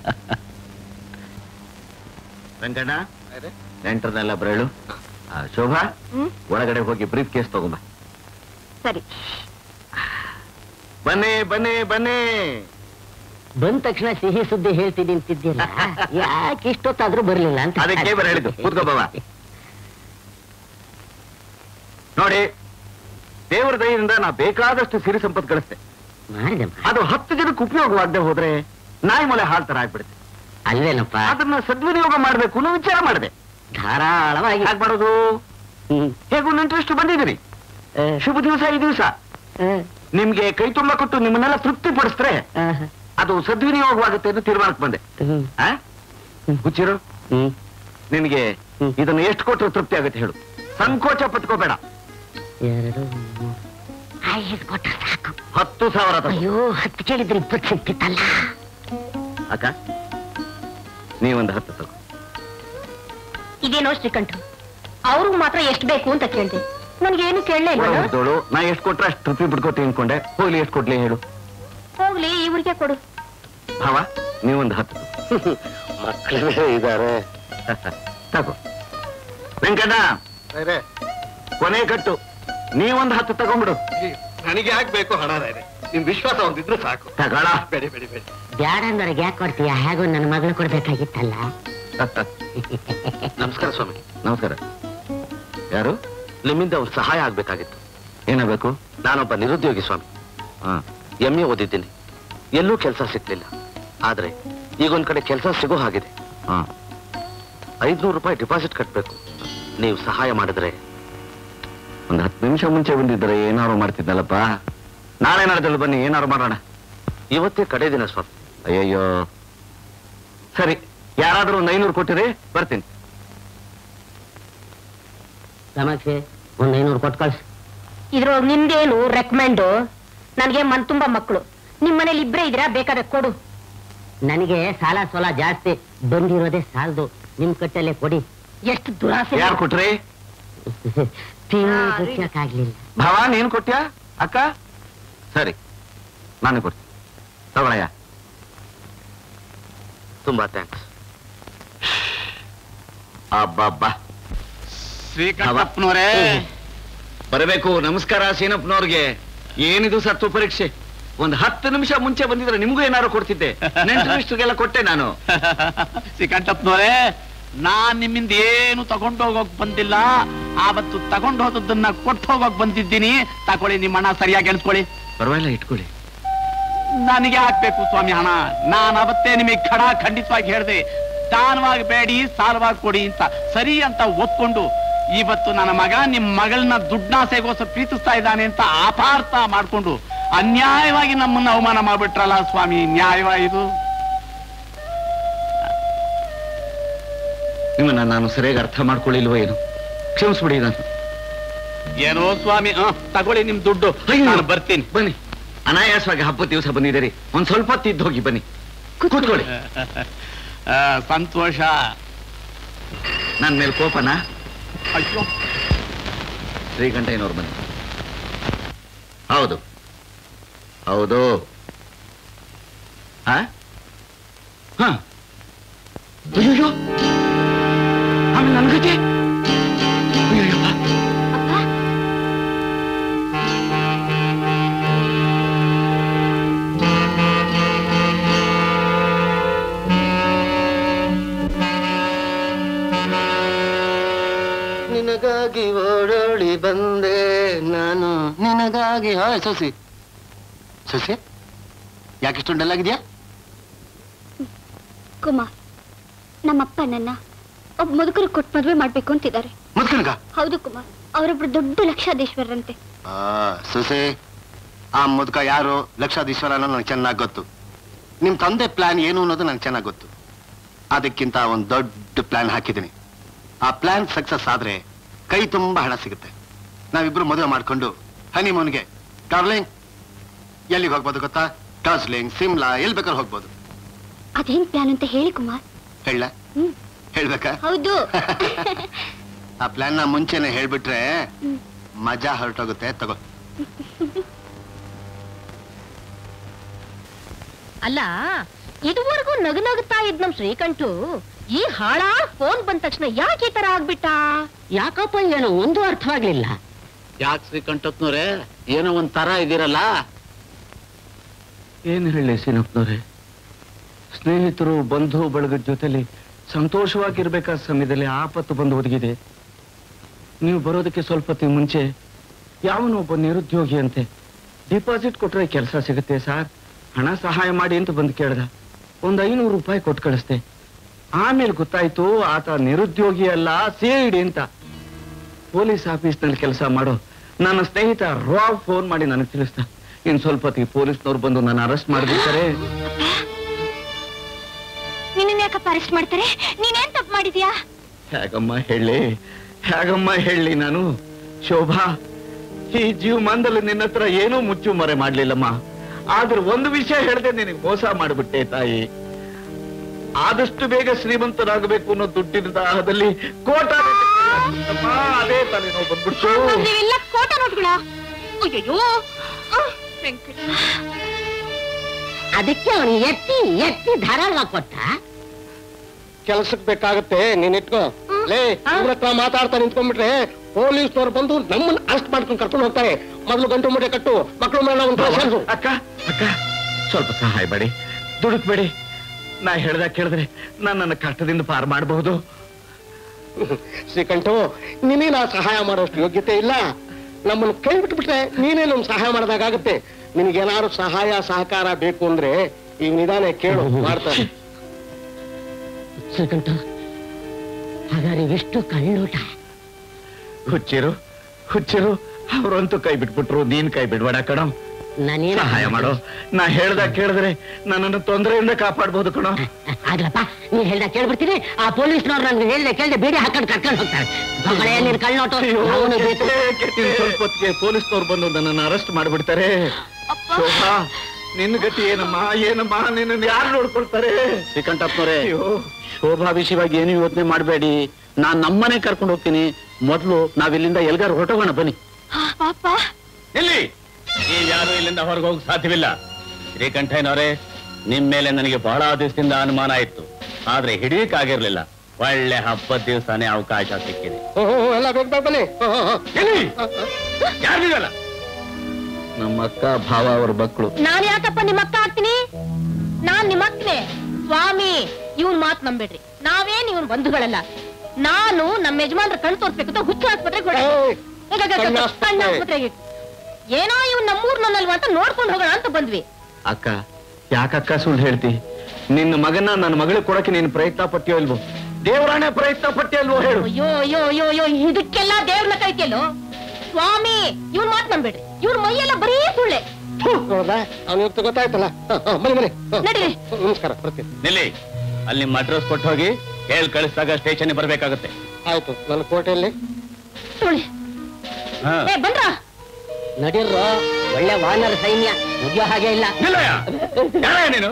Speaker 5: ವೆಂಕಣ್ಣ, ನೆಂಟರ್ನೆಲ್ಲ ಬರಳು. ಶೋಭಾ, ಒಳಗಡೆ ಹೋಗಿ ಬ್ರೀಫ್ ಕೇಸ್ ತಗೊಂಬ.
Speaker 1: ಸರಿ.
Speaker 5: ಬನ್ನಿ ಬನ್ನಿ ಬನ್ನಿ.
Speaker 9: ಬಂದ ತಕ್ಷಣ ಸಿಹಿ ಸುದ್ದಿ ಹೇಳ್ತೀನಿ ಅಂತಿದ್ದಿಲ್ಲ, ಯಾಕೆ ಇಷ್ಟೊತ್ತಾದ್ರೂ ಬರ್ಲಿಲ್ಲ ಅಂತ.
Speaker 5: ಅದಕ್ಕೆ ಬರ ಹೇಳಿದ್ದು. ಕೂತ್ಕೋ ಬಾವ. ನೋಡಿ, ದೇವರ ದಯೆಯಿಂದ ನಾ ಬೇಕಾದಷ್ಟು ಸಿರಿ ಸಂಪತ್ತು ಗಳಿಸ್ತೆ. ಅದು 10 ಜನಕ್ಕೆ ಉಪಯೋಗವಾಗದೆ ಹೋದ್ರೆ ನಾಯಿ ಮೊಲೆ ಹಾಳ್ತರ ಆಗ್ಬಿಡುತ್ತೆ.
Speaker 9: ಅಲ್ವೇನಪ್ಪ?
Speaker 5: ಅದನ್ನ ಸದ್ವಿನಿಯೋಗ ಮಾಡ್ಬೇಕು ಅನ್ನೋ ವಿಚಾರ ಮಾಡಿದೆ.
Speaker 9: ಧಾರಾಳವಾಗಿ
Speaker 5: ಯಾಕೆ ಮಾಡೋದು? ಹೇಗೂ ಇಂಟ್ರೆಸ್ಟ್ ಬಂದಿದ್ದೀರಿ. ಶುಭ ದಿವಸ ಈ ದಿವಸ. ನಿಮ್ಗೆ ಕೈ ತುಂಬ ಕೊಟ್ಟು ನಿಮ್ಮನ್ನೆಲ್ಲ ತೃಪ್ತಿ ಪಡಿಸಿದ್ರೆ ಅದು ಸದ್ವಿನಿಯೋಗವಾಗುತ್ತೆ ಅಂತ ತೀರ್ಮಾನಕ್ಕೆ ಬಂದೆ. ಹುಚ್ಚಿರು, ನಿನಗೆ ಇದನ್ನು ಎಷ್ಟು ಕೊಟ್ಟರು ತೃಪ್ತಿ ಆಗುತ್ತೆ ಹೇಳು. ಸಂಕೋಚ ಪಟ್ಕೋಬೇಡ. 10,000.
Speaker 9: ಅಯ್ಯೋ, 10 ಕೇಳಿದ್ರೆ 20 ಸಿಕ್ತಿತ್ತಲ್ಲ.
Speaker 5: ಅಕ್ಕ, ನೀವೊಂದು 10 ತಗೋ.
Speaker 1: ಇದೇನೋ ಶ್ರೀಕಂಠ, ಅವ್ರಿಗೆ ಮಾತ್ರ ಎಷ್ಟು ಬೇಕು ಅಂತ ಕೇಳಿದೆ. ನನ್ಗೇನು ಕೇಳಲೇ ಇಲ್ಲ.
Speaker 5: ನಾ ಎಷ್ಟು ಕೊಟ್ರೆ ಅಷ್ಟು ತೃಪ್ತಿ ಬಿಡ್ಕೋತೀನಿ ಅನ್ಕೊಂಡೆ. ಹೋಗ್ಲಿ, ಎಷ್ಟು ಕೊಡ್ಲಿ ಹೇಳು.
Speaker 1: ಹೋಗ್ಲಿ, ಇವ್ರಿಗೆ ಕೊಡು.
Speaker 5: ಭಾವ, ನೀವೊಂದು 10.
Speaker 4: ಮಕ್ಕಳು ಇದ್ದಾರೆ.
Speaker 5: ತಗೋ. ವೆಂಕಣ್ಣ, ಕೊನೆ ಕಟ್ಟು. ನೀವೊಂದು 10 ತಗೊಂಡ್ಬಿಡು.
Speaker 4: ನನಗೆ ಯಾಕೆ ಬೇಕು ಹಣ? ನಿಮ್ ವಿಶ್ವಾಸ ಒಂದಿದ್ರು ಸಾಕು.
Speaker 5: ತಗೊಳ.
Speaker 4: ಬೇಡಿ ಬೇಡಿ ಬೇಡಿ.
Speaker 9: ಬ್ಯಾಡ ಅಂದ್ರೆ ಯಾಕೆ ಕೊಡ್ತೀಯ? ಹೇಗೂ ನನ್ನ ಮಗಳು ಕೊಡ್ಬೇಕಾಗಿತ್ತಲ್ಲ.
Speaker 5: ನಮಸ್ಕಾರ ಸ್ವಾಮಿ. ನಮಸ್ಕಾರ. ಯಾರು? ನಿಮ್ಮಿಂದ ಅವ್ರ ಸಹಾಯ ಆಗ್ಬೇಕಾಗಿತ್ತು. ಏನಾಗಬೇಕು? ನಾನೊಬ್ಬ ನಿರುದ್ಯೋಗಿ ಸ್ವಾಮಿ. MA ಓದಿದ್ದೀನಿ. ಎಲ್ಲೂ ಕೆಲಸ ಸಿಕ್ಲಿಲ್ಲ. ಆದ್ರೆ ಈಗೊಂದ್ ಕಡೆ ಕೆಲಸ ಸಿಗೋ ಹಾಗಿದೆ. 500 ರೂಪಾಯಿ ಡಿಪಾಸಿಟ್ ಕಟ್ಬೇಕು. ನೀವು ಸಹಾಯ ಮಾಡಿದ್ರೆ. ಒಂದು 10 ನಿಮಿಷ ಮುಂಚೆ ಬಂದಿದ್ರೆ ಏನಾರು ಮಾಡ್ತಿದ್ದಲ್ಲಪ್ಪ. ನಾಳೆ ನಾಡ್ದಲ್ಲಿ ಬನ್ನಿ, ಏನಾರು ಮಾಡೋಣ. ಇವತ್ತೇ ಕಡೆ ದಿನ ಸ್ವಾಮಿ. ಅಯ್ಯಯ್ಯೋ, ಸರಿ. ಯಾರಾದ್ರೂ ಒಂದು 500 ಕೊಟ್ಟಿರಿ, ಬರ್ತೀನಿ.
Speaker 9: ಸಮಸ್ಯೆ ಒಂದು 500 ಕೊಟ್ಟು ಕಳ್ಸಿ.
Speaker 1: ಇದ್ರೊಳಗೆ ನಿಮ್ದೇನು ರೆಕಮೆಂಡು? ನನಗೆ ಮನ್ ತುಂಬಾ ಮಕ್ಕಳು. ನಿಮ್ ಮನೇಲಿ ಇಬ್ರೇ ಇದ್ದೀರಾ, ಬೇಕಾದ್ರೆ ಕೊಡು.
Speaker 9: ನನಗೆ ಸಾಲ ಸೋಲ ಜಾಸ್ತಿ ಬಂದಿರೋದೇ ಸಾಲದು. ನಿಮ್ ಕಟ್ಟಲ್ಲೇ ಕೊಡಿ.
Speaker 1: ಎಷ್ಟು ದುರಾಸೆ.
Speaker 5: ಯಾರು ಕೊಟ್ರಿ?
Speaker 9: ಆಗ್ಲಿಲ್ಲ.
Speaker 5: ಭಾವ, ನೀನ್ ಕೊಟ್ಯಾ? ಅಕ್ಕ, ಸರಿ, ನಾನು ಕೊಡ್ತೀನಿ. ತಗೊಳಯ್ಯ. ತುಂಬಾ ಥ್ಯಾಂಕ್ಸ್. ಅಬ್ಬಬ್ಬಾ.
Speaker 8: ಶ್ರೀಕಂಠಪ್ಪನವರೇ
Speaker 5: ಬರಬೇಕು. ನಮಸ್ಕಾರ ಸೀನಪ್ಪನವ್ರಿಗೆ. ಏನಿದು ಸತ್ತು ಪರೀಕ್ಷೆ? ಒಂದು 10 ನಿಮಿಷ ಮುಂಚೆ ಬಂದಿದ್ರೆ ನಿಮ್ಗೂ ಏನಾರು ಕೊಡ್ತಿದ್ದೆ. ನೆಂಟರಿಷ್ಟರಿಗೆಲ್ಲ ಕೊಟ್ಟೆ ನಾನು.
Speaker 8: ಶ್ರೀಕಂಠಪ್ಪನವರೇ, ನಾನ್ ನಿಮ್ಮಿಂದ ಏನು ತಗೊಂಡು ಹೋಗೋಕ್ ಬಂದಿಲ್ಲ. ಆವತ್ತು ತಗೊಂಡು ಹೋದದ್ದನ್ನ ಕೊಟ್ಟು ಹೋಗೋಕ್ ಬಂದಿದ್ದೀನಿ. ತಕೊಳ್ಳಿ, ನಿಮ್ಮ ಹಣ ಸರಿಯಾಗಿ ಎಣಿಸ್ಕೊಳ್ಳಿ.
Speaker 5: ಪರವಾಗಿಲ್ಲ, ಇಟ್ಕೊಳ್ಳಿ.
Speaker 8: ನನಗೆ ಹಾಕ್ಬೇಕು ಸ್ವಾಮಿ ಹಣ. ನಾನು ಅವತ್ತೇ ನಿಮಗೆ ಖಂಡಿತವಾಗಿ ಹೇಳಿದೆ, ದಾನವಾಗಿ ಬೇಡಿ, ಸಾಲವಾಗಿ ಕೊಡಿ ಅಂತ. ಸರಿ ಅಂತ ಒಪ್ಕೊಂಡು ಇವತ್ತು ನನ್ನ ಮಗ ನಿಮ್ ಮಗಳನ್ನ ದುಡ್ಡಾಸೆಗೋಸ್ಕರ ಪ್ರೀತಿಸ್ತಾ ಇದ್ದಾನೆ ಅಂತ ಅಪಾರ್ಥ ಮಾಡ್ಕೊಂಡು ಅನ್ಯಾಯವಾಗಿ ನಮ್ಮನ್ನ ಅವಮಾನ ಮಾಡ್ಬಿಟ್ರಲ್ಲ ಸ್ವಾಮಿ. ನ್ಯಾಯವಾಯಿತು?
Speaker 5: ನಿಮ್ಮನ್ನ ನಾನು ಸರಿಯಾಗಿ ಅರ್ಥ ಮಾಡ್ಕೊಳ್ಳಿಲ್ವೋ ಏನು? ಕ್ಷಮಿಸ್ಬಿಡಿ. ನಾನು
Speaker 8: ಏನೋ ಸ್ವಾಮಿ ತಗೊಳ್ಳಿ ನಿಮ್ ದುಡ್ಡು. ನಾನು ಬರ್ತೀನಿ.
Speaker 5: ಬನ್ನಿ, ಅನಾಯಾಸವಾಗಿ ಹಬ್ಬದ ದಿವಸ ಬಂದಿದ್ದೀರಿ, ಒಂದ್ ಸ್ವಲ್ಪ ತಿದ್ದು ಹೋಗಿ ಬನ್ನಿ, ಕೂತ್ಕೊಳ್ಳಿ.
Speaker 8: ಸಂತೋಷ.
Speaker 5: ನನ್ ಮೇಲೆ ಕೋಪನಾ?
Speaker 8: ಅಯ್ಯೋ,
Speaker 5: ಶ್ರೀಕಂಠಯ್ಯನವ್ರು ಬನ್ನಿ. ಹೌದು ಹೌದು. ಅಯ್ಯೋ, ಆಮೇಲೆ ನನ್ ಗತಿ.
Speaker 4: ನಿನಗಾಗಿ ಓಡೋಡಿ ಬಂದೆ ನಾನು, ನಿನಗಾಗಿ. ಸೊಸಿ ಸೊಸೆ, ಯಾಕಿಷ್ಟೊಂದು ಡಲ್ ಆಗಿದ್ಯಾ?
Speaker 7: ಕುಮಾರ್, ನಮ್ಮಪ್ಪ ನನ್ನ ಒಬ್ಬ ಮುದುಕರು ಕೊಟ್ಟು ಮದುವೆ ಮಾಡ್ಬೇಕು ಅಂತಿದ್ದಾರೆ.
Speaker 4: ಮುದುಕನ್ಗ?
Speaker 7: ಹೌದು ಕುಮಾರ್, ಅವರೊಬ್ರು ದೊಡ್ಡ ಲಕ್ಷಾಧೀಶ್ವರರಂತೆ.
Speaker 4: ಸೊಸೆ, ಆ ಮುದುಕ ಯಾರು, ಲಕ್ಷಾಧೀಶ್ವರ ಅನ್ನೋ ನನಗೆ ಚೆನ್ನಾಗಿ ಗೊತ್ತು. ನಿಮ್ ತಂದೆ ಪ್ಲಾನ್ ಏನು ಅನ್ನೋದು ನಂಗೆ ಚೆನ್ನಾಗಿ ಗೊತ್ತು. ಅದಕ್ಕಿಂತ ಒಂದು ದೊಡ್ಡ ಪ್ಲಾನ್ ಹಾಕಿದ್ದೀನಿ. ಆ ಪ್ಲಾನ್ ಸಕ್ಸಸ್ ಆದ್ರೆ ಕೈ ತುಂಬಾ ಹಣ ಸಿಗುತ್ತೆ. ನಾವಿಬ್ರು ಮದುವೆ ಮಾಡ್ಕೊಂಡು ಹನಿಮೂನ್ಗೆ ಡಾರ್ಲಿಂಗ್ ಎಲ್ಲಿಗೆ ಹೋಗ್ಬೋದು ಗೊತ್ತಾ? ಡಾರ್ಜಿಲಿಂಗ್, ಸಿಮ್ಲಾ, ಎಲ್ಲಿ ಬೇಕಾದ್ರೂ ಹೋಗ್ಬೋದು.
Speaker 7: ಅದೇನ್ ಪ್ಲಾನ್ ಅಂತ ಹೇಳಿ ಕುಮಾರ್.
Speaker 4: ಹೇಳ ಹೇಳ್ಬೇಕಾ?
Speaker 7: ಹೌದು.
Speaker 4: ಆ ಪ್ಲಾನ್ ನ ಮುಂಚೆನೆ ಹೇಳ್ಬಿಟ್ರೆ ಮಜಾ ಹೊರಟೋಗುತ್ತೆ. ತಗೋ.
Speaker 1: ಅಲ್ಲ, ಇದುವರೆಗೂ ನಗುತ್ತಾ ಇದ್ ನಮ್ ಶ್ರೀಕಂಠು ಈ ಹಾಳ ಫೋನ್ ಬಂದ ತಕ್ಷಣ ಯಾಕೆ ಈ ತರ ಆಗ್ಬಿಟ್ಟ?
Speaker 9: ಯಾಕಪ್ಪ ಏನೋ ಒಂದು ಅರ್ಥವಾಗ್ಲಿಲ್ಲ.
Speaker 8: ಯಾಕೆ ಶ್ರೀಕಂಠತ್ನವ್ರೆ ಏನೋ ಒಂದ್ ತರ ಇದೀರಲ್ಲ?
Speaker 3: ಏನ್ ಹೇಳಿ ಸೀನಪ್ಪನವ್ರೆ, ಸ್ನೇಹಿತರು ಬಂಧು ಬಳಗದ ಜೊತೆಲಿ ಸಂತೋಷವಾಗಿರ್ಬೇಕಾದ ಸಮಯದಲ್ಲಿ ಆಪತ್ತು ಬಂದು ಒದಗಿದೆ. ನೀವು ಬರೋದಕ್ಕೆ ಸ್ವಲ್ಪ ಹೊತ್ತಿಗೆ ಮುಂಚೆ ಯಾವನೊಬ್ಬ ನಿರುದ್ಯೋಗಿ ಅಂತೆ ಡಿಪಾಸಿಟ್ ಕೊಟ್ರೆ ಕೆಲಸ ಸಿಗುತ್ತೆ ಸರ್, ಹಣ ಸಹಾಯ ಮಾಡಿ ಅಂತ ಬಂದು ಕೇಳ್ದ. ಒಂದು 500 ರೂಪಾಯಿ ಕೊಟ್ಟು ಕಳಿಸ್ದೆ. ಆಮೇಲೆ ಗೊತ್ತಾಯ್ತು ಆತ ನಿರುದ್ಯೋಗಿ ಅಲ್ಲ, CID ಅಂತ. ಪೊಲೀಸ್ ಆಫೀಸ್ನಲ್ಲಿ ಕೆಲಸ ಮಾಡೋ ನನ್ನ ಸ್ನೇಹಿತ ರಾವ್ ಫೋನ್ ಮಾಡಿ ನನಗೆ ತಿಳಿಸ್ದ. ಇನ್ ಸ್ವಲ್ಪ ಹೊತ್ತಿಗೆ ಪೊಲೀಸ್ನವ್ರು ಬಂದು ನನ್ನ ಅರೆಸ್ಟ್ ಮಾಡ್ಬಿಡ್ತಾರೆ.
Speaker 7: ನಿನ್ನ ಯಾಕಪ್ಪ ಅರೆಸ್ಟ್ ಮಾಡ್ತಾರೆ? ನೀನೇನ್ ತಪ್ಪು ಮಾಡಿದ್ಯಾ?
Speaker 3: ಹೇಗಮ್ಮ ಹೇಳಿ ನಾನು? ಶೋಭಾ, ಈ ಜೀವಮಾನದಲ್ಲಿ ನಿನ್ನ ಹತ್ರ ಏನೂ ಮುಚ್ಚು ಮರೆ ಮಾಡ್ಲಿಲ್ಲಮ್ಮ. ಆದ್ರೆ ಒಂದು ವಿಷಯ ಹೇಳ್ದೆ ನಿನಗೆ ಮೋಸ ಮಾಡ್ಬಿಟ್ಟೆ ತಾಯಿ. ಆದಷ್ಟು ಬೇಗ ಶ್ರೀಮಂತರಾಗಬೇಕು ಅನ್ನೋ ದುಡ್ಡಿನ ದಾಹದಲ್ಲಿ ಕೋಟ ಅದೇ ತಲೆನೋವು ಬಂದ್ಬಿಡ್ತು.
Speaker 7: ಕೋಟ ನೋಟ್ಗಳ. ಅಯ್ಯೋ,
Speaker 9: ಅದಕ್ಕೆ ಅವನು ಎತ್ತಿ ಎತ್ತಿ ಧಾರಾಳವಾಗಿ ಕೊಟ್ಟ.
Speaker 4: ಕೆಲ್ಸಕ್ಕೆ ಬೇಕಾಗತ್ತೆ, ನೀನ್ ಇಟ್ಕೋ. ಲೇ, ಇವ್ರ ಹತ್ರ ಮಾತಾಡ್ತಾ ನಿಂತ್ಕೊಂಡ್ಬಿಟ್ರೆ ಪೊಲೀಸ್ನವ್ರು ಬಂದು ನಮ್ಮನ್ನ ಅರೆಸ್ಟ್ ಮಾಡ್ಕೊಂಡು ಕರ್ಕೊಂಡು ಹೋಗ್ತಾರೆ. ಮೊದಲು ಗಂಟು ಮುಟ್ಟೆ ಕಟ್ಟು, ಮಕ್ಕಳು ಮೇಲೆ ಒಂದು
Speaker 3: ಅಕ್ಕ ಅಕ್ಕ ಸ್ವಲ್ಪ ಸಹಾಯ ಮಾಡಿ, ದುಡುಕ್ಬೇಡಿ. ನಾ ಹೇಳ್ದಾಗ ಕೇಳಿದ್ರೆ ನನ್ನ ಕಷ್ಟದಿಂದ ಪಾರ್ ಮಾಡಬಹುದು.
Speaker 4: ಶ್ರೀಕಂಠು, ನಿನ್ನೆ ನಾ ಸಹಾಯ ಮಾಡೋಷ್ಟು ಯೋಗ್ಯತೆ ಇಲ್ಲ. ನಮ್ಮನ್ನು ಕೈ ಬಿಟ್ಬಿಟ್ರೆ ನೀನೇ ನಮ್ ಸಹಾಯ ಮಾಡಿದಾಗತ್ತೆ. ನಿನಗೇನಾದ್ರು ಸಹಾಯ ಸಹಕಾರ ಬೇಕು ಅಂದ್ರೆ ಈಗ ನಿಧಾನ ಕೇಳು, ಮಾಡ್ತಾರೆ.
Speaker 9: ಶ್ರೀಕಂಠ, ಹಾಗಾದ್ರೆ ಎಷ್ಟು ಕಳ್ಳೋಟ.
Speaker 3: ಹುಚ್ಚಿರು ಅವ್ರಂತೂ ಕೈ ಬಿಟ್ಬಿಟ್ರು, ನೀನ್ ಕೈ ಬಿಡ್ಬೇಡ ಕಣೋ.
Speaker 9: ನಾನೇನು
Speaker 3: ಸಹಾಯ ಮಾಡೋ. ನಾ ಹೇಳ್ದಾಗ ಕೇಳಿದ್ರೆ ನನ್ನನ್ನು ತೊಂದರೆಯಿಂದ ಕಾಪಾಡ್ಬೋದು ಕಣೋ.
Speaker 9: ಆಗ್ಲಪ್ಪ, ನೀ ಹೇಳ್ದಾಗ ಕೇಳ್ಬಿಡ್ತೀನಿ. ಆ ಪೊಲೀಸ್ನವ್ರು ನನ್ಗೆ ಹೇಳ್ದೆ ಕೇಳ್ದೆ ಬೇಡಿ ಹಾಕೊಂಡು ಕರ್ಕೊಂಡು ಹೋಗ್ತಾರೆ. ನೀನು ಕಳ್ಳೋಟ.
Speaker 3: ಸ್ವಲ್ಪ ಹೊತ್ತಿಗೆ ಪೊಲೀಸ್ನವ್ರು ಬಂದು ನನ್ನನ್ನು ಅರೆಸ್ಟ್ ಮಾಡ್ಬಿಡ್ತಾರೆ. ಶೋಭಾ, ನಿನ್ನ ಗತಿ ಏನಮ್ಮ ನಿನ್ನ ಯಾರು ನೋಡ್ಕೊಳ್ತಾರೆ?
Speaker 8: ಶ್ರೀಕಂಠಪ್ಪನವ್ರೆ, ಶೋಭಾ ವಿಷಯವಾಗಿ ಏನು ಯೋಚನೆ ಮಾಡಬೇಡಿ. ನಾನ್ ನಮ್ಮನೆ ಕರ್ಕೊಂಡು ಹೋಗ್ತೀನಿ. ಮೊದಲು ನಾವಿಲ್ಲಿಂದ ಎಲ್ಗಾರು ಹೊರಟೋಗೋಣ ಬನ್ನಿ.
Speaker 10: ಎಲ್ಲಿ ಯಾರು ಇಲ್ಲಿಂದ ಹೊರಗೆ ಹೋಗಕ್ ಸಾಧ್ಯವಿಲ್ಲ. ಶ್ರೀಕಂಠಯ್ಯನವರೇ, ನಿಮ್ ಮೇಲೆ ನನಗೆ ಬಹಳ ದಿವಸದಿಂದ ಅನುಮಾನ ಇತ್ತು, ಆದ್ರೆ ಹಿಡಿಯಕ್ಕಾಗಿರ್ಲಿಲ್ಲ. ಒಳ್ಳೆ ಹಬ್ಬದ ದಿವಸನೇ ಅವಕಾಶ ಸಿಕ್ಕಿದೆ. ಯಾರಿಗಲ್ಲ,
Speaker 3: ನಮ್ಮ ಅಕ್ಕ ಭಾವ ಅವ್ರ ಮಕ್ಕಳು.
Speaker 1: ನಾನ್ ಯಾಕಪ್ಪ ನಿಮ್ಮ ಅಕ್ಕ ಆಗ್ತೀನಿ? ನಾನ್ ನಿಮ್ಮ ಅಕ್ಕನೇ. ಸ್ವಾಮಿ, ಇವನ್ ಮಾತ್ ನಂಬೇಡ್ರಿ. ನಾವೇನ್ ಇವನ್ ಬಂಧುಗಳಲ್ಲ. ನಾನು ನಮ್ಮ ಯಜಮಾನ್ರ ಕಣ್ಣು ತೋರ್ಸ್ಬೇಕು ಅಂತ ಹುಚ್ಚು ಆಸ್ಪತ್ರೆಗೆ ಆಸ್ಪತ್ರೆಗೆ ಏನೋ ಇವ್ ನಮ್ಮೂರ್ನಲ್ವಾ ಅಂತ ನೋಡ್ಕೊಂಡು ಹೋಗೋಣ ಅಂತ ಬಂದ್ವಿ.
Speaker 3: ಅಕ್ಕ, ಯಾಕಕ್ಕ ಸುಳ್ಳು ಹೇಳ್ತಿ? ನಿನ್ನ ಮಗನ ನನ್ನ ಮಗಳಿಗೆ ಕೊಡಕ್ಕೆ ನೀನು ಪ್ರಯತ್ನ ಪಟ್ಟಿಯೋ ಇಲ್ವೋ? ದೇವರಾಣೆ ಪ್ರಯತ್ನ ಪಟ್ಟಿಯಲ್ವೋ ಹೇಳು.
Speaker 1: ಅಯ್ಯೋ ಅಯ್ಯೋ ಅಯ್ಯೋ ಅಯ್ಯೋ, ಇದಕ್ಕೆಲ್ಲ ದೇವ್ರನ್ನ ಕೈತಿಯಲ್ಲೋ ಸ್ವಾಮಿ. ಇವ್ನ್ ಮಾತ್ ನಂಬೇಡ್ರಿ. ಇವ್ರ ಮೈಯೆಲ್ಲ ಬರೀ ಸುಳ್ಳೆ.
Speaker 4: ಅವನಿಗೆ ಗೊತ್ತಾಯ್ತಲ್ಲ. ಬನ್ನಿ
Speaker 1: ನಡೀರಿ.
Speaker 4: ನಮಸ್ಕಾರ, ಬರ್ತೀನಿ.
Speaker 10: ನಿಲ್ಲಿ, ಅಲ್ಲಿ ನಿಮ್ಮ ಅಡ್ರೆಸ್ ಕೊಟ್ಟು ಹೋಗಿ ಹೇಳಿ ಕಳಿಸಿದಾಗ ಸ್ಟೇಷನ್ ಬರ್ಬೇಕಾಗತ್ತೆ.
Speaker 4: ಆಯ್ತು. ನನ್ನ ಕೋಟೆಯಲ್ಲಿ
Speaker 1: ಸುಳ್ಳಿ. ಏ ಬಂದ್ರ
Speaker 9: ನಡೀರ್ರೋ ಒಳ್ಳೆ ವಾನರ ಸೈನ್ಯ ಮುಗಿಯೋ ಹಾಗೆ ಇಲ್ಲ
Speaker 10: ನೀನು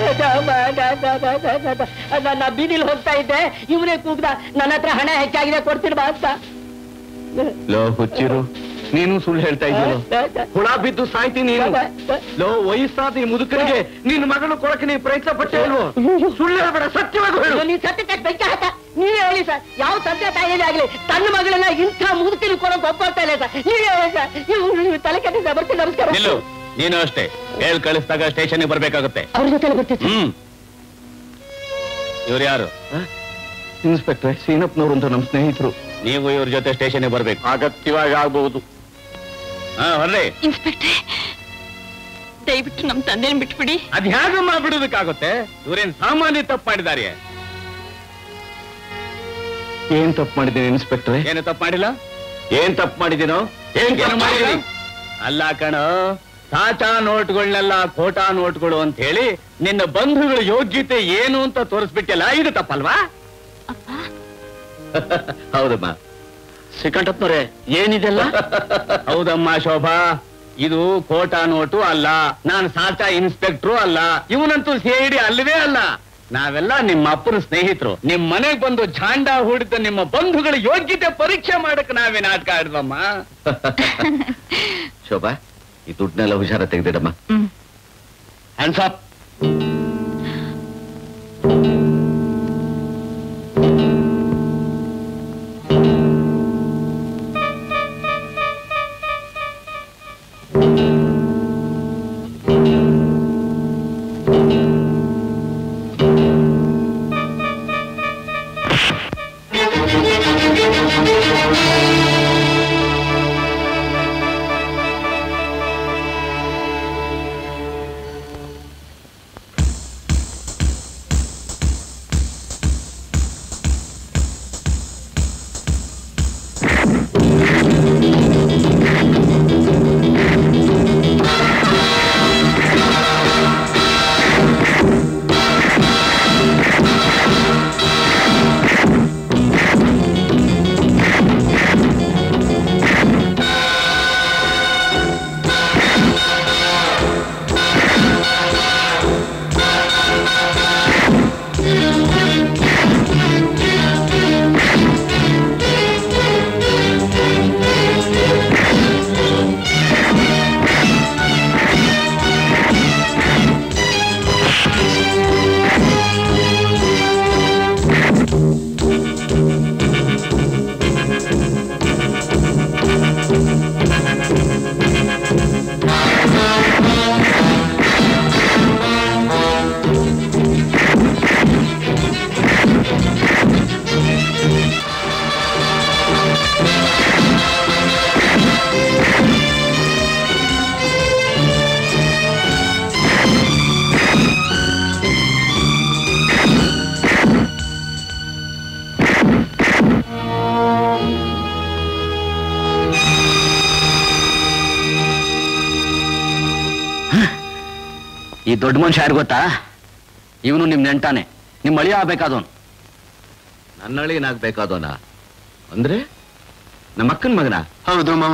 Speaker 9: ನನ್ನ ಬೀದಿಲಿ ಹೋಗ್ತಾ ಇದ್ದೆ ಇವನೇ ಕೂಗ್ದ ನನ್ನ ಹತ್ರ ಹಣ ಹೆಚ್ಚಾಗಿದೆ ಕೊಡ್ತಿರ್ಬಾ ಅಂತ
Speaker 3: ಲೋ ಹುಚ್ಚಿರು ನೀನು ಸುಳ್ಳು ಹೇಳ್ತಾ ಇದ್ದೀರೋ ಹುಳ ಬಿದ್ದು ಸಾಯ್ತೀನಿ ನೀನು ಲೋ ವಯಸ್ಸಾದ ಈ ಮುದುಕರಿಗೆ ನಿನ್ನ ಮಗನು ಕೊಡಕ್ಕೆ ನೀನು ಪ್ರಯತ್ನ ಪಟ್ಟೆ ಅಲ್ವೋ ಸುಳ್ಳು ಹೇಳ್ಬೇಡ ಸತ್ಯವಾಗಿ ಹೇಳು
Speaker 9: ನೀನ್ ಸತ್ಯಕ್ಕೆ ಬೆಂಕಿ ಹಾಕ ನೀವೇ ಹೇಳಿ ಸರ್ ಯಾವ ತಂದೆ ತಾಯಿಯಲ್ಲಿ ಆಗ್ಲಿ ತನ್ನ ಮಗಳನ್ನ ಇಂಥ ಮುದುಕಿನ ಕೊಡೋಕೆ ಒಪ್ಕೊಳ್ತಾ ಇಲ್ಲ ಸರ್ ನೀವೇ ಹೇಳಿ ಸರ್ ನೀವು ತಲೆ ಕೆಟ್ಟಿದ್ದ ಬರ್ತೀನಿ ನಮಸ್ಕಾರ
Speaker 3: ನೀನು ಅಷ್ಟೇ ಹೇಳ್ ಕಳಿಸಿದಾಗ ಸ್ಟೇಷನ್ಗೆ ಬರ್ಬೇಕಾಗುತ್ತೆ
Speaker 9: ಅವ್ರ ಜೊತೆ ಬರ್ತೀವಿ
Speaker 3: ಇವ್ರು ಯಾರು ಇನ್ಸ್ಪೆಕ್ಟರ್ ಸೀನಪ್ಪನವರು ಅಂತ ನಮ್ಮ ಸ್ನೇಹಿತರು ನೀವು ಇವ್ರ ಜೊತೆ ಸ್ಟೇಷನ್ಗೆ ಬರ್ಬೇಕು ಅಗತ್ಯವಾಗಿ ಆಗ್ಬಹುದು ಹೊರ್ರಿ
Speaker 11: ಇನ್ಸ್ಪೆಕ್ಟ್ರೆ ದಯವಿಟ್ಟು ನಮ್ ತಂದೆನ ಬಿಟ್ಬಿಡಿ
Speaker 3: ಅದ್ ಹೇಗಮ್ಮ ಬಿಡೋದಕ್ಕಾಗುತ್ತೆ ಇವ್ರೇನ್ ಸಾಮಾನ್ಯ ತಪ್ಪು ಮಾಡಿದಾರೆ ಏನ್ ತಪ್ಪು ಮಾಡಿದ್ದೀನಿ ಇನ್ಸ್ಪೆಕ್ಟರ್ ಏನು ತಪ್ಪು ಮಾಡಿಲ್ಲ ಏನ್ ತಪ್ಪು ಮಾಡಿದ್ದೀನೋ ಏನು ಮಾಡಿದೀನಿ ಅಲ್ಲ ಕಣೋ ಟಾಟಾ ನೋಟ್ಗಳನ್ನೆಲ್ಲ ಖೋಟಾ ನೋಟ್ಗಳು ಅಂತ ಹೇಳಿ ನಿನ್ನ ಬಂಧುಗಳ ಯೋಗ್ಯತೆ ಏನು ಅಂತ ತೋರಿಸ್ಬಿಟ್ಟಲ್ಲ ಇದು ತಪ್ಪಲ್ವಾ ಹೌದಮ್ಮ ಶ್ರೀಕಂಠಪ್ಪನವ್ರೆ ಏನಿದೆಲ್ಲ ಹೌದಮ್ಮ ಶೋಭಾ ಇದು ಖೋಟಾ ನೋಟು ಅಲ್ಲ ನಾನು ಸಾಚಾ ಇನ್ಸ್ಪೆಕ್ಟ್ರು ಅಲ್ಲ ಇವನಂತೂ ಸಿಐಡಿ ಅಲ್ಲವೇ ಅಲ್ಲ ನಾವೆಲ್ಲ ನಿಮ್ಮ ಅಪ್ಪನ ಸ್ನೇಹಿತರು ನಿಮ್ ಮನೆಗ್ ಬಂದು ಝಾಂಡ ಹೂಡಿದ ನಿಮ್ಮ ಬಂಧುಗಳ ಯೋಗ್ಯತೆ ಪರೀಕ್ಷೆ ಮಾಡಕ್ ನಾವೇ ನಾಟಕ ಆಡಿದಮ್ಮ ಶೋಭಾ ಈ ದುಡ್ಡನ್ನೆಲ್ಲ ಹುಷಾರ ತೆಗೆದಿಡಮ್ಮ ಹ್ಯಾಂಡ್ಸ್ ಅಪ್ ಈ ದೊಡ್ಡ ಮನುಷ್ಯ ಯಾರು ಗೊತ್ತಾ ಇವನು ನಿಮ್ ನೆಂಟಾನೆ ನಿಮ್ ಅಳಿಯ ಆಗ್ಬೇಕಾದವನು ನನ್ನ ಅಳಿಯನಾಗ್ಬೇಕಾದವನ ಅಂದ್ರೆ ನಮ್ಮ ಅಕ್ಕನ ಮಗನ
Speaker 2: ಹೌದು ಮಾವ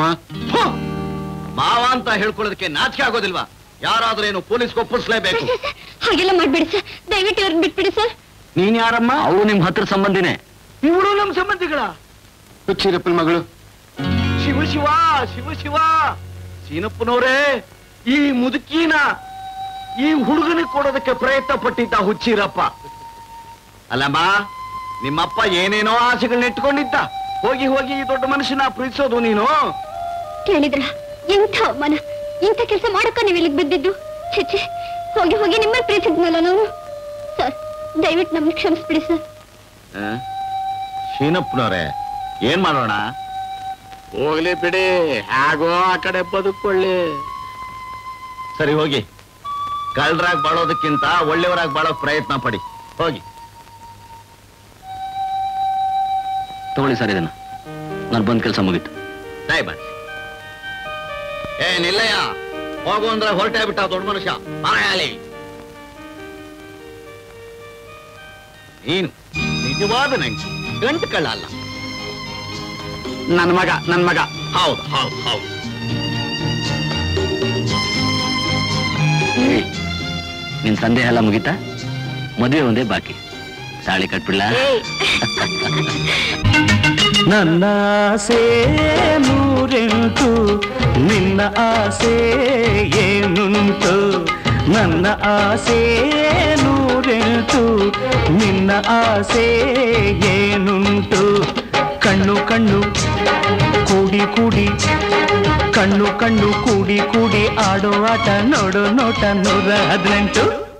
Speaker 3: ಮಾವ ಅಂತ ಹೇಳ್ಕೊಳ್ಳೋದಕ್ಕೆ ನಾಚಿಕೆ ಆಗೋದಿಲ್ವಾ ಯಾರಾದ್ರೇನು ಪೊಲೀಸ್ಗೆ ಒಪ್ಪಿಸ್ಲೇಬೇಕು
Speaker 7: ಹಾಗೆಲ್ಲ ಮಾಡ್ಬೇಡಿ ಸರ್ ದಯವಿಟ್ಟು ಇವ್ರನ್ನ ಬಿಟ್ಬಿಡಿ ಸರ್
Speaker 3: ನೀನ್ ಯಾರಮ್ಮ ಅವರು ನಿಮ್ ಹತ್ರ ಸಂಬಂಧಿನೇ
Speaker 5: ಇವಳು ನಮ್ ಸಂಬಂಧಿಗಳ
Speaker 2: ಹುಚ್ಚಿರಪ್ಪನ ಮಗಳು
Speaker 5: ಶಿವ ಶಿವ ಶಿವ ಶಿವ ಸೀನಪ್ಪನವ್ರೇ ಈ ಮುದುಕಿನ ಈ ಹುಡುಗನಿಗೆ ಕೊಡೋದಕ್ಕೆ ಪ್ರಯತ್ನ ಪಟ್ಟಿದ್ದ ಹುಚ್ಚಿರಪ್ಪ
Speaker 3: ಅಲ್ಲಮ್ಮ ನಿಮ್ಮಪ್ಪ ಏನೇನೋ ಆಸೆಗಳನ್ನ ಇಟ್ಕೊಂಡಿದ್ದ ಹೋಗಿ ಹೋಗಿ ಈ ದೊಡ್ಡ ಮನುಷ್ಯನ ಪ್ರೀತಿಸೋದು ನೀನು
Speaker 7: ಕೇಳಿದ್ರ ಎಂಥ ಅವಮಾನ ಇಂಥ ಕೆಲಸ ಮಾಡಕ್ಕ ನೀವು ಇಲ್ಲಿಗೆ ಬಿದ್ದಿದ್ದು ಛೆ ಹೋಗಿ ಹೋಗಿ ನಿಮ್ಮನ್ನ ಪ್ರೀತಿಸಿದ್ನಲ್ಲ ನಾವು ಸರ್ ದಯವಿಟ್ಟು ನಮ್ಗೆ ಕ್ಷಮಿಸ್ಬಿಡಿ ಸರ್
Speaker 3: ಶೀನಪ್ಪನವ್ರೆ ಏನ್ ಮಾಡೋಣ
Speaker 10: ಹೋಗ್ಲಿ ಬಿಡಿ ಹೇಗೋ ಆ ಕಡೆ ಬದುಕೊಳ್ಳಿ
Speaker 3: ಸರಿ ಹೋಗಿ ಕಳ್ಳರಾಗಿ ಬಾಳೋದಕ್ಕಿಂತ ಒಳ್ಳೆಯವರಾಗಿ ಬಾಳೋಕ್ ಪ್ರಯತ್ನ ಪಡಿ ಹೋಗಿ
Speaker 10: ತಗೊಳ್ಳಿ ಸರ್ ಇದನ್ನ ನಾನು ಬಂದ್ ಕೆಲಸ ಮುಗೀತು
Speaker 3: ದಯ ಮಾಡಿ ನಿಲ್ಲಯ್ಯ ಹೋಗು ಅಂದ್ರೆ ಹೊರಟೇ ಬಿಟ್ಟ ದೊಡ್ಡ ಮನುಷ್ಯ ಬಾಯಾಲಿ ನೀನು ನಿಜವಾದ ನಂಗೆ ಗಂಟು ಕಳ್ಳ ಅಲ್ಲ
Speaker 10: ನನ್ ಮಗ
Speaker 5: ಹೌದು ಹೌದು ಹೌದು.
Speaker 3: ನಿನ್ ಸಂದೇಹ ಎಲ್ಲ ಮುಗಿತಾ? ಮದುವೆ ಒಂದೇ ಬಾಕಿ, ತಾಳಿ ಕಟ್ಬಿಡ್ಲ?
Speaker 6: ನನ್ನ ಆಸೆ ನೂರೆಂಟು, ನಿನ್ನ ಆಸೆ ಏನುಂಟು? ನನ್ನ ಆಸೆ ನೂರೆಂಟು, ನಿನ್ನ ಆಸೆ ಏನುಂಟು? ಕಣ್ಣು ಕಣ್ಣು ಕೂಡಿ ಕೂಡಿ, ಕಣ್ಣು ಕಣ್ಣು ಕೂಡಿ ಕೂಡಿ ಆಡೋ ಆಟ ನೋಡೋ ನೋಟ 118.